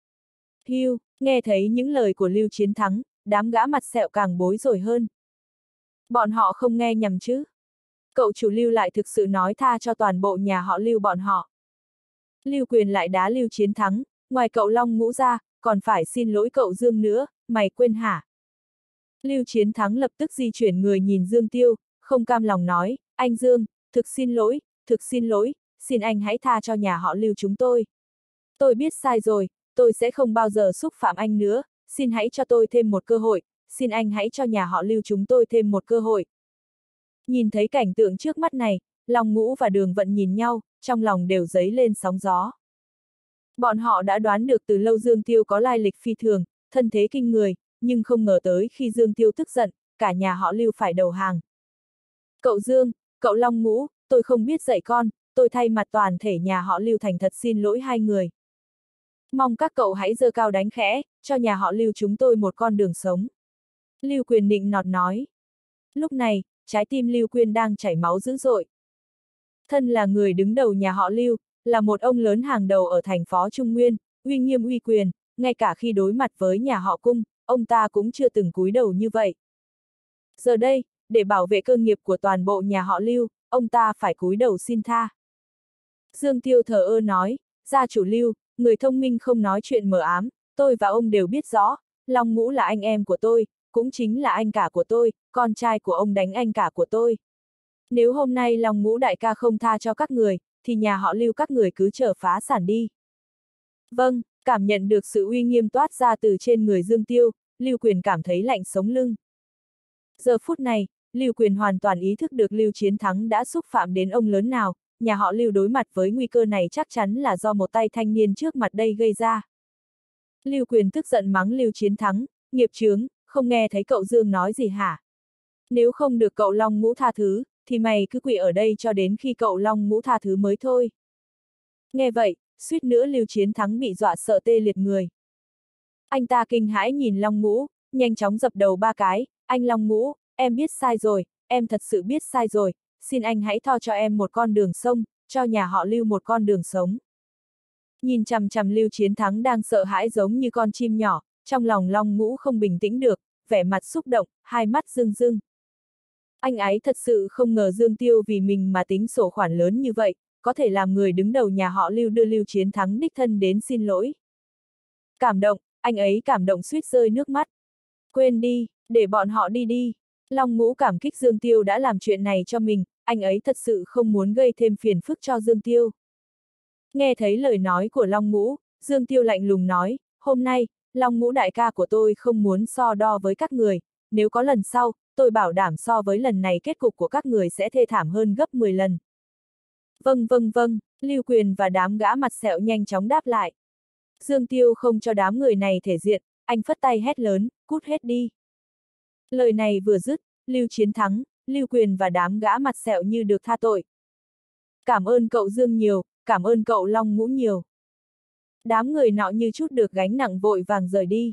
Hiu, nghe thấy những lời của Lưu Chiến Thắng, đám gã mặt sẹo càng bối rối hơn. Bọn họ không nghe nhầm chứ? Cậu chủ Lưu lại thực sự nói tha cho toàn bộ nhà họ Lưu bọn họ. Lưu Quyền lại đá Lưu Chiến Thắng, ngoài cậu Long Ngũ ra, còn phải xin lỗi cậu Dương nữa, mày quên hả? Lưu Chiến Thắng lập tức di chuyển người nhìn Dương Tiêu, không cam lòng nói, anh Dương, thực xin lỗi, xin anh hãy tha cho nhà họ Lưu chúng tôi. Tôi biết sai rồi, tôi sẽ không bao giờ xúc phạm anh nữa, xin hãy cho tôi thêm một cơ hội, xin anh hãy cho nhà họ Lưu chúng tôi thêm một cơ hội. Nhìn thấy cảnh tượng trước mắt này, Long Ngũ và Đường Vận nhìn nhau, trong lòng đều dấy lên sóng gió. Bọn họ đã đoán được từ lâu Dương Tiêu có lai lịch phi thường, thân thế kinh người, nhưng không ngờ tới khi Dương Tiêu tức giận, cả nhà họ Lưu phải đầu hàng. Cậu Dương, cậu Long Ngũ, tôi không biết dạy con, tôi thay mặt toàn thể nhà họ Lưu thành thật xin lỗi hai người. Mong các cậu hãy giơ cao đánh khẽ, cho nhà họ Lưu chúng tôi một con đường sống. Lưu Quyền nịnh nọt nói. Lúc này, trái tim Lưu Quyền đang chảy máu dữ dội. Thân là người đứng đầu nhà họ Lưu, là một ông lớn hàng đầu ở thành phố Trung Nguyên, uy nghiêm uy quyền, ngay cả khi đối mặt với nhà họ Cung, ông ta cũng chưa từng cúi đầu như vậy. Giờ đây, để bảo vệ cơ nghiệp của toàn bộ nhà họ Lưu, ông ta phải cúi đầu xin tha. Dương Tiêu thờ ơ nói, gia chủ Lưu, người thông minh không nói chuyện mờ ám, tôi và ông đều biết rõ, Long Ngũ là anh em của tôi, cũng chính là anh cả của tôi, con trai của ông đánh anh cả của tôi. Nếu hôm nay Long Ngũ đại ca không tha cho các người, thì nhà họ Lưu các người cứ chờ phá sản đi. Vâng, cảm nhận được sự uy nghiêm toát ra từ trên người Dương Tiêu, Lưu Quyền cảm thấy lạnh sống lưng. Giờ phút này, Lưu Quyền hoàn toàn ý thức được Lưu Chiến Thắng đã xúc phạm đến ông lớn nào, nhà họ Lưu đối mặt với nguy cơ này chắc chắn là do một tay thanh niên trước mặt đây gây ra. Lưu Quyền tức giận mắng Lưu Chiến Thắng, nghiệp chướng, không nghe thấy cậu Dương nói gì hả? Nếu không được cậu Long Ngũ tha thứ, thì mày cứ quỳ ở đây cho đến khi cậu Long Ngũ tha thứ mới thôi. Nghe vậy, suýt nữa Lưu Chiến Thắng bị dọa sợ tê liệt người. Anh ta kinh hãi nhìn Long Ngũ, nhanh chóng dập đầu ba cái, anh Long Ngũ, em biết sai rồi, em thật sự biết sai rồi, xin anh hãy tha cho em một con đường sống, cho nhà họ Lưu một con đường sống. Nhìn chằm chằm Lưu Chiến Thắng đang sợ hãi giống như con chim nhỏ, trong lòng Long Ngũ không bình tĩnh được, vẻ mặt xúc động, hai mắt rưng rưng. Anh ấy thật sự không ngờ Dương Tiêu vì mình mà tính sổ khoản lớn như vậy, có thể làm người đứng đầu nhà họ Lưu đưa Lưu Chiến Thắng đích thân đến xin lỗi. Cảm động, anh ấy cảm động suýt rơi nước mắt. Quên đi, để bọn họ đi đi. Long Ngũ cảm kích Dương Tiêu đã làm chuyện này cho mình, anh ấy thật sự không muốn gây thêm phiền phức cho Dương Tiêu. Nghe thấy lời nói của Long Ngũ, Dương Tiêu lạnh lùng nói, hôm nay, Long Ngũ đại ca của tôi không muốn so đo với các người, nếu có lần sau, tôi bảo đảm so với lần này kết cục của các người sẽ thê thảm hơn gấp 10 lần. Vâng vâng vâng, Lưu Quyền và đám gã mặt sẹo nhanh chóng đáp lại. Dương Tiêu không cho đám người này thể diện, anh phất tay hét lớn, cút hết đi. Lời này vừa dứt, Lưu Chiến Thắng, Lưu Quyền và đám gã mặt sẹo như được tha tội. Cảm ơn cậu Dương nhiều, cảm ơn cậu Long Ngũ nhiều. Đám người nọ như chút được gánh nặng vội vàng rời đi.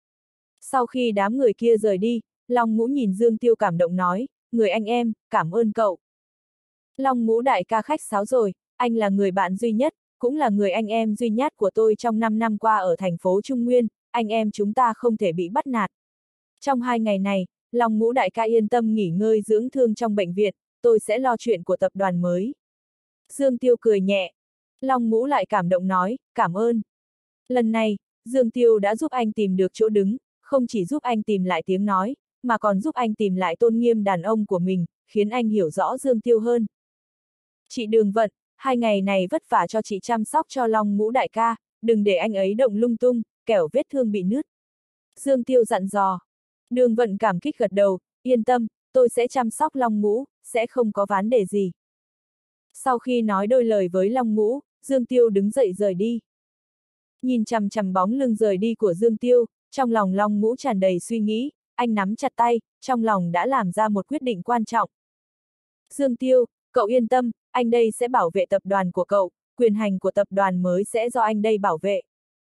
Sau khi đám người kia rời đi, Long Ngũ nhìn Dương Tiêu cảm động nói, người anh em, cảm ơn cậu. Long Ngũ đại ca khách sáo rồi, anh là người bạn duy nhất, cũng là người anh em duy nhất của tôi trong 5 năm qua ở thành phố Trung Nguyên, anh em chúng ta không thể bị bắt nạt. Trong 2 ngày này, Long Ngũ đại ca yên tâm nghỉ ngơi dưỡng thương trong bệnh viện, tôi sẽ lo chuyện của tập đoàn mới. Dương Tiêu cười nhẹ. Long Ngũ lại cảm động nói, cảm ơn. Lần này, Dương Tiêu đã giúp anh tìm được chỗ đứng, không chỉ giúp anh tìm lại tiếng nói, mà còn giúp anh tìm lại tôn nghiêm đàn ông của mình, khiến anh hiểu rõ Dương Tiêu hơn. Chị Đường Vận, 2 ngày này vất vả cho chị chăm sóc cho Long Ngũ đại ca, đừng để anh ấy động lung tung, kẻo vết thương bị nứt. Dương Tiêu dặn dò. Đường Vận cảm kích gật đầu, yên tâm, tôi sẽ chăm sóc Long Ngũ, sẽ không có vấn đề gì. Sau khi nói đôi lời với Long Ngũ, Dương Tiêu đứng dậy rời đi. Nhìn chằm chằm bóng lưng rời đi của Dương Tiêu, trong lòng Long Ngũ tràn đầy suy nghĩ, anh nắm chặt tay, trong lòng đã làm ra một quyết định quan trọng. Dương Tiêu, cậu yên tâm, anh đây sẽ bảo vệ tập đoàn của cậu, quyền hành của tập đoàn mới sẽ do anh đây bảo vệ.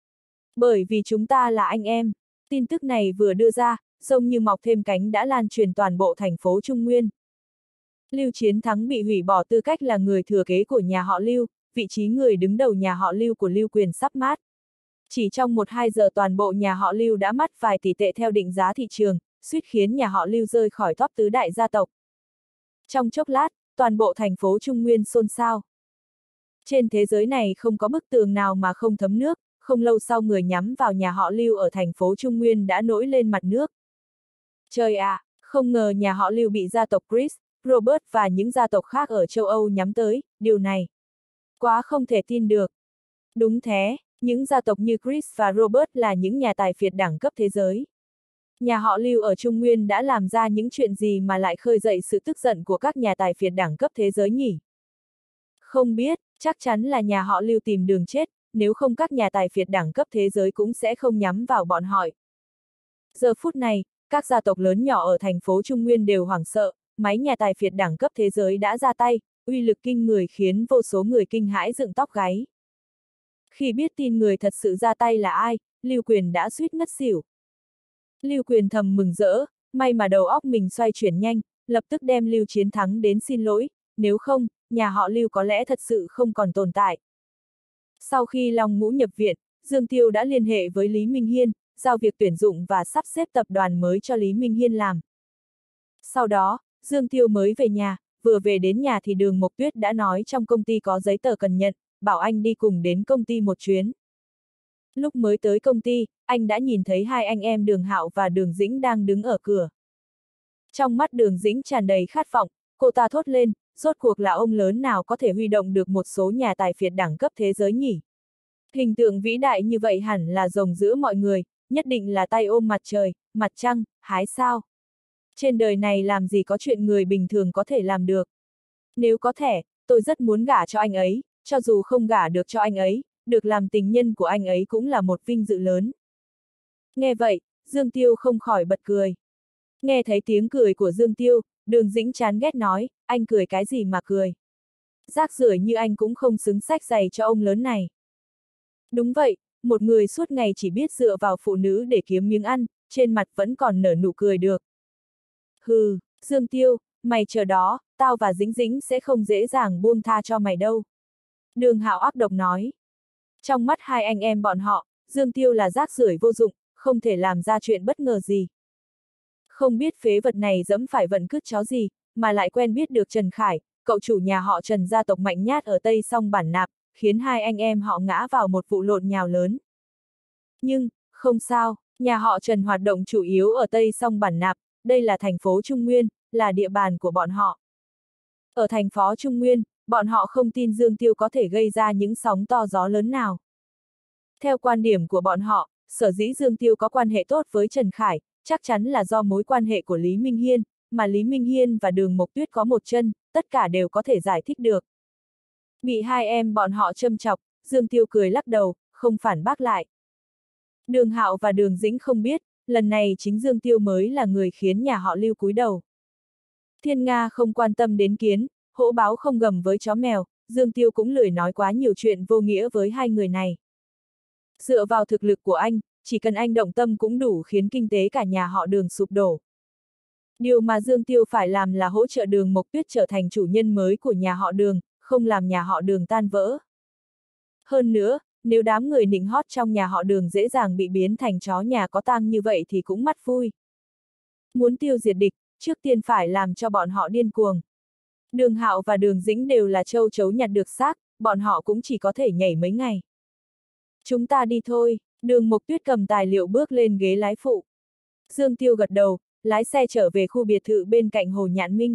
Bởi vì chúng ta là anh em, tin tức này vừa đưa ra, giống như mọc thêm cánh đã lan truyền toàn bộ thành phố Trung Nguyên. Lưu Chiến Thắng bị hủy bỏ tư cách là người thừa kế của nhà họ Lưu, vị trí người đứng đầu nhà họ Lưu của Lưu Quyền sắp mát. Chỉ trong 1-2 giờ toàn bộ nhà họ Lưu đã mất vài tỷ tệ theo định giá thị trường, suýt khiến nhà họ Lưu rơi khỏi top tứ đại gia tộc. Trong chốc lát, toàn bộ thành phố Trung Nguyên xôn xao. Trên thế giới này không có bức tường nào mà không thấm nước, không lâu sau người nhắm vào nhà họ Lưu ở thành phố Trung Nguyên đã nổi lên mặt nước. Trời ạ, không ngờ nhà họ Lưu bị gia tộc Chris, Robert và những gia tộc khác ở châu Âu nhắm tới, điều này quá không thể tin được. Đúng thế, những gia tộc như Chris và Robert là những nhà tài phiệt đẳng cấp thế giới. Nhà họ Lưu ở Trung Nguyên đã làm ra những chuyện gì mà lại khơi dậy sự tức giận của các nhà tài phiệt đẳng cấp thế giới nhỉ? Không biết, chắc chắn là nhà họ Lưu tìm đường chết, nếu không các nhà tài phiệt đẳng cấp thế giới cũng sẽ không nhắm vào bọn họ. Giờ phút này, các gia tộc lớn nhỏ ở thành phố Trung Nguyên đều hoảng sợ, mấy nhà tài phiệt đẳng cấp thế giới đã ra tay, uy lực kinh người khiến vô số người kinh hãi dựng tóc gáy. Khi biết tin người thật sự ra tay là ai, Lưu Quyền đã suýt ngất xỉu. Lưu Quyền thầm mừng rỡ, may mà đầu óc mình xoay chuyển nhanh, lập tức đem Lưu Chiến Thắng đến xin lỗi, nếu không, nhà họ Lưu có lẽ thật sự không còn tồn tại. Sau khi Long Ngũ nhập viện, Dương Tiêu đã liên hệ với Lý Minh Hiên, giao việc tuyển dụng và sắp xếp tập đoàn mới cho Lý Minh Hiên làm. Sau đó, Dương Tiêu mới về nhà, vừa về đến nhà thì Đường Mộc Tuyết đã nói trong công ty có giấy tờ cần nhận, bảo anh đi cùng đến công ty một chuyến. Lúc mới tới công ty, anh đã nhìn thấy hai anh em Đường Hạo và Đường Dĩnh đang đứng ở cửa. Trong mắt Đường Dĩnh tràn đầy khát vọng, cô ta thốt lên, rốt cuộc là ông lớn nào có thể huy động được một số nhà tài phiệt đẳng cấp thế giới nhỉ? Hình tượng vĩ đại như vậy hẳn là rồng giữa mọi người, nhất định là tay ôm mặt trời, mặt trăng, hái sao? Trên đời này làm gì có chuyện người bình thường có thể làm được? Nếu có thể, tôi rất muốn gả cho anh ấy, cho dù không gả được cho anh ấy, được làm tình nhân của anh ấy cũng là một vinh dự lớn. Nghe vậy, Dương Tiêu không khỏi bật cười. Nghe thấy tiếng cười của Dương Tiêu, Đường Dĩnh chán ghét nói, anh cười cái gì mà cười? Rác rưởi như anh cũng không xứng xách giày cho ông lớn này. Đúng vậy, một người suốt ngày chỉ biết dựa vào phụ nữ để kiếm miếng ăn, trên mặt vẫn còn nở nụ cười được. Hừ, Dương Tiêu, mày chờ đó, tao và Dĩnh Dĩnh sẽ không dễ dàng buông tha cho mày đâu. Đường Hạo ác độc nói. Trong mắt hai anh em bọn họ, Dương Tiêu là rác rưởi vô dụng, không thể làm ra chuyện bất ngờ gì. Không biết phế vật này dẫm phải vận cứt chó gì, mà lại quen biết được Trần Khải, cậu chủ nhà họ Trần gia tộc mạnh nhát ở Tây Song Bản Nạp, khiến hai anh em họ ngã vào một vụ lộn nhào lớn. Nhưng, không sao, nhà họ Trần hoạt động chủ yếu ở Tây Song Bản Nạp, đây là thành phố Trung Nguyên, là địa bàn của bọn họ. Ở thành phố Trung Nguyên, bọn họ không tin Dương Tiêu có thể gây ra những sóng to gió lớn nào. Theo quan điểm của bọn họ, sở dĩ Dương Tiêu có quan hệ tốt với Trần Khải, chắc chắn là do mối quan hệ của Lý Minh Hiên, mà Lý Minh Hiên và Đường Mộc Tuyết có một chân, tất cả đều có thể giải thích được. Bị hai em bọn họ châm chọc, Dương Tiêu cười lắc đầu, không phản bác lại. Đường Hạo và Đường Dĩnh không biết, lần này chính Dương Tiêu mới là người khiến nhà họ Lưu cúi đầu. Thiên Nga không quan tâm đến kiến, hổ báo không gầm với chó mèo, Dương Tiêu cũng lười nói quá nhiều chuyện vô nghĩa với hai người này. Dựa vào thực lực của anh, chỉ cần anh động tâm cũng đủ khiến kinh tế cả nhà họ Đường sụp đổ. Điều mà Dương Tiêu phải làm là hỗ trợ Đường Mộc Tuyết trở thành chủ nhân mới của nhà họ Đường, không làm nhà họ Đường tan vỡ. Hơn nữa, nếu đám người nịnh hót trong nhà họ Đường dễ dàng bị biến thành chó nhà có tang như vậy thì cũng mắt vui. Muốn tiêu diệt địch, trước tiên phải làm cho bọn họ điên cuồng. Đường Hạo và Đường Dĩnh đều là châu chấu nhặt được xác, bọn họ cũng chỉ có thể nhảy mấy ngày. Chúng ta đi thôi, Đường Mộc Tuyết cầm tài liệu bước lên ghế lái phụ. Dương Tiêu gật đầu, lái xe trở về khu biệt thự bên cạnh Hồ Nhạn Minh.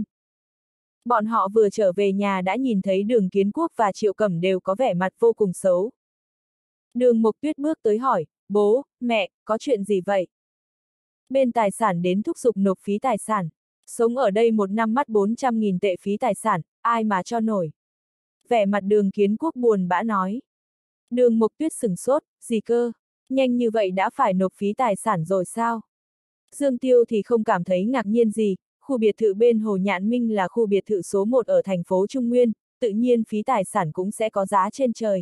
Bọn họ vừa trở về nhà đã nhìn thấy Đường Kiến Quốc và Triệu Cẩm đều có vẻ mặt vô cùng xấu. Đường Mộc Tuyết bước tới hỏi, bố, mẹ, có chuyện gì vậy? Bên tài sản đến thúc giục nộp phí tài sản. Sống ở đây một năm mất 400.000 tệ phí tài sản, ai mà cho nổi. Vẻ mặt Đường Kiến Quốc buồn bã nói. Đường Mộc Tuyết sửng sốt, gì cơ? Nhanh như vậy đã phải nộp phí tài sản rồi sao? Dương Tiêu thì không cảm thấy ngạc nhiên gì, khu biệt thự bên Hồ Nhạn Minh là khu biệt thự số 1 ở thành phố Trung Nguyên, tự nhiên phí tài sản cũng sẽ có giá trên trời.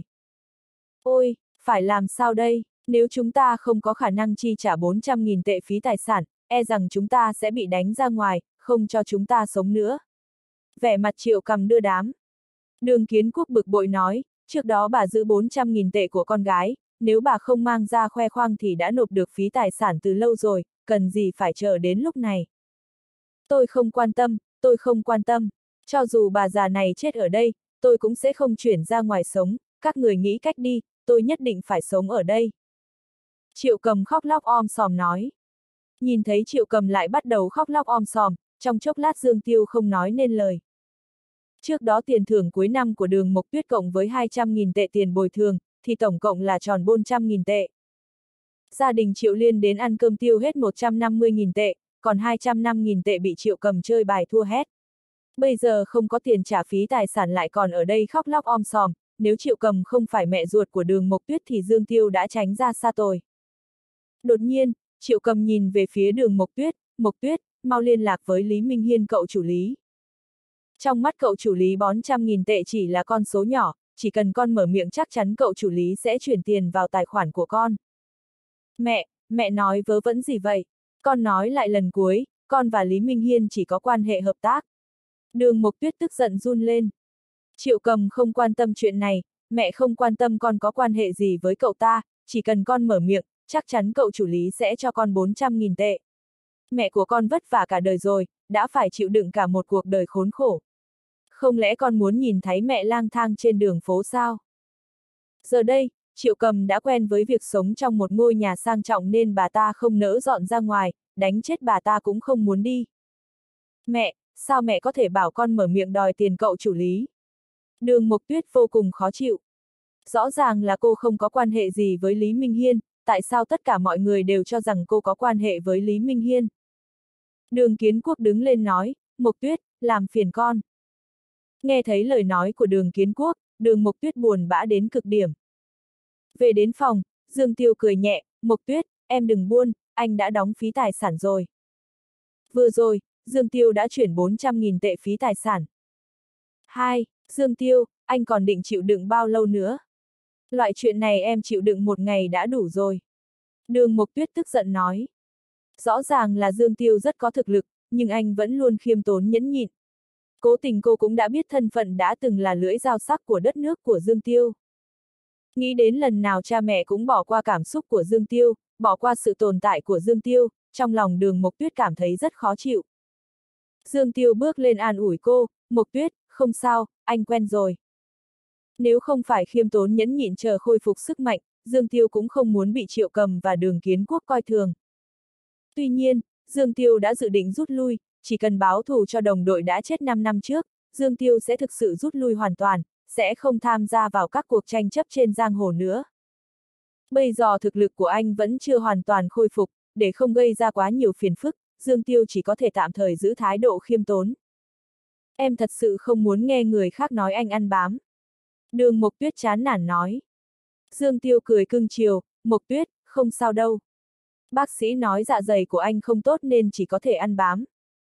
Ôi, phải làm sao đây? Nếu chúng ta không có khả năng chi trả 400.000 tệ phí tài sản, e rằng chúng ta sẽ bị đánh ra ngoài, không cho chúng ta sống nữa. Vẻ mặt Triệu Cầm đưa đám. Đường Kiến Quốc bực bội nói, trước đó bà giữ 400.000 tệ của con gái, nếu bà không mang ra khoe khoang thì đã nộp được phí tài sản từ lâu rồi, cần gì phải chờ đến lúc này. Tôi không quan tâm, tôi không quan tâm. Cho dù bà già này chết ở đây, tôi cũng sẽ không chuyển ra ngoài sống, các người nghĩ cách đi, tôi nhất định phải sống ở đây. Triệu Cầm khóc lóc om sòm nói. Nhìn thấy Triệu Cầm lại bắt đầu khóc lóc om sòm, trong chốc lát Dương Tiêu không nói nên lời. Trước đó tiền thưởng cuối năm của Đường Mộc Tuyết cộng với 200.000 tệ tiền bồi thường, thì tổng cộng là tròn 400.000 tệ. Gia đình Triệu Liên đến ăn cơm tiêu hết 150.000 tệ, còn 205.000 tệ bị Triệu Cầm chơi bài thua hết. Bây giờ không có tiền trả phí tài sản lại còn ở đây khóc lóc om sòm, nếu Triệu Cầm không phải mẹ ruột của Đường Mộc Tuyết thì Dương Tiêu đã tránh ra xa rồi. Đột nhiên, Triệu Cầm nhìn về phía Đường Mộc Tuyết, mau liên lạc với Lý Minh Hiên cậu chủ Lý. Trong mắt cậu chủ Lý 400.000 tệ chỉ là con số nhỏ, chỉ cần con mở miệng chắc chắn cậu chủ Lý sẽ chuyển tiền vào tài khoản của con. Mẹ nói vớ vẩn gì vậy? Con nói lại lần cuối, con và Lý Minh Hiên chỉ có quan hệ hợp tác. Đường Mộc Tuyết tức giận run lên. Triệu Cầm không quan tâm chuyện này, mẹ không quan tâm con có quan hệ gì với cậu ta, chỉ cần con mở miệng, chắc chắn cậu chủ Lý sẽ cho con 400.000 tệ. Mẹ của con vất vả cả đời rồi, đã phải chịu đựng cả một cuộc đời khốn khổ. Không lẽ con muốn nhìn thấy mẹ lang thang trên đường phố sao? Giờ đây, Triệu Cầm đã quen với việc sống trong một ngôi nhà sang trọng nên bà ta không nỡ dọn ra ngoài, đánh chết bà ta cũng không muốn đi. Mẹ, sao mẹ có thể bảo con mở miệng đòi tiền cậu chủ Lý? Đường Mộc Tuyết vô cùng khó chịu. Rõ ràng là cô không có quan hệ gì với Lý Minh Hiên, tại sao tất cả mọi người đều cho rằng cô có quan hệ với Lý Minh Hiên? Đường Kiến Quốc đứng lên nói, Mộc Tuyết, làm phiền con. Nghe thấy lời nói của Đường Kiến Quốc, Đường Mộc Tuyết buồn bã đến cực điểm. Về đến phòng, Dương Tiêu cười nhẹ, Mộc Tuyết, em đừng buồn, anh đã đóng phí tài sản rồi. Vừa rồi, Dương Tiêu đã chuyển 400.000 tệ phí tài sản. Dương Tiêu, anh còn định chịu đựng bao lâu nữa? Loại chuyện này em chịu đựng một ngày đã đủ rồi. Đường Mộc Tuyết tức giận nói. Rõ ràng là Dương Tiêu rất có thực lực, nhưng anh vẫn luôn khiêm tốn nhẫn nhịn. Cố tình cô cũng đã biết thân phận đã từng là lưỡi dao sắc của đất nước của Dương Tiêu. Nghĩ đến lần nào cha mẹ cũng bỏ qua cảm xúc của Dương Tiêu, bỏ qua sự tồn tại của Dương Tiêu, trong lòng Đường Mộc Tuyết cảm thấy rất khó chịu. Dương Tiêu bước lên an ủi cô, Mộc Tuyết, không sao, anh quen rồi. Nếu không phải khiêm tốn nhẫn nhịn chờ khôi phục sức mạnh, Dương Tiêu cũng không muốn bị Triệu Cầm và Đường Kiến Quốc coi thường. Tuy nhiên, Dương Tiêu đã dự định rút lui, chỉ cần báo thù cho đồng đội đã chết 5 năm trước, Dương Tiêu sẽ thực sự rút lui hoàn toàn, sẽ không tham gia vào các cuộc tranh chấp trên giang hồ nữa. Bây giờ thực lực của anh vẫn chưa hoàn toàn khôi phục, để không gây ra quá nhiều phiền phức, Dương Tiêu chỉ có thể tạm thời giữ thái độ khiêm tốn. Em thật sự không muốn nghe người khác nói anh ăn bám. Đường Mộc Tuyết chán nản nói. Dương Tiêu cười cưng chiều, Mộc Tuyết, không sao đâu. Bác sĩ nói dạ dày của anh không tốt nên chỉ có thể ăn bám.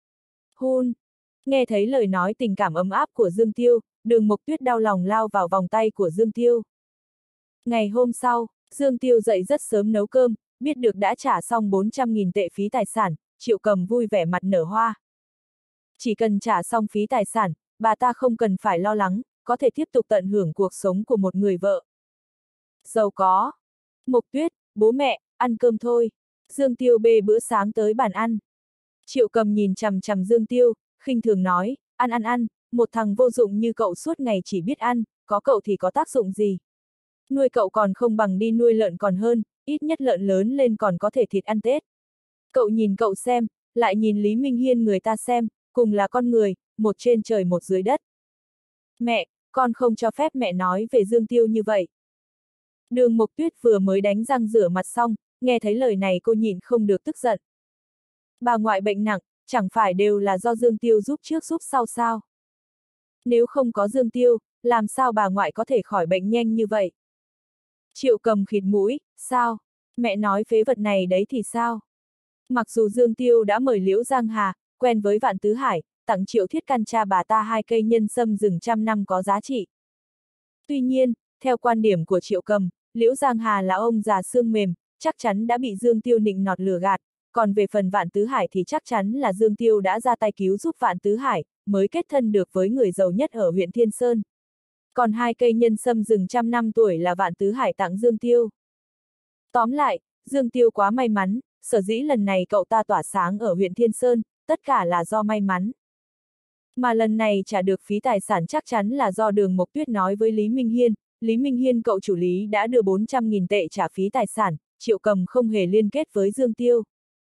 Hun! Nghe thấy lời nói tình cảm ấm áp của Dương Tiêu, Đường Mộc Tuyết đau lòng lao vào vòng tay của Dương Tiêu. Ngày hôm sau, Dương Tiêu dậy rất sớm nấu cơm, biết được đã trả xong 400.000 tệ phí tài sản, Triệu Cầm vui vẻ mặt nở hoa. Chỉ cần trả xong phí tài sản, bà ta không cần phải lo lắng, có thể tiếp tục tận hưởng cuộc sống của một người vợ. Giàu có. Mộc Tuyết, bố mẹ, ăn cơm thôi. Dương Tiêu bê bữa sáng tới bàn ăn. Triệu Cầm nhìn chằm chằm Dương Tiêu, khinh thường nói, ăn, một thằng vô dụng như cậu suốt ngày chỉ biết ăn, có cậu thì có tác dụng gì. Nuôi cậu còn không bằng đi nuôi lợn còn hơn, ít nhất lợn lớn lên còn có thể thịt ăn Tết. Cậu nhìn cậu xem, lại nhìn Lý Minh Hiên người ta xem, cùng là con người, một trên trời một dưới đất. Mẹ, con không cho phép mẹ nói về Dương Tiêu như vậy. Đường Mộc Tuyết vừa mới đánh răng rửa mặt xong, nghe thấy lời này cô nhịn không được tức giận. Bà ngoại bệnh nặng, chẳng phải đều là do Dương Tiêu giúp trước giúp sau sao? Nếu không có Dương Tiêu, làm sao bà ngoại có thể khỏi bệnh nhanh như vậy? Triệu Cầm khịt mũi, sao? Mẹ nói phế vật này đấy thì sao? Mặc dù Dương Tiêu đã mời Liễu Giang Hà, quen với Vạn Tứ Hải, tặng Triệu Thiết Căn cha bà ta 2 cây nhân sâm rừng 100 năm có giá trị. Tuy nhiên, theo quan điểm của Triệu Cầm, Liễu Giang Hà là ông già xương mềm, chắc chắn đã bị Dương Tiêu nịnh nọt lừa gạt, còn về phần Vạn Tứ Hải thì chắc chắn là Dương Tiêu đã ra tay cứu giúp Vạn Tứ Hải, mới kết thân được với người giàu nhất ở huyện Thiên Sơn. Còn 2 cây nhân sâm rừng 100 năm tuổi là Vạn Tứ Hải tặng Dương Tiêu. Tóm lại, Dương Tiêu quá may mắn, sở dĩ lần này cậu ta tỏa sáng ở huyện Thiên Sơn, tất cả là do may mắn. Mà lần này trả được phí tài sản chắc chắn là do Đường Mộc Tuyết nói với Lý Minh Hiên, Lý Minh Hiên cậu chủ Lý đã đưa 400.000 tệ trả phí tài sản, Triệu Cầm không hề liên kết với Dương Tiêu.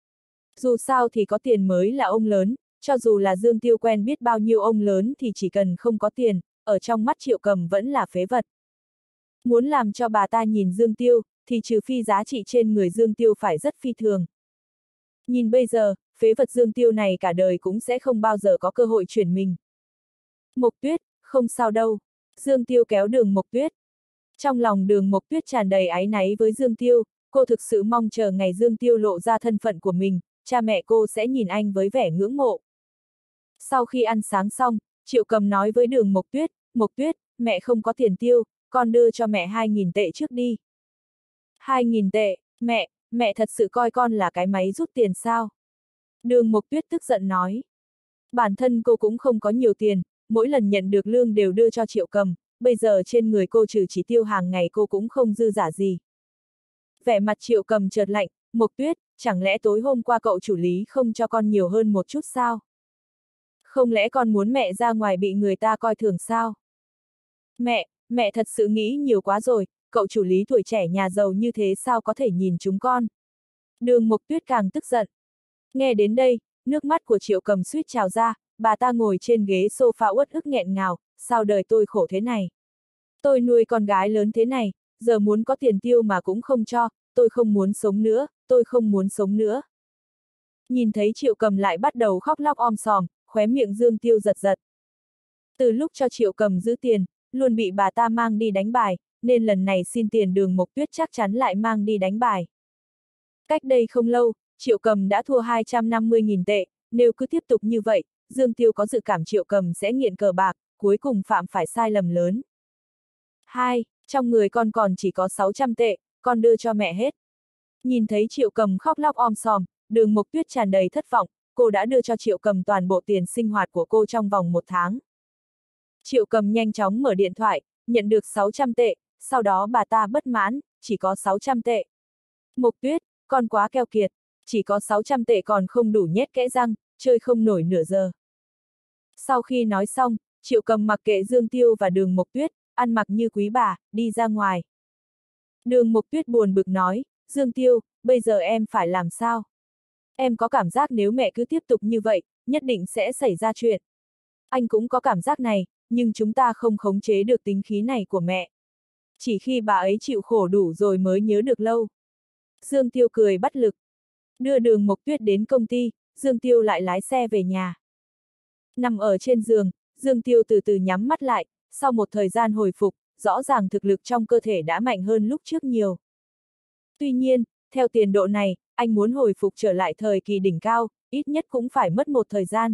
Dù sao thì có tiền mới là ông lớn, cho dù là Dương Tiêu quen biết bao nhiêu ông lớn thì chỉ cần không có tiền, ở trong mắt Triệu Cầm vẫn là phế vật. Muốn làm cho bà ta nhìn Dương Tiêu, thì trừ phi giá trị trên người Dương Tiêu phải rất phi thường. Nhìn bây giờ, phế vật Dương Tiêu này cả đời cũng sẽ không bao giờ có cơ hội chuyển mình. Mộc Tuyết, không sao đâu. Dương Tiêu kéo Đường Mộc Tuyết. Trong lòng Đường Mộc Tuyết tràn đầy áy náy với Dương Tiêu, cô thực sự mong chờ ngày Dương Tiêu lộ ra thân phận của mình, cha mẹ cô sẽ nhìn anh với vẻ ngưỡng mộ. Sau khi ăn sáng xong, Triệu Cầm nói với Đường Mộc Tuyết, mẹ không có tiền tiêu, con đưa cho mẹ 2.000 tệ trước đi. 2.000 tệ, mẹ thật sự coi con là cái máy rút tiền sao? Đường Mộc Tuyết tức giận nói. Bản thân cô cũng không có nhiều tiền, mỗi lần nhận được lương đều đưa cho Triệu Cầm, bây giờ trên người cô trừ chỉ tiêu hàng ngày cô cũng không dư giả gì. Vẻ mặt Triệu Cầm chợt lạnh, Mộc Tuyết, chẳng lẽ tối hôm qua cậu chủ Lý không cho con nhiều hơn một chút sao? Không lẽ con muốn mẹ ra ngoài bị người ta coi thường sao? Mẹ thật sự nghĩ nhiều quá rồi, cậu chủ Lý tuổi trẻ nhà giàu như thế sao có thể nhìn chúng con? Đường Mộc Tuyết càng tức giận. Nghe đến đây, nước mắt của Triệu Cầm suýt trào ra, bà ta ngồi trên ghế sofa uất ức nghẹn ngào, sao đời tôi khổ thế này? Tôi nuôi con gái lớn thế này, giờ muốn có tiền tiêu mà cũng không cho, tôi không muốn sống nữa, tôi không muốn sống nữa. Nhìn thấy Triệu Cầm lại bắt đầu khóc lóc om sòm, khóe miệng Dương Tiêu giật giật. Từ lúc cho Triệu Cầm giữ tiền, luôn bị bà ta mang đi đánh bài, nên lần này xin tiền Đường Mộc Tuyết chắc chắn lại mang đi đánh bài. Cách đây không lâu, Triệu Cầm đã thua 250.000 tệ, nếu cứ tiếp tục như vậy, Dương Tiêu có dự cảm Triệu Cầm sẽ nghiện cờ bạc, cuối cùng phạm phải sai lầm lớn. 2. Trong người con còn chỉ có 600 tệ, con đưa cho mẹ hết. Nhìn thấy Triệu Cầm khóc lóc om sòm, Đường Mộc Tuyết tràn đầy thất vọng, cô đã đưa cho Triệu Cầm toàn bộ tiền sinh hoạt của cô trong vòng 1 tháng. Triệu Cầm nhanh chóng mở điện thoại, nhận được 600 tệ, sau đó bà ta bất mãn, chỉ có 600 tệ. Mộc Tuyết, con quá keo kiệt, chỉ có 600 tệ còn không đủ nhét kẽ răng, chơi không nổi nửa giờ. Sau khi nói xong, Triệu Cầm mặc kệ Dương Tiêu và Đường Mộc Tuyết, ăn mặc như quý bà, đi ra ngoài. Đường Mộc Tuyết buồn bực nói, Dương Tiêu, bây giờ em phải làm sao? Em có cảm giác nếu mẹ cứ tiếp tục như vậy, nhất định sẽ xảy ra chuyện. Anh cũng có cảm giác này, nhưng chúng ta không khống chế được tính khí này của mẹ. Chỉ khi bà ấy chịu khổ đủ rồi mới nhớ được lâu. Dương Tiêu cười bất lực. Đưa Đường Mộc Tuyết đến công ty, Dương Tiêu lại lái xe về nhà. Nằm ở trên giường, Dương Tiêu từ từ nhắm mắt lại, sau một thời gian hồi phục, rõ ràng thực lực trong cơ thể đã mạnh hơn lúc trước nhiều. Tuy nhiên, theo tiền độ này, anh muốn hồi phục trở lại thời kỳ đỉnh cao, ít nhất cũng phải mất một thời gian.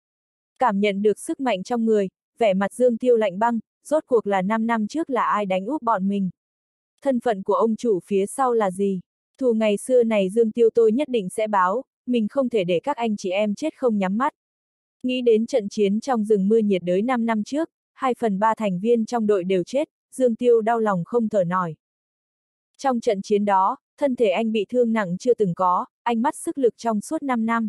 Cảm nhận được sức mạnh trong người, vẻ mặt Dương Tiêu lạnh băng, rốt cuộc là 5 năm trước là ai đánh úp bọn mình. Thân phận của ông chủ phía sau là gì? Thù ngày xưa này Dương Tiêu tôi nhất định sẽ báo, mình không thể để các anh chị em chết không nhắm mắt. Nghĩ đến trận chiến trong rừng mưa nhiệt đới 5 năm trước, 2/3 thành viên trong đội đều chết, Dương Tiêu đau lòng không thở nổi. Trong trận chiến đó, thân thể anh bị thương nặng chưa từng có, anh mất sức lực trong suốt 5 năm.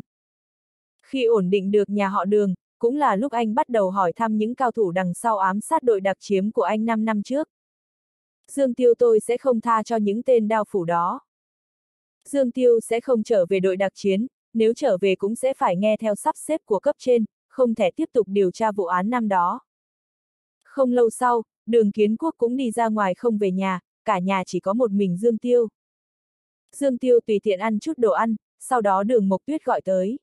Khi ổn định được nhà họ Đường, cũng là lúc anh bắt đầu hỏi thăm những cao thủ đằng sau ám sát đội đặc chiếm của anh 5 năm trước. Dương Tiêu tôi sẽ không tha cho những tên đao phủ đó. Dương Tiêu sẽ không trở về đội đặc chiến, nếu trở về cũng sẽ phải nghe theo sắp xếp của cấp trên, không thể tiếp tục điều tra vụ án năm đó. Không lâu sau, Đường Kiến Quốc cũng đi ra ngoài không về nhà, cả nhà chỉ có một mình Dương Tiêu. Dương Tiêu tùy tiện ăn chút đồ ăn, sau đó Đường Mộc Tuyết gọi tới.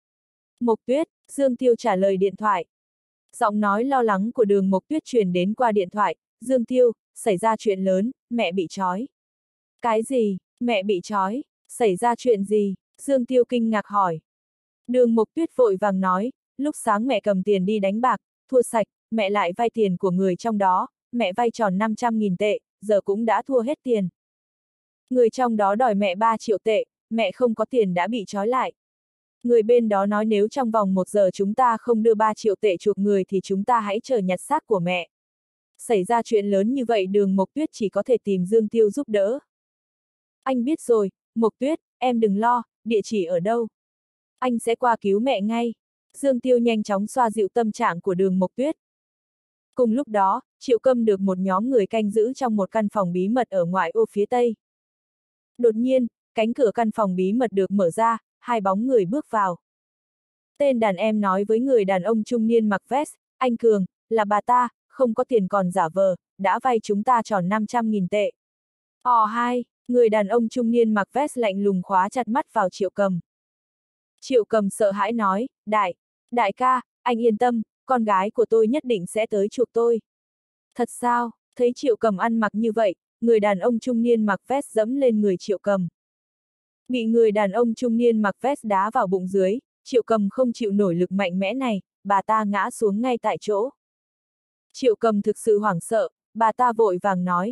Mộc Tuyết, Dương Tiêu trả lời điện thoại. Giọng nói lo lắng của Đường Mộc Tuyết truyền đến qua điện thoại, Dương Tiêu, xảy ra chuyện lớn, mẹ bị trói. Cái gì, mẹ bị trói, xảy ra chuyện gì? Dương Tiêu kinh ngạc hỏi. Đường Mộc Tuyết vội vàng nói, lúc sáng mẹ cầm tiền đi đánh bạc, thua sạch, mẹ lại vay tiền của người trong đó, mẹ vay tròn 500.000 tệ, giờ cũng đã thua hết tiền. Người trong đó đòi mẹ 3 triệu tệ, mẹ không có tiền đã bị trói lại. Người bên đó nói nếu trong vòng 1 giờ chúng ta không đưa 3 triệu tệ chuộc người thì chúng ta hãy chờ nhặt xác của mẹ. Xảy ra chuyện lớn như vậy Đường Mộc Tuyết chỉ có thể tìm Dương Tiêu giúp đỡ. Anh biết rồi, Mộc Tuyết, em đừng lo, địa chỉ ở đâu? Anh sẽ qua cứu mẹ ngay. Dương Tiêu nhanh chóng xoa dịu tâm trạng của Đường Mộc Tuyết. Cùng lúc đó, Triệu Câm được một nhóm người canh giữ trong một căn phòng bí mật ở ngoại ô phía tây. Đột nhiên, cánh cửa căn phòng bí mật được mở ra, 2 bóng người bước vào. Tên đàn em nói với người đàn ông trung niên mặc vest, anh Cường, là bà ta, không có tiền còn giả vờ, đã vay chúng ta tròn 500.000 tệ. Hai, người đàn ông trung niên mặc vest lạnh lùng khóa chặt mắt vào Triệu Cầm. Triệu Cầm sợ hãi nói, đại ca, anh yên tâm, con gái của tôi nhất định sẽ tới chuộc tôi. Thật sao? Thấy Triệu Cầm ăn mặc như vậy, người đàn ông trung niên mặc vest dẫm lên người Triệu Cầm. Bị người đàn ông trung niên mặc vest đá vào bụng dưới, Triệu Cầm không chịu nổi lực mạnh mẽ này, bà ta ngã xuống ngay tại chỗ. Triệu Cầm thực sự hoảng sợ, bà ta vội vàng nói,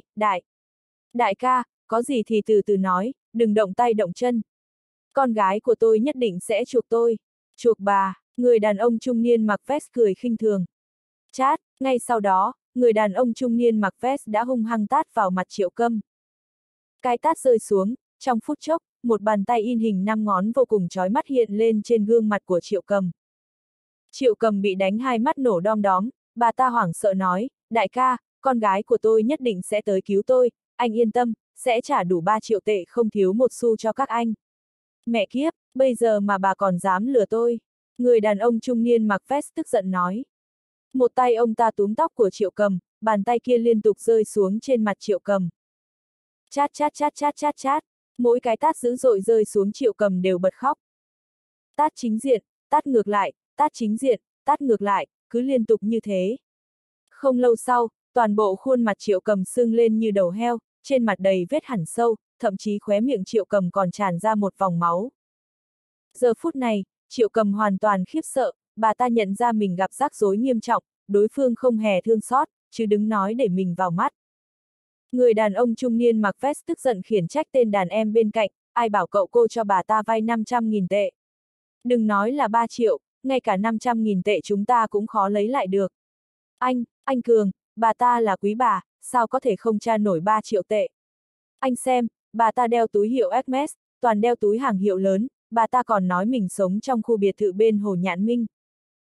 đại ca, có gì thì từ từ nói, đừng động tay động chân. Con gái của tôi nhất định sẽ chuộc tôi. Chuộc bà, người đàn ông trung niên mặc vest cười khinh thường. Chát, ngay sau đó, người đàn ông trung niên mặc vest đã hung hăng tát vào mặt Triệu Cầm. Cái tát rơi xuống, trong phút chốc, một bàn tay in hình 5 ngón vô cùng chói mắt hiện lên trên gương mặt của Triệu Cầm. Triệu Cầm bị đánh 2 mắt nổ đom đóm, bà ta hoảng sợ nói, đại ca, con gái của tôi nhất định sẽ tới cứu tôi, anh yên tâm, sẽ trả đủ 3 triệu tệ không thiếu một xu cho các anh. Mẹ kiếp, bây giờ mà bà còn dám lừa tôi. Người đàn ông trung niên mặc vest tức giận nói. Một tay ông ta túm tóc của Triệu Cầm, bàn tay kia liên tục rơi xuống trên mặt Triệu Cầm. Chát chát chát chát chát chát, mỗi cái tát dữ dội rơi xuống Triệu Cầm đều bật khóc. Tát chính diện, tát ngược lại, tát chính diện, tát ngược lại, cứ liên tục như thế. Không lâu sau, toàn bộ khuôn mặt Triệu Cầm sưng lên như đầu heo, trên mặt đầy vết hẳn sâu, thậm chí khóe miệng Triệu Cầm còn tràn ra một vòng máu. Giờ phút này, Triệu Cầm hoàn toàn khiếp sợ, bà ta nhận ra mình gặp rắc rối nghiêm trọng, đối phương không hề thương xót, chứ đừng nói để mình vào mắt. Người đàn ông trung niên mặc vest tức giận khiển trách tên đàn em bên cạnh, ai bảo cậu cô cho bà ta vay 500.000 tệ. Đừng nói là 3 triệu, ngay cả 500.000 tệ chúng ta cũng khó lấy lại được. Anh Cường, bà ta là quý bà, sao có thể không tra nổi 3 triệu tệ. Anh xem, bà ta đeo túi hiệu Hermes, toàn đeo túi hàng hiệu lớn, bà ta còn nói mình sống trong khu biệt thự bên Hồ Nhạn Minh.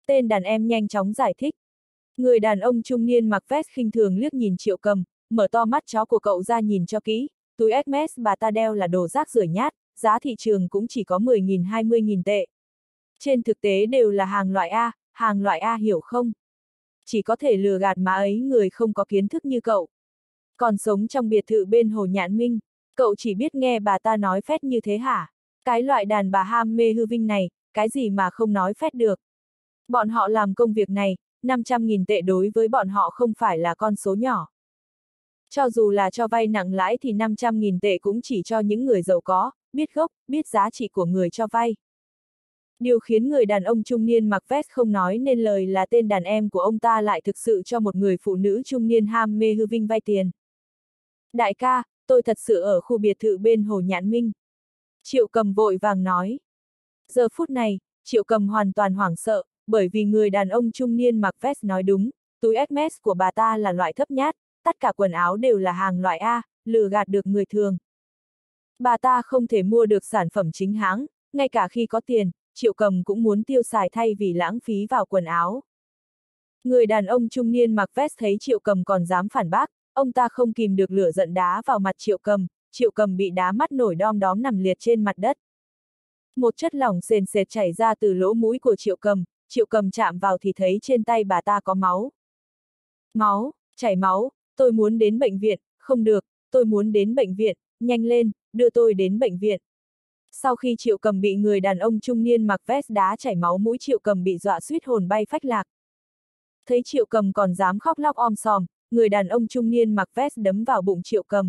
Tên đàn em nhanh chóng giải thích. Người đàn ông trung niên mặc vest khinh thường liếc nhìn Triệu Cầm, mở to mắt chó của cậu ra nhìn cho kỹ, túi Hermes bà ta đeo là đồ rác rưởi nhát, giá thị trường cũng chỉ có 10.000 20.000 tệ. Trên thực tế đều là hàng loại A hiểu không? Chỉ có thể lừa gạt má ấy người không có kiến thức như cậu. Còn sống trong biệt thự bên Hồ Nhạn Minh, cậu chỉ biết nghe bà ta nói phét như thế hả? Cái loại đàn bà ham mê hư vinh này, cái gì mà không nói phét được. Bọn họ làm công việc này, 500.000 tệ đối với bọn họ không phải là con số nhỏ. Cho dù là cho vay nặng lãi thì 500.000 tệ cũng chỉ cho những người giàu có, biết gốc, biết giá trị của người cho vay. Điều khiến người đàn ông trung niên mặc vest không nói nên lời là tên đàn em của ông ta lại thực sự cho một người phụ nữ trung niên ham mê hư vinh vay tiền. Đại ca, tôi thật sự ở khu biệt thự bên Hồ Nhạn Minh. Triệu Cầm vội vàng nói. Giờ phút này, Triệu Cầm hoàn toàn hoảng sợ, bởi vì người đàn ông trung niên mặc vest nói đúng, túi Hermes của bà ta là loại thấp nhát, tất cả quần áo đều là hàng loại A, lừa gạt được người thường. Bà ta không thể mua được sản phẩm chính hãng, ngay cả khi có tiền, Triệu Cầm cũng muốn tiêu xài thay vì lãng phí vào quần áo. Người đàn ông trung niên mặc vest thấy Triệu Cầm còn dám phản bác, ông ta không kìm được lửa giận đá vào mặt Triệu Cầm bị đá mắt nổi đom đóm nằm liệt trên mặt đất. Một chất lỏng sền sệt chảy ra từ lỗ mũi của Triệu Cầm chạm vào thì thấy trên tay bà ta có máu. Máu, chảy máu, tôi muốn đến bệnh viện, không được, tôi muốn đến bệnh viện, nhanh lên, đưa tôi đến bệnh viện. Sau khi Triệu Cầm bị người đàn ông trung niên mặc vest đá chảy máu mũi, Triệu Cầm bị dọa suýt hồn bay phách lạc. Thấy Triệu Cầm còn dám khóc lóc om sòm, người đàn ông trung niên mặc vest đấm vào bụng Triệu Cầm.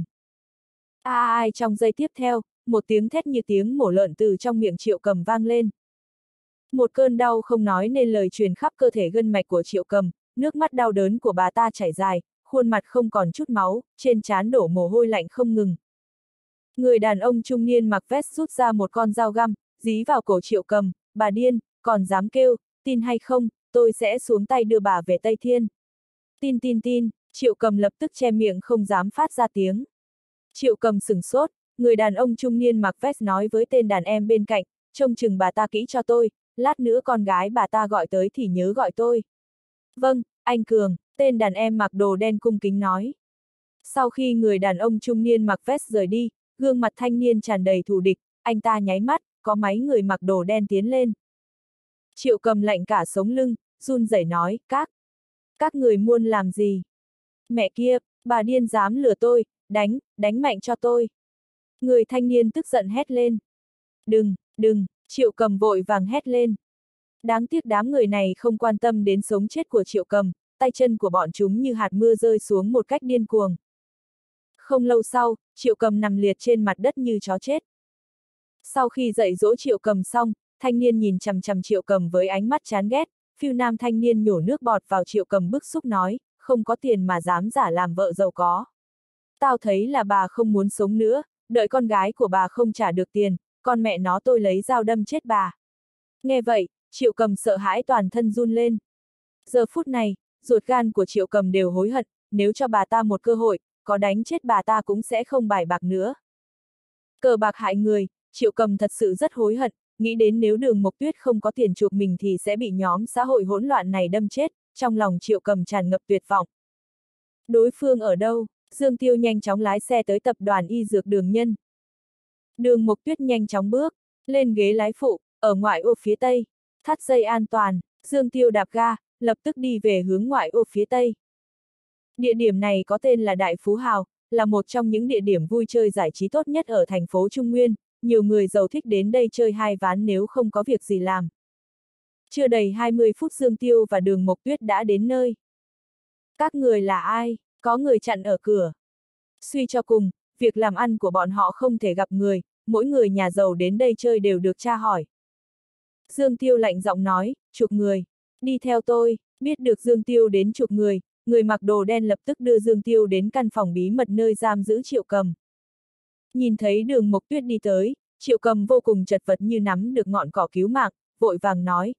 Ai trong giây tiếp theo, một tiếng thét như tiếng mổ lợn từ trong miệng Triệu Cầm vang lên. Một cơn đau không nói nên lời truyền khắp cơ thể gân mạch của Triệu Cầm, nước mắt đau đớn của bà ta chảy dài, khuôn mặt không còn chút máu, trên trán đổ mồ hôi lạnh không ngừng. Người đàn ông trung niên mặc vest rút ra một con dao găm, dí vào cổ Triệu Cầm, bà điên, còn dám kêu, tin hay không, tôi sẽ xuống tay đưa bà về Tây Thiên. Tin, Triệu Cầm lập tức che miệng không dám phát ra tiếng. Triệu Cầm sửng sốt, người đàn ông trung niên mặc vest nói với tên đàn em bên cạnh, trông chừng bà ta kỹ cho tôi, lát nữa con gái bà ta gọi tới thì nhớ gọi tôi. Vâng, anh Cường, tên đàn em mặc đồ đen cung kính nói. Sau khi người đàn ông trung niên mặc vest rời đi, gương mặt thanh niên tràn đầy thù địch, anh ta nháy mắt, có mấy người mặc đồ đen tiến lên. Triệu Cầm lạnh cả sống lưng, run rẩy nói, các người muốn làm gì? Mẹ kia, bà điên dám lừa tôi, đánh mạnh cho tôi. Người thanh niên tức giận hét lên. Đừng, Triệu Cầm vội vàng hét lên. Đáng tiếc đám người này không quan tâm đến sống chết của Triệu Cầm, tay chân của bọn chúng như hạt mưa rơi xuống một cách điên cuồng. Không lâu sau, Triệu Cầm nằm liệt trên mặt đất như chó chết. Sau khi dạy dỗ Triệu Cầm xong, thanh niên nhìn chằm chằm Triệu Cầm với ánh mắt chán ghét, phiêu nam thanh niên nhổ nước bọt vào Triệu Cầm bức xúc nói, không có tiền mà dám giả làm vợ giàu có. Tao thấy là bà không muốn sống nữa, đợi con gái của bà không trả được tiền, con mẹ nó tôi lấy dao đâm chết bà. Nghe vậy, Triệu Cầm sợ hãi toàn thân run lên. Giờ phút này, ruột gan của Triệu Cầm đều hối hận, nếu cho bà ta một cơ hội, có đánh chết bà ta cũng sẽ không bài bạc nữa. Cờ bạc hại người, Triệu Cầm thật sự rất hối hận, nghĩ đến nếu Đường Mộc Tuyết không có tiền chuộc mình thì sẽ bị nhóm xã hội hỗn loạn này đâm chết, trong lòng Triệu Cầm tràn ngập tuyệt vọng. Đối phương ở đâu? Dương Tiêu nhanh chóng lái xe tới tập đoàn y dược Đường Nhân. Đường Mộc Tuyết nhanh chóng bước lên ghế lái phụ, ở ngoại ô phía tây, thắt dây an toàn, Dương Tiêu đạp ga, lập tức đi về hướng ngoại ô phía tây. Địa điểm này có tên là Đại Phú Hào, là một trong những địa điểm vui chơi giải trí tốt nhất ở thành phố Trung Nguyên, nhiều người giàu thích đến đây chơi hai ván nếu không có việc gì làm. Chưa đầy 20 phút Dương Tiêu và Đường Mộc Tuyết đã đến nơi. Các người là ai? Có người chặn ở cửa. Suy cho cùng, việc làm ăn của bọn họ không thể gặp người, mỗi người nhà giàu đến đây chơi đều được tra hỏi. Dương Tiêu lạnh giọng nói, chuộc người, đi theo tôi, biết được Dương Tiêu đến chuộc người mặc đồ đen lập tức đưa Dương Tiêu đến căn phòng bí mật nơi giam giữ Triệu Cầm. Nhìn thấy Đường Mộc Tuyết đi tới, Triệu Cầm vô cùng chật vật như nắm được ngọn cỏ cứu mạng, vội vàng nói,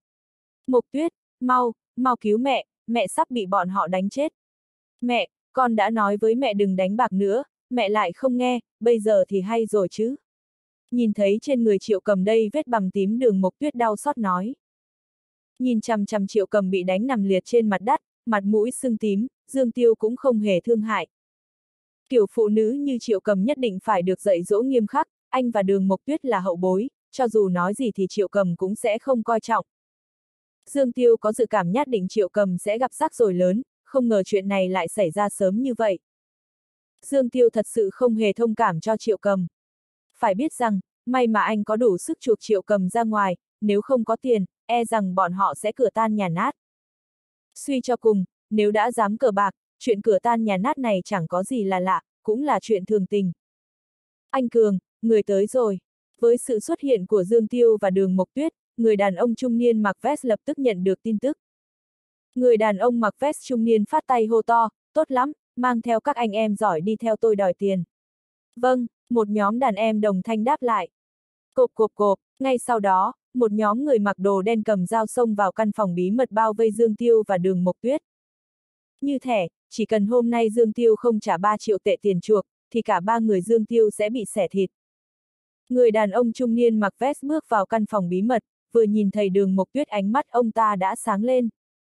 Mộc Tuyết, mau cứu mẹ sắp bị bọn họ đánh chết. Mẹ, con đã nói với mẹ đừng đánh bạc nữa, mẹ lại không nghe, bây giờ thì hay rồi chứ. Nhìn thấy trên người Triệu Cầm đây vết bầm tím, Đường Mộc Tuyết đau xót nói. Nhìn chằm chằm Triệu Cầm bị đánh nằm liệt trên mặt đất, mặt mũi sưng tím, Dương Tiêu cũng không hề thương hại. Kiểu phụ nữ như Triệu Cầm nhất định phải được dạy dỗ nghiêm khắc, anh và Đường Mộc Tuyết là hậu bối, cho dù nói gì thì Triệu Cầm cũng sẽ không coi trọng. Dương Tiêu có dự cảm nhất định Triệu Cầm sẽ gặp rắc rối lớn, không ngờ chuyện này lại xảy ra sớm như vậy. Dương Tiêu thật sự không hề thông cảm cho Triệu Cầm. Phải biết rằng, may mà anh có đủ sức chuộc Triệu Cầm ra ngoài, nếu không có tiền, e rằng bọn họ sẽ cửa tan nhà nát. Suy cho cùng, nếu đã dám cờ bạc, chuyện cửa tan nhà nát này chẳng có gì là lạ, cũng là chuyện thường tình. Anh Cường, người tới rồi. Với sự xuất hiện của Dương Tiêu và Đường Mộc Tuyết, người đàn ông trung niên mặc vest lập tức nhận được tin tức. Người đàn ông mặc vest trung niên phát tay hô to, tốt lắm, mang theo các anh em giỏi đi theo tôi đòi tiền. Vâng, một nhóm đàn em đồng thanh đáp lại. Cộp cộp cộp, ngay sau đó, một nhóm người mặc đồ đen cầm dao xông vào căn phòng bí mật bao vây Dương Tiêu và Đường Mộc Tuyết. Như thể, chỉ cần hôm nay Dương Tiêu không trả 3 triệu tệ tiền chuộc, thì cả ba người Dương Tiêu sẽ bị xẻ thịt. Người đàn ông trung niên mặc vest bước vào căn phòng bí mật, vừa nhìn thấy Đường Mộc Tuyết ánh mắt ông ta đã sáng lên.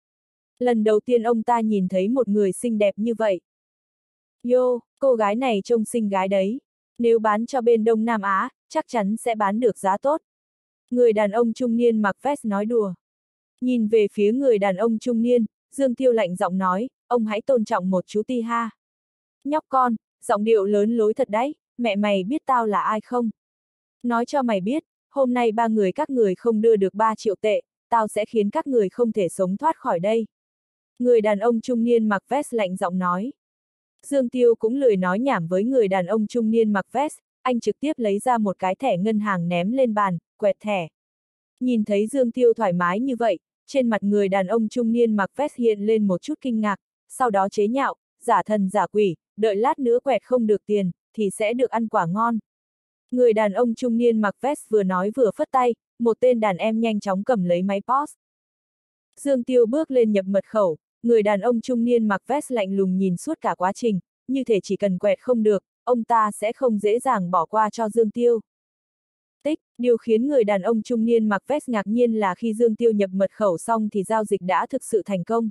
Lần đầu tiên ông ta nhìn thấy một người xinh đẹp như vậy. Yo, cô gái này trông xinh gái đấy. Nếu bán cho bên Đông Nam Á, chắc chắn sẽ bán được giá tốt. Người đàn ông trung niên mặc vest nói đùa. Nhìn về phía người đàn ông trung niên, Dương Tiêu lạnh giọng nói, ông hãy tôn trọng một chú ti ha. Nhóc con, giọng điệu lớn lối thật đấy, mẹ mày biết tao là ai không? Nói cho mày biết, hôm nay ba người các người không đưa được 3 triệu tệ, tao sẽ khiến các người không thể sống thoát khỏi đây. Người đàn ông trung niên mặc vest lạnh giọng nói. Dương Tiêu cũng lười nói nhảm với người đàn ông trung niên mặc vest, anh trực tiếp lấy ra một cái thẻ ngân hàng ném lên bàn, quẹt thẻ. Nhìn thấy Dương Tiêu thoải mái như vậy, trên mặt người đàn ông trung niên mặc vest hiện lên một chút kinh ngạc, sau đó chế nhạo, giả thần giả quỷ, đợi lát nữa quẹt không được tiền, thì sẽ được ăn quả ngon. Người đàn ông trung niên mặc vest vừa nói vừa phất tay, một tên đàn em nhanh chóng cầm lấy máy POS. Dương Tiêu bước lên nhập mật khẩu, người đàn ông trung niên mặc vest lạnh lùng nhìn suốt cả quá trình, như thể chỉ cần quẹt không được, ông ta sẽ không dễ dàng bỏ qua cho Dương Tiêu. Tích, điều khiến người đàn ông trung niên mặc vest ngạc nhiên là khi Dương Tiêu nhập mật khẩu xong thì giao dịch đã thực sự thành công.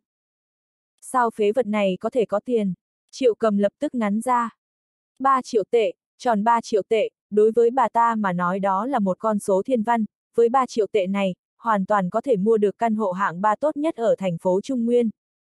Sao phế vật này có thể có tiền? Triệu Cầm lập tức ngắn ra. 3 triệu tệ, tròn 3 triệu tệ, đối với bà ta mà nói đó là một con số thiên văn, với 3 triệu tệ này, hoàn toàn có thể mua được căn hộ hạng 3 tốt nhất ở thành phố Trung Nguyên.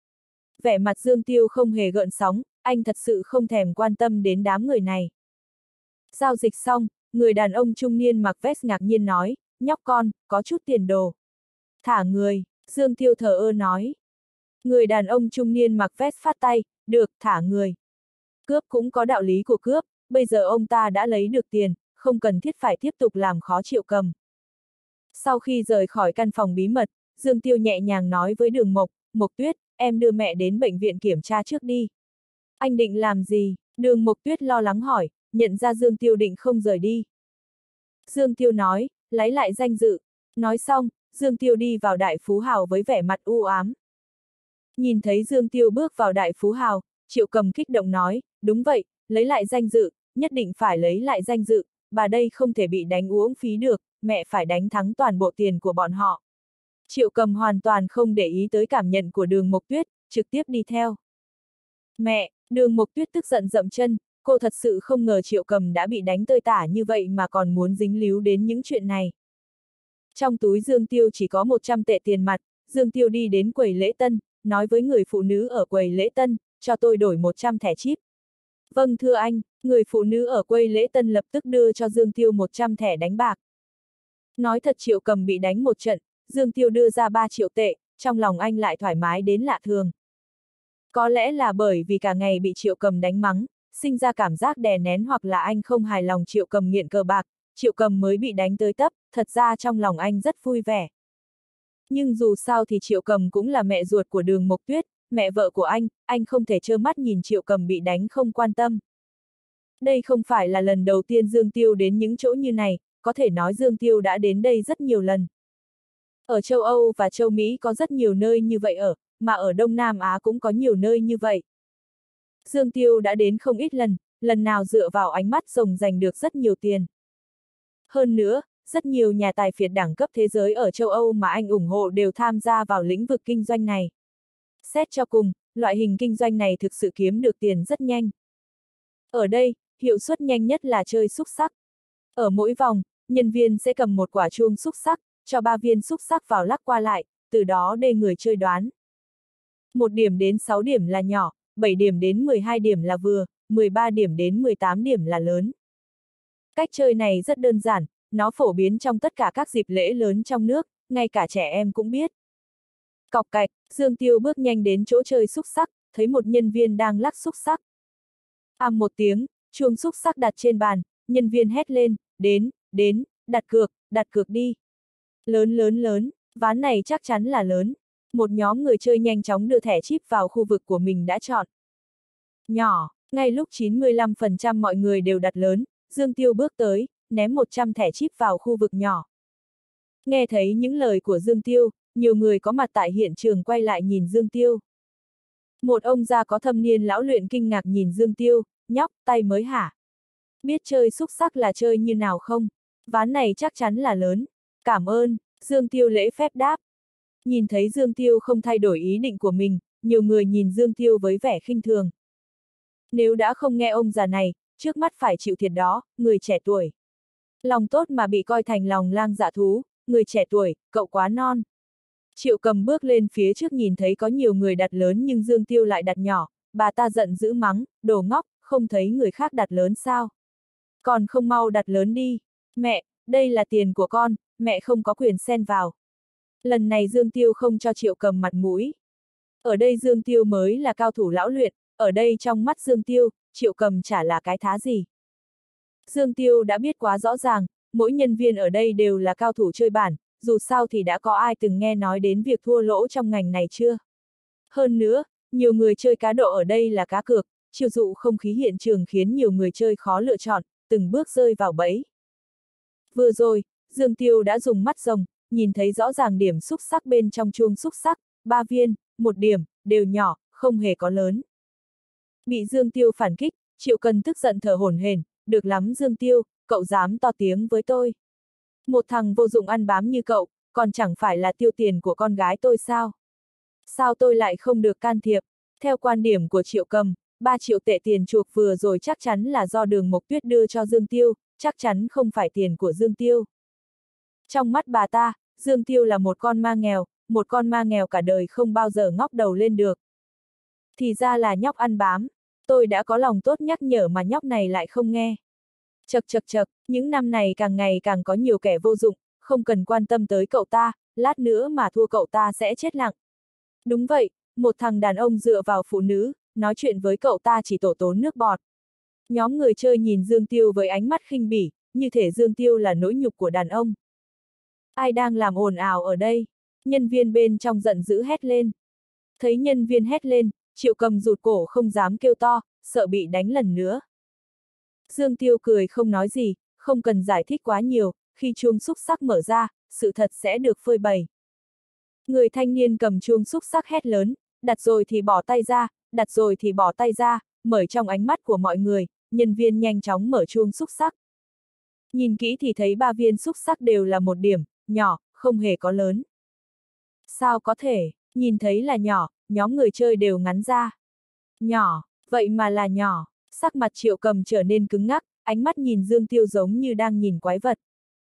Vẻ mặt Dương Tiêu không hề gợn sóng, anh thật sự không thèm quan tâm đến đám người này. Giao dịch xong, người đàn ông trung niên mặc vest ngạc nhiên nói, nhóc con, có chút tiền đồ. Thả người, Dương Tiêu thờ ơ nói. Người đàn ông trung niên mặc vest phát tay, được, thả người. Cướp cũng có đạo lý của cướp, bây giờ ông ta đã lấy được tiền, không cần thiết phải tiếp tục làm khó Triệu Cầm. Sau khi rời khỏi căn phòng bí mật, Dương Tiêu nhẹ nhàng nói với Đường Mộc Tuyết, em đưa mẹ đến bệnh viện kiểm tra trước đi. Anh định làm gì? Đường Mộc Tuyết lo lắng hỏi, nhận ra Dương Tiêu định không rời đi. Dương Tiêu nói, lấy lại danh dự. Nói xong, Dương Tiêu đi vào Đại Phú Hào với vẻ mặt u ám. Nhìn thấy Dương Tiêu bước vào Đại Phú Hào, Triệu Cầm kích động nói, đúng vậy, lấy lại danh dự, nhất định phải lấy lại danh dự, bà đây không thể bị đánh uổng phí được, mẹ phải đánh thắng toàn bộ tiền của bọn họ. Triệu Cầm hoàn toàn không để ý tới cảm nhận của Đường Mộc Tuyết, trực tiếp đi theo. Mẹ, Đường Mộc Tuyết tức giận dậm chân, cô thật sự không ngờ Triệu Cầm đã bị đánh tơi tả như vậy mà còn muốn dính líu đến những chuyện này. Trong túi Dương Tiêu chỉ có 100 tệ tiền mặt, Dương Tiêu đi đến quầy lễ tân, nói với người phụ nữ ở quầy lễ tân, cho tôi đổi 100 thẻ chip. Vâng thưa anh, người phụ nữ ở quầy lễ tân lập tức đưa cho Dương Tiêu 100 thẻ đánh bạc. Nói thật Triệu Cầm bị đánh một trận, Dương Tiêu đưa ra 3 triệu tệ, trong lòng anh lại thoải mái đến lạ thường. Có lẽ là bởi vì cả ngày bị Triệu Cầm đánh mắng, sinh ra cảm giác đè nén hoặc là anh không hài lòng Triệu Cầm nghiện cờ bạc, Triệu Cầm mới bị đánh tới tấp, thật ra trong lòng anh rất vui vẻ. Nhưng dù sao thì Triệu Cầm cũng là mẹ ruột của Đường Mộc Tuyết, mẹ vợ của anh không thể trơ mắt nhìn Triệu Cầm bị đánh không quan tâm. Đây không phải là lần đầu tiên Dương Tiêu đến những chỗ như này, có thể nói Dương Tiêu đã đến đây rất nhiều lần. Ở châu Âu và châu Mỹ có rất nhiều nơi như vậy mà ở Đông Nam Á cũng có nhiều nơi như vậy. Dương Tiêu đã đến không ít lần, lần nào dựa vào ánh mắt rồng giành được rất nhiều tiền. Hơn nữa, rất nhiều nhà tài phiệt đẳng cấp thế giới ở châu Âu mà anh ủng hộ đều tham gia vào lĩnh vực kinh doanh này. Xét cho cùng, loại hình kinh doanh này thực sự kiếm được tiền rất nhanh. Ở đây, hiệu suất nhanh nhất là chơi xúc xắc. Ở mỗi vòng, nhân viên sẽ cầm một quả chuông xúc xắc, cho 3 viên xúc xắc vào lắc qua lại, từ đó để người chơi đoán. 1 điểm đến 6 điểm là nhỏ, 7 điểm đến 12 điểm là vừa, 13 điểm đến 18 điểm là lớn. Cách chơi này rất đơn giản, nó phổ biến trong tất cả các dịp lễ lớn trong nước, ngay cả trẻ em cũng biết. Cọc cạch, Dương Tiêu bước nhanh đến chỗ chơi xúc xắc, thấy một nhân viên đang lắc xúc xắc. Ầm một tiếng, chuông xúc xắc đặt trên bàn, nhân viên hét lên, đến, đặt cược đi. Lớn, ván này chắc chắn là lớn. Một nhóm người chơi nhanh chóng đưa thẻ chip vào khu vực của mình đã chọn. Nhỏ, ngay lúc 95% mọi người đều đặt lớn, Dương Tiêu bước tới, ném 100 thẻ chip vào khu vực nhỏ. Nghe thấy những lời của Dương Tiêu, nhiều người có mặt tại hiện trường quay lại nhìn Dương Tiêu. Một ông già có thâm niên lão luyện kinh ngạc nhìn Dương Tiêu, nhóc, tay mới hả? Biết chơi xúc xắc là chơi như nào không? Ván này chắc chắn là lớn. Cảm ơn, Dương Tiêu lễ phép đáp. Nhìn thấy Dương Tiêu không thay đổi ý định của mình, nhiều người nhìn Dương Tiêu với vẻ khinh thường. Nếu đã không nghe ông già này, trước mắt phải chịu thiệt đó, người trẻ tuổi. Lòng tốt mà bị coi thành lòng lang dạ thú, người trẻ tuổi, cậu quá non. Triệu Cầm bước lên phía trước nhìn thấy có nhiều người đặt lớn nhưng Dương Tiêu lại đặt nhỏ, bà ta giận dữ mắng, đồ ngốc, không thấy người khác đặt lớn sao? Còn không mau đặt lớn đi. Mẹ, đây là tiền của con, mẹ không có quyền xen vào. Lần này Dương Tiêu không cho Triệu Cầm mặt mũi. Ở đây Dương Tiêu mới là cao thủ lão luyện, ở đây trong mắt Dương Tiêu, Triệu Cầm chả là cái thá gì. Dương Tiêu đã biết quá rõ ràng, mỗi nhân viên ở đây đều là cao thủ chơi bản, dù sao thì đã có ai từng nghe nói đến việc thua lỗ trong ngành này chưa? Hơn nữa, nhiều người chơi cá độ ở đây là cá cược, chiêu dụ không khí hiện trường khiến nhiều người chơi khó lựa chọn, từng bước rơi vào bẫy. Vừa rồi, Dương Tiêu đã dùng mắt rồng, nhìn thấy rõ ràng điểm xúc xắc bên trong chuông xúc xắc, 3 viên, 1 điểm, đều nhỏ, không hề có lớn. Bị Dương Tiêu phản kích, Triệu Cần tức giận thở hổn hển, được lắm Dương Tiêu, cậu dám to tiếng với tôi. Một thằng vô dụng ăn bám như cậu, còn chẳng phải là tiêu tiền của con gái tôi sao? Sao tôi lại không được can thiệp? Theo quan điểm của Triệu Cầm, 3 triệu tệ tiền chuộc vừa rồi chắc chắn là do Đường Mộc Tuyết đưa cho Dương Tiêu, chắc chắn không phải tiền của Dương Tiêu. Trong mắt bà ta, Dương Tiêu là một con ma nghèo cả đời không bao giờ ngóc đầu lên được. Thì ra là nhóc ăn bám, tôi đã có lòng tốt nhắc nhở mà nhóc này lại không nghe. Chật, những năm này càng ngày càng có nhiều kẻ vô dụng, không cần quan tâm tới cậu ta, lát nữa mà thua cậu ta sẽ chết lặng. Đúng vậy, một thằng đàn ông dựa vào phụ nữ, nói chuyện với cậu ta chỉ tổ tốn nước bọt. Nhóm người chơi nhìn Dương Tiêu với ánh mắt khinh bỉ, như thể Dương Tiêu là nỗi nhục của đàn ông. Ai đang làm ồn ào ở đây? Nhân viên bên trong giận dữ hét lên. Thấy nhân viên hét lên, Triệu Cầm rụt cổ không dám kêu to, sợ bị đánh lần nữa. Dương Tiêu cười không nói gì, không cần giải thích quá nhiều, khi chuông xúc xắc mở ra, sự thật sẽ được phơi bày. Người thanh niên cầm chuông xúc xắc hét lớn, đặt rồi thì bỏ tay ra, đặt rồi thì bỏ tay ra, mở trong ánh mắt của mọi người, nhân viên nhanh chóng mở chuông xúc xắc. Nhìn kỹ thì thấy 3 viên xúc xắc đều là 1 điểm, nhỏ, không hề có lớn. Sao có thể, nhìn thấy là nhỏ, nhóm người chơi đều ngắn ra. Nhỏ, vậy mà là nhỏ, sắc mặt Triệu Cầm trở nên cứng ngắc, ánh mắt nhìn Dương Tiêu giống như đang nhìn quái vật.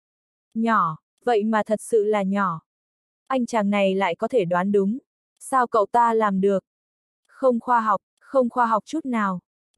Nhỏ, vậy mà thật sự là nhỏ. Anh chàng này lại có thể đoán đúng. Sao cậu ta làm được? Không khoa học chút nào.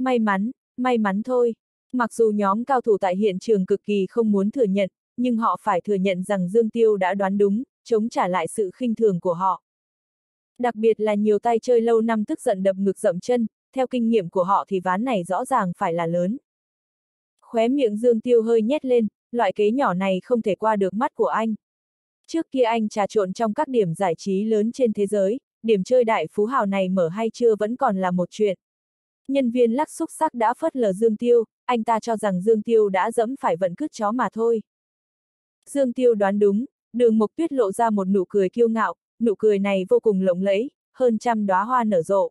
May mắn thôi. Mặc dù nhóm cao thủ tại hiện trường cực kỳ không muốn thừa nhận, nhưng họ phải thừa nhận rằng Dương Tiêu đã đoán đúng, chống trả lại sự khinh thường của họ. Đặc biệt là nhiều tay chơi lâu năm tức giận đập ngực dậm chân, theo kinh nghiệm của họ thì ván này rõ ràng phải là lớn. Khóe miệng Dương Tiêu hơi nhếch lên, loại kế nhỏ này không thể qua được mắt của anh. Trước kia anh trà trộn trong các điểm giải trí lớn trên thế giới, điểm chơi đại phú hào này mở hay chưa vẫn còn là một chuyện. Nhân viên lắc xúc xắc đã phớt lờ Dương Tiêu, anh ta cho rằng Dương Tiêu đã dẫm phải vận cứt chó mà thôi. Dương Tiêu đoán đúng, Đường Mộc Tuyết lộ ra một nụ cười kiêu ngạo, nụ cười này vô cùng lộng lẫy, hơn trăm đóa hoa nở rộ.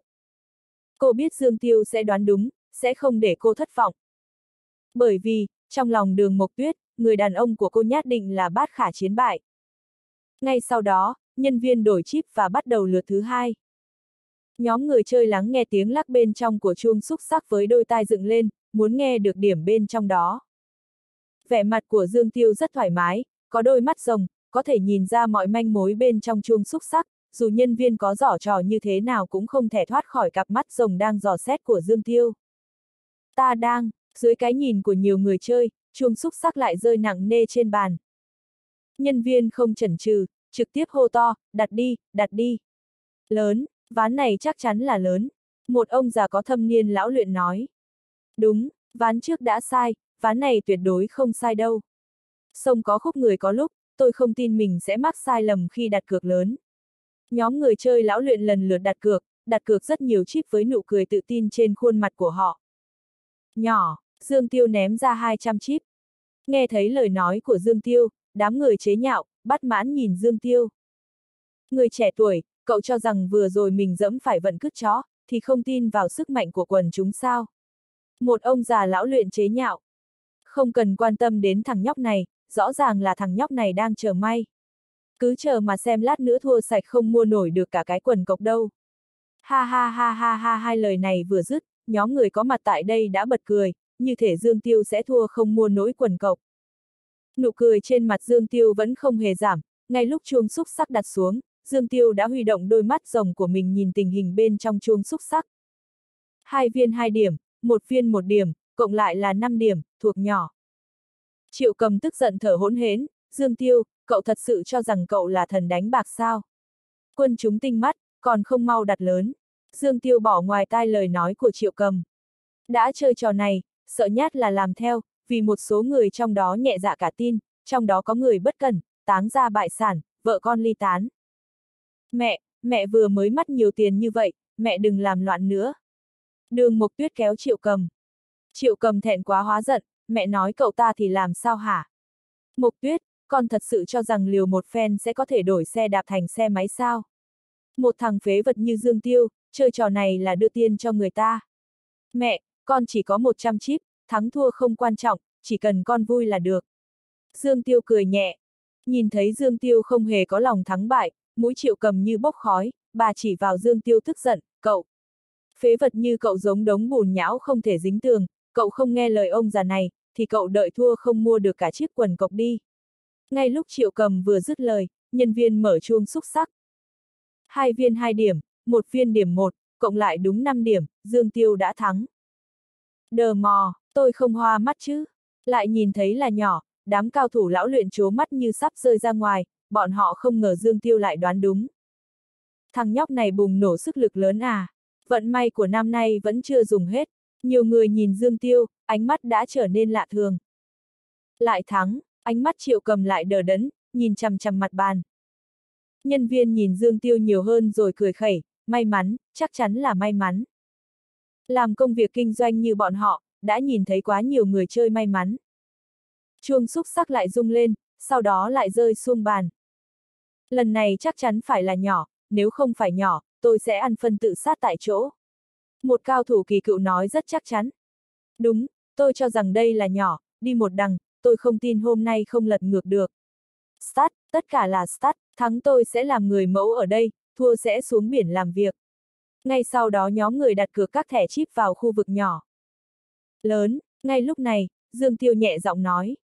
Cô biết Dương Tiêu sẽ đoán đúng, sẽ không để cô thất vọng. Bởi vì, trong lòng Đường Mộc Tuyết, người đàn ông của cô nhất định là bát khả chiến bại. Ngay sau đó, nhân viên đổi chip và bắt đầu lượt thứ hai. Nhóm người chơi lắng nghe tiếng lắc bên trong của chuông xúc xắc với đôi tai dựng lên, muốn nghe được điểm bên trong đó. Vẻ mặt của Dương Tiêu rất thoải mái, có đôi mắt rồng, có thể nhìn ra mọi manh mối bên trong chuông xúc xắc, dù nhân viên có giở trò như thế nào cũng không thể thoát khỏi cặp mắt rồng đang dò xét của Dương Tiêu. Ta đang, dưới cái nhìn của nhiều người chơi, chuông xúc xắc lại rơi nặng nề trên bàn. Nhân viên không chần chừ, trực tiếp hô to, đặt đi, đặt đi. Lớn, ván này chắc chắn là lớn. Một ông già có thâm niên lão luyện nói. Đúng, ván trước đã sai, ván này tuyệt đối không sai đâu. Sông có khúc người có lúc, tôi không tin mình sẽ mắc sai lầm khi đặt cược lớn. Nhóm người chơi lão luyện lần lượt đặt cược rất nhiều chip với nụ cười tự tin trên khuôn mặt của họ. Nhỏ, Dương Tiêu ném ra 200 chip. Nghe thấy lời nói của Dương Tiêu, đám người chế nhạo, bắt mãn nhìn Dương Tiêu. Người trẻ tuổi, cậu cho rằng vừa rồi mình dẫm phải vận cứt chó, thì không tin vào sức mạnh của quần chúng sao? Một ông già lão luyện chế nhạo. Không cần quan tâm đến thằng nhóc này, rõ ràng là thằng nhóc này đang chờ may. Cứ chờ mà xem lát nữa thua sạch không mua nổi được cả cái quần cộc đâu. Ha ha ha ha ha, hai lời này vừa dứt, nhóm người có mặt tại đây đã bật cười, như thể Dương Tiêu sẽ thua không mua nổi quần cộc. Nụ cười trên mặt Dương Tiêu vẫn không hề giảm, ngay lúc chuông xúc xắc đặt xuống, Dương Tiêu đã huy động đôi mắt rồng của mình nhìn tình hình bên trong chuông xúc xắc. 2 viên 2 điểm, 1 viên 1 điểm, cộng lại là 5 điểm, thuộc nhỏ. Triệu Cầm tức giận thở hỗn hển, Dương Tiêu, cậu thật sự cho rằng cậu là thần đánh bạc sao? Quân chúng tinh mắt, còn không mau đặt lớn. Dương Tiêu bỏ ngoài tai lời nói của Triệu Cầm. Đã chơi trò này, sợ nhát là làm theo, vì một số người trong đó nhẹ dạ cả tin, trong đó có người bất cẩn, táng ra bại sản, vợ con ly tán. Mẹ vừa mới mất nhiều tiền như vậy, mẹ đừng làm loạn nữa. Đường Mộc Tuyết kéo Triệu Cầm. Triệu Cầm thẹn quá hóa giận, mẹ nói cậu ta thì làm sao hả? Mộc Tuyết, con thật sự cho rằng liều một phen sẽ có thể đổi xe đạp thành xe máy sao? Một thằng phế vật như Dương Tiêu, chơi trò này là đưa tiền cho người ta. Mẹ, con chỉ có 100 chip, thắng thua không quan trọng, chỉ cần con vui là được. Dương Tiêu cười nhẹ. Nhìn thấy Dương Tiêu không hề có lòng thắng bại, mũi Triệu Cầm như bốc khói, bà chỉ vào Dương Tiêu tức giận, cậu. Phế vật như cậu giống đống bùn nhão không thể dính tường, cậu không nghe lời ông già này, thì cậu đợi thua không mua được cả chiếc quần cộc đi. Ngay lúc Triệu Cầm vừa dứt lời, nhân viên mở chuông xúc xắc. 2 viên 2 điểm, 1 viên điểm 1, cộng lại đúng 5 điểm, Dương Tiêu đã thắng. Đờ mò, tôi không hoa mắt chứ. Lại nhìn thấy là nhỏ, đám cao thủ lão luyện trố mắt như sắp rơi ra ngoài, bọn họ không ngờ Dương Tiêu lại đoán đúng. Thằng nhóc này bùng nổ sức lực lớn à, vận may của năm nay vẫn chưa dùng hết. Nhiều người nhìn Dương Tiêu, ánh mắt đã trở nên lạ thường. Lại thắng, ánh mắt Triệu Cầm lại đờ đẫn, nhìn chằm chằm mặt bàn. Nhân viên nhìn Dương Tiêu nhiều hơn rồi cười khẩy, may mắn, chắc chắn là may mắn. Làm công việc kinh doanh như bọn họ, đã nhìn thấy quá nhiều người chơi may mắn. Chuông xúc xắc lại rung lên, sau đó lại rơi xuống bàn. Lần này chắc chắn phải là nhỏ, nếu không phải nhỏ, tôi sẽ ăn phân tự sát tại chỗ. Một cao thủ kỳ cựu nói rất chắc chắn. Đúng, tôi cho rằng đây là nhỏ, đi một đằng, tôi không tin hôm nay không lật ngược được. Start, tất cả là start, thắng tôi sẽ làm người mẫu ở đây, thua sẽ xuống biển làm việc. Ngay sau đó nhóm người đặt cược các thẻ chip vào khu vực nhỏ. Lớn, ngay lúc này, Dương Tiêu nhẹ giọng nói.